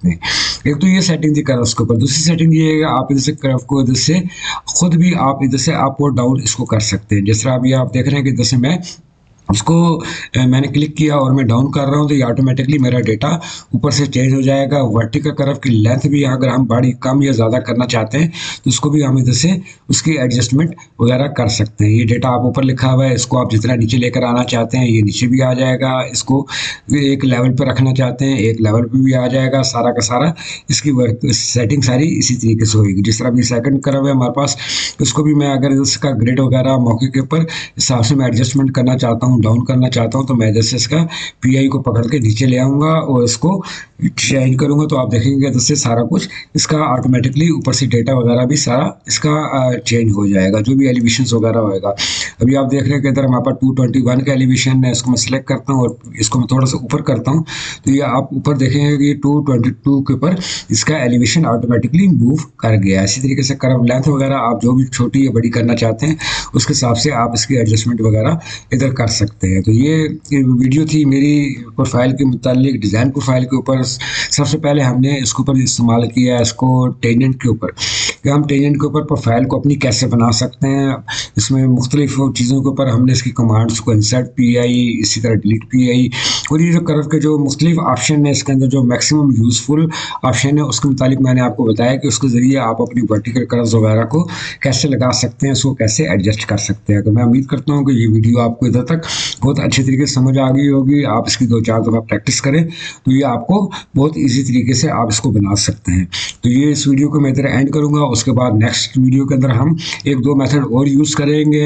सकते हैं। एक तो ये सेटिंग थी कर्व्स के ऊपर। दूसरी सेटिंग ये है आप इधर से कर्व को इधर से खुद भी आप इधर से अप और डाउन इसको कर सकते हैं। जिस तरह अभी आप देख रहे हैं कि इधर से मैं उसको मैंने क्लिक किया और मैं डाउन कर रहा हूँ तो ये ऑटोमेटिकली मेरा डेटा ऊपर से चेंज हो जाएगा। वर्टिकल कर्व की लेंथ भी अगर हम बड़ी कम या ज़्यादा करना चाहते हैं तो उसको भी हम इधर से उसकी एडजस्टमेंट वगैरह कर सकते हैं। ये डेटा आप ऊपर लिखा हुआ है, इसको आप जितना नीचे लेकर आना चाहते हैं ये नीचे भी आ जाएगा। इसको एक लेवल पर रखना चाहते हैं एक लेवल पर भी आ जाएगा। सारा का सारा इसकी वर्क सेटिंग सारी इसी तरीके से होगी। जिस तरह अभी सेकंड कर्व है हमारे पास, इसको भी मैं अगर इसका ग्रिड वगैरह मौके के ऊपर हिसाब से मैं एडजस्टमेंट करना चाहता हूँ, डाउन करना चाहता हूं तो मैं जैसे इसका पीआई को पकड़ के नीचे ले आऊंगा और इसको चेंज करूंगा तो आप देखेंगे जैसे सारा कुछ इसका ऑटोमेटिकली ऊपर से डेटा वगैरह भी सारा इसका चेंज हो जाएगा, जो भी एलिवेशन वगैरह होएगा। अभी आप देख रहे हैं कि इधर हमारे पास टू ट्वेंटी वन का एलिवेशन है, इसको मैं सिलेक्ट करता हूँ और इसको मैं थोड़ा सा ऊपर करता हूँ तो ये आप ऊपर देखेंगे कि टू ट्वेंटी टू के ऊपर इसका एलिवेशन ऑटोमेटिकली मूव कर गया। इसी तरीके से कर्व लेंथ वगैरह आप जो भी छोटी या बड़ी करना चाहते हैं उसके हिसाब से आप इसकी एडजस्टमेंट वगैरह इधर कर सकते हैं। तो ये वीडियो थी मेरी प्रोफाइल के मुतालिक, डिज़ाइन प्रोफाइल के ऊपर। सबसे पहले हमने इसके ऊपर इस्तेमाल किया इसको टेंजेंट के ऊपर कि हम टेंजेंट के ऊपर प्रोफाइल को अपनी कैसे बना सकते हैं। इसमें मुख्तलिफ चीज़ों के ऊपर हमने इसकी कमांड्स को इंसर्ट पी आई, इसी तरह डिलीट पी आई और ये जो कर्व के जो मुख्तलिफ ऑप्शन है इसके अंदर जो मैक्सिमम यूज़फुल ऑप्शन है उसके मुतालिक मैंने आपको बताया कि उसके ज़रिए आप अपनी वर्टिकल कर्व्स वगैरह को कैसे लगा सकते हैं, उसको कैसे एडजस्ट कर सकते हैं। तो मैं उम्मीद करता हूँ कि ये वीडियो आपको इधर तक बहुत अच्छे तरीके से समझ आ गई होगी। आप इसकी दो चार दफ़ा प्रैक्टिस करें तो ये आपको बहुत इजी तरीके से आप इसको बना सकते हैं। तो ये इस वीडियो को मैं इधर एंड करूँगा। उसके बाद नेक्स्ट वीडियो के अंदर हम एक दो मेथड और यूज़ करेंगे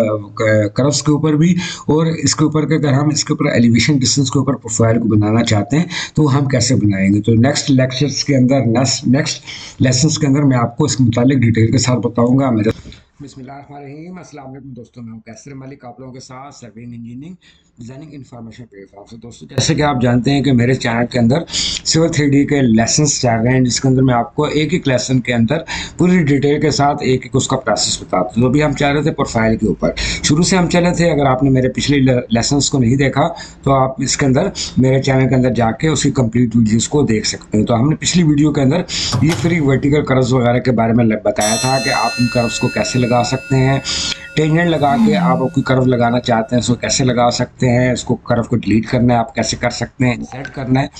कर्व्स के ऊपर भी, और इसके ऊपर के अगर हम इसके ऊपर एलिवेशन डिस्टेंस के ऊपर प्रोफाइल को बनाना चाहते हैं तो हम कैसे बनाएंगे। तो नेक्स्ट लेक्चर्स के अंदर नेक्स्ट नेक्स्ट लेसन्स के अंदर मैं आपको इसके मुतालिक डिटेल के साथ बताऊँगा। मेरे बिस्मिल्लाहिर्रहमानिर्रहीम, अस्सलाम वालेकुम दोस्तों, मैं हूं कैसर मलिक आप लोगों के साथ surveying engineering designing information platform से। दोस्तों जैसे कि आप जानते हैं कि मेरे चैनल के अंदर सिविल थ्री डी के लेसन्स चल रहे हैं जिसके अंदर मैं आपको एक एक लेसन के अंदर पूरी डिटेल के साथ एक एक उसका प्रोसेस बताता हूँ। तो अभी हम चल रहे थे प्रोफाइल के ऊपर, शुरू से हम चले थे। अगर आपने मेरे पिछले लेसन्स को नहीं देखा तो आप इसके अंदर मेरे चैनल के अंदर जाके उसकी कंप्लीट वीडियोज़ को देख सकते हैं। तो हमने पिछली वीडियो के अंदर ये फ्री वर्टिकल कर्व्स वगैरह के बारे में बताया था कि आप इन कर्व्स को कैसे लगा सकते हैं। टेंजेंट लगा के आप कोई कर्व लगाना चाहते हैं इसको कैसे लगा सकते हैं, इसको कर्व को डिलीट करना है आप कैसे कर सकते हैं, सेट करना है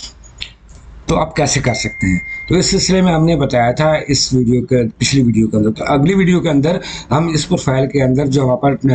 तो आप कैसे कर सकते हैं। तो इस सिलसिले में हमने बताया था इस वीडियो के पिछली वीडियो के अंदर। तो अगली वीडियो के अंदर हम इस प्रोफाइल के अंदर जो वहाँ पर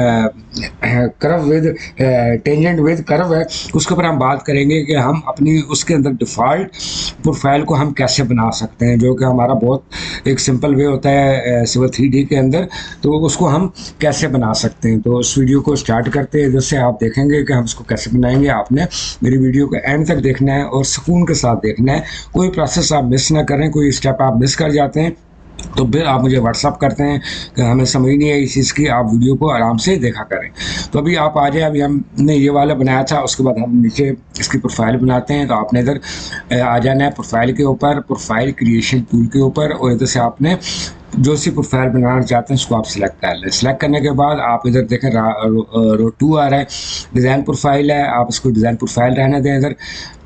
curve with tangent with curve है उसके ऊपर हम बात करेंगे कि हम अपनी उसके अंदर डिफ़ॉल्ट प्रोफाइल को हम कैसे बना सकते हैं, जो कि हमारा बहुत एक सिंपल वे होता है सिविल थ्री डी के अंदर। तो उसको हम कैसे बना सकते हैं, तो उस वीडियो को स्टार्ट करते हैं जिससे आप देखेंगे कि हम इसको कैसे बनाएंगे। आपने मेरी वीडियो को एंड तक देखना है और सुकून के साथ देखना है, कोई प्रोसेस आप मिस ना करें। कोई स्टेप आप मिस कर जाते हैं तो फिर आप मुझे व्हाट्सअप करते हैं कि हमें समझ नहीं है इस चीज़ की, आप वीडियो को आराम से देखा करें। तो अभी आप आ जाए, अभी हमने ये वाला बनाया था, उसके बाद हम नीचे इसकी प्रोफाइल बनाते हैं। तो आपने इधर आ जाना है प्रोफाइल के ऊपर, प्रोफाइल क्रिएशन टूल के ऊपर, और इधर से आपने जो सी प्रोफाइल बनाना चाहते हैं उसको आप सिलेक्ट कर लें। सिलेक्ट करने के बाद आप इधर देखें रो टू आ रहा है, डिज़ाइन प्रोफाइल है, आप इसको डिज़ाइन प्रोफाइल रहने दें इधर।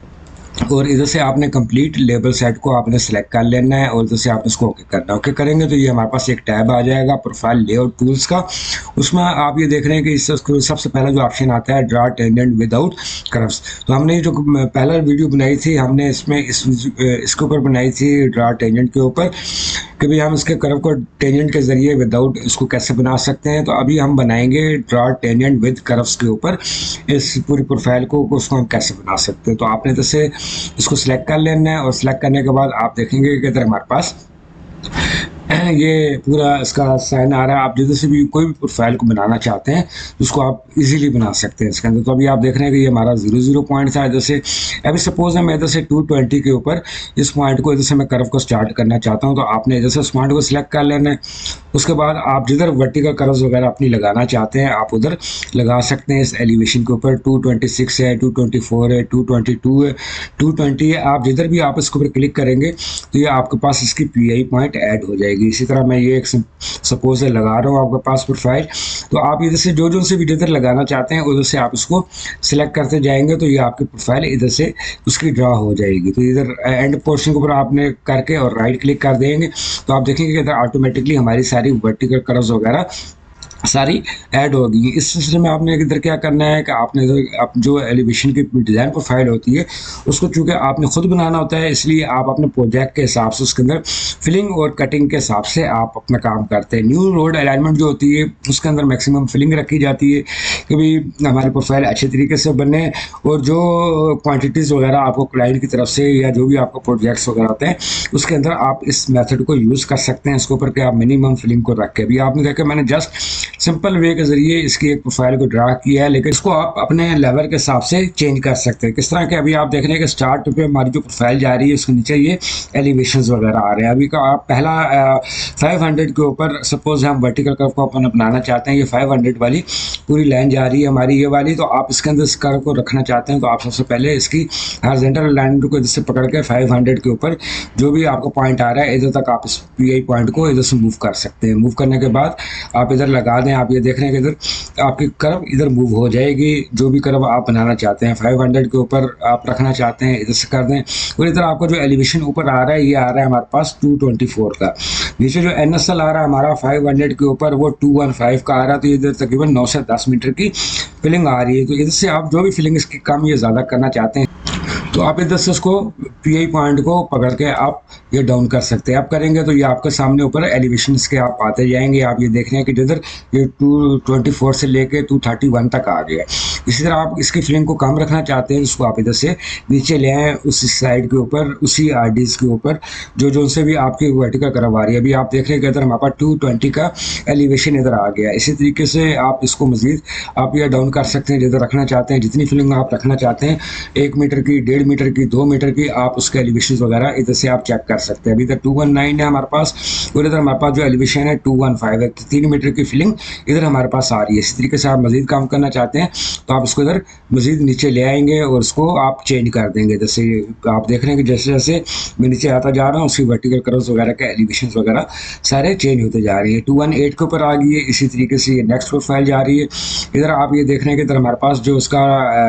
और इधर से आपने कंप्लीट लेबल सेट को आपने सेलेक्ट कर लेना है और इधर से आपने इसको ओके करना है। ओके करेंगे तो ये हमारे पास एक टैब आ जाएगा प्रोफाइल लेआउट टूल्स का। उसमें आप ये देख रहे हैं कि इस सबसे पहला जो ऑप्शन आता है ड्रा टेंजेंट विदाउट कर्व्स। तो हमने जो पहला वीडियो बनाई थी हमने इसमें इस इसके ऊपर बनाई थी ड्रा टेंजेंट के ऊपर कि भाई हम इसके कर्व को टेंजेंट के ज़रिए विदाउट इसको कैसे बना सकते हैं। तो अभी हम बनाएंगे ड्रा टेंजेंट विद कर्व्स के ऊपर इस पूरी प्रोफाइल को उसको हम कैसे बना सकते हैं। तो आपने जैसे इसको सिलेक्ट कर लेना है और सिलेक्ट करने के बाद आप देखेंगे कि इधर हमारे पास ये पूरा इसका साइन आ रहा है। आप जिधर से भी कोई भी प्रोफाइल को बनाना चाहते हैं उसको आप इजीली बना सकते हैं इसके अंदर। तो अभी आप देख रहे हैं कि ये हमारा जीरो जीरो पॉइंट था इधर से। अभी सपोज है मैं इधर से टू ट्वेंटी के ऊपर इस पॉइंट को इधर से मैं कर्व को स्टार्ट करना चाहता हूं, तो आपने इधर से इस पॉइंट को सिलेक्ट कर लेना है। उसके बाद आप जिधर वर्टिकल कर्व्स वगैरह अपनी लगाना चाहते हैं आप उधर लगा सकते हैं। इस एलिवेशन के ऊपर टू ट्वेंटी सिक्स है, टू ट्वेंटी फोर है, टू ट्वेंटी टू है, टू ट्वेंटी है। आप जिधर भी आप इसके ऊपर क्लिक करेंगे तो ये आपके पास इसकी पी आई पॉइंट ऐड हो जाएगी। जाएगी। इसी तरह मैं ये एक सपोज लगा रहा हूँ आपके पास प्रोफाइल, तो आप इधर से जो जो से वीडियो इधर लगाना चाहते हैं उधर से आप इसको सिलेक्ट करते जाएंगे तो ये आपकी प्रोफाइल इधर से उसकी ड्रा हो जाएगी। तो इधर एंड पोर्शन के ऊपर आपने करके और राइट क्लिक कर देंगे तो आप देखेंगे कि इधर ऑटोमेटिकली हमारी सारी वर्टिकल कर्व्स वगैरह सारी ऐड होगी। इस सिलसिले में आपने इधर क्या करना है कि आपने इधर आप जो एलिवेशन की डिज़ाइन प्रोफाइल होती है उसको चूँकि आपने खुद बनाना होता है, इसलिए आप अपने प्रोजेक्ट के हिसाब से उसके अंदर फिलिंग और कटिंग के हिसाब से आप अपना काम करते हैं। न्यू रोड अलाइनमेंट जो होती है उसके अंदर मैक्सिमम फिलिंग रखी जाती है कि भाई हमारी प्रोफाइल अच्छे तरीके से बने और जो क्वान्टिटीज़ वगैरह आपको क्लाइंट की तरफ से या जो भी आपको प्रोजेक्ट्स वगैरह होते हैं उसके अंदर आप इस मेथड को यूज़ कर सकते हैं इसके ऊपर कि आप मिनिमम फिलिंग को रख के। अभी आपने देखा मैंने जस्ट सिंपल वे के जरिए इसकी एक प्रोफाइल को ड्रा किया है, लेकिन इसको आप अपने लेवल के हिसाब से चेंज कर सकते हैं। किस तरह के अभी आप देख रहे हैं कि स्टार्ट पे हमारी जो प्रोफाइल जा रही है उसके नीचे ये एलिवेशंस वगैरह आ रहे हैं। अभी का आप पहला फाइव हंड्रेड के ऊपर सपोज हम वर्टिकल कर्व को अपन अपनाना चाहते हैं, ये फाइव हंड्रेड वाली पूरी लाइन जा रही है हमारी ये वाली, तो आप इसके अंदर इस कर्व को रखना चाहते हैं तो आप सबसे पहले इसकी हॉरिजॉन्टल अलाइनमेंट को इधर से पकड़ के फाइव हंड्रेड के ऊपर जो भी आपको पॉइंट आ रहा है इधर तक आप इस पी आई पॉइंट को इधर से मूव कर सकते हैं। मूव करने के बाद आप इधर लगा दें, आप ये देख रहे हैं कि इधर आपकी कर्व इधर मूव हो जाएगी। जो भी कर्व आप बनाना चाहते हैं फाइव हंड्रेड के ऊपर आप रखना चाहते हैं इधर से कर दें, और इधर आपका जो एलिवेशन ऊपर आ रहा है ये आ रहा है हमारे पास टू ट्वेंटी फोर का। नीचे जो एन एस एल आ रहा है हमारा फाइव हंड्रेड के ऊपर वो टू वन फाइव का आ रहा है, तो इधर तकरीबन नौ से दस मीटर की फिलिंग आ रही है। तो इधर से आप जो भी फिलिंग इसकी कम या ज़्यादा करना चाहते हैं तो आप इधर से उसको पी आई पॉइंट को पकड़ के आप ये डाउन कर सकते हैं। आप करेंगे तो ये आपके सामने ऊपर एलिवेशन के आप आते जाएंगे। आप ये देख रहे हैं कि इधर ये टू ट्वेंटी फोर से लेके टू थर्टी वन तक आ गया। इसी तरह आप इसकी फिलिंग को कम रखना चाहते हैं उसको आप इधर से नीचे ले आएँ उसी साइड के ऊपर, उसी आर डीज के ऊपर जो जो से भी आपकी वर्टिकल कर्व आ रही है। अभी आप देख रहे हैं कि इधर हमारे पास टू ट्वेंटी का एलिवेशन इधर आ गया। इसी तरीके से आप इसको मजीद आप ये डाउन कर सकते हैं जिधर रखना चाहते हैं। जितनी फिलिंग आप रखना चाहते हैं एक मीटर की, डेढ़ मीटर की, दो मीटर की, आप उसके एलिवेशन वगैरह इधर से आप चेक कर सकते हैं। अभी तक टू वन नाइन है हमारे पास और इधर हमारे पास जो एलिवेशन है टू वन फाइव है। तीन मीटर की फिलिंग इधर हमारे पास आ रही है। इसी तरीके से आप मजीद काम करना चाहते हैं तो आप इसको इधर मजीद नीचे ले आएंगे और उसको आप चेंज कर देंगे। जैसे आप देख रहे हैं कि जैसे जैसे मैं नीचे आता जा रहा हूँ उसकी वर्टिकल कर्व्स वगैरह के एलिवेशन वगैरह सारे चेंज होते जा रहे हैं। टू वन एट के ऊपर आ गई है। इसी तरीके से ये नेक्स्ट प्रोफाइल जा रही है। इधर आप ये देख रहे हैं कि इधर हमारे पास जो उसका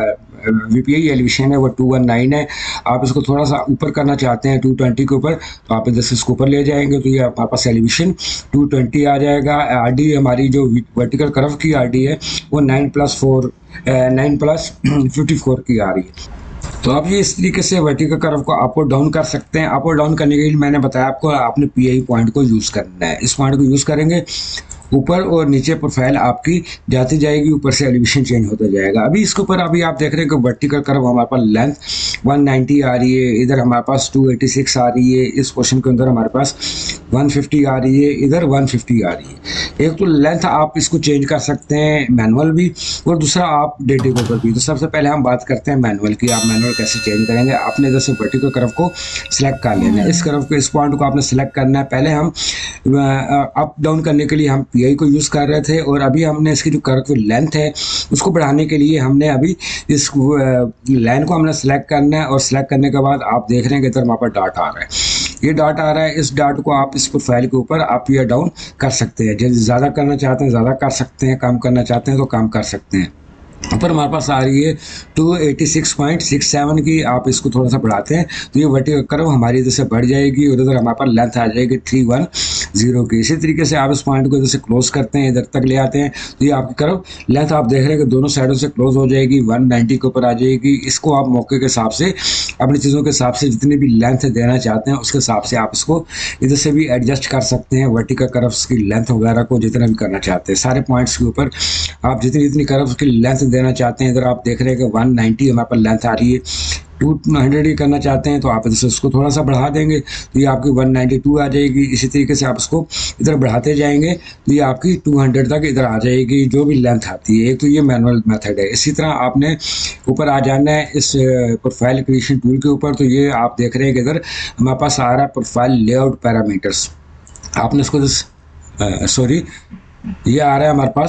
वी पी आई एलिवेशन है वो टू वन नाइन है। आप इसको थोड़ा सा ऊपर करना चाहते हैं टू ट्वेंटी के ऊपर तो आप इधर से इसको ऊपर ले जाएंगे तो ये हमारे पास एलिवेशन टू ट्वेंटी आ जाएगा। आर डी हमारी जो वर्टिकल कर्व की आर डी है वो nine plus four nine plus fifty four की आ रही है। तो आप ये इस तरीके से वर्टिकल कर्व को अप और डाउन कर सकते हैं। अप और डाउन करने के लिए मैंने बताया आपको आपने पी आई पॉइंट को यूज़ करना है। इस पॉइंट को यूज़ करेंगे ऊपर और नीचे प्रोफाइल आपकी जाती जाएगी, ऊपर से एलिवेशन चेंज होता जाएगा। अभी इसके ऊपर अभी आप देख रहे हैं कि वर्टिकल कर्व हमारे पास लेंथ वन नाइंटी आ रही है, इधर हमारे पास टू एटी सिक्स आ रही है, इस पोर्शन के अंदर हमारे पास वन फिफ्टी आ रही है, इधर वन फिफ्टी आ रही है। एक तो लेंथ आप इसको चेंज कर सकते हैं मैनुअल भी और दूसरा आप डेटे के ऊपर भी। तो सबसे पहले हम बात करते हैं मैनुअल की। आप मैनुअल कैसे चेंज करेंगे? आपने इधर से वर्टिकल कर्व को सिलेक्ट कर लेना है। इस कर्व को, इस पॉइंट को आपने सिलेक्ट करना है। पहले हम अप डाउन करने के लिए हम पी आई को यूज़ कर रहे थे और अभी हमने इसकी जो कर्व की लेंथ है उसको बढ़ाने के लिए हमने अभी इस लाइन को हमने सेलेक्ट करना है। और सेलेक्ट करने के बाद आप देख रहे हैं कि इधर वहाँ पर डॉट आ रहा है, ये डॉट आ रहा है। इस डॉट को आप इस प्रोफाइल के ऊपर आप या डाउन कर सकते हैं। जैसे ज़्यादा करना चाहते हैं ज़्यादा कर सकते हैं, कम करना चाहते हैं तो कम कर सकते हैं। ऊपर हमारे पास आ रही है two eighty six point six seven की। आप इसको थोड़ा सा बढ़ाते हैं तो ये वर्टिकल कर्व हमारी इधर से बढ़ जाएगी और इधर हमारे पास लेंथ आ जाएगी थ्री वन जीरो की। इसी तरीके से आप इस पॉइंट को इधर से क्लोज करते हैं, इधर तक ले आते हैं तो ये आपकी कर्व लेंथ आप देख रहे हैं कि दोनों साइडों से क्लोज हो जाएगी, वन नाइंटी के ऊपर आ जाएगी। इसको आप मौके के हिसाब से अपनी चीज़ों के हिसाब से जितनी भी लेंथ देना चाहते हैं उसके हिसाब से आप इसको इधर से भी एडजस्ट कर सकते हैं। वर्टिकल कर्व्स की लेंथ वगैरह को जितना भी करना चाहते हैं सारे पॉइंट्स के ऊपर आप जितनी जितनी कर्व्स की लेंथ देना चाहते हैं। इधर आप देख रहे हैं कि वन नाइंटी हमारे पास लेंथ आ रही है। टू हंड्रेड ही करना चाहते हैं तो आप इधर से उसको थोड़ा सा बढ़ा देंगे तो ये आपकी वन नाइंटी टू आ जाएगी। इसी तरीके से आप इसको इधर बढ़ाते जाएंगे तो ये आपकी टू हंड्रेड तक इधर आ जाएगी जो भी लेंथ आती है। एक तो ये मैनुअल मेथड है। इसी तरह आपने ऊपर आ जाना है इस प्रोफाइल क्रिएशन टूल के ऊपर। तो ये आप देख रहे हैं कि इधर हमारे पास आ रहा है प्रोफाइल लेआउट पैरामीटर्स। आपने इसको सॉरी ये आ रहा है हमारे पास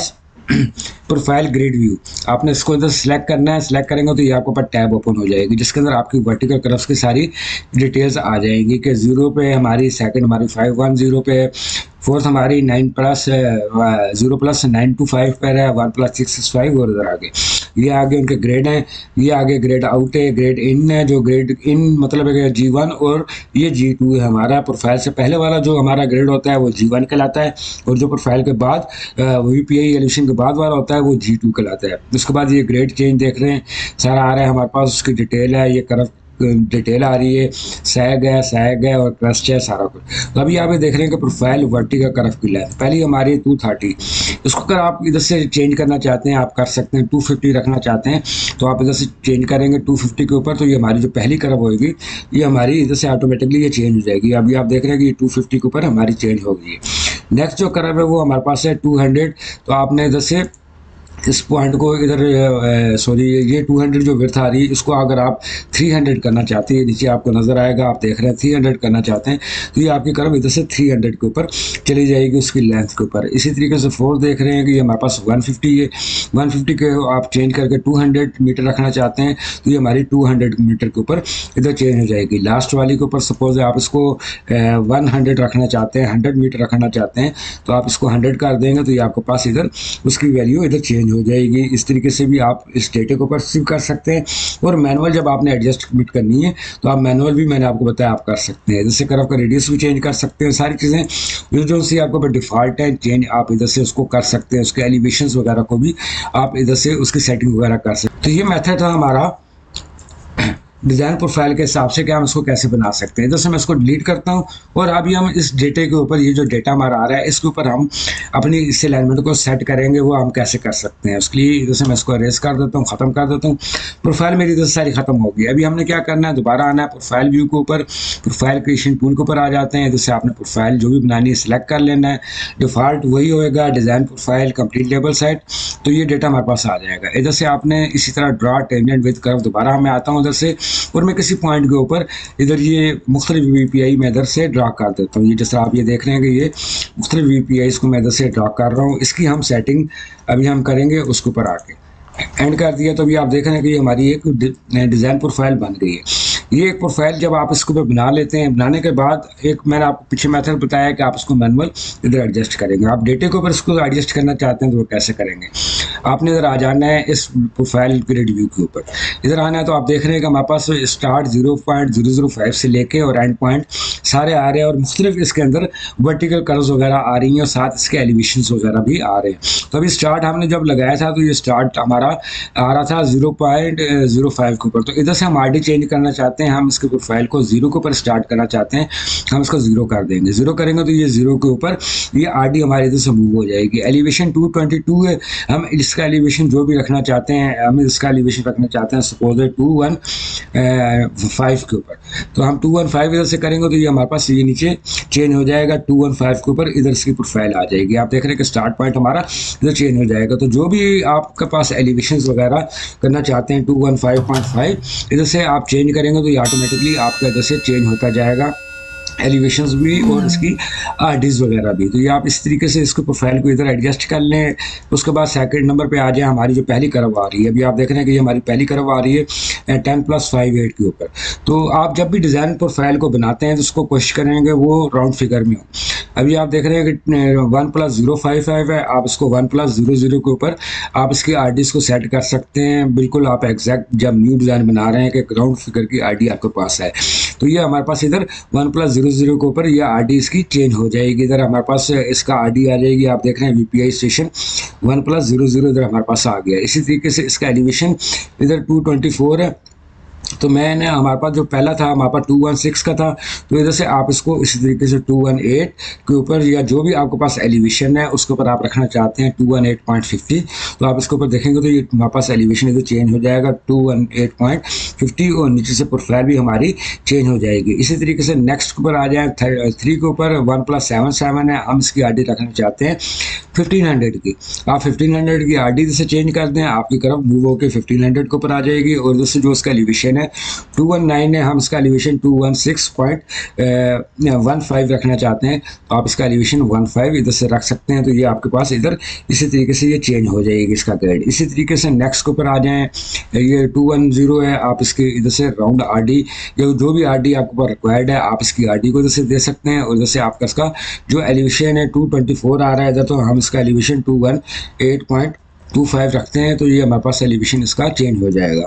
प्रोफाइल ग्रिड व्यू, आपने इसको इधर सेलेक्ट करना है। सेलेक्ट करेंगे तो ये आपके ऊपर टैब ओपन हो जाएगी जिसके अंदर आपकी वर्टिकल कर्व्स की सारी डिटेल्स आ जाएंगी कि जीरो पे हमारी, सेकंड हमारी फाइव वन जीरो पे, फोर्थ हमारी nine plus zero plus nine two five पर है, one plus six six five और इधर आगे ये आगे उनके ग्रेड हैं। ये आगे ग्रेड आउट है, ग्रेड इन है, जो ग्रेड इन मतलब है जी वन और ये जी टू है हमारा। प्रोफाइल से पहले वाला जो हमारा ग्रेड होता है वो जी वन कहलाता है और जो प्रोफाइल के बाद वी पी आई एलिवेशन के बाद वाला होता है वो जी टू कहलाता है। उसके बाद ये ग्रेड चेंज देख रहे हैं सारा आ रहा है हमारे पास, उसकी डिटेल है, ये कर्व डिटेल आ रही है, सैग है, सैग है और क्रस्ट है, सारा कुछ। तो अभी आप ये देख रहे हैं कि प्रोफाइल वर्टिकल कर्व की लेंथ पहली हमारी टू थर्टी, इसको अगर आप इधर से चेंज करना चाहते हैं आप कर सकते हैं। टू फिफ्टी रखना चाहते हैं तो आप इधर से चेंज करेंगे टू फिफ्टी के ऊपर, तो ये हमारी जो पहली कर्व होगी ये हमारी इधर से ऑटोमेटिकली ये चेंज हो जाएगी। अभी आप देख रहे हैं कि ये टू फिफ्टी के ऊपर हमारी चेंज हो गई है। नेक्स्ट जो कर्व है वो हमारे पास है टू हंड्रेड, तो आपने इधर से इस पॉइंट को इधर सॉरी ये टू हंड्रेड जो विड्थ आ रही है इसको अगर आप थ्री हंड्रेड करना चाहते हैं, नीचे आपको नज़र आएगा, आप देख रहे हैं थ्री हंड्रेड करना चाहते हैं तो ये आपकी कर्व इधर से थ्री हंड्रेड के ऊपर चली जाएगी उसकी लेंथ के ऊपर। इसी तरीके से फोर देख रहे हैं कि ये हमारे पास वन फिफ्टी है, वन फिफ्टी के आप चेंज करके टू हंड्रेड मीटर रखना चाहते हैं तो ये हमारी टू हंड्रेड मीटर के ऊपर इधर चेंज हो जाएगी। लास्ट वाली के ऊपर सपोज आप इसको वन हंड्रेड रखना चाहते हैं, हंड्रेड मीटर रखना चाहते हैं तो आप इसको हंड्रेड कर देंगे तो ये आपके पास इधर उसकी वैल्यू इधर चेंज हो जाएगी। इस तरीके से भी आप इस डेटे को परसीव कर सकते हैं और मैनुअल जब आपने एडजस्टमेंट करनी है तो आप मैनुअल भी मैंने आपको बताया आप कर सकते हैं। जैसे कर्व का रेडियस भी चेंज कर सकते हैं, सारी चीज़ें जो जो सी आपके ऊपर डिफ़ॉल्ट है चेंज आप इधर से उसको कर सकते हैं। उसके एलिवेशंस वगैरह को भी आप इधर से उसकी सेटिंग वगैरह कर सकते हैं। तो ये मेथड था हमारा डिज़ाइन प्रोफाइल के हिसाब से कि हम इसको कैसे बना सकते हैं। जैसे मैं इसको डिलीट करता हूं और अभी हम इस डेटे के ऊपर, ये जो डेटा हमारा आ रहा है इसके ऊपर हम अपनी इस अलाइनमेंट को सेट करेंगे, वो हम कैसे कर सकते हैं। उसके लिए जैसे मैं इसको अरेज कर देता हूं, ख़त्म कर देता हूं। प्रोफाइल मेरी इधर सारी ख़त्म होगी। अभी हमने क्या करना है, दोबारा आना है प्रोफाइल व्यू के ऊपर, प्रोफाइल क्रिएशन टूल के ऊपर आ जाते हैं। जैसे आपने प्रोफाइल जो भी बनानी है सिलेक्ट कर लेना है, डिफ़ॉल्ट वही होएगा design profile complete label site, तो ये डेटा हमारे पास आ जाएगा। इधर से आपने इसी तरह ड्रॉ टेंजेंट विद कर्व, दोबारा मैं आता हूँ उधर से और मैं किसी पॉइंट के ऊपर इधर ये मुख्तलिफ वी पी आई मैं इधर से ड्रा कर देता हूँ। ये जैसे आप ये देख रहे हैं कि ये मुख्तलिफ वी पी आई इसको मैं इधर से ड्रा कर रहा हूँ। इसकी हम सेटिंग अभी हम करेंगे उसके ऊपर आके एंड कर दिया। तो अभी आप देख रहे हैं कि ये हमारी एक डिज़ाइन प्रोफाइल बन गई है। ये एक प्रोफाइल जब आप इसको बना लेते हैं, बनाने के बाद एक मैंने आपको पीछे मेथड बताया कि आप इसको मैनुअल इधर एडजस्ट करेंगे। आप डेटे के ऊपर इसको एडजस्ट करना चाहते हैं तो वो कैसे करेंगे, आपने इधर आ जाना है इस प्रोफाइल ग्रिड व्यू के ऊपर, इधर आना है तो आप देख रहे हैं कि हमारे पास start zero point zero zero five से लेके और एंड पॉइंट सारे आ रहे हैं और मुख्तलिफ इसके अंदर वर्टिकल कर्व्स वगैरह आ रही हैं और साथ इसके एलिवेशंस वगैरह भी आ रहे हैं। तो अभी स्टार्ट हमने जब लगाया था तो ये स्टार्ट हमारा आ रहा था जीरो पॉइंट जीरो फाइव के ऊपर। तो इधर से हम आर डी चेंज करना चाहते हैं, हम इसके प्रोफाइल को जीरो के ऊपर स्टार्ट करना चाहते हैं, हम इसको जीरो कर देंगे। जीरो करेंगे तो ये जीरो के ऊपर ये आर डी हमारे इधर से मूव हो जाएगी। एलिवेशन टू ट्वेंटी टू है, हम इसका एलिवेशन जो भी रखना चाहते हैं, हम इसका एलिवेशन रखना चाहते हैं सपोज है टू वन फाइव के ऊपर, तो हम टू वन फाइव इधर से करेंगे तो ये हमारे पास ये नीचे चेंज हो जाएगा टू वन फाइव के ऊपर, इधर इसकी प्रोफाइल आ जाएगी। आप देख रहे हैं कि स्टार्ट पॉइंट हमारा इधर चेंज हो जाएगा। तो जो भी आपके पास एलिवेशन वगैरह करना चाहते हैं two one five point five इधर से आप चेंज करेंगे तो ये ऑटोमेटिकली आपका इधर से चेंज होता जाएगा एलिवेशंस भी और इसकी आरडीज वगैरह भी। तो ये आप इस तरीके से इसको प्रोफाइल को इधर एडजस्ट कर लें। उसके बाद सेकंड नंबर पे आ जाए हमारी जो पहली कर्व आ रही है। अभी आप देख रहे हैं कि ये हमारी पहली कर्व आ रही है टेन प्लस फाइव एट के ऊपर। तो आप जब भी डिज़ाइन प्रोफाइल को बनाते हैं तो उसको कोशिश करेंगे वो राउंड फिगर में हो। अभी आप देख रहे हैं कि one plus zero five five है, आप इसको वन प्लस जीरो जीरो के ऊपर आप इसकी आरडीज को सेट कर सकते हैं। बिल्कुल आप एग्जैक्ट जब न्यू डिज़ाइन बना रहे हैं कि राउंड फिगर की आरडी आपके पास है तो ये हमारे पास इधर वन प्लस जीरो जीरो के ऊपर ये आरडी इसकी चेंज हो जाएगी। इधर हमारे पास इसका आरडी आ जाएगी। आप देख रहे हैं VPI station one plus zero zero इधर हमारे पास आ गया। इसी तरीके से इसका एलिवेशन इधर टू ट्वेंटी फोर है। तो मैंने हमारे पास जो पहला था हमारे पास टू वन सिक्स का था, तो इधर से आप इसको इसी तरीके से टू वन एट के ऊपर या जो भी आपके पास एलिवेशन है उसके ऊपर आप रखना चाहते हैं two one eight point fifty, तो आप इसके ऊपर देखेंगे तो ये हमारे पास एलिवेशन इधर चेंज हो जाएगा two one eight point fifty और नीचे से प्रोफाइल भी हमारी चेंज हो जाएगी। इसी तरीके से नेक्स्ट के ऊपर आ जाए थ्री के ऊपर वन प्लस सेवन सेवन है, हम इसकी आर डी रखना चाहते हैं फिफ्टीन हंड्रेड की। आप फिफ्टीन हंड्रेड की आर डी से चेंज कर दें, आपकी तरफ मूव होकर फिफ्टीन हंड्रेड के ऊपर आ जाएगी और इधर से जो उसका एलिवेशन है हैं, टू वन नाइन है, हम इसका elevation two one six point one five रखना चाहते हैं तो आप इसका एलिवेशन वन फाइव इधर से रख सकते हैं। तो ये आपके पास इधर इसी तरीके से ये चेंज हो जाएगी इसका ग्रेड। इसी तरीके से नेक्स्ट के ऊपर आ जाएँ, ये टू वन ज़ीरो है, आप इसके इधर से राउंड आर डी या जो भी आर डी आपके पास रिक्वायर्ड है आप इसकी आर डी को इधर से दे सकते हैं। और इधर से आपका इसका जो एलिवेशन है टू ट्वेंटी फोर आ रहा है इधर, तो हम इसका elevation two one eight point two five रखते हैं तो ये हमारे पास एलिवेशन इसका चेंज हो जाएगा।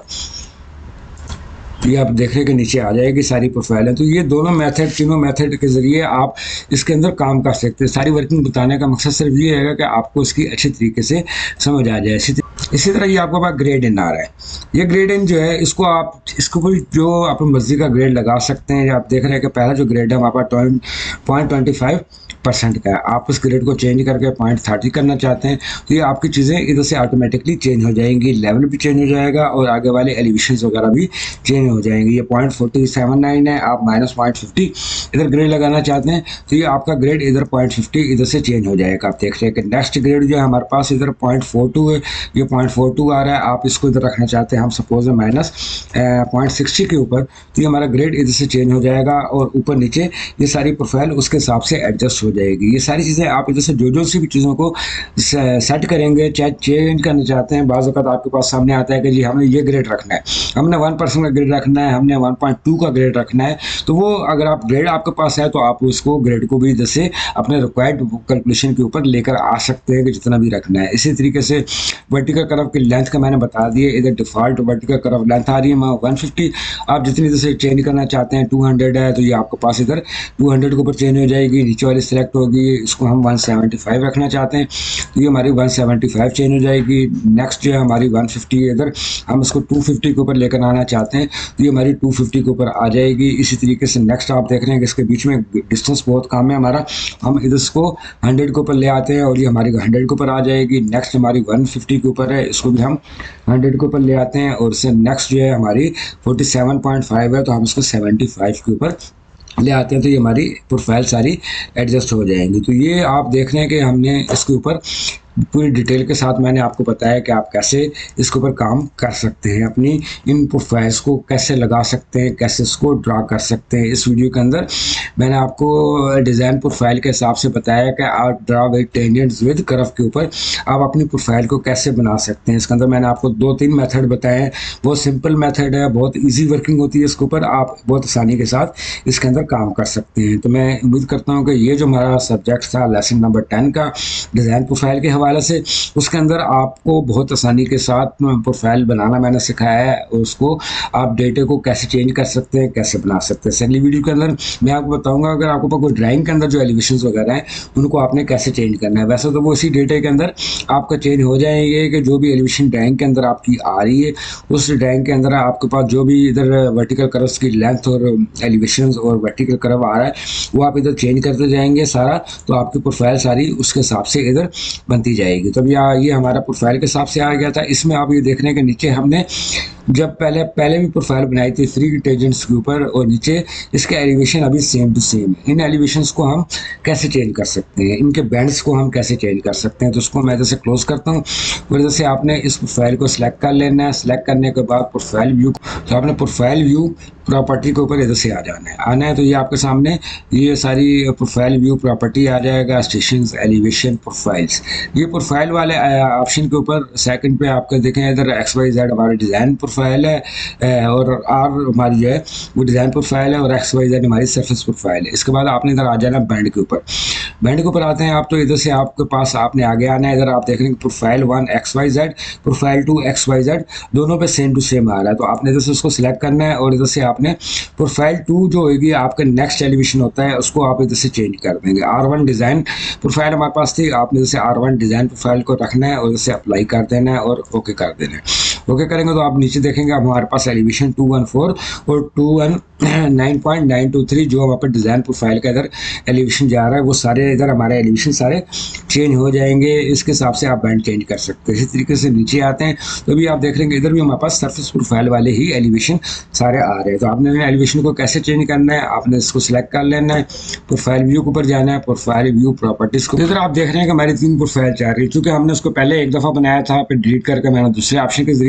ये आप देख रहे हैं कि नीचे आ जाएगी सारी प्रोफाइल है। तो ये दोनों मेथड, तीनों मेथड के ज़रिए आप इसके अंदर काम कर सकते हैं। सारी वर्किंग बताने का मकसद सिर्फ ये है कि आपको इसकी अच्छी तरीके से समझ आ जाए। इसी इसी तरह ये आपके पास ग्रेड इन आ रहा है, ये ग्रेड इन जो है इसको आप इसको कोई जो अपनी मर्जी का ग्रेड लगा सकते हैं। आप देख रहे हैं कि पहला जो ग्रेड है हमारे पास पॉइंट ट्वेंटी फाइव परसेंट का है, आप उस ग्रेड को चेंज करके पॉइंट थर्टी करना चाहते हैं तो ये आपकी चीज़ें इधर से ऑटोमेटिकली चेंज हो जाएंगी, लेवल भी चेंज हो जाएगा और आगे वाले एलिवेशंस वगैरह भी चेंज हो जाएंगे। ये पॉइंट फोर्टी सेवन नाइन है, आप माइनस पॉइंट फिफ्टी इधर ग्रेड लगाना चाहते हैं तो ये आपका ग्रेड इधर पॉइंट फिफ्टी इधर से चेंज हो जाएगा। आप देख रहे हैं कि नेक्स्ट ग्रेड जो है हमारे पास इधर पॉइंट फोर टू है, ये पॉइंट फोर टू आ रहा है, आप इसको इधर रखना चाहते हैं हम सपोज है माइनस पॉइंट सिक्सटी के ऊपर तो ये हमारा ग्रेड इधर से चेंज हो जाएगा और ऊपर नीचे ये सारी प्रोफाइल उसके हिसाब से एडजस्ट हो जाएगी। ये सारी चीज़ें आप इधर से जो जो सी भी चीज़ों को सेट करेंगे, चाहे चेंज करना चाहते हैं, बाज़ वक़्त आपके पास सामने आता है कि जी हमें ये ग्रेड रखना है, हमने वन परसेंट का ग्रेड रखना है, हमने वन पॉइंट टू का ग्रेड रखना है, तो वो अगर आप ग्रेड आपके पास है तो आप उसको ग्रेड को भी इधर से अपने रिक्वायर्ड कैलकुलेशन के ऊपर लेकर आ सकते हैं कि जितना भी रखना है। इसी तरीके से वर्टिकल कर्व की लेंथ का मैंने बता दिया, इधर डिफ़ॉल्ट वर्टिकल कर्व लेंथ आ रही है वन फिफ्टी, आप जितनी इधर से चेंज करना चाहते हैं टू हंड्रेड है तो ये आपके पास इधर टू हंड्रेड के ऊपर चेंज हो जाएगी, नीचे वाली सिलेक्ट होगी, इसको हम वन सेवेंटी फाइव रखना चाहते हैं तो ये हमारी वन सेवेंटी फाइव चेंज हो जाएगी। नेक्स्ट जो है हमारी वन फिफ्टी है, इधर हम इसको टू फिफ्टी के ऊपर लेकर आना चाहते हैं तो ये हमारी टू फिफ्टी के ऊपर आ जाएगी। इसी तरीके से नेक्स्ट आप देख रहे हैं कि इसके बीच में डिस्टेंस बहुत कम है हमारा, हम इधर इसको हंड्रेड के ऊपर ले आते हैं और ये हमारी हंड्रेड के ऊपर आ जाएगी। नेक्स्ट हमारी वन फिफ्टी के ऊपर है, इसको भी हम हंड्रेड के ऊपर ले आते हैं और इससे नेक्स्ट जो है हमारी फोर्टी सेवन पॉइंट फाइव है तो हम इसको सेवेंटी फाइव के ऊपर ले आते हैं तो ये हमारी प्रोफाइल सारी एडजस्ट हो जाएंगी। तो ये आप देख रहे हैं कि हमने इसके ऊपर पूरी डिटेल के साथ मैंने आपको बताया कि आप कैसे इसके ऊपर काम कर सकते हैं, अपनी इन प्रोफाइल्स को कैसे लगा सकते हैं, कैसे इसको ड्रा कर सकते हैं। इस वीडियो के अंदर मैंने आपको डिज़ाइन प्रोफाइल के हिसाब से बताया कि आप draw with tangents with curve के ऊपर आप अपनी प्रोफाइल को कैसे बना सकते हैं। इसके अंदर मैंने आपको दो तीन मेथड बताए हैं, बहुत सिंपल मेथड है, बहुत ईजी वर्किंग होती है इसके ऊपर, आप बहुत आसानी के साथ इसके अंदर काम कर सकते हैं। तो मैं उम्मीद करता हूँ कि ये जो हमारा सब्जेक्ट था लेसन नंबर टेन का डिज़ाइन प्रोफाइल के हवाले से, उसके अंदर आपको बहुत आसानी के साथ प्रोफाइल बनाना मैंने सिखाया है और उसको आप डेटे को कैसे चेंज कर सकते हैं, कैसे बना सकते हैं। अगली वीडियो के अंदर मैं आपको बताऊंगा अगर आपको पास कोई ड्राइंग के अंदर जो एलिवेशंस वगैरह हैं उनको आपने कैसे चेंज करना है। वैसे तो वो इसी डेटे के अंदर आपका चेंज हो जाएंगे कि जो भी एलिवेशन ड्राइंग के अंदर आपकी आ रही है उस ड्राइंग के अंदर आपके पास जो भी इधर वर्टिकल कर्व्स की लेंथ और एलिवेशंस और वर्टिकल कर्व आ रहा है वो आप इधर चेंज करते जाएंगे सारा, तो आपकी प्रोफाइल सारी उसके हिसाब से इधर बनती जाएगी। तब यहाँ ये हमारा प्रोफाइल के हिसाब से आ गया था। इसमें आप ये देख रहे हैं कि नीचे हमने जब पहले पहले भी प्रोफाइल बनाई थी थ्री टेंजेंट्स के ऊपर और नीचे इसके एलिवेशन अभी सेम टू सेम। इन एलिवेशंस को हम कैसे चेंज कर सकते हैं, इनके बैंड्स को हम कैसे चेंज कर सकते हैं, तो उसको मैं जैसे क्लोज करता हूँ और जैसे आपने इस प्रोफाइल को सिलेक्ट कर लेना है। सिलेक्ट करने के बाद प्रोफाइल व्यू, तो आपने प्रोफाइल व्यू प्रॉपर्टी के ऊपर इधर से आ जाना है आना है तो ये आपके सामने ये सारी प्रोफाइल व्यू प्रॉपर्टी आ जाएगा, स्टेशंस एलिवेशन प्रोफाइल्स। ये प्रोफाइल वाले ऑप्शन के ऊपर सेकंड पे आपको देखें इधर एक्स वाई जेड हमारा डिज़ाइन प्रोफाइल है और आर हमारी जो है वो डिज़ाइन प्रोफाइल है और एक्स वाई जेड हमारी सरफेस प्रोफाइल है। इसके बाद आपने इधर आ जाना बैंड के ऊपर। बैंड के ऊपर आते हैं आप तो इधर से आपके पास आपने आगे आना है। इधर आप देख रहे हैं profile one X Y Z, profile two X Y Z, दोनों पे सेम टू सेम आ रहा है तो आपने इधर से उसको सिलेक्ट करना है और इधर से आपने प्रोफाइल टू जो होगी आपका नेक्स्ट एलिवेशन होता है उसको आप इधर से चेंज कर देंगे। आर वन डिज़ाइन प्रोफाइल हमारे पास थी, आपने इधर से आर वन डिज़ाइन प्रोफाइल को रखना है और इधर से अप्लाई कर देना है और ओके कर देना है। ओके करेंगे तो आप नीचे देखेंगे अब हमारे पास एलिवेशन टू वन फोर और two one nine point nine two three जो हमारे पास डिज़ाइन प्रोफाइल का इधर एलिवेशन जा रहा है वो सारे इधर हमारे एलिवेशन सारे चेंज हो जाएंगे। इसके हिसाब से आप बैंड चेंज कर सकते हैं। इसी तरीके से नीचे आते हैं तो भी आप देख रहे हैं इधर भी हमारे पास सरफेस प्रोफाइल वाले ही एलिवेशन सारे आ रहे हैं। तो आपने एलिवेशन को कैसे चेंज करना है, आपने इसको सिलेक्ट कर लेना है, प्रोफाइल व्यू के ऊपर जाना है, प्रोफाइल व्यू प्रॉपर्टीज़ को। इधर आप देख रहे हैं कि हमारी तीन प्रोफाइल चाह रही है। चूँकि हमने उसको पहले एक दफ़ा बनाया था फिर डिलीट करके मैंने दूसरे ऑप्शन के जरिए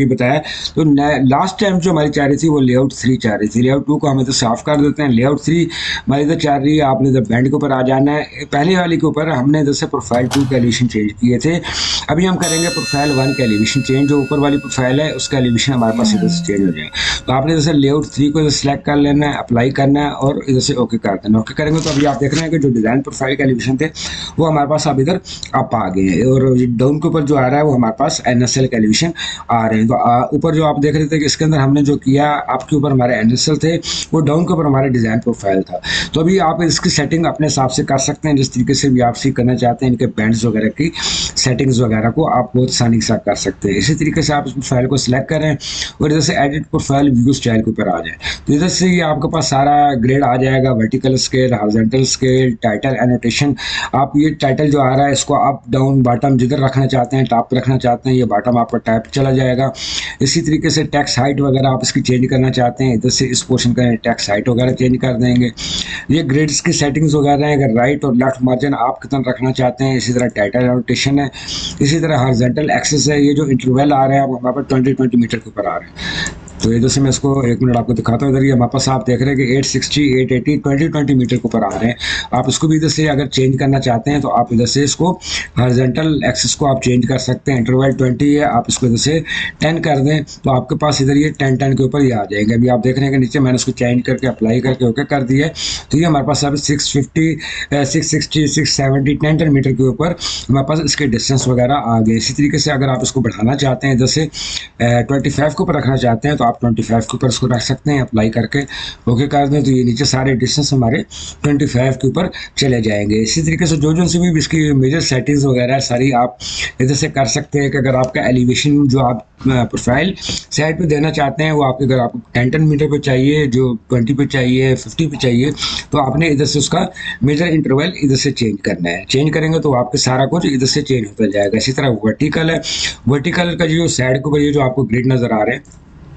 बताया। तो लास्ट टाइम जो हमारी चाह रही थी वो लेआउट थ्री चाह रही थी, लेआउट टू को हम इधर साफ कर देते हैं। लेआउट थ्री हमारी इधर चाह रही है, आपने इधर बैंड के ऊपर आ जाना है। पहले वाली के ऊपर हमने इधर से प्रोफाइल टू के एलिवेशन चेंज किए थे, अभी हम करेंगे प्रोफाइल वन के एलिवेशन चेंज। जो ऊपर वाली प्रोफाइल है उसका एलिवेशन हमारे पास इधर से चेंज हो जाए। तो आपने इधर से लेआउट थ्री को इधर सेलेक्ट कर लेना है, अप्लाई करना है और इधर से ओके कर देना। ओके करेंगे तो अभी आप देख रहे हैं कि जो डिज़ाइन प्रोफाइल के एलिवेशन थे वो हमारे पास अब इधर अप आ गए हैं, और डाउन के ऊपर जो आ रहा है वो हमारे पास एन एस एल के एलिवेशन आ रहे हैं। तो ऊपर जो आप देख रहे थे कि इसके अंदर हमने जो किया, आपके ऊपर हमारे एन एस एल थे, वो डाउन के ऊपर हमारा डिज़ाइन प्रोफाइल था। तो अभी आप इसकी सेटिंग अपने हिसाब से कर सकते हैं, जिस तरीके से भी आप सीख करना चाहते हैं। इनके बैंड्स वगैरह की सेटिंग्स वगैरह को आप बहुत आसानी के साथ कर सकते हैं। इसी तरीके से आप इस प्रोफाइल को सिलेक्ट करें और इधर से एडिट प्रोफाइल व्यू स्टाइल के ऊपर आ जाए। तो इधर से ये आपके पास सारा ग्रेड आ जाएगा, vertical scale, horizontal scale, title, annotation. आप ये टाइटल जो आ रहा है इसको अप डाउन बॉटम जिधर रखना चाहते हैं, टॉप पे रखना चाहते हैं, ये बॉटम आपका टाइप चला जाएगा। इसी तरीके से टेक्स्ट हाइट वगैरह आप इसकी चेंज करना चाहते हैं, इधर से इस पोर्शन का टेक्स्ट हाइट वगैरह चेंज कर देंगे। ये ग्रेड्स की सेटिंग्स वगैरह हैं, अगर राइट और लेफ्ट मार्जिन आप कितना रखना चाहते हैं। इसी तरह टाइटल एनोटेशन है, इसी तरह हॉरिजॉन्टल एक्सेस है। ये जो इंटरवल आ रहे हैं हमारे पास ट्वेंटी ट्वेंटी मीटर के ऊपर आ रहे हैं। तो इधर से मैं इसको एक मिनट आपको दिखाता हूँ। इधर ये हमारे पास आप देख रहे हैं कि eight sixty, eight eighty, twenty twenty metre के ऊपर आ रहे हैं। आप इसको भी इधर से अगर चेंज करना चाहते हैं तो आप इधर से इसको हॉरिजॉन्टल एक्सिस को आप चेंज कर सकते हैं। इंटरवल ट्वेंटी है, आप इसको इधर से टेन कर दें तो आपके पास इधर ये टेन टेन के ऊपर ये आ जाएंगे। अभी आप देख रहे हैं कि नीचे मैंने इसको चेंज करके अप्लाई करके ओके कर दिया है। तो ये हमारे पास अब six fifty, six sixty, six seventy, ten ten metre के ऊपर हमारे पास इसके डिस्टेंस वगैरह आ गए। इसी तरीके से अगर आप इसको बढ़ाना चाहते हैं, इधर से ट्वेंटी फाइव के ऊपर रखना चाहते हैं तो आप ट्वेंटी फाइव के ऊपर इसको रख सकते हैं, अप्लाई करके ओके कर दें। तो ये नीचे सारे डिस्टेंस हमारे पच्चीस के ऊपर चले जाएंगे। इसी तरीके से जो जो से भी इसकी मेजर सेटिंग्स वगैरह सारी आप इधर से कर सकते हैं कि अगर आपका एलिवेशन जो आप प्रोफाइल साइड पे देना चाहते हैं वो आपके अगर आपको टेन टेन मीटर पे चाहिए, जो ट्वेंटी पे चाहिए, फिफ्टी पे चाहिए, तो आपने इधर से उसका मेजर इंटरवल इधर से चेंज करना है। चेंज करेंगे तो आपके सारा कुछ इधर से चेंज होता जाएगा। इसी तरह वर्टिकल है, वर्टिकल का जो साइड के ऊपर ये जो आपको ग्रिड नज़र आ रहे हैं,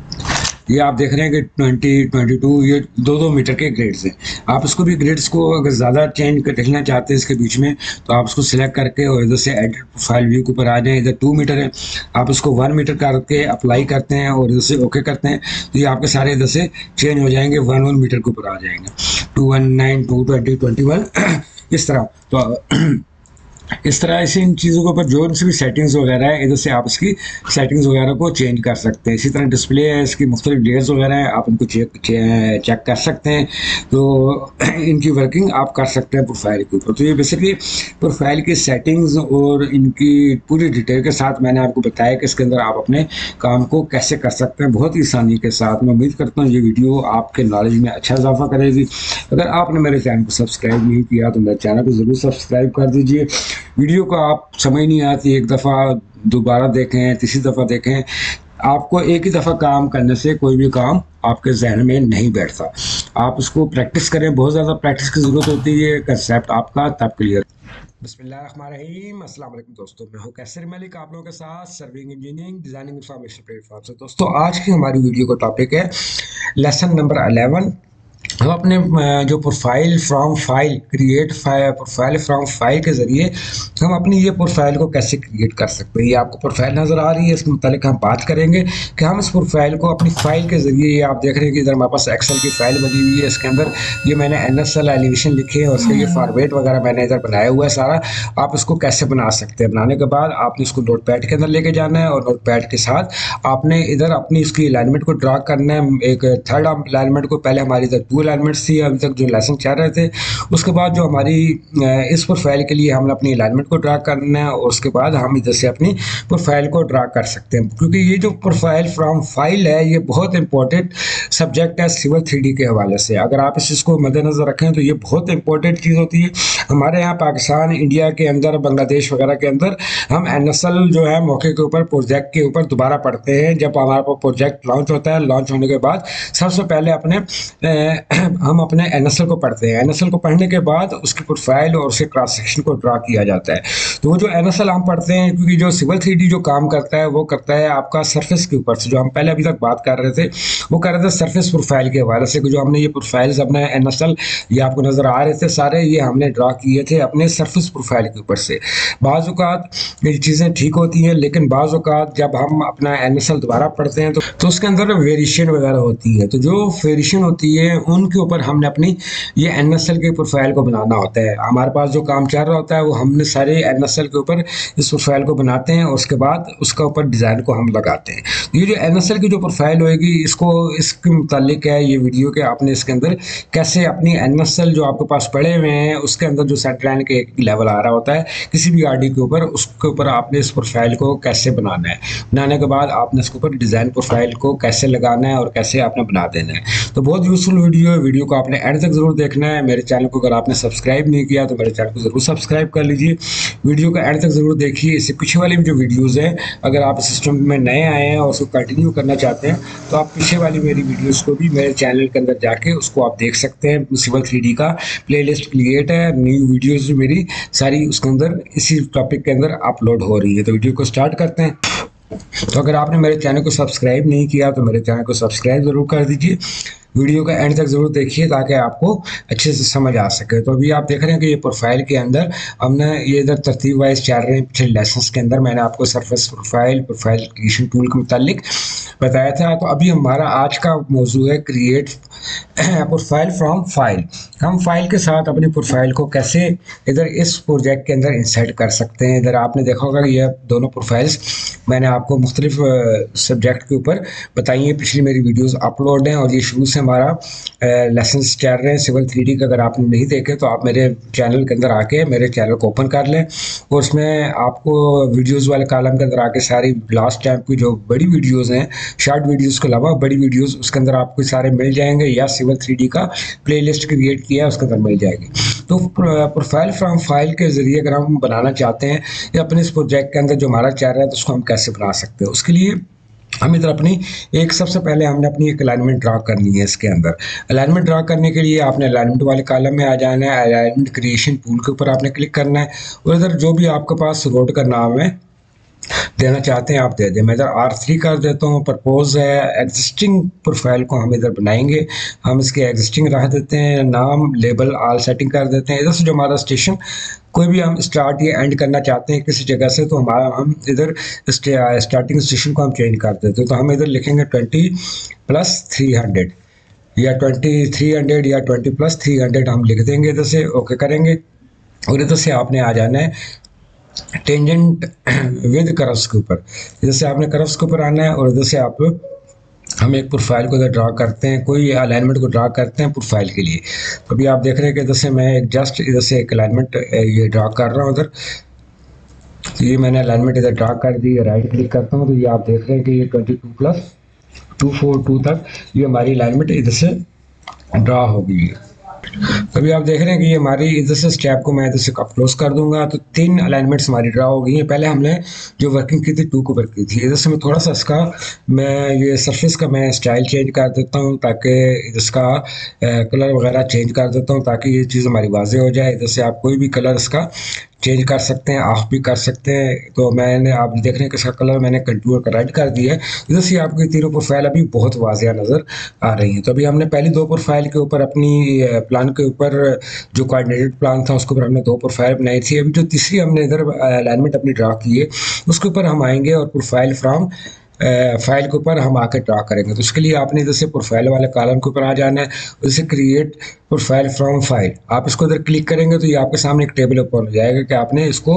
ये आप देख रहे हैं कि ट्वेंटी, ट्वेंटी टू, ये दो दो मीटर के ग्रेड्स हैं। आप इसको भी ग्रेड्स को अगर ज़्यादा चेंज कर देखना चाहते हैं इसके बीच में, तो आप उसको सिलेक्ट करके और इधर से एडिट प्रोफाइल व्यू के ऊपर आ जाएं। इधर टू मीटर है, आप इसको वन मीटर करके अप्लाई करते हैं और इधर से ओके करते हैं तो ये आपके सारे इधर से चेंज हो जाएंगे, वन वन मीटर के ऊपर आ जाएंगे। Two one nine, two twenty, twenty one इस तरह। तो इस तरह से इन चीज़ों के ऊपर जो इनसे भी सेटिंग्स वगैरह है इधर से आप इसकी सेटिंग्स वगैरह को चेंज कर सकते हैं। इसी तरह डिस्प्ले है, इसकी मुख्तलिफ लेयर्स वगैरह हैं, आप इनको चेक चेक कर सकते हैं। तो इनकी वर्किंग आप कर सकते हैं प्रोफाइल के ऊपर। तो ये बेसिकली प्रोफाइल की सेटिंग्स और इनकी पूरी डिटेल के साथ मैंने आपको बताया कि इसके अंदर आप अपने काम को कैसे कर सकते हैं बहुत ही आसानी के साथ। मैं उम्मीद करता हूँ ये वीडियो आपके नॉलेज में अच्छा इजाफा करेगी। अगर आपने मेरे चैनल को सब्सक्राइब नहीं किया तो मेरे चैनल को ज़रूर सब्सक्राइब कर दीजिए। वीडियो को आप समझ नहीं आती, एक दफ़ा दोबारा देखें, तीसरी दफ़ा देखें। आपको एक ही दफ़ा काम करने से कोई भी काम आपके जहन में नहीं बैठता। आप उसको प्रैक्टिस करें, बहुत ज़्यादा प्रैक्टिस की ज़रूरत होती है, कंसेप्ट आपका तब क्लियर। बिस्मिल्लाहिर्रहमानिर्रहीम, अस्सलाम वालेकुम दोस्तों, मैं हूं कैसर मलिक आप लोगों के साथ serving engineering designing information platform से। दोस्तों आज की हमारी वीडियो का टॉपिक है लेसन नंबर अलेवन। हम अपने जो profile from file create profile from file के ज़रिए हम अपनी ये प्रोफाइल को कैसे क्रिएट कर सकते हैं। ये आपको प्रोफाइल नज़र आ रही है, इसके मुतालिक हम बात करेंगे कि हम इस प्रोफाइल को अपनी फाइल के ज़रिए, ये आप देख रहे हैं कि इधर हमारे पास एक्सेल की फाइल बनी हुई है, इसके अंदर ये मैंने एन एस एल एलिवेशन लिखे हैं और उसके ये फॉर्मेट वगैरह मैंने इधर बनाया हुआ है सारा। आप इसको कैसे बना सकते हैं, बनाने के बाद आपने इसको नोट पैड के अंदर लेके जाना है और नोट पैड के साथ आपने इधर अपनी इसकी अलाइनमेंट को ड्रा करना है। एक थर्ड अलाइनमेंट को, पहले हमारी इधर टू अलाइनमेंट्स थी अभी तक जो लेसन चल रहे थे, उसके बाद जो हमारी इस प्रोफाइल के लिए हमने अपनी अलाइनमेंट को ड्रा करना है और उसके बाद हम इधर से अपनी प्रोफाइल को ड्रा कर सकते हैं। क्योंकि ये जो प्रोफाइल फ्रॉम फाइल है ये बहुत इंपॉर्टेंट सब्जेक्ट है सिविल थ्री डी के हवाले से। अगर आप इस चीज़ को मद्देनजर रखें तो ये बहुत इंपॉर्टेंट चीज़ होती है। हमारे यहाँ पाकिस्तान, इंडिया के अंदर, बांग्लादेश वगैरह के अंदर हम एन एस एल जो है मौके के ऊपर प्रोजेक्ट के ऊपर दोबारा पढ़ते हैं। जब हमारा प्रोजेक्ट लॉन्च होता है, लॉन्च होने के बाद सबसे पहले अपने हम अपने एन एस एल को पढ़ते हैं। एन एस एल को पढ़ने के बाद उसकी प्रोफाइल और उसके क्रॉस सेक्शन को ड्रा किया जाता है। तो वो जो एन एस एल हम पढ़ते हैं, क्योंकि जो सिविल थ्री डी जो काम करता है वो करता है आपका सरफेस के ऊपर से, जो हम पहले अभी तक बात कर रहे थे वो कर रहे थे सरफेस प्रोफाइल के हवाले से। जो हमने ये प्रोफाइल्स अपने एन एस एल ये आपको नज़र आ रहे थे सारे, ये हमने ड्रा किए थे अपने सरफेस प्रोफाइल के ऊपर से। बाज़ औक़ात ये चीज़ें ठीक होती हैं, लेकिन बाज़ औक़ात जब हम अपना एन एस एल दोबारा पढ़ते हैं तो, तो उसके अंदर वेरिएशन वगैरह होती है। तो जो वेरिएशन होती है उनके ऊपर हमने अपनी ये एन एस एल के प्रोफाइल को बनाना होता है। हमारे पास जो काम चल रहा होता है वो हमने सारे एन एस एल के ऊपर इस प्रोफाइल को बनाते हैं और उसके बाद उसका ऊपर डिज़ाइन को हम लगाते हैं। ये जो एन एस एल की जो प्रोफाइल होएगी, इसको इसके मुतालिक है ये वीडियो के आपने इसके अंदर कैसे अपनी एन एस एल जो आपके पास पड़े हुए हैं उसके अंदर जो सेंटर लाइन के लेवल आ रहा होता है किसी भी आरडी के ऊपर, उसके ऊपर आपने इस प्रोफाइल को कैसे बनाना है। बनाने के बाद आपने इसके ऊपर डिज़ाइन प्रोफाइल को कैसे लगाना है और कैसे आपने बना देना है। तो बहुत यूजफुल वीडियो है, वीडियो को आपने एंड तक ज़रूर देखना है। मेरे चैनल को अगर आपने सब्सक्राइब नहीं किया तो मेरे चैनल को ज़रूर सब्सक्राइब कर लीजिए। वीडियो का एंड तक ज़रूर देखिए। इससे पीछे वाली जो वीडियोज़ हैं, अगर आप सिस्टम में नए आए हैं और उसको कंटिन्यू करना चाहते हैं तो आप पीछे वाली मेरी वीडियोज़ को भी मेरे चैनल के अंदर जाके उसको आप देख सकते हैं। सिविल थ्री डी का प्लेलिस्ट क्रिएट है, न्यू वीडियोज़ भी मेरी सारी उसके अंदर इसी टॉपिक के अंदर अपलोड हो रही है। तो वीडियो को स्टार्ट करते हैं। तो अगर आपने मेरे चैनल को सब्सक्राइब नहीं किया तो मेरे चैनल को सब्सक्राइब ज़रूर कर दीजिए। वीडियो का एंड तक ज़रूर देखिए ताकि आपको अच्छे से समझ आ सके। तो अभी आप देख रहे हैं कि ये प्रोफाइल के अंदर हमने ये इधर तरतीब वाइज चल रहे हैं। पिछले लेसन्स के अंदर मैंने आपको surface profile profile creation tool के मुतालिक बताया था। तो अभी हमारा आज का मौजू है क्रिएट प्रोफाइल फ्रॉम फाइल। हम फाइल के साथ अपनी प्रोफाइल को कैसे इधर इस प्रोजेक्ट के अंदर इंसर्ट कर सकते हैं। इधर आपने देखा होगा कि ये दोनों प्रोफाइल्स मैंने आपको मुख्तलिफ सब्जेक्ट के ऊपर बताई हैं। पिछली मेरी वीडियोस अपलोड हैं और ये शुरू से हमारा लेसन्स चल रहे हैं सिविल थ्री डी का। अगर आपने नहीं देखे तो आप मेरे चैनल के अंदर आके मेरे चैनल को ओपन कर लें और उसमें आपको वीडियोज़ वाले कॉलम के अंदर आके सारी लास्ट टाइम की जो बड़ी वीडियोज़ हैं, शॉर्ट वीडियोज़ के अलावा बड़ी वीडियोज़ उसके अंदर आपको सारे मिल जाएंगे, या सिविल थ्री डी का प्लेलिस्ट क्रिएट किया है उसके अंदर मिल जाएगी। तो प्रोफाइल फ्रॉम फाइल के ज़रिए अगर हम बनाना चाहते हैं या अपने इस प्रोजेक्ट के अंदर जो हमारा चल रहा है तो उसको हम कैसे बना सकते हैं, उसके लिए हम इधर अपनी एक सबसे पहले हमने अपनी एक अलाइनमेंट ड्रा करनी है। इसके अंदर अलाइनमेंट ड्रा करने के लिए आपने अलाइनमेंट वाले कॉलम में आ जाना है, अलाइनमेंट क्रिएशन टूल के ऊपर आपने क्लिक करना है और इधर जो भी आपके पास रोड का नाम है देना चाहते हैं आप दे दें। मैं इधर आर थ्री कर देता हूँ। प्रपोज है एग्जिस्टिंग प्रोफाइल को हम इधर बनाएंगे, हम इसके एग्जिस्टिंग रख देते हैं, नाम लेबल आल सेटिंग कर देते हैं। इधर से जो हमारा स्टेशन कोई भी हम स्टार्ट या एंड करना चाहते हैं किसी जगह से तो हमारा हम इधर स्टार्टिंग स्टेशन को हम चेंज कर देते हैं। तो हम इधर लिखेंगे ट्वेंटी प्लस थ्री हंड्रेड या ट्वेंटी थ्री हंड्रेड या ट्वेंटी प्लस थ्री हंड्रेड हम लिख देंगे। इधर से ओके करेंगे और इधर से आपने आ जाना है टेंजेंट विद कर्व्स के ऊपर। इधर से आपने कर्व्स के ऊपर आना है और इधर से आप हम एक प्रोफाइल को इधर ड्रा करते हैं, कोई अलाइनमेंट को ड्रा करते हैं प्रोफाइल के लिए। तो अभी आप देख रहे हैं कि इधर से मैं एक जस्ट इधर से एक अलाइनमेंट ये ड्रा कर रहा हूँ इधर। तो ये मैंने अलाइनमेंट इधर ड्रा कर दी, राइट क्लिक करता हूँ तो ये आप देख रहे हैं कि ये twenty two plus two four two तक ये हमारी अलाइनमेंट इधर से ड्रा हो गई है। अभी आप देख रहे हैं कि ये हमारी इधर से स्टेप को मैं इधर से क्लोज कर दूंगा तो तीन अलाइनमेंट्स हमारी ड्रा हो गई हैं। पहले हमने जो वर्किंग की थी टू के ऊपर की थी। इधर से मैं थोड़ा सा इसका मैं ये सरफेस का मैं स्टाइल चेंज कर देता हूँ ताकि इसका कलर वगैरह चेंज कर देता हूँ ताकि ये चीज़ हमारी वाज़ेह हो जाए। इधर से आप कोई भी कलर इसका चेंज कर सकते हैं, ऑफ भी कर सकते हैं। तो मैंने आप देख रहे हैं कि इसका कलर मैंने कंटूर का रेड कर दिया है। इधर से आपकी तीनों प्रोफाइल अभी बहुत वाज़ेह नज़र आ रही हैं। तो अभी हमने पहली दो प्रोफाइल के ऊपर अपनी प्लान के ऊपर जो कोऑर्डिनेटेड प्लान था उसके ऊपर हमने दो प्रोफाइल बनाई थी। अभी जो तीसरी हमने इधर अलाइनमेंट अपनी ड्रा की है उसके ऊपर हम आएंगे और प्रोफाइल फ्रॉम फाइल के ऊपर हम आकर ड्रा करेंगे। तो उसके लिए आपने इधर से प्रोफाइल वाले कॉलम के ऊपर आ जाना है, उसे क्रिएट प्रोफाइल फ्रॉम फाइल आप इसको इधर क्लिक करेंगे तो ये आपके सामने एक टेबल ओपन हो जाएगा कि आपने इसको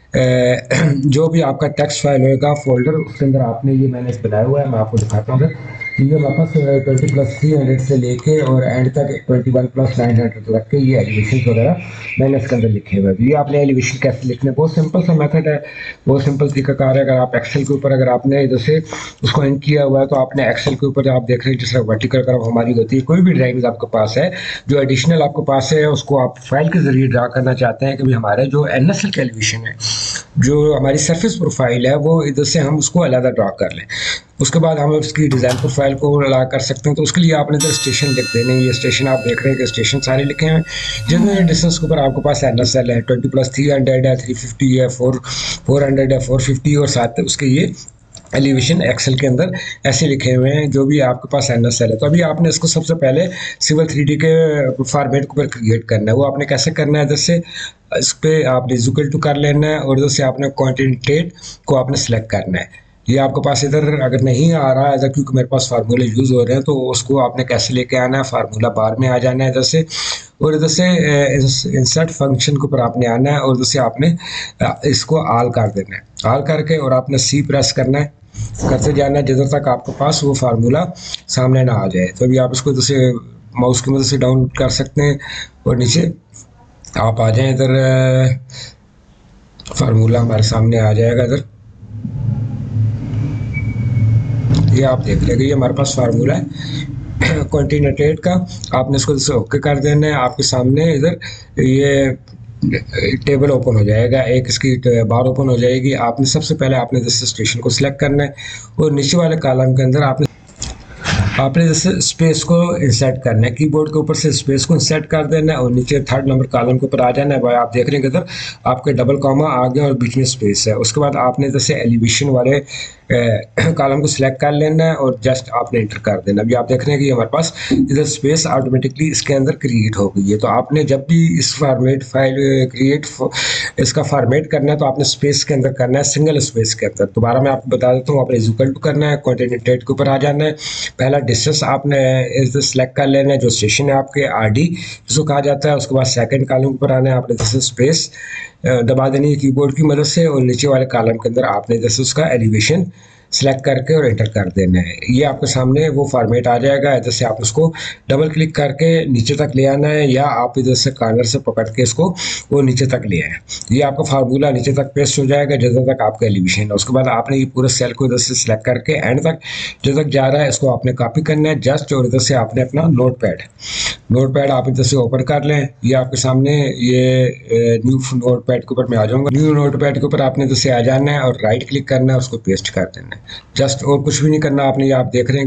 जो भी आपका टेक्स्ट फाइल होगा फोल्डर उसके अंदर आपने ये मैंने बनाया हुआ है। मैं आपको दिखाता हूँ ये हमारे पास ट्वेंटी प्लस थ्री हंड्रेड से लेके और एंड तक twenty one plus nine hundred तक के ये एलिवेशन वगैरह मैंने इसके अंदर लिखे हुए हैं। ये आपने एलिवेशन कैसे लिखने, बहुत सिंपल सा मेथड है, बहुत सिंपल तरीकाकार है। अगर आप एक्सेल के ऊपर अगर आपने इधर से उसको एंड किया हुआ है तो आपने एक्सेल के ऊपर आप देख रहे हैं जिस तरह वर्टिकल कर्व हमारी होती है, कोई भी ड्राइंग आपके पास है जो एडिशनल आपके पास है उसको आप फाइल के जरिए ड्रा करना चाहते हैं कि भाई हमारे जो एन एस एल का एलिवेशन है जो हमारी सरफेस प्रोफाइल है वो इधर से हम उसको अलग ड्रा कर लें। उसके बाद हम उसकी डिज़ाइन प्रोफाइल को अलग कर सकते हैं। तो उसके लिए आपने इधर स्टेशन लिख देने, ये स्टेशन आप देख रहे हैं कि स्टेशन सारे लिखे हैं। जितने डिस्टेंस के ऊपर आपके पास एन एस एल है, ट्वेंटी प्लस थ्री हंड्रेड है, थ्री फिफ्टी है, फोर फोर हंड्रेड है, फोर फिफ्टी और साथ उसके ये एलिवेशन एक्सेल के अंदर ऐसे लिखे हुए हैं जो भी आपके पास एन एस एल है। तो अभी आपने इसको सबसे पहले सिविल थ्री डी के फॉर्मेट के ऊपर क्रिएट करना है। वो आपने कैसे करना है, जैसे इस पर आपने इक्वल टू कर लेना है और जैसे आपने क्वांटिटेट को आपने सेलेक्ट करना है। ये आपके पास इधर अगर नहीं आ रहा है क्योंकि मेरे पास फार्मूले यूज़ हो रहे हैं, तो उसको आपने कैसे लेके आना है, फार्मूला बार में आ जाना है इधर से, और इधर से इंसर्ट फंक्शन के ऊपर आपने आना है और इधर से आपने इसको आल कर देना है। आल करके और आपने सी प्रेस करना है, करते जाना है जिधर तक आपके पास वो फार्मूला सामने ना आ जाए। तो अभी आप इसको इधर से माउस की मदद से डाउन कर सकते हैं और नीचे आप आ जाएं इधर, फार्मूला हमारे सामने आ जाएगा इधर। ये आप देख लेंगे, ये हमारे पास फार्मूला है कॉन्टिनेटेड का। आपने इसको जैसे ओके कर देना है, आपके सामने इधर ये टेबल ओपन हो जाएगा, एक इसकी बार ओपन हो जाएगी। आपने सबसे पहले आपने जैसे स्टेशन को सिलेक्ट करना है और नीचे वाले कॉलम के अंदर आपने आपने जैसे स्पेस को इंसर्ट करना है, कीबोर्ड के ऊपर से स्पेस को इंसर्ट कर देना है और नीचे थर्ड नंबर कॉलम के ऊपर आ जाना है। भाई आप देख रहे हैं इधर आपके डबल कॉमा आ गया और बीच में स्पेस है। उसके बाद आपने जैसे एलिवेशन वाले कॉलम को सिलेक्ट कर लेना है और जस्ट आपने एंटर कर देना। अभी आप देख रहे हैं कि हमारे पास इधर स्पेस ऑटोमेटिकली इसके अंदर क्रिएट हो गई है। तो आपने जब भी इस फॉर्मेट फाइल क्रिएट इसका फॉर्मेट करना है तो आपने स्पेस के अंदर करना है, सिंगल स्पेस के अंदर। दोबारा मैं आपको बता देता हूँ, आपने इक्वल टू करना है, कॉन्टिनेंटेड के ऊपर आ जाना है, पहला डिस्टेंस आपने इस सेलेक्ट कर लेना है जो स्टेशन है आपके आर डी जिसको कहा जाता है। उसके बाद सेकंड कॉलम के ऊपर आना है, आपने जैसे स्पेस दबा देनी है कीबोर्ड की मदद से और नीचे वाले कॉलम के अंदर आपने जैसे उसका एलिवेशन सेलेक्ट करके और एंटर कर देना है। ये आपके सामने वो फॉर्मेट आ जाएगा। इधर से आप उसको डबल क्लिक करके नीचे तक ले आना है या आप इधर से कॉर्नर से पकड़ के इसको वो नीचे तक ले आए। ये आपका फार्मूला नीचे तक पेस्ट हो जाएगा जिधर तक आपका एलिवेशन है। उसके बाद आपने ये पूरे सेल को इधर से सिलेक्ट करके एंड तक जो तक जा रहा है इसको आपने कॉपी करना है जस्ट, और इधर से आपने अपना नोट पैड नोट पैड आप इधर से ओपन कर लें। ये आपके सामने ये न्यू नोट पैड के ऊपर मैं आ जाऊँगा। न्यू नोट पैड के ऊपर आपने इधर से आ जाना है और राइट क्लिक करना है, उसको पेस्ट कर देना है जस्ट, और कुछ भी नहीं करना आपने। ये आप देख रहे हैं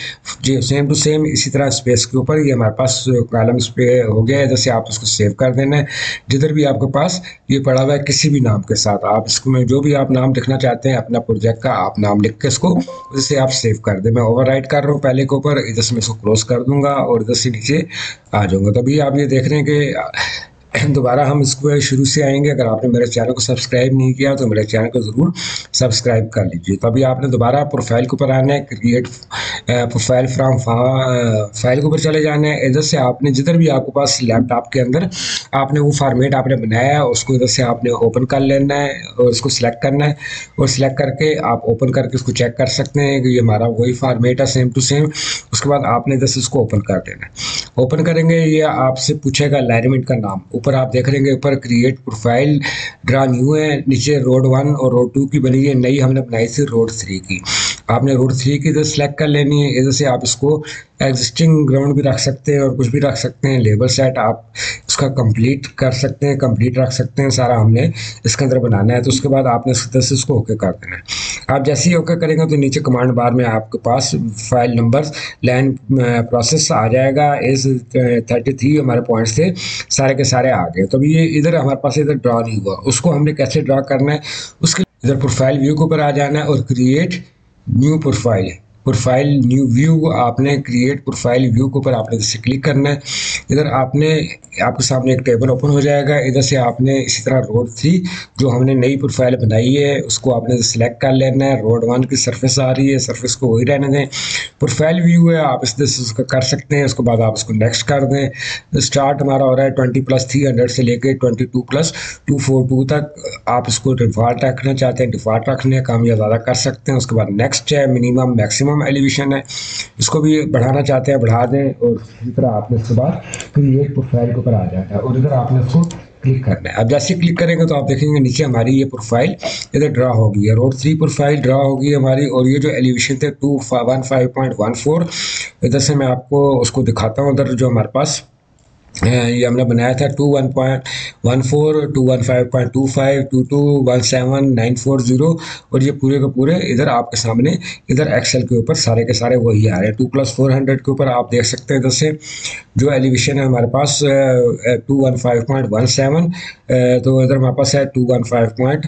कि ये सेम टू सेम इसी तरह स्पेस के ऊपर ये हमारे पास कॉलम पे हो गया है। इधर से आप उसको सेव कर देना है जिधर भी आपके पास ये पड़ा हुआ है किसी भी नाम के साथ। आप इसको में जो भी आप नाम लिखना चाहते हैं अपना प्रोजेक्ट का आप नाम लिख के इसको इधर से आप सेव कर दें। मैं ओवर राइट कर रहा हूँ पहले के ऊपर, इधर से मैं इसको क्लोज कर दूंगा और इधर से नीचे आ जाऊंगा। तो अभी आप ये देख रहे हैं कि दोबारा हम इसको शुरू से आएंगे। अगर आपने मेरे चैनल को सब्सक्राइब नहीं किया तो मेरे चैनल को ज़रूर सब्सक्राइब कर लीजिए। तो अभी आपने दोबारा प्रोफाइल के ऊपर आना है, क्रिएट प्रोफाइल फ्रॉम फाइल के ऊपर चले जाना है। इधर से आपने जिधर भी आपके पास लैपटॉप के अंदर आपने वो फार्मेट आपने बनाया है उसको इधर से आपने ओपन कर लेना है और उसको सिलेक्ट करना है और सिलेक्ट करके आप ओपन करके उसको चेक कर सकते हैं कि ये हमारा वही फार्मेट है सेम टू सेम। उसके बाद आपने इधर से उसको ओपन कर देना है। ओपन करेंगे ये आपसे पूछेगा अलाइनमेंट का नाम। ऊपर आप देख रहे हैं ऊपर क्रिएट प्रोफाइल ड्रा न्यू है, नीचे रोड वन और रोड टू की बनी है, नई हमने बनाई थी रोड थ्री की। आपने रोड थ्री की इधर सेलेक्ट कर लेनी है। इधर से आप इसको एग्जिस्टिंग ग्राउंड भी रख सकते हैं और कुछ भी रख सकते हैं। लेबर सेट आप इसका कंप्लीट कर सकते हैं, कंप्लीट रख सकते हैं। सारा हमने इसके अंदर बनाना है। तो उसके बाद आपने इस तरह से इसको ओके कर देना है। आप जैसे ही ओके करेंगे तो नीचे कमांड बार में आपके पास फाइल नंबर्स लाइन प्रोसेस आ जाएगा। इस थर्टी थ्री हमारे पॉइंट्स थे सारे के सारे आ गए। तो अभी ये इधर हमारे पास इधर ड्रा नहीं हुआ, उसको हमने कैसे ड्रा करना है उसके इधर प्रोफाइल व्यू के ऊपर आ जाना है और create new profile profile new view आपने क्रिएट प्रोफाइल व्यू के ऊपर आपने जैसे क्लिक करना है। इधर आपने आपके सामने एक टेबल ओपन हो जाएगा। इधर से आपने इसी तरह रोड थ्री जो हमने नई प्रोफाइल बनाई है उसको आपने सिलेक्ट कर लेना है। रोड वन की सरफेस आ रही है, सरफेस को वही रहने दें। प्रोफाइल व्यू है आप इस तरह से उसका कर सकते हैं। उसके बाद आप उसको नेक्स्ट कर दें। स्टार्ट हमारा हो रहा है ट्वेंटी प्लस थ्री हंड्रेड से लेकर twenty two plus two four two तक। आप इसको डिफॉल्ट रखना चाहते हैं डिफॉल्ट रखने कम या ज़्यादा कर सकते हैं। उसके बाद नेक्स्ट है, मिनिमम मैक्सिमम एलिवेशन है, इसको भी बढ़ाना चाहते हैं बढ़ा दें। और इसी तरह आपने इसके बाद क्रिएट प्रोफाइल के ऊपर आ जाता है और इधर आपने इसको क्लिक करना है। अब जैसे क्लिक करेंगे तो आप देखेंगे नीचे हमारी ये प्रोफाइल इधर ड्रा होगी है, रोड थ्री प्रोफाइल ड्रा होगी हमारी। और ये जो एलिवेशन थे two one five point one four, इधर से मैं आपको उसको दिखाता हूँ। उधर जो हमारे पास ये हमने बनाया था two one point one four two one five point two five two two one seven nine four zero और ये पूरे के पूरे इधर आपके सामने इधर एक्सेल के ऊपर सारे के सारे वही आ रहे हैं। टू प्लस फोर हंड्रेड के ऊपर आप देख सकते हैं इधर से जो एलिवेशन है हमारे पास two one five point one seven, तो इधर हमारे पास है two one five point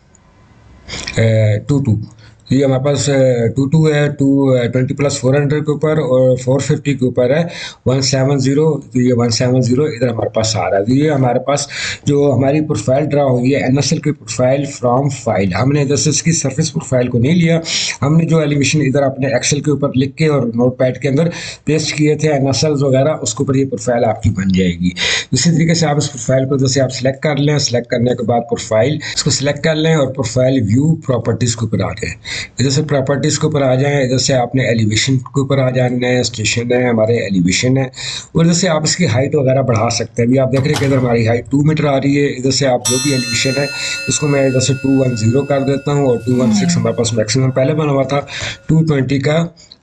two two, ये हमारे पास टू टू है, two twenty plus four hundred के ऊपर और फोर फिफ्टी के ऊपर है वन सेवन ज़ीरो, तो ये वन सेवन ज़ीरो इधर हमारे पास आ रहा है। तो ये हमारे पास जो हमारी प्रोफाइल ड्रा हुई है एन एस एल की प्रोफाइल फ्रॉम फाइल, हमने इधर से इसकी सरफेस प्रोफाइल को नहीं लिया, हमने जो एलिवेशन इधर अपने एक्सेल के ऊपर लिख के और नोट पैड के अंदर पेस्ट किए थे एन एस एल वगैरह, उसके ऊपर ये प्रोफाइल आपकी बन जाएगी। इसी तरीके से आप इस प्रोफाइल को जैसे आप सिलेक्ट कर लें, सिलेक्ट करने के बाद प्रोफाइल इसको सिलेक्ट कर लें और प्रोफाइल व्यू प्रॉपर्टीज़ के ऊपर आ जाए। इधर से प्रॉपर्टीज़ के ऊपर आ जाएं, इधर से आपने एलिवेशन के ऊपर आ जाना है, स्टेशन है हमारे एलिवेशन है, और इधर से आप इसकी हाइट वगैरह बढ़ा सकते हैं। अभी आप देख रहे हैं कि इधर हमारी हाइट टू मीटर आ रही है। इधर से आप जो भी एलिवेशन है इसको मैं इधर से टू वन ज़ीरो कर देता हूँ और टू वन सिक्स हमारे पास मैक्सिमम पहले बना हुआ था, टू ट्वेंटी का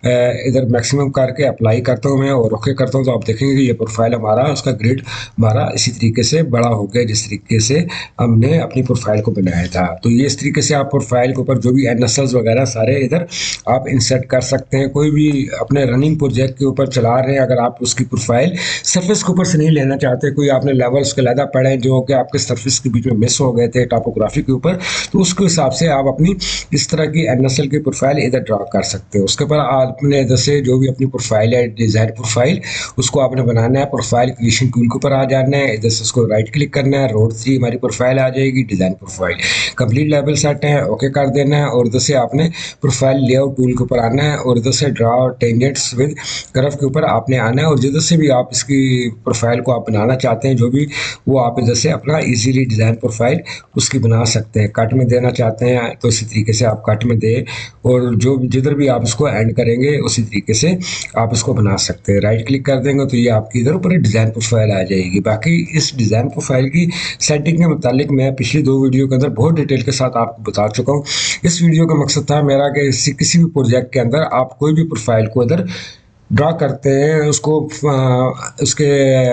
इधर मैक्सिमम करके अप्लाई करता हूँ मैं और ओके करता हूँ। तो आप देखेंगे कि ये प्रोफाइल हमारा उसका ग्रिड हमारा इसी तरीके से बड़ा हो गया जिस तरीके से हमने अपनी प्रोफाइल को बनाया था। तो ये इस तरीके से आप प्रोफाइल के ऊपर जो भी एन एस एल्स वगैरह सारे इधर आप इंसर्ट कर सकते हैं। कोई भी अपने रनिंग प्रोजेक्ट के ऊपर चला रहे हैं, अगर आप उसकी प्रोफाइल सरफेस के ऊपर से नहीं लेना चाहते, कोई आपने लेवल्स के लहदा पढ़े जो कि आपके सरफेस के बीच में मिस हो गए थे टॉपोग्राफी के ऊपर, तो उसके हिसाब से आप अपनी इस तरह की एन एस एल की प्रोफाइल इधर ड्रा कर सकते हो। उसके ऊपर आपने इधर से जो भी अपनी प्रोफाइल है डिज़ाइन प्रोफाइल उसको आपने बनाना है, प्रोफाइल क्रिएशन टूल के ऊपर आ जाना है, इधर से उसको राइट क्लिक करना है, रोड थ्री हमारी प्रोफाइल आ जाएगी, design profile complete level set है, ओके कर देना है। और इधर से आपने प्रोफाइल लेआउट टूल के ऊपर आना है और इधर से ड्रा टेंजेंट्स विद कर्व के ऊपर आपने आना है। और जिधर से भी आप इसकी प्रोफाइल को आप बनाना चाहते हैं जो भी, वो आप इधर से अपना इजीली डिज़ाइन प्रोफाइल उसकी बना सकते हैं। कट में देना चाहते हैं तो इसी तरीके से आप कट में दें और जो जिधर भी आप इसको एंड करेंगे उसी तरीके से आप इसको बना सकते हैं। राइट क्लिक कर देंगे तो ये आपकी इधर ऊपर डिज़ाइन प्रोफाइल आ जाएगी। बाकी इस डिज़ाइन प्रोफाइल की सेटिंग के मुतालिक मैं पिछली दो वीडियो के अंदर बहुत डिटेल के साथ आपको बता चुका हूँ। इस वीडियो का मकसद था मेरा कि किसी भी प्रोजेक्ट के अंदर आप कोई भी प्रोफाइल को इधर ड्रा करते हैं उसको आ, उसके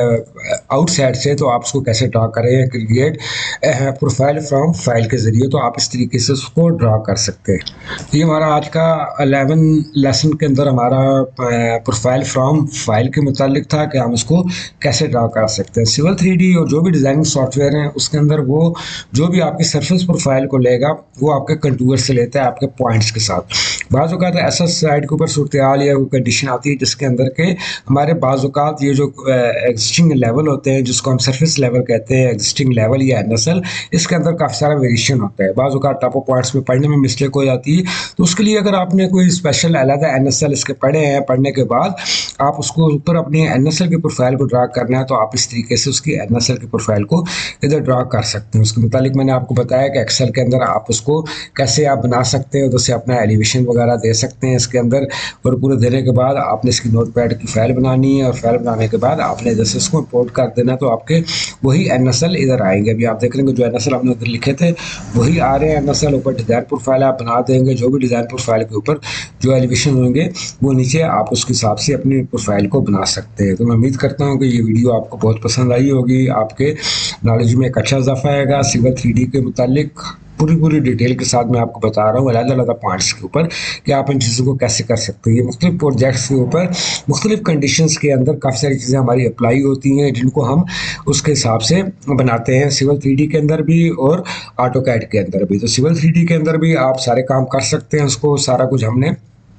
आउटसाइड से, तो आप उसको कैसे ड्रा करें, क्रिएट प्रोफाइल फ्रॉम फाइल के ज़रिए, तो आप इस तरीके से उसको ड्रा कर सकते हैं। ये हमारा आज का अलेवन लेसन के अंदर हमारा प्रोफाइल फ्रॉम फाइल के मुतालिक था कि हम उसको कैसे ड्रा कर सकते हैं। सिविल थ्री डी और जो भी डिज़ाइनिंग सॉफ्टवेयर हैं उसके अंदर वो जो भी आपकी सरफेस प्रोफाइल को लेगा वो आपके कंटूर से लेता है, आपके पॉइंट्स के साथ। बाज़ औक़ात ऐसा साइड के ऊपर सूरत हाल या कंडीशन आती है जिसके अंदर के हमारे बाज़ औक़ात ये जो एग्जिस्टिंग लेवल होते हैं जिसको हम सरफेस लेवल कहते हैं, एग्जिस्टिंग लेवल या एन एस एल, इसके अंदर काफ़ी सारा वेरिएशन होता है। बाज़ औक़ात टॉपो पॉइंट्स में पढ़ने में मिस्टेक हो जाती है, तो उसके लिए अगर आपने कोई स्पेशल अलग एन एस एल इसके पढ़े हैं, पढ़ने के बाद आप उसको ऊपर अपनी एन एस एल की प्रोफाइल को ड्रा करना है तो आप इस तरीके से उसकी एन एस एल की प्रोफाइल को इधर ड्रा कर सकते हैं। उसके मुतालिक मैंने आपको बताया कि एक्सेल के अंदर आप उसको कैसे आप बना सकते हैं, उधर से अपना एलिवेशन वगैरह दे सकते हैं इसके अंदर, और पूरे देने के बाद आपने इसकी नोट पैड की फाइल बनानी है और फाइल बनाने के बाद आपने जैसे इसको इंपोर्ट कर देना तो आपके वही एन एस एल इधर आएंगे। अभी आप देख लेंगे जो एन एस एल आपने उधर लिखे थे वही आ रहे हैं एन एस एल। ऊपर डिज़ाइन प्रोफाइल आप बना देंगे, जो भी डिज़ाइन प्रोफाइल के ऊपर जो एलिवेशन होंगे वो नीचे आप उसके हिसाब से अपनी प्रोफाइल को बना सकते हैं। तो मैं उम्मीद करता हूँ कि ये वीडियो आपको बहुत पसंद आई होगी, आपके नॉलेज में एक अच्छा इजाफा आएगा। सिविल थ्री डी के मुतालिक पूरी पूरी डिटेल के साथ मैं आपको बता रहा हूँ अलग अलग पॉइंट्स के ऊपर कि आप इन चीज़ों को कैसे कर सकते हैं। ये मुख्तलिफ प्रोजेक्ट्स के ऊपर मुख्तलिफ कंडीशंस के अंदर काफ़ी सारी चीज़ें हमारी अप्लाई होती हैं जिनको हम उसके हिसाब से बनाते हैं, सिविल थ्री डी के अंदर भी और ऑटोकैड के अंदर भी। तो सिविल थ्री डी के अंदर भी आप सारे काम कर सकते हैं, उसको सारा कुछ हमने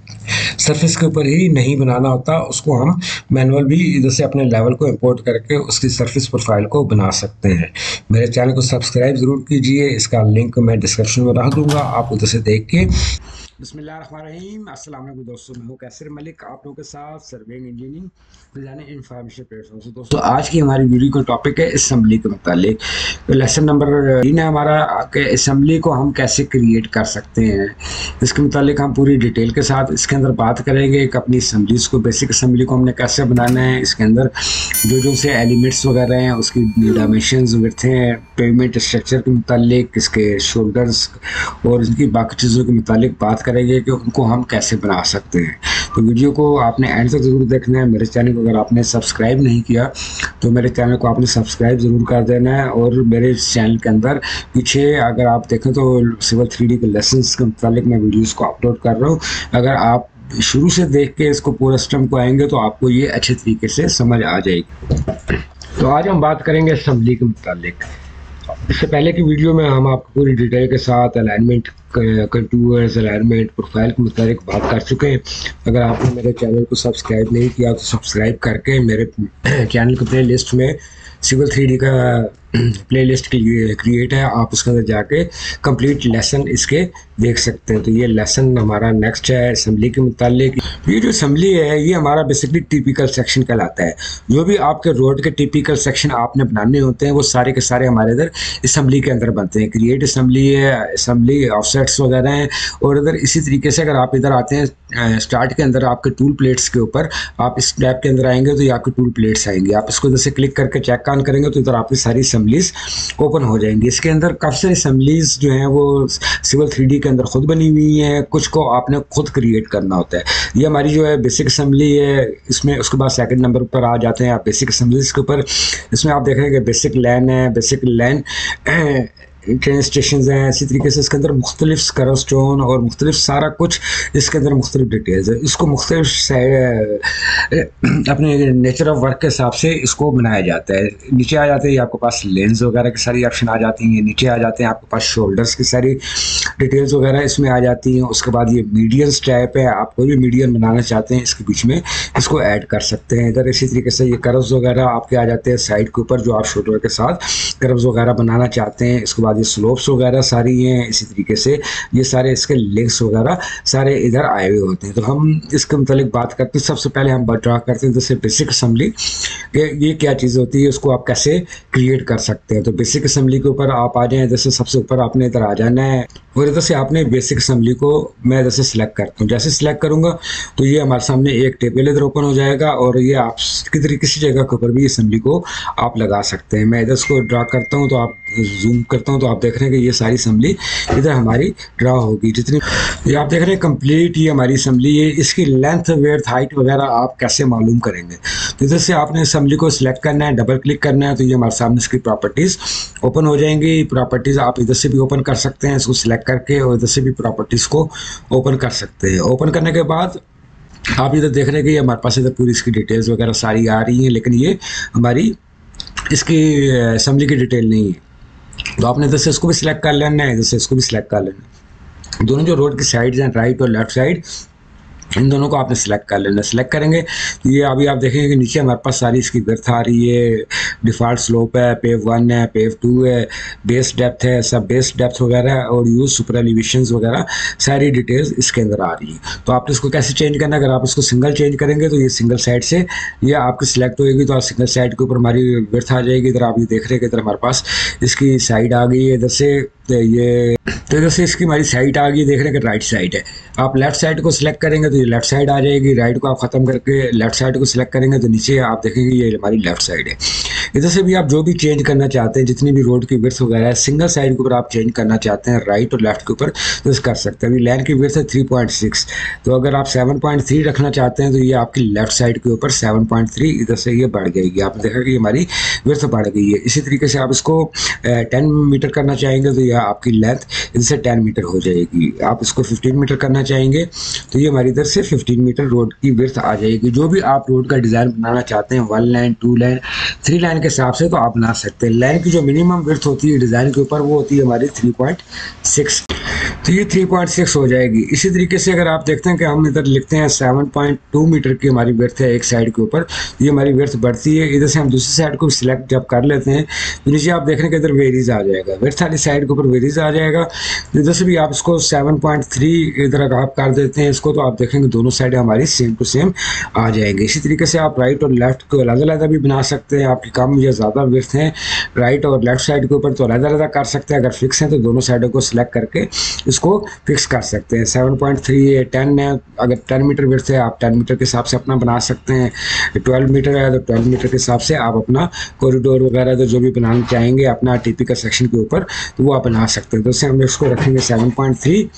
सरफेस के ऊपर ही नहीं बनाना होता, उसको हम मैनुअल भी इधर से अपने लेवल को इंपोर्ट करके उसकी सरफेस प्रोफाइल को बना सकते हैं। मेरे चैनल को सब्सक्राइब ज़रूर कीजिए, इसका लिंक मैं डिस्क्रिप्शन में रख दूंगा, आप उधर से देख के। बिस्मिल्लाहिर्रहमानिर्रहीम, अस्सलाम वालेकुम दोस्तों, मैं हूं कैसर मलिक आप लोगों के साथ surveying engineering designing information platform से। दोस्तों आज की हमारी वीडियो का टॉपिक है असेंबली के मुतालिक। तो लेसन नंबर तीन है हमारा कि असेंबली को हम कैसे क्रिएट कर सकते हैं। इसके मुतालिक हम पूरी डिटेल के साथ इसके अंदर बात करेंगे कि अपनी असेंबलीज को, बेसिक असेंबली को हमने कैसे बनाना है, इसके अंदर जो जो से एलिमेंट्स वगैरह हैं उसकी डायमेंशंस विड्थ हैं, पेमेंट स्ट्रक्चर के मुतालिक, इसके शोल्डर्स और इनकी बाकी चीज़ों के मुतालिक बात करेंगे कि उनको हम कैसे बना सकते हैं। तो वीडियो को आपने एंड तक ज़रूर देखना है। मेरे चैनल को अगर आपने सब्सक्राइब नहीं किया तो मेरे चैनल को आपने सब्सक्राइब ज़रूर कर देना है। और मेरे चैनल के अंदर पीछे अगर आप देखें तो सिविल थ्री डी के लेसन्स के मुतालिक मैं वीडियोज़ को अपलोड कर रहा हूँ। अगर आप शुरू से देख के इसको पूरा सिस्टम को आएंगे तो आपको ये अच्छे तरीके से समझ आ जाएगी। तो आज हम बात करेंगे असेंबली के मुतालिक। इससे पहले की वीडियो में हम आपको पूरी डिटेल के साथ अलाइनमेंट, कंटूर्स, अलाइनमेंट, प्रोफाइल के मुताबिक बात कर चुके हैं। अगर आपने मेरे चैनल को सब्सक्राइब नहीं किया तो सब्सक्राइब करके मेरे चैनल के प्ले लिस्ट में सिविल थ्री डी का प्ले लिस्ट क्रिएट है, आप उसके अंदर जाके कंप्लीट लेसन इसके देख सकते हैं। तो ये लेसन हमारा नेक्स्ट है असेंबली के मुतालिक। ये जो असेंबली है ये हमारा बेसिकली टिपिकल सेक्शन कहलाता है। जो भी आपके रोड के टिपिकल सेक्शन आपने बनाने होते हैं वो सारे के सारे हमारे इधर असेंबली के अंदर बनते हैं। क्रिएट असेंबली है, असेंबली ऑफसेट्स वगैरह हैं। और इधर इसी तरीके से अगर आप इधर आते हैं स्टार्ट के अंदर आपके टूल प्लेट्स के ऊपर, आप इस टैब के अंदर आएंगे तो ये आपके टूल प्लेट्स आएंगे। आप इसको इधर से क्लिक करके चेक ऑन करेंगे तो इधर आपकी सारी असेंबलीज ओपन हो जाएंगी। इसके अंदर काफ़ी सारी असेंबलीज जो हैं वो सिविल थ्री डी के अंदर खुद बनी हुई हैं, कुछ को आपने खुद क्रिएट करना होता है। ये हमारी जो है बेसिक असेंबली है, इसमें उसके बाद सेकंड नंबर पर आ जाते हैं आप बेसिक असेंबलीज के ऊपर। इसमें आप देख रहे हैं कि बेसिक लैन है, बेसिक लैन ट्रेन स्टेशन हैं। इसी तरीके से इसके अंदर मुख्तलिफ स्कर्व स्टोन और मुख्तलिफ सारा कुछ इसके अंदर मुख्तलिफ डिटेल्स है। इसको मुख्तलिफ अपने नेचर ऑफ वर्क के हिसाब से इसको बनाया जाता है। नीचे आ जाते हैं आपके पास लेंस वगैरह की सारी ऑप्शन आ जाती हैं। नीचे आ जाते हैं आपके पास शोल्डर्स की सारी डिटेल्स वगैरह इसमें आ जाती हैं। उसके बाद ये मीडियंस टाइप है, आप कोई भी मीडियन बनाना चाहते हैं इसके बीच में इसको ऐड कर सकते हैं। इधर इसी तरीके से ये कर्व्स वगैरह आपके आ जाते हैं साइड के ऊपर, जो आप शोल्डर के साथ कर्व्स वगैरह बनाना चाहते हैं। इसके बाद ये स्लोप्स वगैरह सारी हैं। इसी तरीके से ये सारे इसके लिंक्स वगैरह सारे इधर आए हुए होते हैं। तो हम इसके मुतालिक बात करते हैं। सबसे पहले हम ड्रा करते हैं जैसे बेसिक असेंबली, ये क्या चीज़ होती है, उसको आप कैसे क्रिएट कर सकते हैं। तो बेसिक असेंबली के ऊपर आप आ जाएं, जैसे सबसे ऊपर आपने इधर आ जाना है और इधर से आपने बेसिक असेंबली को मैं जैसे सिलेक्ट करता हूँ। जैसे सिलेक्ट करूँगा तो ये हमारे सामने एक टेबल इधर ओपन हो जाएगा और ये आप किधर किसी जगह के ऊपर भी असेंबली को आप लगा सकते हैं। मैं इधर इसको ड्रा करता हूँ तो आप जूम करता हूँ तो आप देख रहे हैं कि ये सारी असेंबली इधर हमारी ड्रा होगी। जितनी ये आप देख रहे हैं कंप्लीट ये हमारी असेंबली है। इसकी लेंथ, वेड्थ, हाइट वगैरह आप कैसे मालूम करेंगे, तो इधर से आपने असेंबली को सिलेक्ट करना है, डबल क्लिक करना है तो ये हमारे सामने इसकी प्रॉपर्टीज़ ओपन हो जाएंगी। प्रॉपर्टीज़ आप इधर से भी ओपन कर सकते हैं इसको सिलेक्ट करके, और इधर से भी प्रॉपर्टीज़ को ओपन कर सकते हैं। ओपन करने के बाद आप इधर देख रहे हैं कि हमारे पास इधर पूरी इसकी डिटेल्स वगैरह सारी आ रही हैं, लेकिन ये हमारी इसकी असेंबली की डिटेल नहीं है। तो आपने इधर से इसको भी सिलेक्ट कर लेना है, इधर से इसको भी सिलेक्ट कर लेना है। दोनों जो रोड की साइड्स हैं, राइट और लेफ्ट साइड, इन दोनों को आपने सिलेक्ट कर लेना। सिलेक्ट करेंगे तो ये अभी आप देखेंगे कि नीचे हमारे पास सारी इसकी विड्थ आ रही है, डिफ़ॉल्ट स्लोप है, पेव वन है, पेव टू है, बेस डेप्थ है, सब बेस डेप्थ वगैरह और यूज सुपर एलिवेशंस वगैरह सारी डिटेल्स इसके अंदर आ रही है। तो आपने इसको कैसे चेंज करना है, अगर आप इसको सिंगल चेंज करेंगे तो ये सिंगल साइड से ये आपकी सिलेक्ट होएगी, तो आप सिंगल साइड के ऊपर हमारी विड्थ आ जाएगी। इधर आप ये देख रहे हैं कि इधर हमारे पास इसकी साइड आ गई है, इधर से ये तो इधर से इसकी हमारी साइड आ गई, देख रहे हैं कि राइट साइड है। आप लेफ्ट साइड को सिलेक्ट करेंगे तो ये लेफ्ट साइड आ जाएगी, राइट को आप ख़त्म करके लेफ्ट साइड को सिलेक्ट करेंगे तो नीचे आप देखेंगे ये हमारी लेफ्ट साइड है। इधर से भी आप जो भी चेंज करना चाहते हैं, जितनी भी रोड की विड्थ वगैरह है, सिंगल साइड के ऊपर आप चेंज करना चाहते हैं राइट और लेफ्ट के ऊपर तो इस कर सकते हैं। अभी लाइन की विड्थ है थ्री पॉइंट सिक्स, तो अगर आप सेवन पॉइंट थ्री रखना चाहते हैं तो ये आपकी लेफ्ट साइड के ऊपर सेवन पॉइंट थ्री इधर से ये बढ़ जाएगी। आपने देखा कि हमारी विड्थ बढ़ गई है। इसी तरीके से आप इसको टेन मीटर करना चाहेंगे तो यह आपकी लेंथ इधर से टेन मीटर हो जाएगी। आप इसको फिफ्टीन मीटर करना चाहेंगे तो ये हमारी इधर से फिफ्टीन मीटर रोड की विड्थ आ जाएगी। जो भी आप रोड का डिज़ाइन बनाना चाहते हैं, one line, two line, three line के हिसाब से तो आप बना सकते हैं। लाइन की जो मिनिमम विड्थ होती है डिज़ाइन के ऊपर वो होती है हमारी थ्री पॉइंट सिक्स, तो ये थ्री पॉइंट सिक्स हो जाएगी। इसी तरीके से अगर आप देखते हैं कि हम इधर लिखते हैं सेवन पॉइंट टू मीटर की हमारी विड्थ है एक साइड के ऊपर, ये हमारी विड्थ बढ़ती है। इधर से हम दूसरी साइड को सिलेक्ट जब कर लेते हैं तो नीचे आप देख रहे हैं कि इधर वेरीज आ जाएगा, विड्थ वाली साइड के ऊपर वेरीज आ जाएगा। इधर से भी आप इसको सेवन पॉइंट थ्री इधर अगर आप कर देते हैं इसको तो आप देखेंगे दोनों साइड हमारी सेम टू सेम आ जाएंगे। इसी तरीके से आप राइट और लेफ्ट को अलग अलग भी बना सकते हैं। आपकी कम या ज़्यादा विड्थ है राइट और लेफ्ट साइड के ऊपर तो अलग अलग कर सकते हैं। अगर फिक्स है तो दोनों साइडों को सिलेक्ट करके इसको फिक्स कर सकते हैं। सेवन पॉइंट थ्री है, टेन है, अगर टेन मीटर विड्थ है आप टेन मीटर के हिसाब से अपना बना सकते हैं। ट्वेल्व मीटर है तो ट्वेल्व मीटर के हिसाब से आप अपना कॉरिडोर वगैरह तो जो भी बनाना चाहेंगे अपना टिपिकल सेक्शन के ऊपर तो वो आप बना सकते हैं। तो उससे हम इसको रखेंगे सेवन पॉइंट थ्री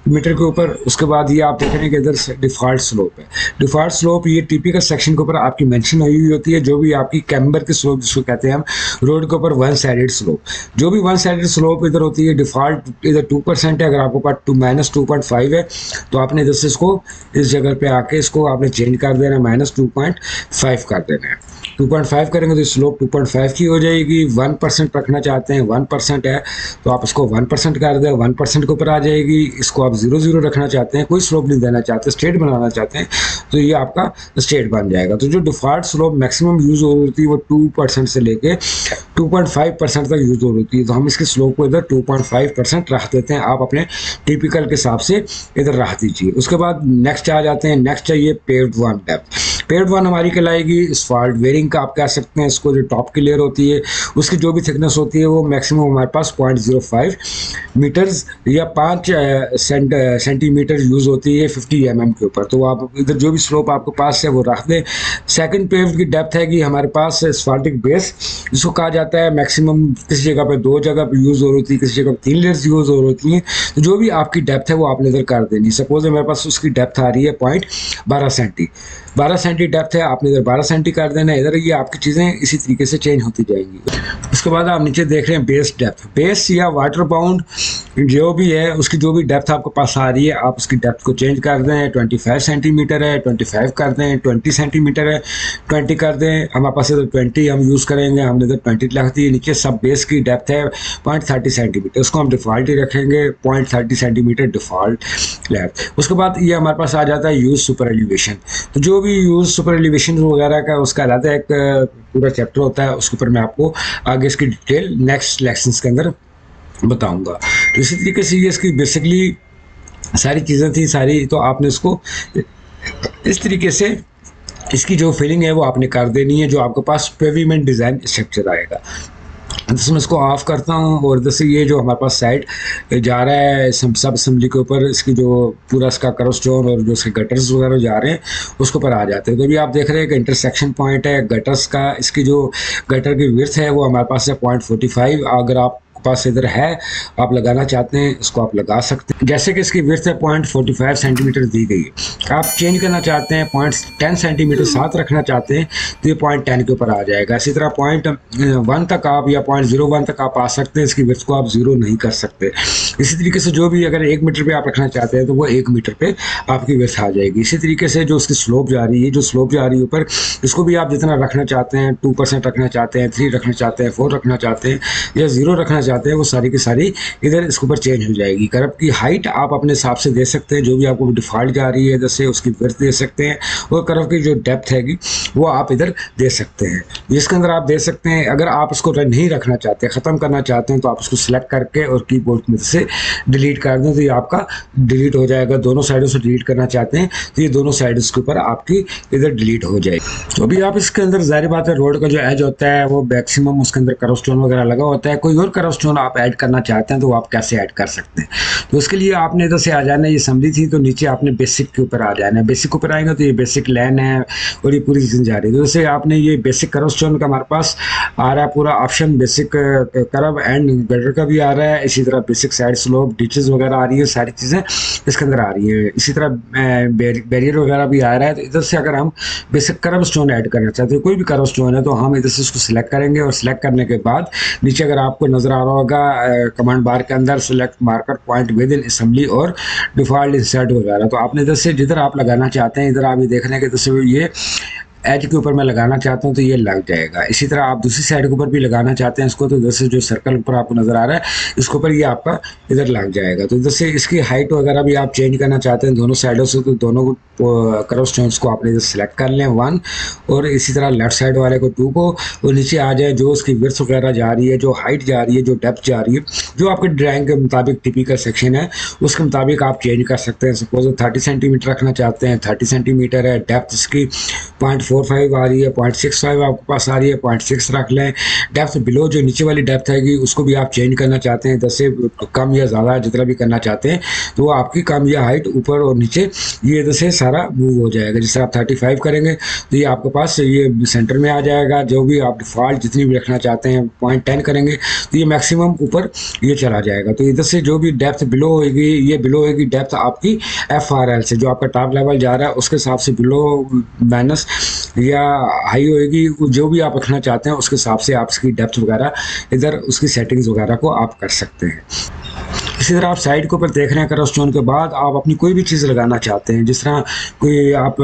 मीटर के ऊपर। उसके बाद ये आप देख रहे हैं कि इधर डिफ़ॉल्ट स्लोप है। डिफ़ॉल्ट स्लोप ये टिपिकल सेक्शन के ऊपर आपकी मेंशन हुई हुई होती है, जो भी आपकी कैम्बर की स्लोप जिसको कहते हैं हम, रोड के ऊपर वन साइडेड स्लोप, जो भी वन साइडेड स्लोप इधर होती है डिफ़ॉल्ट इधर टू परसेंट है। अगर आपके पास two minus two point five है तो आपने इधर से इसको इस जगह पे आके इसको आपने चेंज कर देना है, माइनस टू पॉइंट फाइव कर देना है। टू पॉइंट फाइव करेंगे तो स्लोप टू पॉइंट फाइव की हो जाएगी। वन परसेंट रखना चाहते हैं, वन परसेंट है तो आप इसको वन परसेंट कर दें, वन परसेंट के ऊपर आ जाएगी। इसको आप जीरो जीरो रखना चाहते हैं, कोई स्लोप नहीं देना चाहते, स्ट्रेट बनाना चाहते हैं तो ये आपका स्ट्रेट बन जाएगा। तो जो डिफ़ॉल्ट स्लोप मैक्सिमम यूज़ हो रही है वो टू परसेंट से लेके टू पॉइंट फाइव परसेंट तक यूज़ हो रही है, तो हम इसकी स्लोप को इधर टू पॉइंट फाइव परसेंट रख देते हैं। आप अपने टिपिकल के हिसाब से इधर रख दीजिए। उसके बाद नेक्स्ट आ जाते हैं। नेक्स्ट चाहिए paved one depth. Paved one हमारी कहलाएगी इस्फाल्ट वेयरिंग का, आप कह सकते हैं इसको। जो टॉप की लेयर होती है उसकी जो भी थिकनेस होती है वो मैक्सिमम हमारे पास पॉइंट जीरो फाइव मीटर्स या पाँच सेंटीमीटर यूज़ होती है फिफ्टी एम एम के ऊपर। तो आप इधर जो भी स्लोप आपके पास है वो रख दें। सेकंड पेव्ड की डेप्थ है कि हमारे पास एस्फाल्टिक बेस, जिसको कहा जाता है मैक्सिमम किसी जगह पे दो जगह पे यूज़ हो रही थी, किसी जगह तीन लेयर्स यूज़ हो रही हैं। तो जो भी आपकी डेप्थ है वो आपने इधर कर देनी। सपोज हमारे पास उसकी डेप्थ आ रही है पॉइंट बारह सेंटी, बारह सेंटी डेप्थ है, आपने इधर बारह सेंटी कर देना है। इधर ये आपकी चीज़ें इसी तरीके से चेंज होती जाएंगी। उसके बाद आप नीचे देख रहे हैं बेस डेप्थ। बेस या वाटर बाउंड जो भी है उसकी जो भी डेप्थ आपके पास आ रही है आप उसकी डेप्थ को चेंज कर दें। ट्वेंटी फाइव सेंटीमीटर है, ट्वेंटी फाइव कर दें, ट्वेंटी सेंटीमीटर है, ट्वेंटी कर दें। हमारे पास इधर ट्वेंटी हम यूज़ करेंगे, हमने इधर ट्वेंटी रख दी। नीचे सब बेस की डेप्थ है पॉइंट थर्टी सेंटीमीटर, उसको हम डिफ़ॉल्ट ही रखेंगे, point thirty centimetre default left. उसके बाद ये हमारे पास आ जाता है यूज़ सुपर एलिवेशन। तो जो भी यूज़ सुपर एलिवेशन वगैरह का उसका अलग एक पूरा चैप्टर होता है, उसके ऊपर मैं आपको आगे इसकी डिटेल नेक्स्ट लेक्शंस के अंदर बताऊंगा। तो इसी तरीके से ये इसकी बेसिकली सारी चीज़ें थी सारी, तो आपने इसको इस तरीके से इसकी जो फिलिंग है वो आपने कर देनी है, जो आपके पास पेवीमेंट डिज़ाइन स्ट्रक्चर आएगा। जिसमें इसको ऑफ करता हूँ और इधर से ये जो हमारे पास साइड जा रहा है सब असेंबली के ऊपर, इसकी जो पूरा इसका करो स्टोन और जो इसके गटर्स वगैरह जा रहे हैं उसके ऊपर आ जाते हैं। तो अभी आप देख रहे हैं कि इंटरसेक्शन पॉइंट है गटर्स का। इसकी जो गटर की विड्थ है वो हमारे पास है पॉइंट फोर्टी फाइव। अगर आप पास इधर है आप लगाना चाहते हैं इसको आप लगा सकते हैं। जैसे कि इसकी विड्थ है पॉइंट फोर्टी फाइव सेंटीमीटर दी गई है, आप चेंज करना चाहते हैं पॉइंट टेन सेंटीमीटर साथ रखना चाहते हैं तो ये पॉइंट टेन के ऊपर आ जाएगा। इसी तरह पॉइंट वन तक आप या पॉइंट जीरो वन तक आप आ सकते हैं, इसकी विड्थ को आप जीरो नहीं कर सकते। इसी तरीके से जो भी अगर एक मीटर पे आप रखना चाहते हैं तो वो एक मीटर पे आपकी विड्थ आ जाएगी। इसी तरीके से जो उसकी स्लोप जा रही है, जो स्लोप जा रही है ऊपर, इसको भी आप जितना रखना चाहते हैं, टू परसेंट रखना चाहते हैं, थ्री रखना चाहते हैं, फोर रखना चाहते हैं या जीरो रखना चाहते हैं, वो सारी की सारी इधर इसके ऊपर चेंज हो जाएगी। कर्व की हाइट आप अपने हिसाब से दे सकते हैं, जो भी आपको डिफ़ॉल्ट जा रही है इधर से उसकी विड्थ दे सकते हैं, और कर्व की जो डेप्थ हैगी वो आप इधर दे सकते हैं। इसके अंदर आप दे सकते हैं। अगर आप इसको नहीं रखना चाहते, ख़त्म करना चाहते हैं, तो आप इसको सिलेक्ट करके और कीबोर्ड में से डिलीट कर दें तो ये आपका डिलीट हो जाएगा। दोनों साइडों से डिलीट करना चाहते हैं तो ये दोनों साइड के ऊपर आपकी इधर डिलीट हो जाएगी। तो अभी आप इसके अंदर ज़ाहिर बात है रोड का जो एज होता है वो मैक्सिमम उसके अंदर कर्व स्टोन वगैरह लगा होता है। कोई और कर्व स्टोन आप ऐड करना चाहते हैं तो आप कैसे ऐड कर सकते हैं, तो उसके लिए आपने इधर से आ जाना है। ये असेंबली थी तो नीचे आपने बेसिक के ऊपर आ जाना है। बेसिक के ऊपर आएंगे तो ये बेसिक लाइन है और ये पूरी चीज़ें जा रही है। तो जैसे आपने ये बेसिक कर्व स्टोन का हमारे पास आ रहा है पूरा option, basic curve and gutter का भी आ रहा है। इसी तरह बेसिक साइड स्लोप डिचेस वगैरह आ रही है, सारी चीज़ें इसके अंदर आ रही है। इसी तरह बैरियर वगैरह भी आ रहा है। तो इधर से अगर हम बेसिक कर्व स्टोन ऐड करना चाहते हैं, कोई भी कर्व स्टोन है, तो हम इधर से उसको सिलेक्ट करेंगे और सिलेक्ट करने के बाद नीचे अगर आपको नज़र आ रहा होगा कमांड बार के अंदर select marker point within assembly और डिफ़ॉल्ट इंसर्ट वगैरह, तो आपने इधर से जिधर आप लगाना चाहते हैं, इधर आप ये देख रहे हैं कि इधर से ये एज के ऊपर मैं लगाना चाहता हूं तो ये लग जाएगा। इसी तरह आप दूसरी साइड के ऊपर भी लगाना चाहते हैं इसको, तो इधर से जो सर्कल ऊपर आपको नज़र आ रहा है इसके ऊपर ये आपका इधर लग जाएगा। तो इधर से इसकी हाइट वगैरह भी आप चेंज करना चाहते हैं दोनों साइडों से, तो दोनों कर्व स्टोन्स को आपने इधर सेलेक्ट कर लें वन, और इसी तरह लेफ्ट साइड वाले को टू को, और नीचे आ जाए जो उसकी विड्थ वगैरह जा रही है, जो हाइट जा रही है, जो डेप्थ जा रही है, जो आपके ड्राइंग के मुताबिक टिपिकल सेक्शन है उसके मुताबिक आप चेंज कर सकते हैं। सपोज थर्टी सेंटीमीटर रखना चाहते हैं, थर्टी सेंटीमीटर है, डेप्थ इसकी पॉइंट फोर फाइव आ रही है, पॉइंट सिक्स फाइव आपके पास आ रही है, पॉइंट सिक्स रख लें। डेप्थ बिलो जो नीचे वाली डेप्थ आएगी उसको भी आप चेंज करना चाहते हैं, दस से कम या ज़्यादा जितना भी करना चाहते हैं, तो वो आपकी कम या हाइट ऊपर और नीचे ये इधर से सारा मूव हो जाएगा। जैसे आप थर्टी फाइव करेंगे तो ये आपके पास ये सेंटर में आ जाएगा। जो भी आप डिफ़ॉल्ट जितनी भी रखना चाहते हैं, पॉइंट टेन करेंगे तो ये मैक्सिमम ऊपर ये चला जाएगा। तो इधर से जो भी डेप्थ बिलो होगी, ये बिलो होगी डेप्थ आपकी एफ आर एल से, जो आपका टॉप लेवल जा रहा है उसके हिसाब से बिलो माइनस या हाई होएगी। जो भी आप रखना चाहते हैं उसके हिसाब से आप इसकी डेप्थ वगैरह इधर उसकी सेटिंग्स वगैरह को आप कर सकते हैं। इसी तरह आप साइड के ऊपर देख रहे हैं कर्व स्टोन के बाद आप अपनी कोई भी चीज़ लगाना चाहते हैं, जिस तरह कोई आप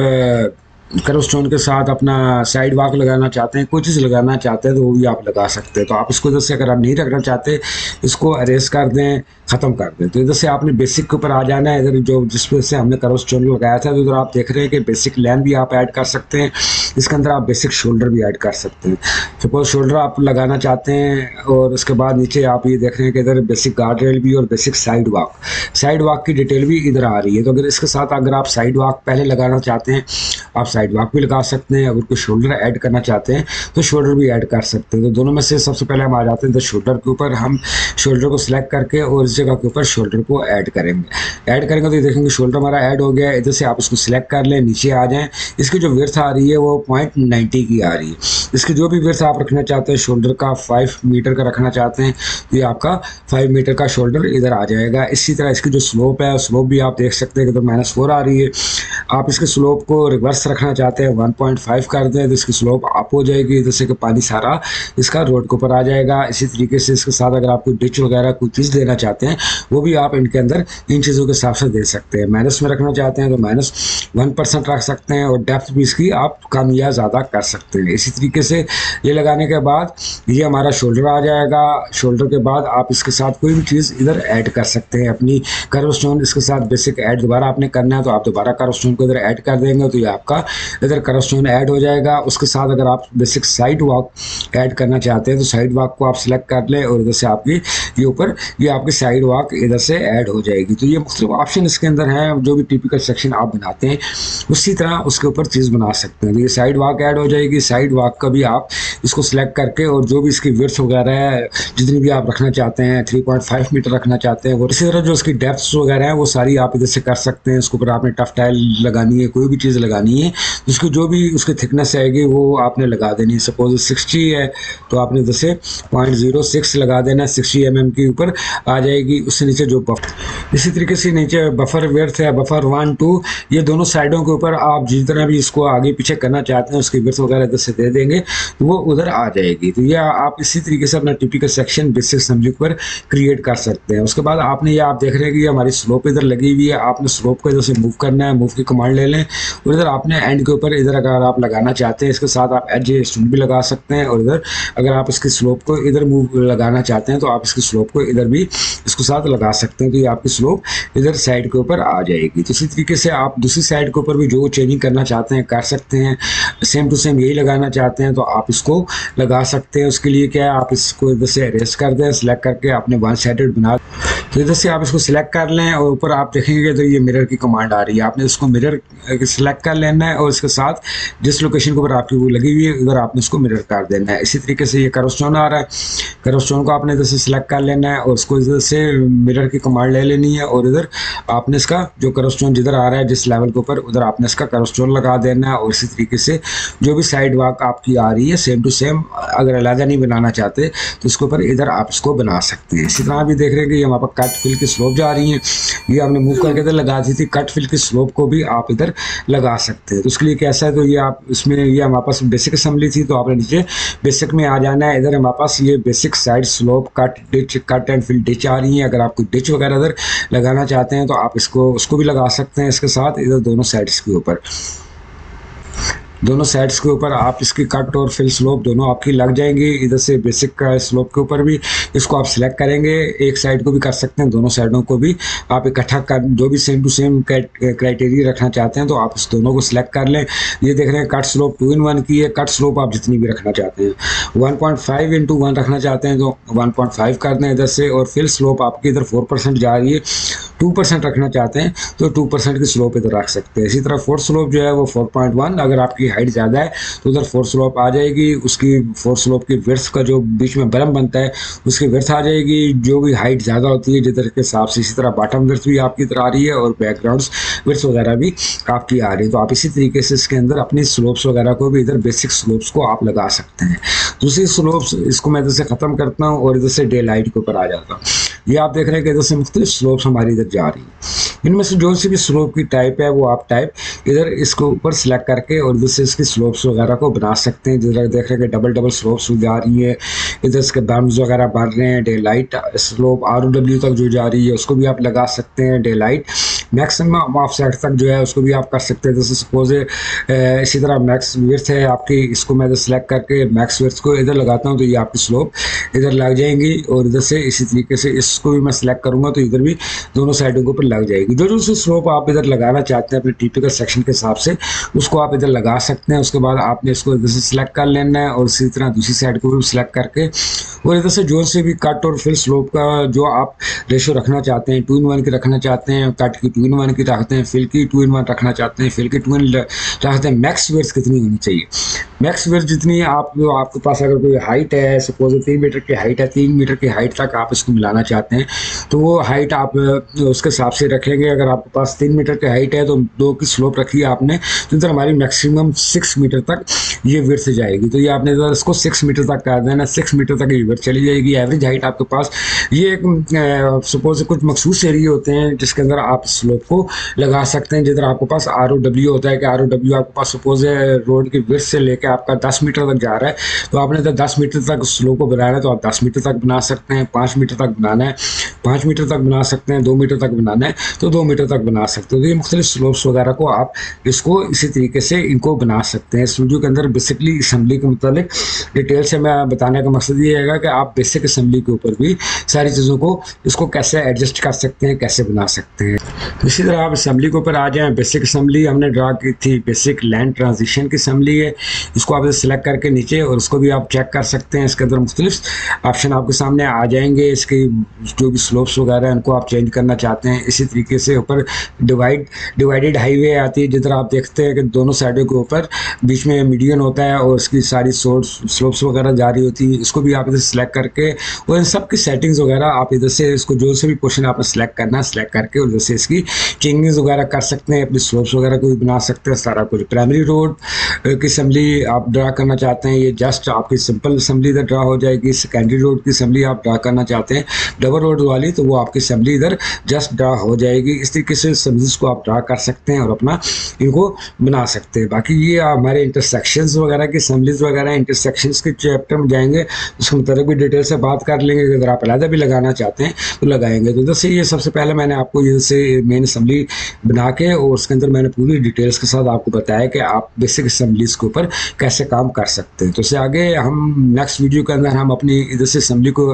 कर्व स्टोन के साथ अपना साइड वॉक लगाना चाहते हैं, कोई चीज़ लगाना चाहते हैं तो वो भी आप लगा सकते हैं। तो आप इसको इधर से अगर आप नहीं रखना चाहते इसको अरेज कर दें, ख़त्म कर दें। तो इधर से आपने बेसिक के ऊपर आ जाना है। इधर जो जिस वजह से हमने कर्व स्टोन लगाया था तो इधर आप देख रहे हैं कि बेसिक लाइन भी आप ऐड कर सकते हैं, इसके अंदर आप बेसिक शोल्डर भी ऐड कर सकते हैं। सपोज शोल्डर आप लगाना चाहते हैं और उसके बाद नीचे आप ये देख रहे हैं कि इधर बेसिक गार्ड रेल भी और basic sidewalk sidewalk की डिटेल भी इधर आ रही है। तो अगर इसके साथ अगर आप साइड वॉक पहले लगाना चाहते हैं आप साइड वॉक भी लगा सकते हैं। अगर कोई शोल्डर ऐड करना चाहते हैं तो शोल्डर भी ऐड कर सकते हैं। तो दोनों में से सबसे पहले हम आ जाते हैं तो शोल्डर के ऊपर, हम शोल्डर को सिलेक्ट करके और इस जगह के ऊपर शोल्डर को ऐड करेंगे। ऐड करेंगे तो ये देखेंगे शोल्डर हमारा ऐड हो गया। इधर से आप इसको सिलेक्ट कर लें, नीचे आ जाएं। इसकी जो विड्थ आ रही है वो पॉइंट नाइन्टी की आ रही है। इसकी जो भी विड्थ आप रखना चाहते हैं, शोल्डर का फाइव मीटर का रखना चाहते हैं तो ये आपका फाइव मीटर का शोल्डर इधर आ जाएगा। इसी तरह इसकी जो स्लोप है स्लोप भी आप देख सकते हैं कि तो माइनस फोर आ रही है। आप इसके स्लोप को रिवर्स रखना चाहते हैं वन पॉइंट फाइव कर दें तो इसकी स्लोप अप हो जाएगी, जैसे कि पानी सारा इसका रोड के ऊपर आ जाएगा। इसी तरीके से इसके साथ अगर आप कोई डिच वगैरह कोई चीज़ देना चाहते हैं वो भी आप इनके अंदर इन चीज़ों के हिसाब से दे सकते हैं। माइनस में रखना चाहते हैं तो माइनस वन परसेंट रख सकते हैं और डेप्थ भी इसकी आप कम या ज़्यादा कर सकते हैं। इसी तरीके से ये लगाने के बाद ये हमारा शोल्डर आ जाएगा। शोल्डर के बाद आप इसके साथ कोई भी चीज़ इधर ऐड कर सकते हैं अपनी कर्व स्टोन। इसके साथ बेसिक ऐड दोबारा आपने करना है तो आप दोबारा कर्व स्टोन को इधर ऐड कर देंगे तो ये आपका इधर कर्व स्टोन ऐड हो जाएगा। उसके साथ अगर आप बेसिक साइड वॉक ऐड करना चाहते हैं तो साइड वॉक को आप सिलेक्ट कर लें और इधर से आपकी ये ऊपर ये आपकी साइड वॉक इधर से ऐड हो जाएगी। तो ये मुख्तलिफ ऑप्शन इसके अंदर हैं। जो भी टिपिकल सेक्शन आप बनाते हैं उसी तरह उसके ऊपर चीज़ बना सकते हैं। तो ये साइड वॉक ऐड हो जाएगी। साइड वॉक का भी आप इसको सिलेक्ट करके और जो भी इसकी विड्थ वगैरह है जितनी भी आप रखना चाहते हैं, थ्री पॉइंट फाइव मीटर रखना चाहते हैं, और इसी तरह जो इसकी डेप्थ्स वगैरह हैं वो सारी आप इधर से कर सकते हैं। उसके ऊपर आपने टफ टाइल लगानी है, कोई भी चीज़ लगानी है, उसकी जो भी उसकी थिकनेस आएगी वो आपने लगा देनी है। सपोज सिक्सटी है तो आपने इधर से पॉइंट जीरो सिक्स लगा देना, सिक्सटी एम एम के ऊपर आ जाएगी। उससे नीचे जो बफर, इसी तरीके से नीचे बफर विड्थ है, बफर वन टू, ये दोनों साइडों के ऊपर आप जितना भी इसको आगे पीछे करना चाहते हैं उसकी विड्थ वगैरह इधर से दे देंगे तो वो उधर आ जाएगी। तो यह आप इसी तरीके से अपना टिपिकल सेक्शन बेसिक सब्जेक्ट पर क्रिएट कर सकते हैं। उसके बाद आपने ये आप देख रहे हैं कि हमारी स्लोप इधर लगी हुई है। आपने स्लोप को इधर से मूव करना है, मूव की कमांड ले लें और इधर आपने एंड के ऊपर इधर अगर आप लगाना चाहते हैं इसके साथ आप एज स्टूडेंट भी लगा सकते हैं और इधर अगर आप इसकी स्लोप को इधर मूव लगाना चाहते हैं तो आप इसकी स्लोप को इधर भी इसको साथ लगा सकते हैं। तो ये आपकी स्लोप इधर साइड के ऊपर आ जाएगी। तो इसी तरीके से आप दूसरी साइड के ऊपर भी जो चेंजिंग करना चाहते हैं कर सकते हैं। सेम टू सेम यही लगाना चाहते हैं तो आप इसको लगा सकते हैं। उसके लिए क्या है, आप इसको इधर से अरेस्ट कर दें, सिलेक्ट करके आपने वन साइडेड बना, तो इधर से आप इसको सिलेक्ट कर लें और ऊपर आप देखेंगे तो ये मिरर की कमांड आ रही है। आपने इसको मिरर सिलेक्ट कर लेना है और इसके साथ जिस लोकेशन के ऊपर आपकी वो लगी हुई है उधर आपने इसको मिरर कर देना है। इसी तरीके से ये कर्व स्टोन आ रहा है, कर्व स्टोन को आपने इधर से सिलेक्ट कर लेना है और उसको इधर से मिरर की कमांड ले लेनी है और इधर आपने इसका जो कर्व स्टोन जिधर आ रहा है जिस लेवल के ऊपर उधर आपने इसका कर्व स्टोन लगा देना है। और इसी तरीके से जो भी साइड वॉक आपकी आ रही है सेम टू सेम, अगर अलग नहीं बनाना चाहते तो इसके ऊपर इधर आप इसको बना सकते हैं। इसी तरह भी देख रहे हैं कि हमारे पास कट फिल की स्लोप जा रही है, ये आपने मूव करके इधर लगा दी थी। कट फिल की स्लोप को भी आप इधर लगा सकते हैं। तो उसके लिए कैसा है, तो ये आप इसमें ये हमारे पास बेसिक असेंबली थी तो आपने नीचे बेसिक में आ जाना है। इधर हमारे पास ये basic side slope cut ditch cut and fill ditch आ रही है। अगर आप कोई डिच वगैरह इधर लगाना चाहते हैं तो आप इसको उसको भी लगा सकते हैं। इसके साथ इधर दोनों साइड्स के ऊपर दोनों साइड्स के ऊपर आप इसकी कट और फिल स्लोप दोनों आपकी लग जाएंगी। इधर से बेसिक का स्लोप के ऊपर भी इसको आप सिलेक्ट करेंगे, एक साइड को भी कर सकते हैं, दोनों साइडों को भी आप इकट्ठा कर जो भी सेम टू सेम क्राइटेरिया रखना चाहते हैं तो आप इस दोनों को सिलेक्ट कर लें। ये देख रहे हैं cut slope two in one की है। कट स्लोप आप जितनी भी रखना चाहते हैं, one point five into one रखना चाहते हैं तो वन पॉइंट फाइव कर दें इधर से। और फिल स्लोप आपकी इधर फोर परसेंट जा रही है, टू परसेंट रखना चाहते हैं तो टू परसेंट की स्लोप इधर रख सकते हैं। इसी तरह फोर्थ स्लोप जो है वो फोर पॉइंट वन, अगर आपकी की हाइट ज़्यादा है तो उधर फोर स्लोप आ जाएगी, उसकी फोर स्लोप की विड्थ का जो बीच में बरम बनता है उसकी विड्थ आ जाएगी। जो भी हाइट ज़्यादा होती है जिधर के हिसाब से, इसी तरह बॉटम विड्थ भी आपकी तरह आ रही है और बैकग्राउंड विड्थ वगैरह भी आपकी आ रही है। तो आप इसी तरीके से इसके अंदर अपनी स्लोप्स वगैरह को भी इधर बेसिक स्लोप्स को आप लगा सकते हैं। दूसरी स्लोप्स इसको मैं इधर से ख़त्म करता हूँ और इधर से डे लाइट के ऊपर आ जाता हूँ। ये आप देख रहे हैं कि इधर से मुख्तलिफ स्लोप्स हमारी इधर जा रही है। इनमें से जो सी भी स्लोप की टाइप है वो आप टाइप इधर इसको ऊपर सिलेक्ट करके और इधर से इसकी स्लोप्स वगैरह को बना सकते हैं। जिधर देख रहे हैं कि डबल डबल स्लोप्स जा रही है, इधर इसके बम्स वगैरह बन रहे हैं। Daylight slope R O W तक जो जा रही है उसको भी आप लगा सकते हैं। Daylight maximum offset तक जो है उसको भी आप कर सकते हैं। जैसे सपोज इसी तरह मैक्स विड्थ है आपकी, इसको मैं इधर सेलेक्ट करके मैक्स विड्थ को इधर लगाता हूँ तो ये आपकी स्लोप इधर लग जाएंगी। और इधर से इसी तरीके से इसको भी मैं सेलेक्ट करूँगा तो इधर भी दोनों साइडों के ऊपर लग जाएगी। जो जो सी स्लोप आप इधर लगाना चाहते हैं अपने टिपिकल सेक्शन के हिसाब से उसको आप इधर लगा सकते हैं। उसके बाद आपने इसको इधर से सिलेक्ट कर लेना है और इसी तरह दूसरी साइड को भी सिलेक्ट करके और इधर से जो से भी कट और फिल स्लोप का जो आप रेशो रखना चाहते हैं, टू इन वन की रखना चाहते हैं, कट की टू इन वन की रखते हैं, फिल की टू इन वन रखना चाहते हैं, फिल की टू इन रखते हैं। मैक्स विड्थ कितनी होनी चाहिए, मैक्स विड्थ जितनी आप आपके पास अगर कोई हाइट है, सपोज तीन मीटर की हाइट है, तीन मीटर की हाइट तक आप इसको मिलाना चाहते हैं तो वो हाइट आप उसके हिसाब से रखेंगे। अगर आपके पास तीन मीटर की हाइट है तो दो की स्लोप रखी है आपने तो इधर हमारी मैक्सिमम सिक्स मीटर तक ये विड्थ जाएगी। तो ये आपने इधर इसको सिक्स मीटर तक कर देना, सिक्स मीटर तक ये विड्थ चली जाएगी। एवरेज हाइट आपके पास ये एक सपोज कुछ मखसूस एरिया होते हैं जिसके अंदर आप स्लोप को लगा सकते हैं। जिधर आपके पास आर ओ डब्ल्यू होता है कि आर ओ डब्ल्यू आपके पास सपोज है रोड की विड्थ से लेकर आपका दस मीटर तक जा रहा है तो आपने इधर दस मीटर तक स्लोप को बनाना है तो आप दस मीटर तक बना सकते हैं। पाँच मीटर तक बनाना है पाँच मीटर तक बना सकते हैं। दो मीटर तक बनाना है तो दो मीटर तक बना सकते हो। तो ये मुख्तलिफ स्लोप्स वगैरह को आप इसको इसी तरीके से इनको बना सकते हैं। इस वीडियो के अंदर बेसिकली असम्बली के मुतालिक डिटेल से मैं बताने का मकसद ये है कि आप बेसिक असम्बली के ऊपर भी सारी चीज़ों को इसको कैसे एडजस्ट कर सकते हैं, कैसे बना सकते हैं। तो इसी तरह आप असम्बली के ऊपर आ जाएँ। बेसिक असम्बली हमने ड्रा की थी, बेसिक लैंड ट्रांजिशन की असम्बली है। इसको आप सिलेक्ट करके नीचे और उसको भी आप चेक कर सकते हैं। इसके अंदर मुख्तलिफ ऑप्शन आपके सामने आ जाएंगे। इसकी जो भी स्लोप्स वगैरह हैं उनको आप चेंज करना चाहते हैं। इसी तरीके से ऊपर डिवाइड डिवाइडेड हाईवे आती है जिधर आप देखते हैं कि दोनों साइडों के ऊपर बीच में मीडियन होता है और इसकी सारी सोर्स स्लोप्स वगैरह जारी होती है। इसको भी आप इधर सेलेक्ट करके और इन सब की सेटिंग्स वगैरह आप इधर से इसको जो से भी पोर्शन आपने सेलेक्ट करना है सेलेक्ट करके उधर से इसकी चेंजेस वगैरह कर सकते हैं। अपनी स्लोप्स वगैरह को भी बना सकते हैं सारा कुछ। प्राइमरी रोड की असम्बली आप ड्रा करना चाहते हैं, ये जस्ट आपकी सिंपल असम्बली इधर ड्रा हो जाएगी। सेकेंडरी रोड की असम्बली आप ड्रा करना चाहते हैं डबल रोड वाली तो वो आपकी असम्बली इधर जस्ट ड्रा हो जाएगी। इस तरीके से असम्बलीज को आप ड्रा कर सकते हैं और अपना इनको बना सकते हैं। बाकी ये हमारे इंटरसेक्शंस वगैरह की असम्बलीज वगैरह इंटरसेक्शंस के चैप्टर में जाएंगे उसके मुताबिक भी डिटेल से बात कर लेंगे। अगर आप अलहदा भी लगाना चाहते हैं तो लगाएंगे। तो जैसे ये सबसे पहले मैंने आपको ये से मेन असम्बली बना के और उसके अंदर मैंने पूरी डिटेल्स के साथ आपको बताया कि आप बेसिक असम्बलीज के ऊपर कैसे काम कर सकते हैं। तो इससे आगे हम नेक्स्ट वीडियो के अंदर हम अपनी इधर से असम्बली को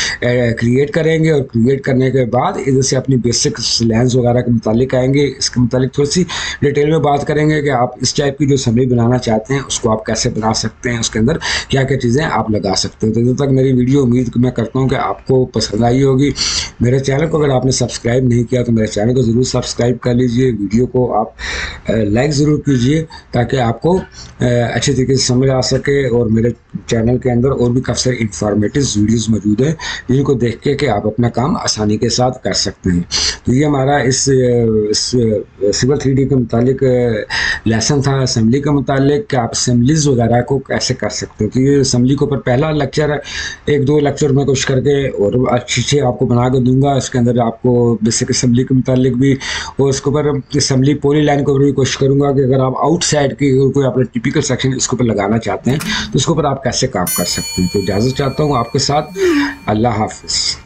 क्रिएट करेंगे और क्रिएट करने के बाद इधर से अपनी बेसिक लैंस वगैरह के मुतालिक आएंगे। इसके मुतालिक थोड़ी सी डिटेल में बात करेंगे कि आप इस टाइप की जो असम्बली बनाना चाहते हैं उसको आप कैसे बना सकते हैं, उसके अंदर क्या क्या चीज़ें आप लगा सकते हैं। तो इधर तक मेरी वीडियो उम्मीद मैं करता हूँ कि आपको पसंद आई होगी। मेरे चैनल को अगर आपने सब्सक्राइब नहीं किया तो मेरे चैनल को ज़रूर सब्सक्राइब कर लीजिए। वीडियो को आप लाइक ज़रूर कीजिए ताकि आपको अच्छी तरीके से समझ आ सके। और मेरे चैनल के अंदर और भी काफ़ी सारे इंफॉर्मेटिव वीडियोस मौजूद हैं जिनको देख के कि आप अपना काम आसानी के साथ कर सकते हैं। तो ये हमारा इस, इस सिविल थ्री डी के मुतालिक लेसन था असम्बली के मुतालिक कि आप असम्बलीज़ वगैरह को कैसे कर सकते हैं। तो ये असम्बली के ऊपर पहला लेक्चर एक दो लेक्चर में कोशिश करके और अच्छी अच्छी आपको बना के दूंगा। इसके अंदर आपको बेसिक असम्बली के मुतालिक भी और इसके ऊपर असम्बली पोली लाइन के ऊपर भी कोशिश करूँगा कि अगर आप आउटसाइड की कोई अपना टिपिकल सेक्शन इसके ऊपर लगाना चाहते हैं तो इसके ऊपर आप कैसे काम कर सकते हैं। तो इजाज़त चाहता हूँ आपके साथ। अल्लाह हाफिज़।